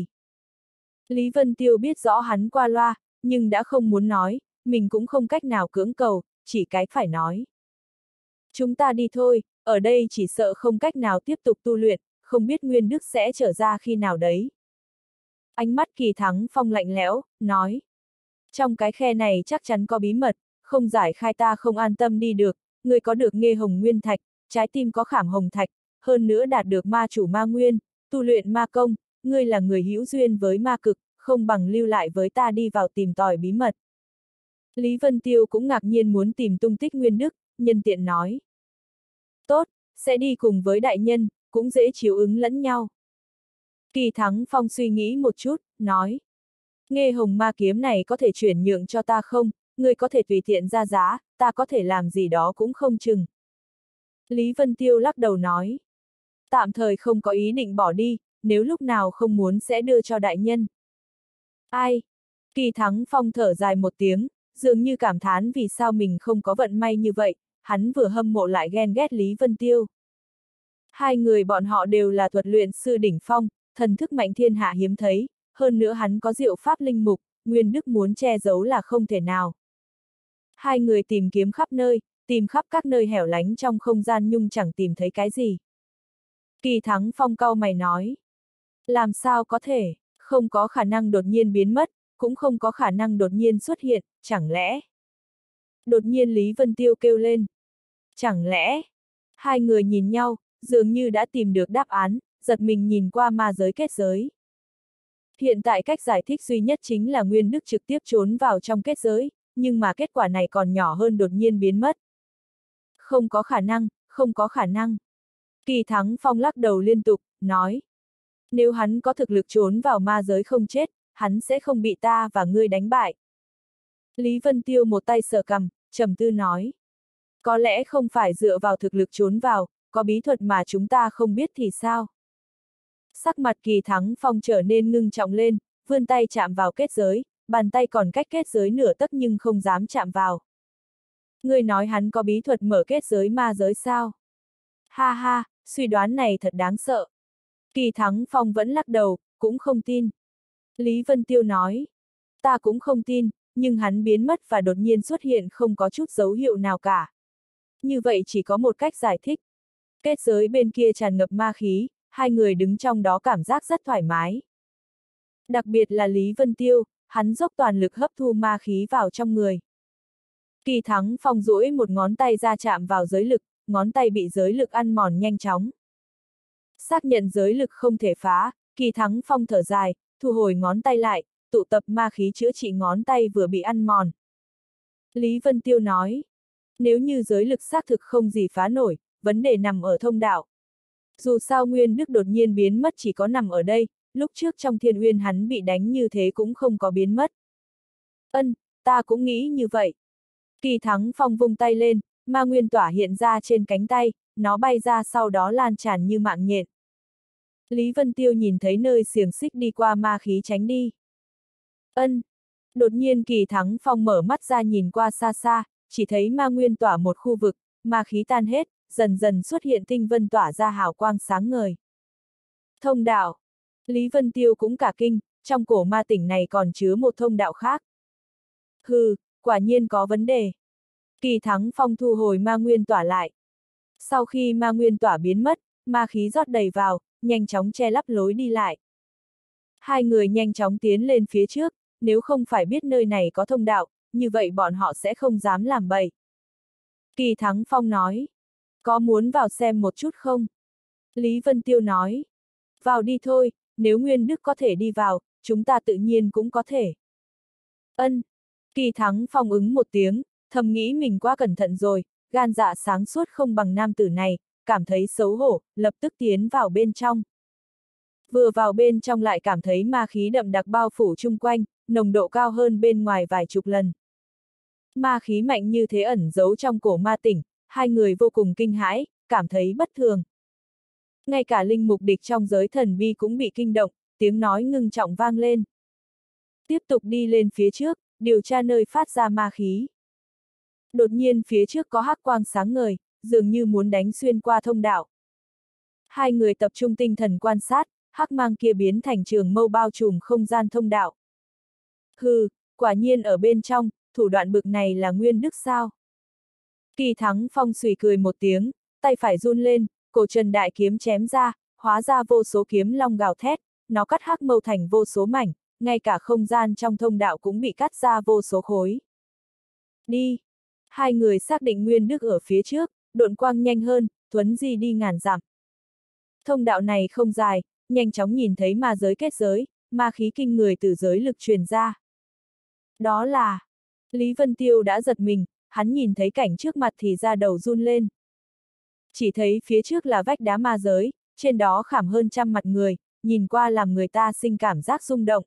Lý Vân Tiêu biết rõ hắn qua loa, nhưng đã không muốn nói, mình cũng không cách nào cưỡng cầu, chỉ cái phải nói. Chúng ta đi thôi, ở đây chỉ sợ không cách nào tiếp tục tu luyện, không biết Nguyên Đức sẽ trở ra khi nào đấy. Ánh mắt Kỳ Thắng Phong lạnh lẽo, nói. Trong cái khe này chắc chắn có bí mật, không giải khai ta không an tâm đi được, người có được nghê hồng nguyên thạch, trái tim có khảm hồng thạch, hơn nữa đạt được ma chủ ma nguyên, tu luyện ma công, ngươi là người hữu duyên với ma cực, không bằng lưu lại với ta đi vào tìm tòi bí mật. Lý Vân Tiêu cũng ngạc nhiên muốn tìm tung tích Nguyên Đức, nhân tiện nói. Tốt, sẽ đi cùng với đại nhân, cũng dễ chiếu ứng lẫn nhau. Kỳ Thắng Phong suy nghĩ một chút, nói. Nghê hồng ma kiếm này có thể chuyển nhượng cho ta không, ngươi có thể tùy tiện ra giá, ta có thể làm gì đó cũng không chừng. Lý Vân Tiêu lắc đầu nói. Tạm thời không có ý định bỏ đi, nếu lúc nào không muốn sẽ đưa cho đại nhân. Ai? Kỳ Thắng Phong thở dài một tiếng, dường như cảm thán vì sao mình không có vận may như vậy, hắn vừa hâm mộ lại ghen ghét Lý Vân Tiêu. Hai người bọn họ đều là thuật luyện sư đỉnh phong, thần thức mạnh thiên hạ hiếm thấy, hơn nữa hắn có diệu pháp linh mục, Nguyên Đức muốn che giấu là không thể nào. Hai người tìm kiếm khắp nơi, tìm khắp các nơi hẻo lánh trong không gian nhưng chẳng tìm thấy cái gì. Kỳ Thắng Phong cau mày nói. Làm sao có thể, không có khả năng đột nhiên biến mất, cũng không có khả năng đột nhiên xuất hiện, chẳng lẽ? Đột nhiên Lý Vân Tiêu kêu lên. Chẳng lẽ? Hai người nhìn nhau, dường như đã tìm được đáp án, giật mình nhìn qua ma giới kết giới. Hiện tại cách giải thích duy nhất chính là Nguyên Đức trực tiếp trốn vào trong kết giới, nhưng mà kết quả này còn nhỏ hơn đột nhiên biến mất. Không có khả năng, không có khả năng. Kỳ Thắng Phong lắc đầu liên tục, nói. Nếu hắn có thực lực trốn vào ma giới không chết, hắn sẽ không bị ta và ngươi đánh bại. Lý Vân Tiêu một tay sờ cằm, trầm tư nói. Có lẽ không phải dựa vào thực lực trốn vào, có bí thuật mà chúng ta không biết thì sao? Sắc mặt Kỳ Thắng Phong trở nên ngưng trọng lên, vươn tay chạm vào kết giới, bàn tay còn cách kết giới nửa tấc nhưng không dám chạm vào. Ngươi nói hắn có bí thuật mở kết giới ma giới sao? Ha ha, suy đoán này thật đáng sợ. Kỳ Thắng Phong vẫn lắc đầu, cũng không tin. Lý Vân Tiêu nói, ta cũng không tin, nhưng hắn biến mất và đột nhiên xuất hiện không có chút dấu hiệu nào cả. Như vậy chỉ có một cách giải thích. Kết giới bên kia tràn ngập ma khí, hai người đứng trong đó cảm giác rất thoải mái. Đặc biệt là Lý Vân Tiêu, hắn dốc toàn lực hấp thu ma khí vào trong người. Kỳ Thắng Phong duỗi một ngón tay ra chạm vào giới lực, ngón tay bị giới lực ăn mòn nhanh chóng. Xác nhận giới lực không thể phá, Kỳ Thắng Phong thở dài, thu hồi ngón tay lại, tụ tập ma khí chữa trị ngón tay vừa bị ăn mòn. Lý Vân Tiêu nói, nếu như giới lực xác thực không gì phá nổi, vấn đề nằm ở thông đạo. Dù sao Nguyên Đức đột nhiên biến mất chỉ có nằm ở đây, lúc trước trong Thiên Uyên hắn bị đánh như thế cũng không có biến mất. Ta cũng nghĩ như vậy. Kỳ Thắng Phong vung tay lên, ma nguyên tỏa hiện ra trên cánh tay, nó bay ra sau đó lan tràn như mạng nhện. Lý Vân Tiêu nhìn thấy nơi xiềng xích đi qua ma khí tránh đi. Đột nhiên Kỳ Thắng Phong mở mắt ra nhìn qua xa xa, chỉ thấy ma nguyên tỏa một khu vực, ma khí tan hết, dần dần xuất hiện tinh vân tỏa ra hào quang sáng ngời. Thông đạo. Lý Vân Tiêu cũng cả kinh, trong cổ ma tỉnh này còn chứa một thông đạo khác. Hừ, quả nhiên có vấn đề. Kỳ Thắng Phong thu hồi ma nguyên tỏa lại. Sau khi ma nguyên tỏa biến mất, ma khí rót đầy vào, nhanh chóng che lấp lối đi lại. Hai người nhanh chóng tiến lên phía trước, nếu không phải biết nơi này có thông đạo, như vậy bọn họ sẽ không dám làm bậy. Kỳ Thắng Phong nói, có muốn vào xem một chút không? Lý Vân Tiêu nói, vào đi thôi, nếu Nguyên Đức có thể đi vào, chúng ta tự nhiên cũng có thể. Kỳ Thắng Phong ứng một tiếng, thầm nghĩ mình quá cẩn thận rồi, gan dạ sáng suốt không bằng nam tử này, cảm thấy xấu hổ, lập tức tiến vào bên trong. Vừa vào bên trong lại cảm thấy ma khí đậm đặc bao phủ chung quanh, nồng độ cao hơn bên ngoài vài chục lần. Ma khí mạnh như thế ẩn giấu trong cổ ma tỉnh, hai người vô cùng kinh hãi, cảm thấy bất thường. Ngay cả linh mục địch trong giới thần bi cũng bị kinh động, tiếng nói ngưng trọng vang lên. Tiếp tục đi lên phía trước, điều tra nơi phát ra ma khí. Đột nhiên phía trước có hắc quang sáng ngời, dường như muốn đánh xuyên qua thông đạo. Hai người tập trung tinh thần quan sát, hắc mang kia biến thành trường mâu bao trùm không gian thông đạo. Hừ, quả nhiên ở bên trong, thủ đoạn bực này là Nguyên Đức sao? Kỳ Thắng Phong xùy cười một tiếng, tay phải run lên, cổ trần đại kiếm chém ra, hóa ra vô số kiếm long gào thét, nó cắt hắc mâu thành vô số mảnh, ngay cả không gian trong thông đạo cũng bị cắt ra vô số khối. Đi! Hai người xác định Nguyên Đức ở phía trước, độn quang nhanh hơn, thuấn di đi ngàn dặm. Thông đạo này không dài, nhanh chóng nhìn thấy ma giới kết giới, ma khí kinh người từ giới lực truyền ra. Đó là... Lý Vân Tiêu đã giật mình, hắn nhìn thấy cảnh trước mặt thì da đầu run lên. Chỉ thấy phía trước là vách đá ma giới, trên đó khảm hơn 100 mặt người, nhìn qua làm người ta sinh cảm giác rung động.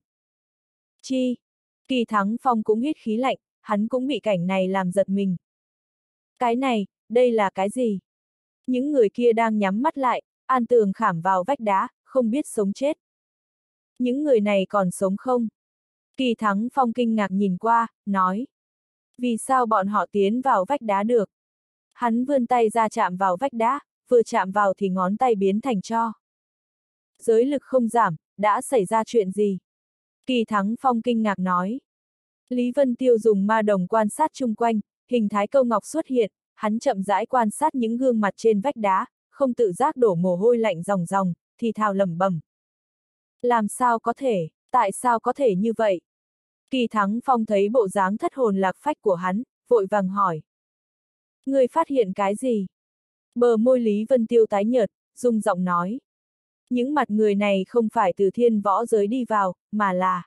Chi! Kỳ Thắng Phong cũng hít khí lạnh, hắn cũng bị cảnh này làm giật mình. Cái này, đây là cái gì? Những người kia đang nhắm mắt lại, an tường khảm vào vách đá, không biết sống chết. Những người này còn sống không? Kỳ Thắng Phong kinh ngạc nhìn qua, nói. Vì sao bọn họ tiến vào vách đá được? Hắn vươn tay ra chạm vào vách đá, vừa chạm vào thì ngón tay biến thành tro. Giới lực không giảm, đã xảy ra chuyện gì? Kỳ Thắng Phong kinh ngạc nói. Lý Vân Tiêu dùng ma đồng quan sát chung quanh, hình thái câu ngọc xuất hiện, hắn chậm rãi quan sát những gương mặt trên vách đá, không tự giác đổ mồ hôi lạnh ròng ròng, thì thào lẩm bẩm. Làm sao có thể, tại sao có thể như vậy? Kỳ Thắng Phong thấy bộ dáng thất hồn lạc phách của hắn, vội vàng hỏi. Người phát hiện cái gì? Bờ môi Lý Vân Tiêu tái nhợt, rung giọng nói. Những mặt người này không phải từ thiên võ giới đi vào, mà là...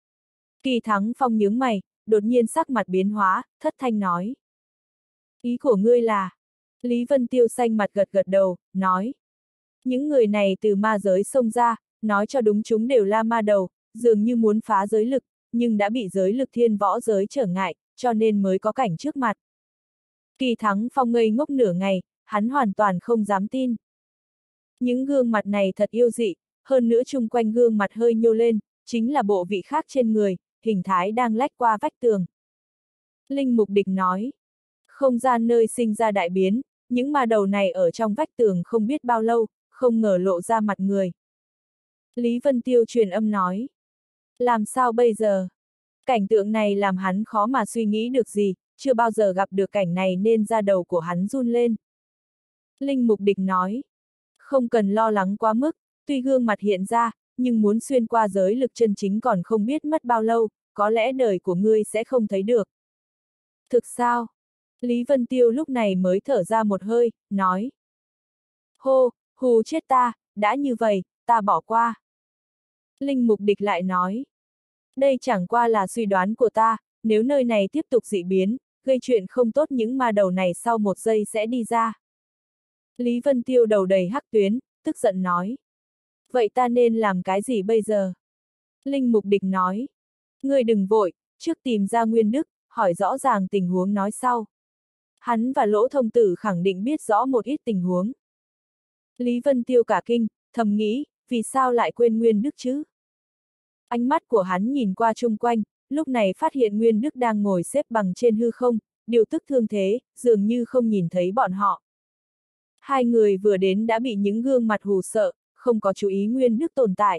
Kỳ Thắng Phong nhướng mày, đột nhiên sắc mặt biến hóa, thất thanh nói. Ý của ngươi là... Lý Vân Tiêu xanh mặt gật gật đầu, nói. Những người này từ ma giới xông ra, nói cho đúng chúng đều là ma đầu, dường như muốn phá giới lực, nhưng đã bị giới lực thiên võ giới trở ngại, cho nên mới có cảnh trước mặt. Kỳ Thắng Phong ngây ngốc nửa ngày, hắn hoàn toàn không dám tin. Những gương mặt này thật yêu dị, hơn nữa chung quanh gương mặt hơi nhô lên, chính là bộ vị khác trên người, hình thái đang lách qua vách tường. Linh Mục Địch nói, không gian nơi sinh ra đại biến, những ma đầu này ở trong vách tường không biết bao lâu, không ngờ lộ ra mặt người. Lý Vân Tiêu truyền âm nói, làm sao bây giờ? Cảnh tượng này làm hắn khó mà suy nghĩ được gì, chưa bao giờ gặp được cảnh này nên da đầu của hắn run lên. Linh Mục Địch nói, không cần lo lắng quá mức, tuy gương mặt hiện ra, nhưng muốn xuyên qua giới lực chân chính còn không biết mất bao lâu, có lẽ đời của ngươi sẽ không thấy được. Thực sao? Lý Vân Tiêu lúc này mới thở ra một hơi, nói. Hô, hù chết ta, đã như vậy, ta bỏ qua. Linh Mục Địch lại nói. Đây chẳng qua là suy đoán của ta, nếu nơi này tiếp tục dị biến, gây chuyện không tốt những ma đầu này sau một giây sẽ đi ra. Lý Vân Tiêu đầu đầy hắc tuyến, tức giận nói. Vậy ta nên làm cái gì bây giờ? Linh Mục Địch nói. Ngươi đừng vội, trước tìm ra Nguyên Đức, hỏi rõ ràng tình huống nói sau. Hắn và Lỗ Thông Tử khẳng định biết rõ một ít tình huống. Lý Vân Tiêu cả kinh, thầm nghĩ, vì sao lại quên Nguyên Đức chứ? Ánh mắt của hắn nhìn qua chung quanh, lúc này phát hiện Nguyên Đức đang ngồi xếp bằng trên hư không, điều tức thương thế, dường như không nhìn thấy bọn họ. Hai người vừa đến đã bị những gương mặt hù sợ, không có chú ý Nguyên Đức tồn tại.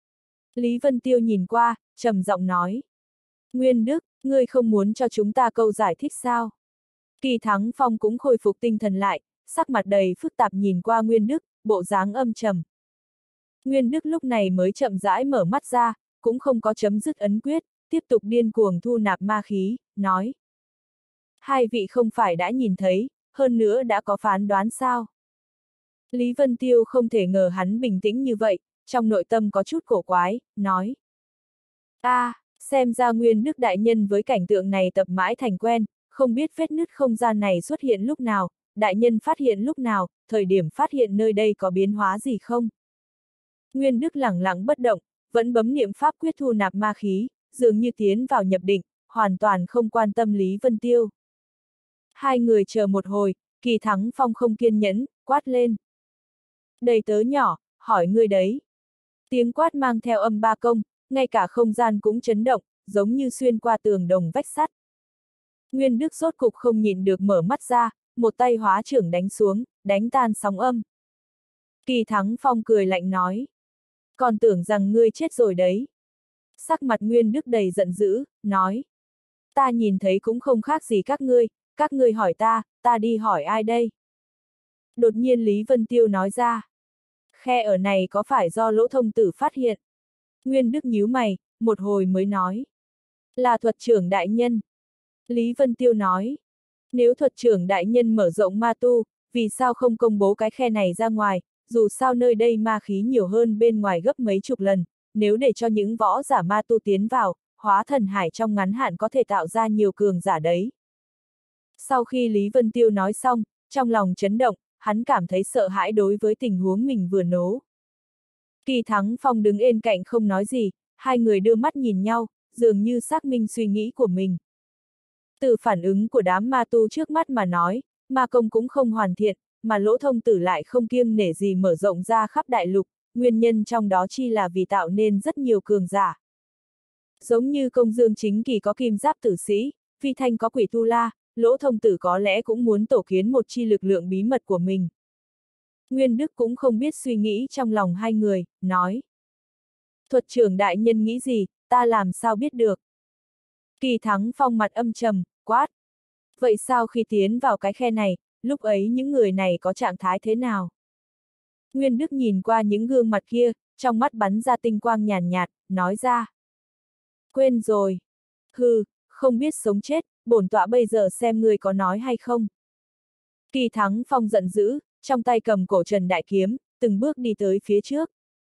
Lý Vân Tiêu nhìn qua, trầm giọng nói. Nguyên Đức, ngươi không muốn cho chúng ta câu giải thích sao? Kỳ Thắng Phong cũng khôi phục tinh thần lại, sắc mặt đầy phức tạp nhìn qua Nguyên Đức, bộ dáng âm trầm. Nguyên Đức lúc này mới chậm rãi mở mắt ra, cũng không có chấm dứt ấn quyết, tiếp tục điên cuồng thu nạp ma khí, nói. Hai vị không phải đã nhìn thấy, hơn nữa đã có phán đoán sao? Lý Vân Tiêu không thể ngờ hắn bình tĩnh như vậy, trong nội tâm có chút cổ quái, nói. Xem ra Nguyên Đức đại nhân với cảnh tượng này tập mãi thành quen, không biết vết nứt không gian này xuất hiện lúc nào, đại nhân phát hiện lúc nào, thời điểm phát hiện nơi đây có biến hóa gì không? Nguyên Đức lẳng lặng bất động, vẫn bấm niệm pháp quyết thu nạp ma khí, dường như tiến vào nhập định, hoàn toàn không quan tâm Lý Vân Tiêu. Hai người chờ một hồi, Kỳ Thắng Phong không kiên nhẫn, quát lên. Đầy tớ nhỏ, hỏi ngươi đấy. Tiếng quát mang theo âm ba công, ngay cả không gian cũng chấn động, giống như xuyên qua tường đồng vách sắt. Nguyên Đức rốt cục không nhìn được mở mắt ra, một tay hóa trưởng đánh xuống, đánh tan sóng âm. Kỳ Thắng Phong cười lạnh nói. Còn tưởng rằng ngươi chết rồi đấy. Sắc mặt Nguyên Đức đầy giận dữ, nói. Ta nhìn thấy cũng không khác gì các ngươi hỏi ta đi hỏi ai đây? Đột nhiên Lý Vân Tiêu nói ra. Khe ở này có phải do Lỗ Thông Tử phát hiện? Nguyên Đức nhíu mày, một hồi mới nói. Là thuật trưởng đại nhân. Lý Vân Tiêu nói. Nếu thuật trưởng đại nhân mở rộng ma tu, vì sao không công bố cái khe này ra ngoài, dù sao nơi đây ma khí nhiều hơn bên ngoài gấp mấy chục lần, nếu để cho những võ giả ma tu tiến vào, hóa thần hải trong ngắn hạn có thể tạo ra nhiều cường giả đấy. Sau khi Lý Vân Tiêu nói xong, trong lòng chấn động, hắn cảm thấy sợ hãi đối với tình huống mình vừa nố. Kỳ Thắng Phong đứng bên cạnh không nói gì, hai người đưa mắt nhìn nhau, dường như xác minh suy nghĩ của mình. Từ phản ứng của đám ma tu trước mắt mà nói, ma công cũng không hoàn thiện, mà Lỗ Thông Tử lại không kiêng nể gì mở rộng ra khắp đại lục, nguyên nhân trong đó chi là vì tạo nên rất nhiều cường giả. Giống như Công Dương Chính Kỳ có kim giáp tử sĩ, Phi Thanh có quỷ tu la, Lỗ Thông Tử có lẽ cũng muốn tổ kiến một chi lực lượng bí mật của mình. Nguyên Đức cũng không biết suy nghĩ trong lòng hai người, nói. Thuật trưởng đại nhân nghĩ gì, ta làm sao biết được. Kỳ Thắng Phong mặt âm trầm, quát. Vậy sao khi tiến vào cái khe này, lúc ấy những người này có trạng thái thế nào? Nguyên Đức nhìn qua những gương mặt kia, trong mắt bắn ra tinh quang nhàn nhạt, nói ra. Quên rồi. Hừ, không biết sống chết, bổn tọa bây giờ xem ngươi có nói hay không. Kỳ Thắng Phong giận dữ, trong tay cầm cổ trần đại kiếm, từng bước đi tới phía trước.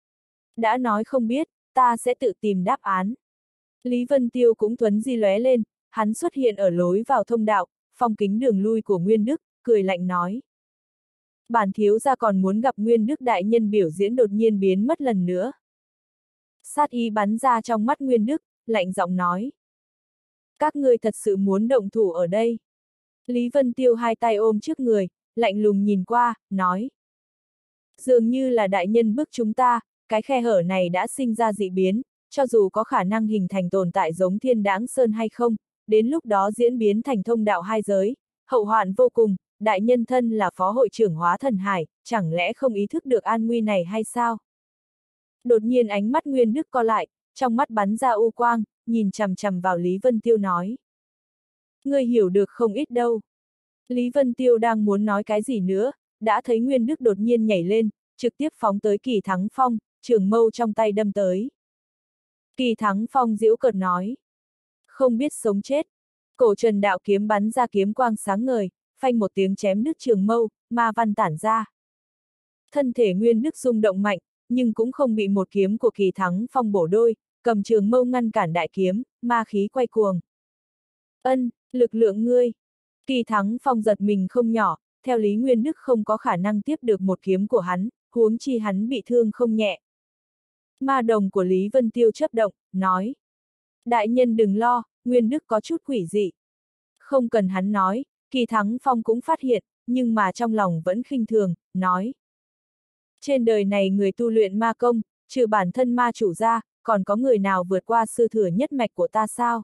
Đã nói không biết, ta sẽ tự tìm đáp án. Lý Vân Tiêu cũng thuấn di lóe lên, hắn xuất hiện ở lối vào thông đạo, phong kính đường lui của Nguyên Đức, cười lạnh nói. Bản thiếu gia còn muốn gặp Nguyên Đức đại nhân biểu diễn đột nhiên biến mất lần nữa. Sát ý bắn ra trong mắt Nguyên Đức, lạnh giọng nói. Các ngươi thật sự muốn động thủ ở đây. Lý Vân Tiêu hai tay ôm trước người, lạnh lùng nhìn qua, nói. Dường như là đại nhân bức chúng ta, cái khe hở này đã sinh ra dị biến, cho dù có khả năng hình thành tồn tại giống Thiên Đãng Sơn hay không, đến lúc đó diễn biến thành thông đạo hai giới, hậu hoạn vô cùng, đại nhân thân là phó hội trưởng Hóa Thần Hải, chẳng lẽ không ý thức được an nguy này hay sao? Đột nhiên ánh mắt Nguyên Đức co lại, trong mắt bắn ra u quang, nhìn chằm chằm vào Lý Vân Tiêu nói. Ngươi hiểu được không ít đâu. Lý Vân Tiêu đang muốn nói cái gì nữa, đã thấy Nguyên Đức đột nhiên nhảy lên, trực tiếp phóng tới Kỳ Thắng Phong, trường mâu trong tay đâm tới. Kỳ Thắng Phong giễu cợt nói. Không biết sống chết. Cổ trần đạo kiếm bắn ra kiếm quang sáng ngời, phanh một tiếng chém đứt trường mâu, ma văn tản ra. Thân thể Nguyên Đức rung động mạnh, nhưng cũng không bị một kiếm của Kỳ Thắng Phong bổ đôi, cầm trường mâu ngăn cản đại kiếm, ma khí quay cuồng. Ân, lực lượng ngươi. Kỳ Thắng Phong giật mình không nhỏ, theo lý Nguyên Đức không có khả năng tiếp được một kiếm của hắn, huống chi hắn bị thương không nhẹ. Ma đồng của Lý Vân Tiêu chớp động, nói. Đại nhân đừng lo, Nguyên Đức có chút quỷ dị. Không cần hắn nói, Kỳ Thắng Phong cũng phát hiện, nhưng mà trong lòng vẫn khinh thường, nói. Trên đời này người tu luyện ma công, trừ bản thân ma chủ ra, còn có người nào vượt qua sư thừa nhất mạch của ta sao?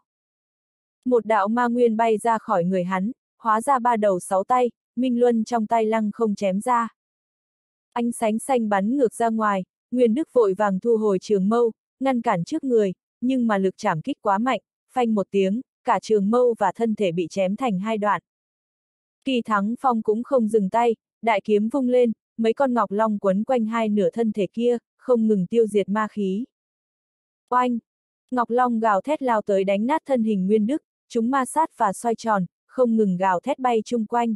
Một đạo ma nguyên bay ra khỏi người hắn, hóa ra ba đầu sáu tay, minh luân trong tay lăng không chém ra. Ánh sáng xanh bắn ngược ra ngoài, Nguyên Đức vội vàng thu hồi trường mâu, ngăn cản trước người, nhưng mà lực trảm kích quá mạnh, phanh một tiếng, cả trường mâu và thân thể bị chém thành hai đoạn. Kỳ Thắng Phong cũng không dừng tay, đại kiếm vung lên, mấy con ngọc long quấn quanh hai nửa thân thể kia, không ngừng tiêu diệt ma khí. Oanh! Ngọc long gào thét lao tới đánh nát thân hình Nguyên Đức, chúng ma sát và xoay tròn, không ngừng gào thét bay chung quanh.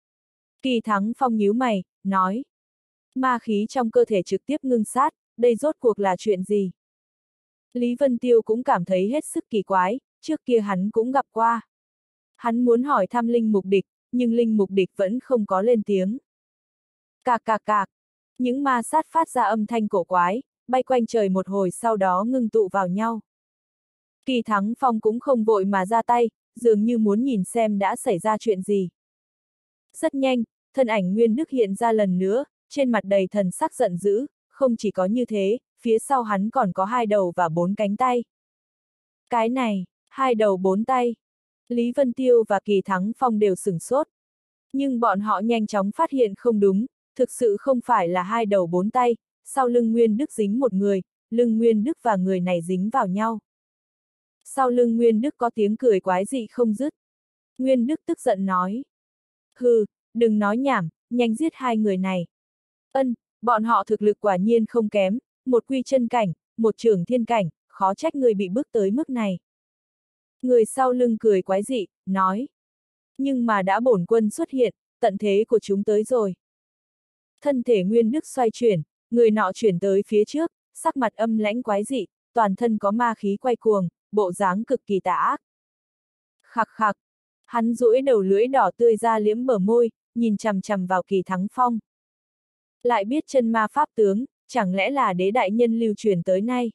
Kỳ Thắng Phong nhíu mày, nói. Ma khí trong cơ thể trực tiếp ngưng sát, đây rốt cuộc là chuyện gì? Lý Vân Tiêu cũng cảm thấy hết sức kỳ quái, trước kia hắn cũng gặp qua. Hắn muốn hỏi thăm Linh Mục Địch, nhưng Linh Mục Địch vẫn không có lên tiếng. Cạc cạc cạc, những ma sát phát ra âm thanh cổ quái, bay quanh trời một hồi sau đó ngưng tụ vào nhau. Kỳ Thắng Phong cũng không vội mà ra tay, dường như muốn nhìn xem đã xảy ra chuyện gì. Rất nhanh, thân ảnh Nguyên Đức hiện ra lần nữa, trên mặt đầy thần sắc giận dữ, không chỉ có như thế, phía sau hắn còn có hai đầu và bốn cánh tay. Cái này, hai đầu bốn tay. Lý Vân Tiêu và Kỳ Thắng Phong đều sửng sốt. Nhưng bọn họ nhanh chóng phát hiện không đúng, thực sự không phải là hai đầu bốn tay, sau lưng Nguyên Đức dính một người, lưng Nguyên Đức và người này dính vào nhau. Sau lưng Nguyên Đức có tiếng cười quái dị không dứt. Nguyên Đức tức giận nói. Hừ, đừng nói nhảm, nhanh giết hai người này. Ân, bọn họ thực lực quả nhiên không kém, một quy chân cảnh, một trưởng thiên cảnh, khó trách người bị bước tới mức này. Người sau lưng cười quái dị, nói. Nhưng mà đã bổn quân xuất hiện, tận thế của chúng tới rồi. Thân thể Nguyên Đức xoay chuyển, người nọ chuyển tới phía trước, sắc mặt âm lãnh quái dị, toàn thân có ma khí quay cuồng, bộ dáng cực kỳ tà ác. Khặc khặc, hắn duỗi đầu lưỡi đỏ tươi ra liếm bờ môi, nhìn chằm chằm vào Kỳ Thắng Phong. Lại biết chân ma pháp tướng, chẳng lẽ là đế đại nhân lưu truyền tới nay?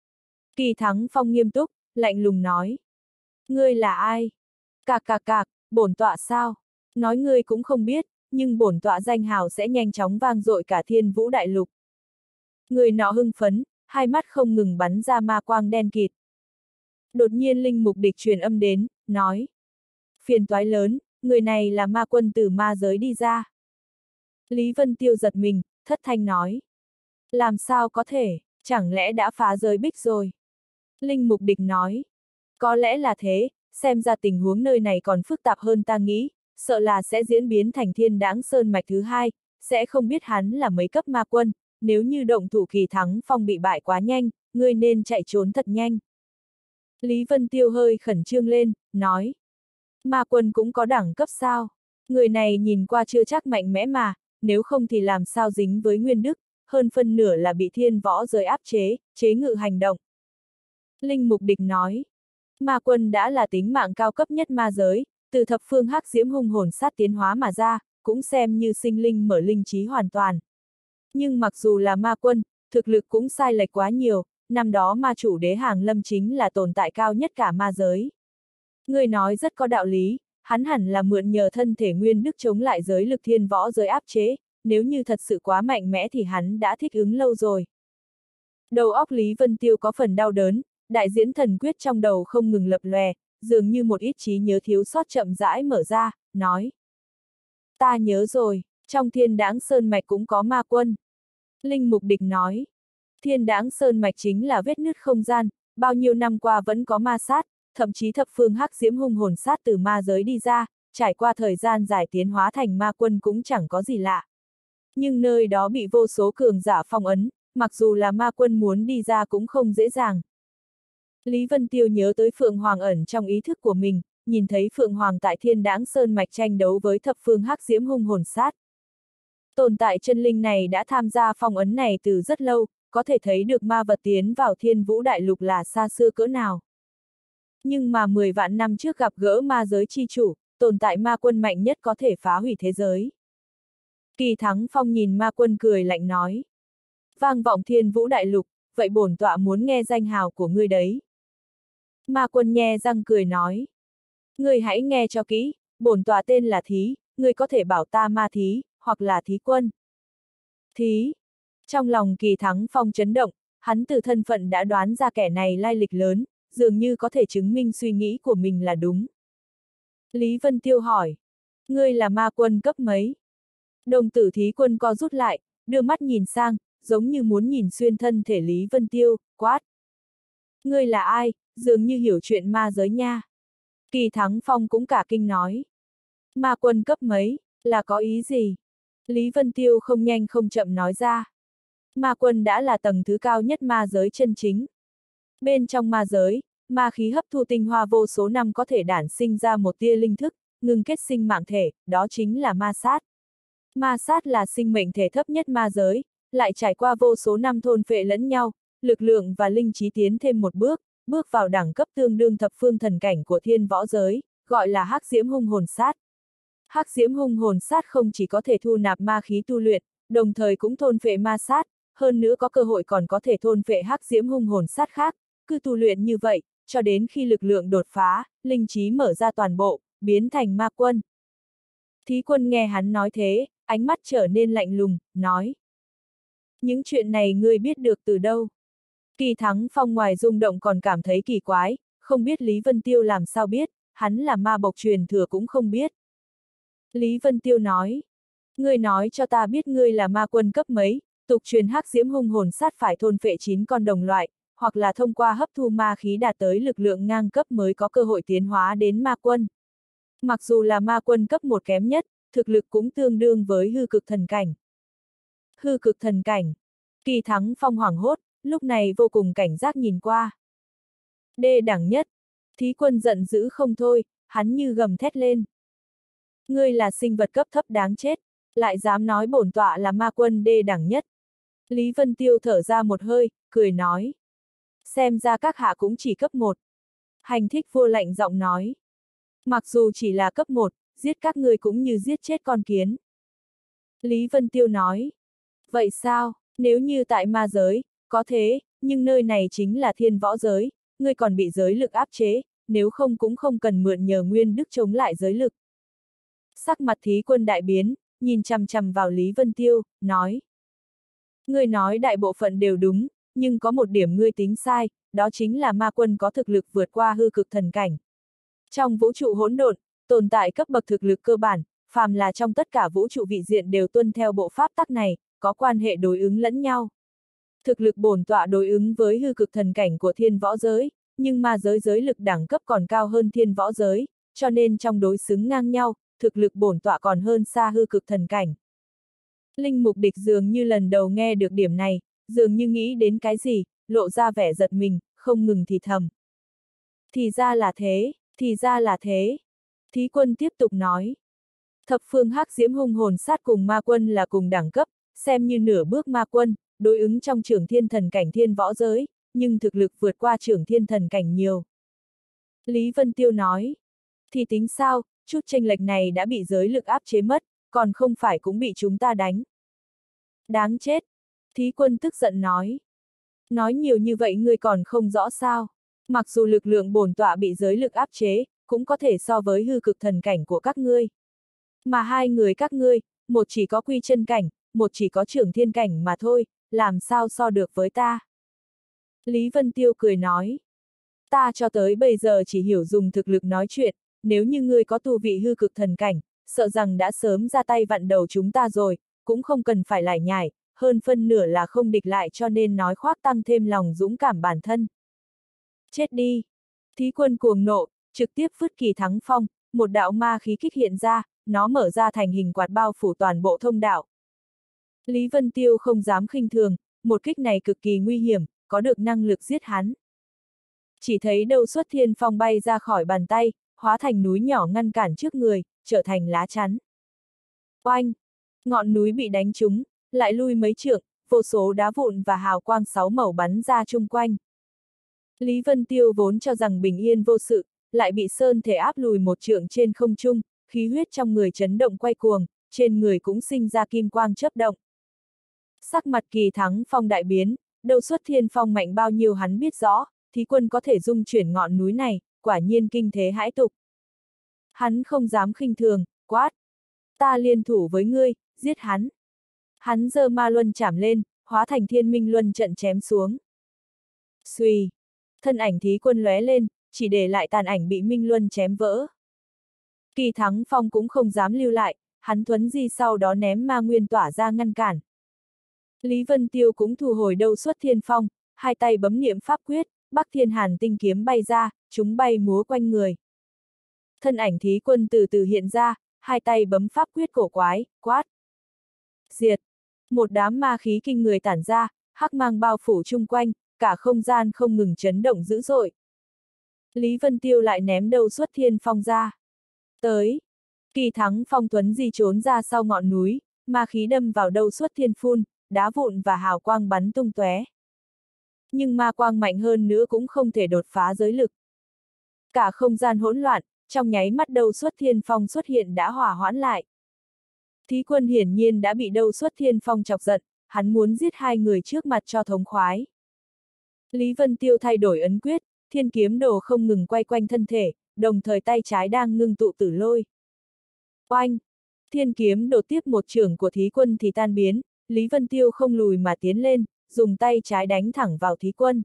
Kỳ Thắng Phong nghiêm túc, lạnh lùng nói. Ngươi là ai? Cạc cạc cạc, bổn tọa sao? Nói ngươi cũng không biết, nhưng bổn tọa danh hào sẽ nhanh chóng vang dội cả Thiên Vũ Đại Lục. Người nọ hưng phấn, hai mắt không ngừng bắn ra ma quang đen kịt. Đột nhiên Linh Mục Địch truyền âm đến, nói. Phiền toái lớn, người này là ma quân từ ma giới đi ra. Lý Vân Tiêu giật mình, thất thanh nói. Làm sao có thể, chẳng lẽ đã phá giới bích rồi? Linh Mục Địch nói. Có lẽ là thế, xem ra tình huống nơi này còn phức tạp hơn ta nghĩ, sợ là sẽ diễn biến thành Thiên Đãng Sơn mạch thứ hai, sẽ không biết hắn là mấy cấp ma quân, nếu như động thủ Kỳ Thắng Phong bị bại quá nhanh, ngươi nên chạy trốn thật nhanh. Lý Vân Tiêu hơi khẩn trương lên, nói. Ma quân cũng có đẳng cấp sao? Người này nhìn qua chưa chắc mạnh mẽ mà, nếu không thì làm sao dính với Nguyên Đức, hơn phân nửa là bị thiên võ giới áp chế, chế ngự hành động. Linh Mục Địch nói. Ma quân đã là tính mạng cao cấp nhất ma giới, từ thập phương hắc diễm hung hồn sát tiến hóa mà ra, cũng xem như sinh linh mở linh trí hoàn toàn. Nhưng mặc dù là ma quân, thực lực cũng sai lệch quá nhiều, năm đó ma chủ đế Hàng Lâm chính là tồn tại cao nhất cả ma giới. Người nói rất có đạo lý, hắn hẳn là mượn nhờ thân thể Nguyên Đức chống lại giới lực thiên võ giới áp chế, nếu như thật sự quá mạnh mẽ thì hắn đã thích ứng lâu rồi. Đầu óc Lý Vân Tiêu có phần đau đớn, đại diễn thần quyết trong đầu không ngừng lập lòe, dường như một ít trí nhớ thiếu sót chậm rãi mở ra, nói. Ta nhớ rồi, trong Thiên Đãng Sơn Mạch cũng có ma quân. Linh Mục Địch nói. Thiên Đãng Sơn Mạch chính là vết nứt không gian, bao nhiêu năm qua vẫn có ma sát, thậm chí thập phương hắc diễm hung hồn sát từ ma giới đi ra, trải qua thời gian dài tiến hóa thành ma quân cũng chẳng có gì lạ. Nhưng nơi đó bị vô số cường giả phong ấn, mặc dù là ma quân muốn đi ra cũng không dễ dàng. Lý Vân Tiêu nhớ tới Phượng Hoàng ẩn trong ý thức của mình, nhìn thấy Phượng Hoàng tại Thiên Đãng Sơn Mạch tranh đấu với thập phương hắc diễm hung hồn sát. Tồn tại chân linh này đã tham gia phong ấn này từ rất lâu, có thể thấy được ma vật tiến vào Thiên Vũ Đại Lục là xa xưa cỡ nào. Nhưng mà 10 vạn năm trước gặp gỡ ma giới chi chủ, tồn tại ma quân mạnh nhất có thể phá hủy thế giới. Kỳ Thắng Phong nhìn ma quân cười lạnh nói. Vang vọng Thiên Vũ Đại Lục, vậy bổn tọa muốn nghe danh hào của ngươi đấy. Ma quân nhe răng cười nói. Ngươi hãy nghe cho kỹ, bổn tọa tên là Thí, ngươi có thể bảo ta ma thí, hoặc là Thí quân. Thí. Trong lòng Kỳ Thắng Phong chấn động, hắn từ thân phận đã đoán ra kẻ này lai lịch lớn, dường như có thể chứng minh suy nghĩ của mình là đúng. Lý Vân Tiêu hỏi. Ngươi là ma quân cấp mấy? Đồng tử Thí quân co rút lại, đưa mắt nhìn sang, giống như muốn nhìn xuyên thân thể Lý Vân Tiêu, quát. Ngươi là ai, dường như hiểu chuyện ma giới nha. Kỳ Thắng Phong cũng cả kinh nói. Ma quân cấp mấy, là có ý gì? Lý Vân Tiêu không nhanh không chậm nói ra. Ma quân đã là tầng thứ cao nhất ma giới chân chính. Bên trong ma giới, ma khí hấp thu tinh hoa vô số năm có thể đản sinh ra một tia linh thức, ngừng kết sinh mạng thể, đó chính là ma sát. Ma sát là sinh mệnh thể thấp nhất ma giới, lại trải qua vô số năm thôn phệ lẫn nhau, lực lượng và linh trí tiến thêm một bước, bước vào đẳng cấp tương đương thập phương thần cảnh của thiên võ giới, gọi là hắc diễm hung hồn sát. Hắc diễm hung hồn sát không chỉ có thể thu nạp ma khí tu luyện, đồng thời cũng thôn phệ ma sát, hơn nữa có cơ hội còn có thể thôn phệ hắc diễm hung hồn sát khác, cứ tu luyện như vậy, cho đến khi lực lượng đột phá, linh trí mở ra toàn bộ, biến thành ma quân. Thí quân nghe hắn nói thế, ánh mắt trở nên lạnh lùng, nói. Những chuyện này ngươi biết được từ đâu? Kỳ Thắng Phong ngoài rung động còn cảm thấy kỳ quái, không biết Lý Vân Tiêu làm sao biết, hắn là ma bộc truyền thừa cũng không biết. Lý Vân Tiêu nói. Ngươi nói cho ta biết ngươi là ma quân cấp mấy, tục truyền hắc diễm hung hồn sát phải thôn phệ 9 con đồng loại, hoặc là thông qua hấp thu ma khí đạt tới lực lượng ngang cấp mới có cơ hội tiến hóa đến ma quân. Mặc dù là ma quân cấp 1 kém nhất, thực lực cũng tương đương với hư cực thần cảnh. Hư cực thần cảnh. Kỳ Thắng Phong hoảng hốt, lúc này vô cùng cảnh giác nhìn qua. Đê đẳng nhất. Thí quân giận dữ không thôi, hắn như gầm thét lên. Ngươi là sinh vật cấp thấp đáng chết, lại dám nói bổn tọa là ma quân đê đẳng nhất. Lý Vân Tiêu thở ra một hơi, cười nói. Xem ra các hạ cũng chỉ cấp 1. Hành Thích Vua lạnh giọng nói. Mặc dù chỉ là cấp 1, giết các ngươi cũng như giết chết con kiến. Lý Vân Tiêu nói. Vậy sao, nếu như tại ma giới, có thế, nhưng nơi này chính là thiên võ giới, ngươi còn bị giới lực áp chế, nếu không cũng không cần mượn nhờ nguyên đức chống lại giới lực. Sắc mặt Thí quân đại biến, nhìn chằm chằm vào Lý Vân Tiêu, nói. Ngươi nói đại bộ phận đều đúng, nhưng có một điểm ngươi tính sai, đó chính là ma quân có thực lực vượt qua hư cực thần cảnh. Trong vũ trụ hỗn độn, tồn tại cấp bậc thực lực cơ bản, phàm là trong tất cả vũ trụ vị diện đều tuân theo bộ pháp tắc này, có quan hệ đối ứng lẫn nhau. Thực lực bổn tọa đối ứng với hư cực thần cảnh của thiên võ giới, nhưng ma giới giới lực đẳng cấp còn cao hơn thiên võ giới, cho nên trong đối xứng ngang nhau, thực lực bổn tọa còn hơn xa hư cực thần cảnh. Linh Mục Địch dường như lần đầu nghe được điểm này, dường như nghĩ đến cái gì, lộ ra vẻ giật mình, không ngừng thì thầm. Thì ra là thế, thì ra là thế. Thí quân tiếp tục nói. Thập phương hắc diễm hung hồn sát cùng ma quân là cùng đẳng cấp, xem như nửa bước ma quân, đối ứng trong trưởng thiên thần cảnh thiên võ giới, nhưng thực lực vượt qua trưởng thiên thần cảnh nhiều. Lý Vân Tiêu nói. Thì tính sao, chút chênh lệch này đã bị giới lực áp chế mất, còn không phải cũng bị chúng ta đánh. Đáng chết. Thí quân tức giận nói. Nói nhiều như vậy ngươi còn không rõ sao. Mặc dù lực lượng bổn tọa bị giới lực áp chế, cũng có thể so với hư cực thần cảnh của các ngươi. Mà hai người các ngươi, một chỉ có quy chân cảnh, một chỉ có trưởng thiên cảnh mà thôi, làm sao so được với ta. Lý Vân Tiêu cười nói. Ta cho tới bây giờ chỉ hiểu dùng thực lực nói chuyện, nếu như ngươi có tu vị hư cực thần cảnh, sợ rằng đã sớm ra tay vặn đầu chúng ta rồi, cũng không cần phải lải nhải, hơn phân nửa là không địch lại cho nên nói khoác tăng thêm lòng dũng cảm bản thân. Chết đi! Thí quân cuồng nộ, trực tiếp vứt Kỳ Thắng Phong, một đạo ma khí kích hiện ra, nó mở ra thành hình quạt bao phủ toàn bộ thông đạo. Lý Vân Tiêu không dám khinh thường, một kích này cực kỳ nguy hiểm, có được năng lực giết hắn. Chỉ thấy Đâu Xuất Thiên Phong bay ra khỏi bàn tay, hóa thành núi nhỏ ngăn cản trước người, trở thành lá chắn. Oanh! Ngọn núi bị đánh trúng, lại lui mấy trượng, vô số đá vụn và hào quang sáu màu bắn ra chung quanh. Lý Vân Tiêu vốn cho rằng bình yên vô sự, lại bị sơn thể áp lùi một trượng trên không trung, khí huyết trong người chấn động quay cuồng, trên người cũng sinh ra kim quang chớp động. Sắc mặt Kỳ Thắng Phong đại biến, Đâu Xuất Thiên Phong mạnh bao nhiêu hắn biết rõ, thí quân có thể dung chuyển ngọn núi này, quả nhiên kinh thế hãi tục. Hắn không dám khinh thường, quát. Ta liên thủ với ngươi, giết hắn. Hắn giơ ma luân chảm lên, hóa thành thiên minh luân trận chém xuống. Xuy! Thân ảnh thí quân lóe lên, chỉ để lại tàn ảnh bị minh luân chém vỡ. Kỳ Thắng Phong cũng không dám lưu lại, hắn thuấn di sau đó ném ma nguyên tỏa ra ngăn cản. Lý Vân Tiêu cũng thu hồi Đâu Xuất Thiên Phong, hai tay bấm niệm pháp quyết, Bắc Thiên Hàn tinh kiếm bay ra, chúng bay múa quanh người. Thân ảnh thí quân từ từ hiện ra, hai tay bấm pháp quyết cổ quái, quát. Diệt! Một đám ma khí kinh người tản ra, hắc mang bao phủ chung quanh, cả không gian không ngừng chấn động dữ dội. Lý Vân Tiêu lại ném Đâu Xuất Thiên Phong ra. Tới! Kỳ Thắng Phong tuấn di trốn ra sau ngọn núi, ma khí đâm vào Đâu Xuất Thiên phun, đá vụn và hào quang bắn tung tóe. Nhưng ma quang mạnh hơn nữa cũng không thể đột phá giới lực. Cả không gian hỗn loạn, trong nháy mắt Đâu Xuất Thiên Phong xuất hiện đã hỏa hoãn lại. Thí quân hiển nhiên đã bị Đâu Xuất Thiên Phong chọc giận, hắn muốn giết hai người trước mặt cho thống khoái. Lý Vân Tiêu thay đổi ấn quyết, thiên kiếm đồ không ngừng quay quanh thân thể, đồng thời tay trái đang ngưng tụ tử lôi. Oanh! Thiên kiếm đồ tiếp một chưởng của thí quân thì tan biến, Lý Vân Tiêu không lùi mà tiến lên, dùng tay trái đánh thẳng vào thí quân.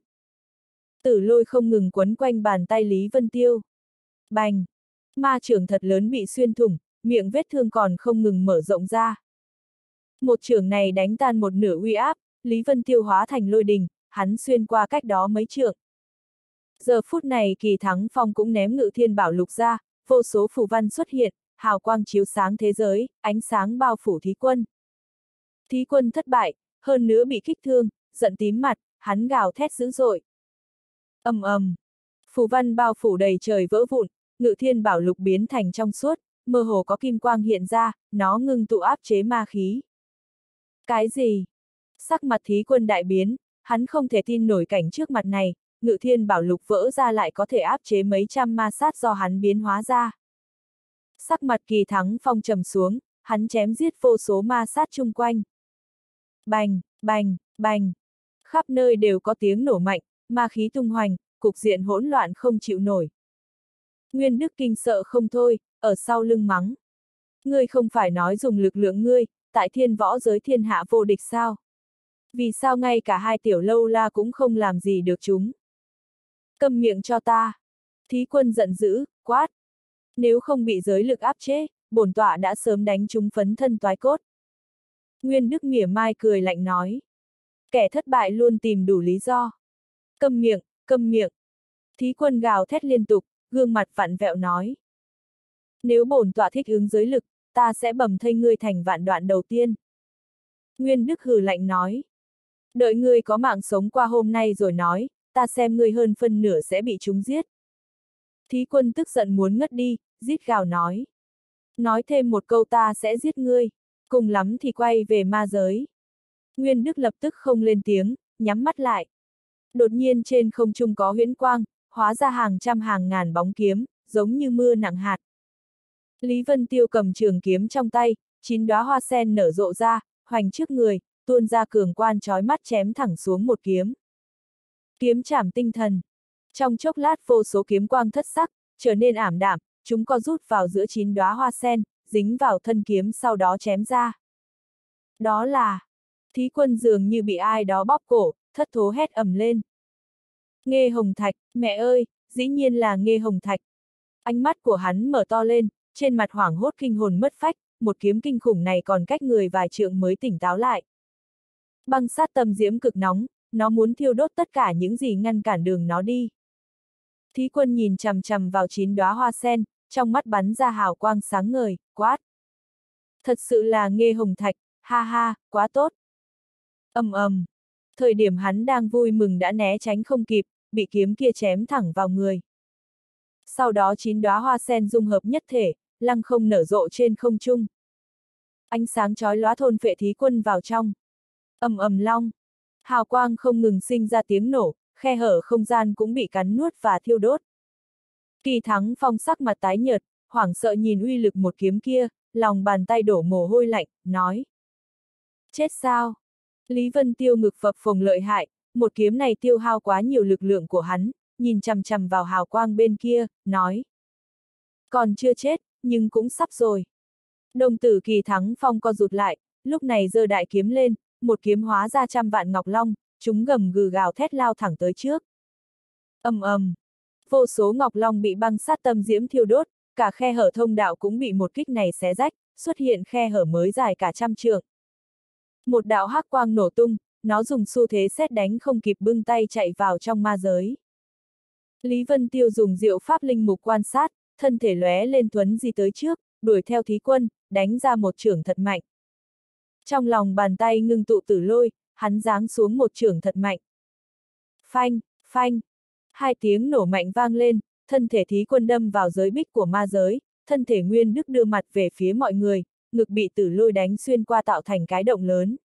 Tử lôi không ngừng quấn quanh bàn tay Lý Vân Tiêu. Bành! Ma chưởng thật lớn bị xuyên thủng, miệng vết thương còn không ngừng mở rộng ra. Một chưởng này đánh tan một nửa uy áp, Lý Vân Tiêu hóa thành lôi đình, hắn xuyên qua cách đó mấy trượng. Giờ phút này Kỳ Thắng Phong cũng ném Ngự Thiên Bảo Lục ra, vô số phù văn xuất hiện, hào quang chiếu sáng thế giới, ánh sáng bao phủ thí quân. Thí quân thất bại, hơn nữa bị kích thương, giận tím mặt, hắn gào thét dữ dội. Ầm ầm, phù văn bao phủ đầy trời vỡ vụn, Ngự Thiên Bảo Lục biến thành trong suốt, mơ hồ có kim quang hiện ra, nó ngưng tụ áp chế ma khí. Cái gì? Sắc mặt thí quân đại biến, hắn không thể tin nổi cảnh trước mặt này, Ngự Thiên Bảo Lục vỡ ra lại có thể áp chế mấy trăm ma sát do hắn biến hóa ra. Sắc mặt Kỳ Thắng Phong trầm xuống, hắn chém giết vô số ma sát chung quanh. Bành, bành, bành. Khắp nơi đều có tiếng nổ mạnh, ma khí tung hoành, cục diện hỗn loạn không chịu nổi. Nguyên Đức kinh sợ không thôi, ở sau lưng mắng. Ngươi không phải nói dùng lực lượng ngươi, tại thiên võ giới thiên hạ vô địch sao? Vì sao ngay cả hai tiểu lâu la cũng không làm gì được chúng? Câm miệng cho ta! Thí quân giận dữ, quát. Nếu không bị giới lực áp chế, bổn tọa đã sớm đánh chúng phấn thân toái cốt. Nguyên Đức mỉa mai cười lạnh nói. Kẻ thất bại luôn tìm đủ lý do. Câm miệng, câm miệng. Thí quân gào thét liên tục, gương mặt vặn vẹo nói. Nếu bổn tọa thích ứng giới lực, ta sẽ bầm thây ngươi thành vạn đoạn đầu tiên. Nguyên Đức hừ lạnh nói. Đợi ngươi có mạng sống qua hôm nay rồi nói, ta xem ngươi hơn phân nửa sẽ bị chúng giết. Thí quân tức giận muốn ngất đi, rít gào nói. Nói thêm một câu ta sẽ giết ngươi, cùng lắm thì quay về ma giới. Nguyên Đức lập tức không lên tiếng, nhắm mắt lại. Đột nhiên trên không trung có huyễn quang, hóa ra hàng trăm hàng ngàn bóng kiếm, giống như mưa nặng hạt. Lý Vân Tiêu cầm trường kiếm trong tay, 9 đóa hoa sen nở rộ ra, hoành trước người, tuôn ra cường quan chói mắt chém thẳng xuống một kiếm. Kiếm chảm tinh thần. Trong chốc lát vô số kiếm quang thất sắc, trở nên ảm đạm, chúng co rút vào giữa 9 đóa hoa sen, dính vào thân kiếm sau đó chém ra. Đó là... Thí quân dường như bị ai đó bóp cổ, thất thố hét ầm lên. Nghê Hồng Thạch, mẹ ơi, dĩ nhiên là Nghê Hồng Thạch. Ánh mắt của hắn mở to lên, trên mặt hoảng hốt kinh hồn mất phách, một kiếm kinh khủng này còn cách người vài trượng mới tỉnh táo lại. Băng sát tâm diễm cực nóng, nó muốn thiêu đốt tất cả những gì ngăn cản đường nó đi. Thí Quân nhìn chằm chằm vào 9 đóa hoa sen, trong mắt bắn ra hào quang sáng ngời, quát. Thật sự là Nghê Hồng Thạch, ha ha, quá tốt. Ầm ầm. Thời điểm hắn đang vui mừng đã né tránh không kịp, bị kiếm kia chém thẳng vào người. Sau đó 9 đóa hoa sen dung hợp nhất thể, lăng không nở rộ trên không trung. Ánh sáng chói lóa thôn phệ Thí Quân vào trong. Ầm ầm long. Hào quang không ngừng sinh ra tiếng nổ, khe hở không gian cũng bị cắn nuốt và thiêu đốt. Kỳ Thắng Phong sắc mặt tái nhợt, hoảng sợ nhìn uy lực một kiếm kia, lòng bàn tay đổ mồ hôi lạnh, nói. Chết sao? Lý Vân Tiêu ngực phập phồng lợi hại, một kiếm này tiêu hao quá nhiều lực lượng của hắn, nhìn chằm chằm vào hào quang bên kia, nói. Còn chưa chết, nhưng cũng sắp rồi. Đồng tử Kỳ Thắng Phong co rụt lại, lúc này giơ đại kiếm lên, một kiếm hóa ra trăm vạn ngọc long, chúng gầm gừ gào thét lao thẳng tới trước. Ầm ầm. Vô số ngọc long bị băng sát tâm diễm thiêu đốt, cả khe hở thông đạo cũng bị một kích này xé rách, xuất hiện khe hở mới dài cả trăm trượng. Một đạo hắc quang nổ tung, nó dùng xu thế sét đánh không kịp bưng tay chạy vào trong ma giới. Lý Vân Tiêu dùng diệu pháp linh mục quan sát, thân thể lóe lên thuấn di tới trước, đuổi theo Thí Quân, đánh ra một chưởng thật mạnh. Trong lòng bàn tay ngưng tụ tử lôi, hắn giáng xuống một chưởng thật mạnh. Phanh, phanh. Hai tiếng nổ mạnh vang lên, thân thể Thí Quân đâm vào giới bích của ma giới, thân thể Nguyên Đức đưa mặt về phía mọi người, ngực bị tử lôi đánh xuyên qua tạo thành cái động lớn.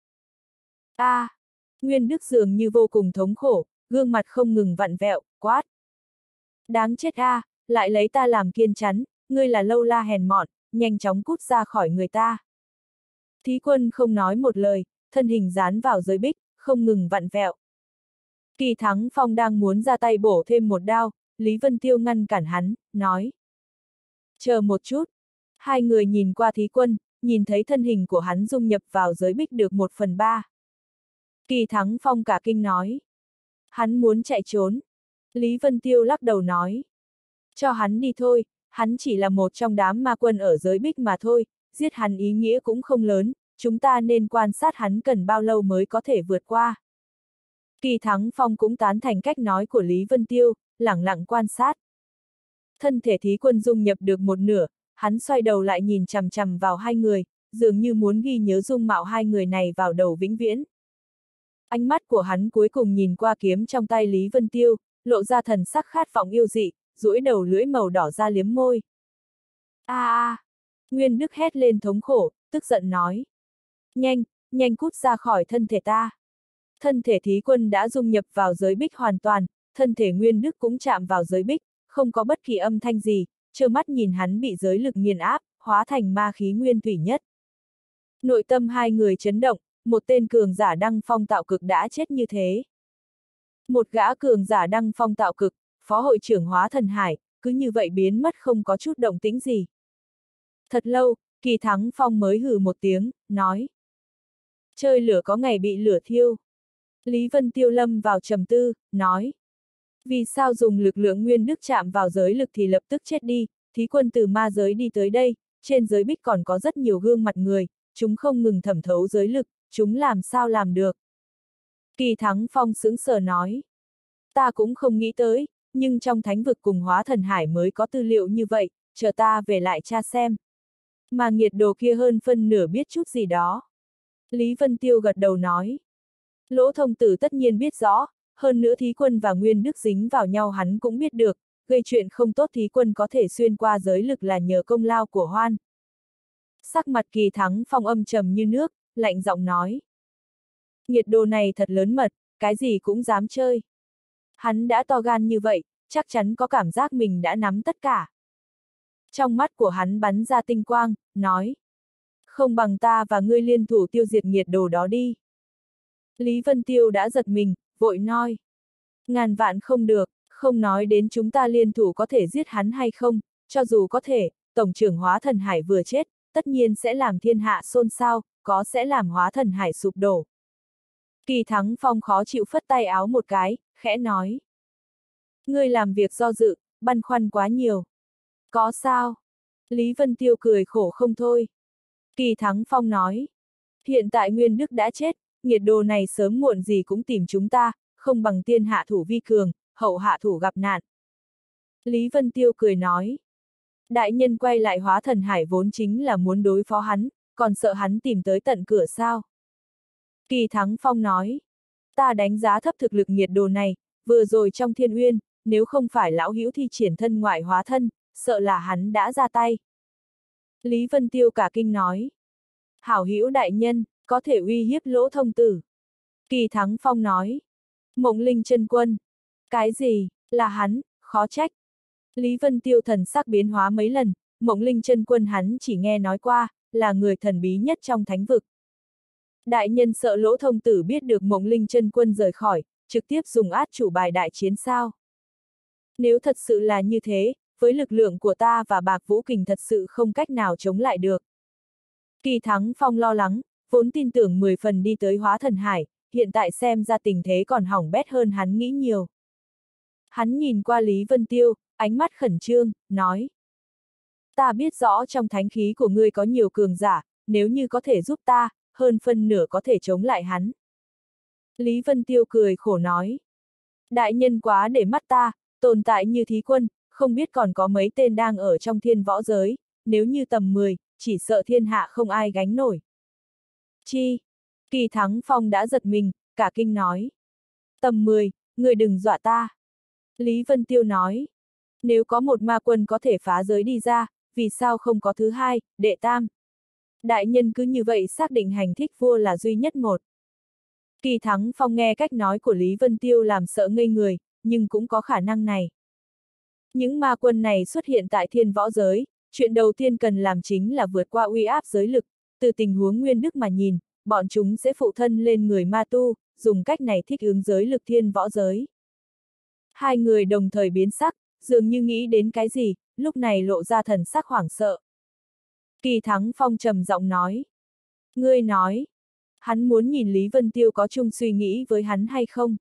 A! Nguyên Đức dường như vô cùng thống khổ, gương mặt không ngừng vặn vẹo, quát. Đáng chết a, lại lấy ta làm kiên chắn, ngươi là lâu la hèn mọn, nhanh chóng cút ra khỏi người ta. Thí Quân không nói một lời, thân hình dán vào giới bích, không ngừng vặn vẹo. Kỳ Thắng Phong đang muốn ra tay bổ thêm một đao, Lý Vân Tiêu ngăn cản hắn, nói. Chờ một chút. Hai người nhìn qua Thí Quân, nhìn thấy thân hình của hắn dung nhập vào giới bích được 1/3. Kỳ Thắng Phong cả kinh nói. Hắn muốn chạy trốn. Lý Vân Tiêu lắc đầu nói. Cho hắn đi thôi, hắn chỉ là một trong đám ma quân ở giới bích mà thôi, giết hắn ý nghĩa cũng không lớn, chúng ta nên quan sát hắn cần bao lâu mới có thể vượt qua. Kỳ Thắng Phong cũng tán thành cách nói của Lý Vân Tiêu, lẳng lặng quan sát. Thân thể Thí Quân dung nhập được một nửa, hắn xoay đầu lại nhìn chằm chằm vào hai người, dường như muốn ghi nhớ dung mạo hai người này vào đầu vĩnh viễn. Ánh mắt của hắn cuối cùng nhìn qua kiếm trong tay Lý Vân Tiêu, lộ ra thần sắc khát vọng yêu dị, duỗi đầu lưỡi màu đỏ ra liếm môi. A! Nguyên Đức hét lên thống khổ, tức giận nói. Nhanh, nhanh cút ra khỏi thân thể ta. Thân thể Thí Quân đã dung nhập vào giới bích hoàn toàn, thân thể Nguyên Đức cũng chạm vào giới bích, không có bất kỳ âm thanh gì, trơ mắt nhìn hắn bị giới lực nghiền áp, hóa thành ma khí nguyên thủy nhất. Nội tâm hai người chấn động, một tên cường giả đăng phong tạo cực đã chết như thế. Một gã cường giả đăng phong tạo cực, phó hội trưởng Hóa Thần Hải, cứ như vậy biến mất không có chút động tĩnh gì. Thật lâu, Kỳ Thắng Phong mới hừ một tiếng, nói. Chơi lửa có ngày bị lửa thiêu. Lý Vân Tiêu lâm vào trầm tư, nói. Vì sao dùng lực lượng Nguyên Đức chạm vào giới lực thì lập tức chết đi, Thí Quân từ ma giới đi tới đây, trên giới bích còn có rất nhiều gương mặt người, chúng không ngừng thẩm thấu giới lực, chúng làm sao làm được. Kỳ Thắng Phong sững sờ nói. Ta cũng không nghĩ tới, nhưng trong thánh vực cùng Hóa Thần Hải mới có tư liệu như vậy, chờ ta về lại tra xem. Mà nghiệt đồ kia hơn phân nửa biết chút gì đó. Lý Vân Tiêu gật đầu nói. Lỗ Thông Tử tất nhiên biết rõ, hơn nữa Thí Quân và Nguyên Đức dính vào nhau hắn cũng biết được, gây chuyện không tốt Thí Quân có thể xuyên qua giới lực là nhờ công lao của Hoan. Sắc mặt Kỳ Thắng Phong âm trầm như nước, lạnh giọng nói. Nghiệt đồ này thật lớn mật, cái gì cũng dám chơi. Hắn đã to gan như vậy, chắc chắn có cảm giác mình đã nắm tất cả. Trong mắt của hắn bắn ra tinh quang, nói. Không bằng ta và ngươi liên thủ tiêu diệt nghiệt đồ đó đi. Lý Vân Tiêu đã giật mình, vội nói. Ngàn vạn không được, không nói đến chúng ta liên thủ có thể giết hắn hay không, cho dù có thể, Tổng trưởng Hóa Thần Hải vừa chết, tất nhiên sẽ làm thiên hạ xôn xao, có sẽ làm Hóa Thần Hải sụp đổ. Kỳ Thắng Phong khó chịu phất tay áo một cái, khẽ nói. Ngươi làm việc do dự, băn khoăn quá nhiều. Có sao? Lý Vân Tiêu cười khổ không thôi. Kỳ Thắng Phong nói. Hiện tại Nguyên Đức đã chết, nghiệt đồ này sớm muộn gì cũng tìm chúng ta, không bằng tiên hạ thủ vi cường, hậu hạ thủ gặp nạn. Lý Vân Tiêu cười nói. Đại nhân quay lại hóa thần hải vốn chính là muốn đối phó hắn, còn sợ hắn tìm tới tận cửa sao? Kỳ Thắng Phong nói. Ta đánh giá thấp thực lực nghiệt đồ này, vừa rồi trong Thiên Uyên, nếu không phải lão hữu thi triển thân ngoại hóa thân, sợ là hắn đã ra tay. Lý Vân Tiêu cả kinh nói. Hảo hữu đại nhân, có thể uy hiếp Lỗ Thông Tử. Kỳ Thắng Phong nói. Mộng Linh chân quân. Cái gì, là hắn, khó trách. Lý Vân Tiêu thần sắc biến hóa mấy lần, Mộng Linh chân quân hắn chỉ nghe nói qua, là người thần bí nhất trong thánh vực. Đại nhân sợ Lỗ Thông Tử biết được Mộng Linh chân quân rời khỏi, trực tiếp dùng át chủ bài đại chiến sao. Nếu thật sự là như thế, với lực lượng của ta và Bạc Vũ Kình thật sự không cách nào chống lại được. Kỳ Thắng Phong lo lắng, vốn tin tưởng 10 phần đi tới hóa thần hải, hiện tại xem ra tình thế còn hỏng bét hơn hắn nghĩ nhiều. Hắn nhìn qua Lý Vân Tiêu, ánh mắt khẩn trương, nói. Ta biết rõ trong thánh khí của ngươi có nhiều cường giả, nếu như có thể giúp ta, hơn phân nửa có thể chống lại hắn. Lý Vân Tiêu cười khổ nói. Đại nhân quá để mắt ta, tồn tại như thí quân, không biết còn có mấy tên đang ở trong thiên võ giới, nếu như tầm 10, chỉ sợ thiên hạ không ai gánh nổi. Chi? Kỳ Thắng Phong đã giật mình, cả kinh nói. Tầm 10, người đừng dọa ta. Lý Vân Tiêu nói. Nếu có một ma quân có thể phá giới đi ra, vì sao không có thứ hai, đệ tam? Đại nhân cứ như vậy xác định hành thích vua là duy nhất một. Kỳ Thắng Phong nghe cách nói của Lý Vân Tiêu làm sợ ngây người, nhưng cũng có khả năng này. Những ma quân này xuất hiện tại thiên võ giới, chuyện đầu tiên cần làm chính là vượt qua uy áp giới lực, từ tình huống nguyên đức mà nhìn, bọn chúng sẽ phụ thân lên người ma tu, dùng cách này thích ứng giới lực thiên võ giới. Hai người đồng thời biến sắc, dường như nghĩ đến cái gì, lúc này lộ ra thần sắc hoảng sợ. Kỳ Thắng Phong trầm giọng nói. Ngươi nói, hắn muốn nhìn Lý Vân Tiêu có chung suy nghĩ với hắn hay không?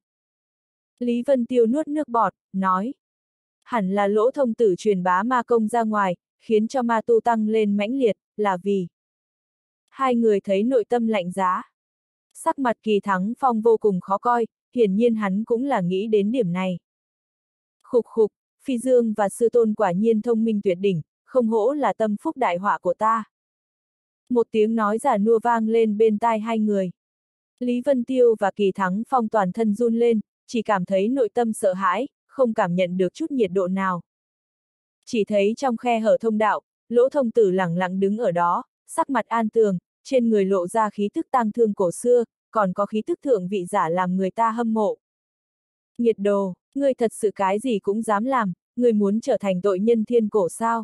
Lý Vân Tiêu nuốt nước bọt, nói. Hẳn là Lỗ Thông Tử truyền bá ma công ra ngoài, khiến cho ma tu tăng lên mãnh liệt, là vì. Hai người thấy nội tâm lạnh giá. Sắc mặt Kỳ Thắng Phong vô cùng khó coi, hiển nhiên hắn cũng là nghĩ đến điểm này. Khục khục, Phi Dương và sư tôn quả nhiên thông minh tuyệt đỉnh, không hổ là tâm phúc đại họa của ta. Một tiếng nói già nua vang lên bên tai hai người. Lý Vân Tiêu và Kỳ Thắng Phong toàn thân run lên, chỉ cảm thấy nội tâm sợ hãi, không cảm nhận được chút nhiệt độ nào. Chỉ thấy trong khe hở thông đạo, Lỗ Thông Tử lẳng lặng đứng ở đó, sắc mặt an tường, trên người lộ ra khí tức tang thương cổ xưa, còn có khí tức thượng vị giả làm người ta hâm mộ. Nghiệt đồ, ngươi thật sự cái gì cũng dám làm, ngươi muốn trở thành tội nhân thiên cổ sao?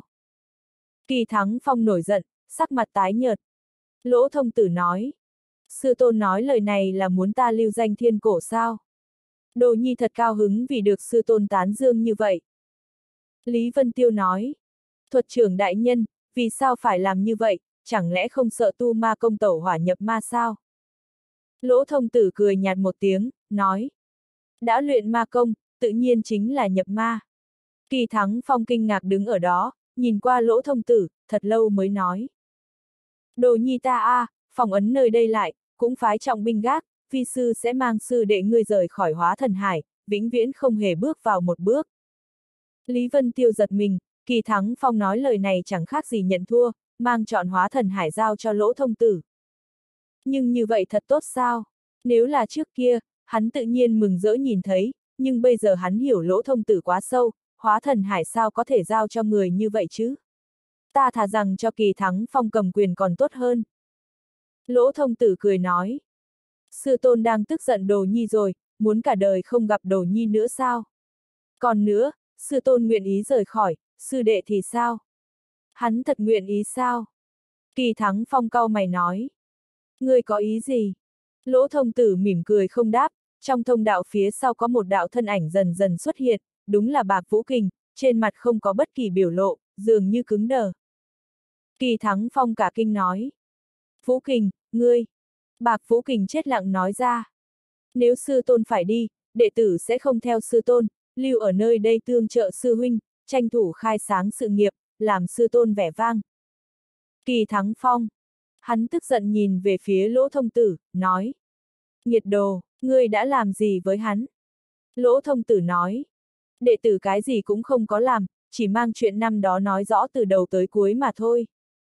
Kỳ Thắng Phong nổi giận, sắc mặt tái nhợt. Lỗ Thông Tử nói. Sư tôn nói lời này là muốn ta lưu danh thiên cổ sao? Đồ nhi thật cao hứng vì được sư tôn tán dương như vậy. Lý Vân Tiêu nói. Thuật trưởng đại nhân, vì sao phải làm như vậy, chẳng lẽ không sợ tu ma công tẩu hỏa nhập ma sao? Lỗ Thông Tử cười nhạt một tiếng, nói. Đã luyện ma công, tự nhiên chính là nhập ma. Kỳ Thắng Phong kinh ngạc đứng ở đó, nhìn qua Lỗ Thông Tử, thật lâu mới nói. Đồ nhi ta a, phòng ấn nơi đây lại, cũng phái trọng binh gác, vi sư sẽ mang sư đệ ngươi rời khỏi hóa thần hải, vĩnh viễn không hề bước vào một bước. Lý Vân Tiêu giật mình, Kỳ Thắng Phong nói lời này chẳng khác gì nhận thua, mang trọn hóa thần hải giao cho Lỗ Thông Tử. Nhưng như vậy thật tốt sao? Nếu là trước kia, hắn tự nhiên mừng rỡ nhìn thấy, nhưng bây giờ hắn hiểu Lỗ Thông Tử quá sâu, hóa thần hải sao có thể giao cho người như vậy chứ? Ta thà rằng cho Kỳ Thắng Phong cầm quyền còn tốt hơn. Lỗ Thông Tử cười nói. Sư tôn đang tức giận đồ nhi rồi, muốn cả đời không gặp đồ nhi nữa sao? Còn nữa, sư tôn nguyện ý rời khỏi, sư đệ thì sao? Hắn thật nguyện ý sao? Kỳ Thắng Phong cau mày nói. Ngươi có ý gì? Lỗ Thông Tử mỉm cười không đáp, trong thông đạo phía sau có một đạo thân ảnh dần dần xuất hiện, đúng là Bạc Vũ Kình, trên mặt không có bất kỳ biểu lộ, dường như cứng đờ. Kỳ Thắng Phong cả kinh nói. Vũ Kình, ngươi! Bạc Vũ Kình chết lặng nói ra. Nếu sư tôn phải đi, đệ tử sẽ không theo sư tôn, lưu ở nơi đây tương trợ sư huynh, tranh thủ khai sáng sự nghiệp, làm sư tôn vẻ vang. Kỳ Thắng Phong. Hắn tức giận nhìn về phía Lỗ Thông Tử, nói. Nghiệt đồ, ngươi đã làm gì với hắn? Lỗ Thông Tử nói. Đệ tử cái gì cũng không có làm, chỉ mang chuyện năm đó nói rõ từ đầu tới cuối mà thôi.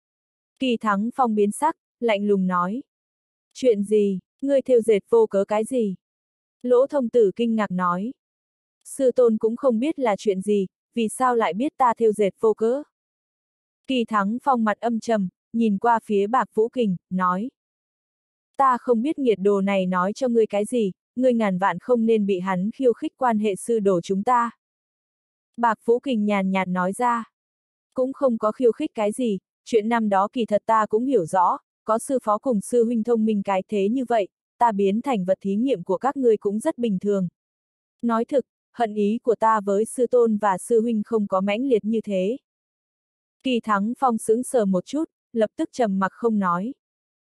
Kỳ Thắng Phong biến sắc, lạnh lùng nói. Chuyện gì, ngươi thêu dệt vô cớ cái gì? Lỗ Thông Tử kinh ngạc nói. Sư tôn cũng không biết là chuyện gì, vì sao lại biết ta thêu dệt vô cớ? Kỳ Thắng Phong mặt âm trầm, nhìn qua phía Bạc Vũ Kình, nói. Ta không biết nghiệt đồ này nói cho ngươi cái gì, ngươi ngàn vạn không nên bị hắn khiêu khích quan hệ sư đồ chúng ta. Bạc Vũ Kình nhàn nhạt nói ra. Cũng không có khiêu khích cái gì, chuyện năm đó kỳ thật ta cũng hiểu rõ, có sư phó cùng sư huynh thông minh cái thế như vậy, ta biến thành vật thí nghiệm của các ngươi cũng rất bình thường. Nói thực, hận ý của ta với sư tôn và sư huynh không có mãnh liệt như thế. Kỳ Thắng Phong sững sờ một chút, lập tức trầm mặc không nói.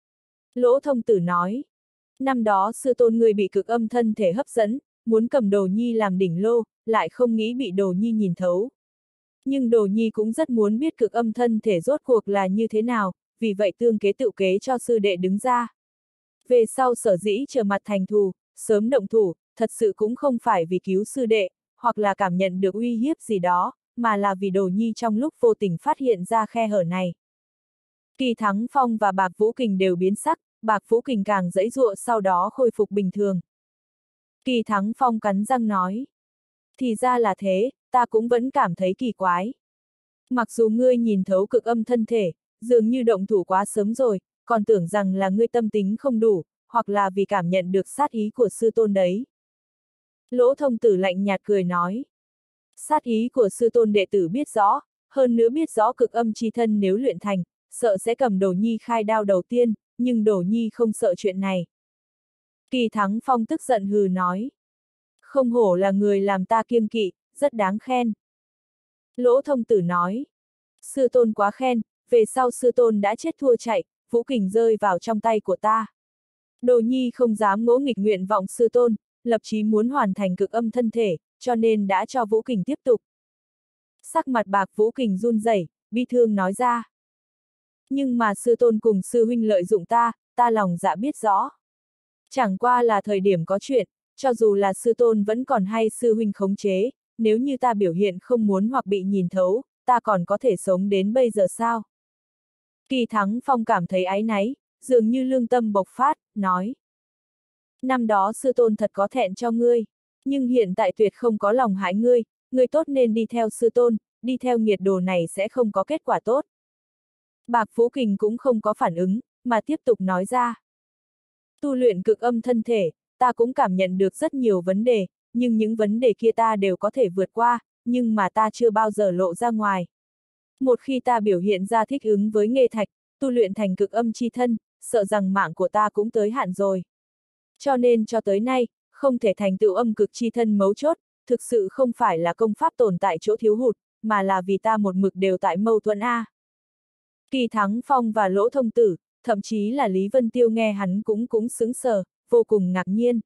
Lỗ Thông Tử nói, năm đó sư tôn ngươi bị cực âm thân thể hấp dẫn, muốn cầm Đồ Nhi làm đỉnh lô, lại không nghĩ bị Đồ Nhi nhìn thấu. Nhưng Đồ Nhi cũng rất muốn biết cực âm thân thể rốt cuộc là như thế nào, vì vậy tương kế tự kế cho sư đệ đứng ra. Về sau sở dĩ trở mặt thành thù, sớm động thủ, thật sự cũng không phải vì cứu sư đệ, hoặc là cảm nhận được uy hiếp gì đó, mà là vì Đồ Nhi trong lúc vô tình phát hiện ra khe hở này. Kỳ Thắng Phong và Bạc Vũ Kình đều biến sắc, Bạc Vũ Kình càng giãy giụa sau đó khôi phục bình thường. Kỳ Thắng Phong cắn răng nói. Thì ra là thế, ta cũng vẫn cảm thấy kỳ quái. Mặc dù ngươi nhìn thấu cực âm thân thể, dường như động thủ quá sớm rồi, còn tưởng rằng là ngươi tâm tính không đủ, hoặc là vì cảm nhận được sát ý của sư tôn đấy. Lỗ Thông Tử lạnh nhạt cười nói. Sát ý của sư tôn đệ tử biết rõ, hơn nữa biết rõ cực âm chi thân nếu luyện thành, sợ sẽ cầm Đồ Nhi khai đao đầu tiên, nhưng Đồ Nhi không sợ chuyện này. Kỳ Thắng Phong tức giận hừ nói. Không hổ là người làm ta kiêng kỵ, rất đáng khen. Lỗ Thông Tử nói. Sư tôn quá khen, về sau sư tôn đã chết thua chạy, Vũ Kình rơi vào trong tay của ta. Đồ Nhi không dám ngỗ nghịch nguyện vọng sư tôn, lập chí muốn hoàn thành cực âm thân thể, cho nên đã cho Vũ Kình tiếp tục. Sắc mặt Bạc Vũ Kình run rẩy, bi thương nói ra. Nhưng mà sư tôn cùng sư huynh lợi dụng ta, ta lòng dạ biết rõ. Chẳng qua là thời điểm có chuyện, cho dù là sư tôn vẫn còn hay sư huynh khống chế, nếu như ta biểu hiện không muốn hoặc bị nhìn thấu, ta còn có thể sống đến bây giờ sao? Kỳ Thắng Phong cảm thấy áy náy, dường như lương tâm bộc phát, nói. Năm đó sư tôn thật có thẹn cho ngươi, nhưng hiện tại tuyệt không có lòng hại ngươi, ngươi tốt nên đi theo sư tôn, đi theo nghiệt đồ này sẽ không có kết quả tốt. Bạc Vũ Kình cũng không có phản ứng, mà tiếp tục nói ra. Tu luyện cực âm thân thể, ta cũng cảm nhận được rất nhiều vấn đề, nhưng những vấn đề kia ta đều có thể vượt qua, nhưng mà ta chưa bao giờ lộ ra ngoài. Một khi ta biểu hiện ra thích ứng với nghê thạch, tu luyện thành cực âm chi thân, sợ rằng mạng của ta cũng tới hạn rồi. Cho nên cho tới nay, không thể thành tựu âm cực chi thân mấu chốt, thực sự không phải là công pháp tồn tại chỗ thiếu hụt, mà là vì ta một mực đều tại mâu thuẫn A. Kỳ Thắng Phong và Lỗ Thông Tử, thậm chí là Lý Vân Tiêu nghe hắn cũng sững sờ, vô cùng ngạc nhiên.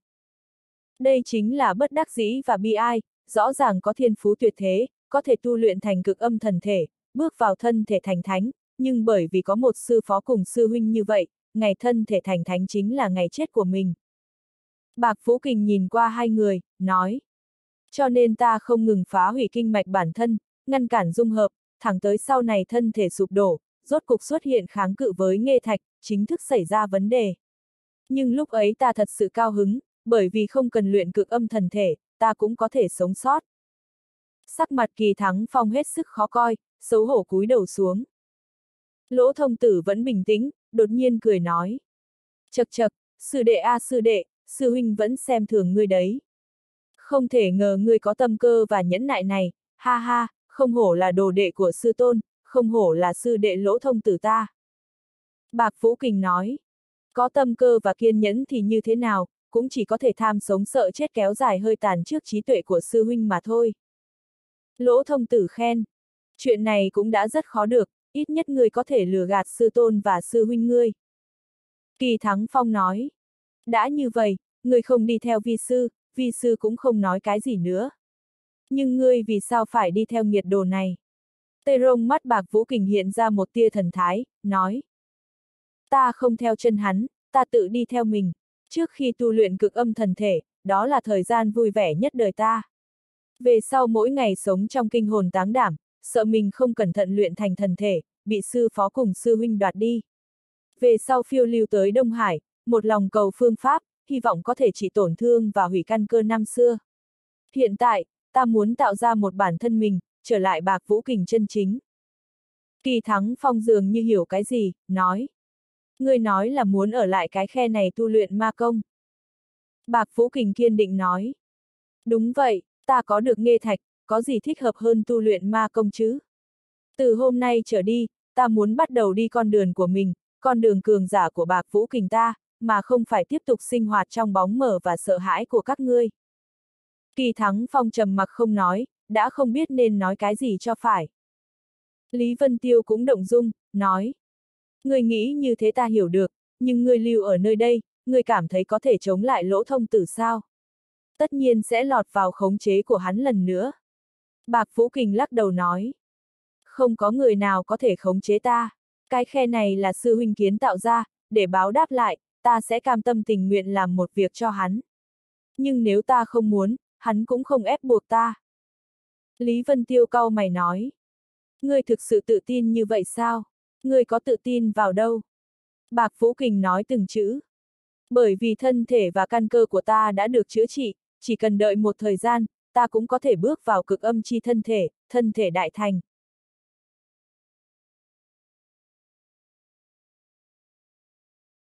Đây chính là bất đắc dĩ và bi ai, rõ ràng có thiên phú tuyệt thế, có thể tu luyện thành cực âm thần thể, bước vào thân thể thành thánh, nhưng bởi vì có một sư phó cùng sư huynh như vậy, ngày thân thể thành thánh chính là ngày chết của mình. Bạc Vũ Kình nhìn qua hai người, nói. Cho nên ta không ngừng phá hủy kinh mạch bản thân, ngăn cản dung hợp, thẳng tới sau này thân thể sụp đổ, rốt cục xuất hiện kháng cự với nghê thạch, chính thức xảy ra vấn đề. Nhưng lúc ấy ta thật sự cao hứng, bởi vì không cần luyện cực âm thần thể, ta cũng có thể sống sót. Sắc mặt Kỳ Thắng Phong hết sức khó coi, xấu hổ cúi đầu xuống. Lỗ Thông Tử vẫn bình tĩnh, đột nhiên cười nói. Chậc chậc, sư đệ a sư đệ, sư huynh vẫn xem thường ngươi đấy. Không thể ngờ ngươi có tâm cơ và nhẫn nại này, ha ha, không hổ là đồ đệ của sư tôn, không hổ là sư đệ Lỗ Thông Tử ta. Bạc Vũ Kình nói, có tâm cơ và kiên nhẫn thì như thế nào, cũng chỉ có thể tham sống sợ chết kéo dài hơi tàn trước trí tuệ của sư huynh mà thôi. Lỗ Thông Tử khen, chuyện này cũng đã rất khó được, ít nhất ngươi có thể lừa gạt sư tôn và sư huynh ngươi. Kỳ Thắng Phong nói, đã như vậy, ngươi không đi theo vi sư cũng không nói cái gì nữa. Nhưng ngươi vì sao phải đi theo nghiệt đồ này? Tê Rông mắt Bạc Vũ Kình hiện ra một tia thần thái, nói. Ta không theo chân hắn, ta tự đi theo mình. Trước khi tu luyện cực âm thần thể, đó là thời gian vui vẻ nhất đời ta. Về sau mỗi ngày sống trong kinh hồn táng đảm, sợ mình không cẩn thận luyện thành thần thể, bị sư phó cùng sư huynh đoạt đi. Về sau phiêu lưu tới Đông Hải, một lòng cầu phương pháp, hy vọng có thể trị tổn thương và hủy căn cơ năm xưa. Hiện tại, ta muốn tạo ra một bản thân mình, trở lại Bạc Vũ Kình chân chính. Kỳ Thắng Phong dường như hiểu cái gì, nói. Ngươi nói là muốn ở lại cái khe này tu luyện ma công. Bạc Vũ Kình kiên định nói. Đúng vậy, ta có được nghê thạch, có gì thích hợp hơn tu luyện ma công chứ? Từ hôm nay trở đi, ta muốn bắt đầu đi con đường của mình, con đường cường giả của Bạc Vũ Kình ta, mà không phải tiếp tục sinh hoạt trong bóng mờ và sợ hãi của các ngươi. Kỳ Thắng Phong trầm mặc không nói, đã không biết nên nói cái gì cho phải. Lý Vân Tiêu cũng động dung, nói. Ngươi nghĩ như thế ta hiểu được, nhưng ngươi lưu ở nơi đây, ngươi cảm thấy có thể chống lại Lỗ Thông Tử sao? Tất nhiên sẽ lọt vào khống chế của hắn lần nữa. Bạc Vũ Kình lắc đầu nói. Không có người nào có thể khống chế ta. Cái khe này là sư huynh kiến tạo ra, để báo đáp lại, ta sẽ cam tâm tình nguyện làm một việc cho hắn. Nhưng nếu ta không muốn, hắn cũng không ép buộc ta. Lý Vân Tiêu cau mày nói. Ngươi thực sự tự tin như vậy sao? Ngươi có tự tin vào đâu? Bạc Vũ Kình nói từng chữ. Bởi vì thân thể và căn cơ của ta đã được chữa trị, chỉ cần đợi một thời gian, ta cũng có thể bước vào cực âm chi thân thể đại thành.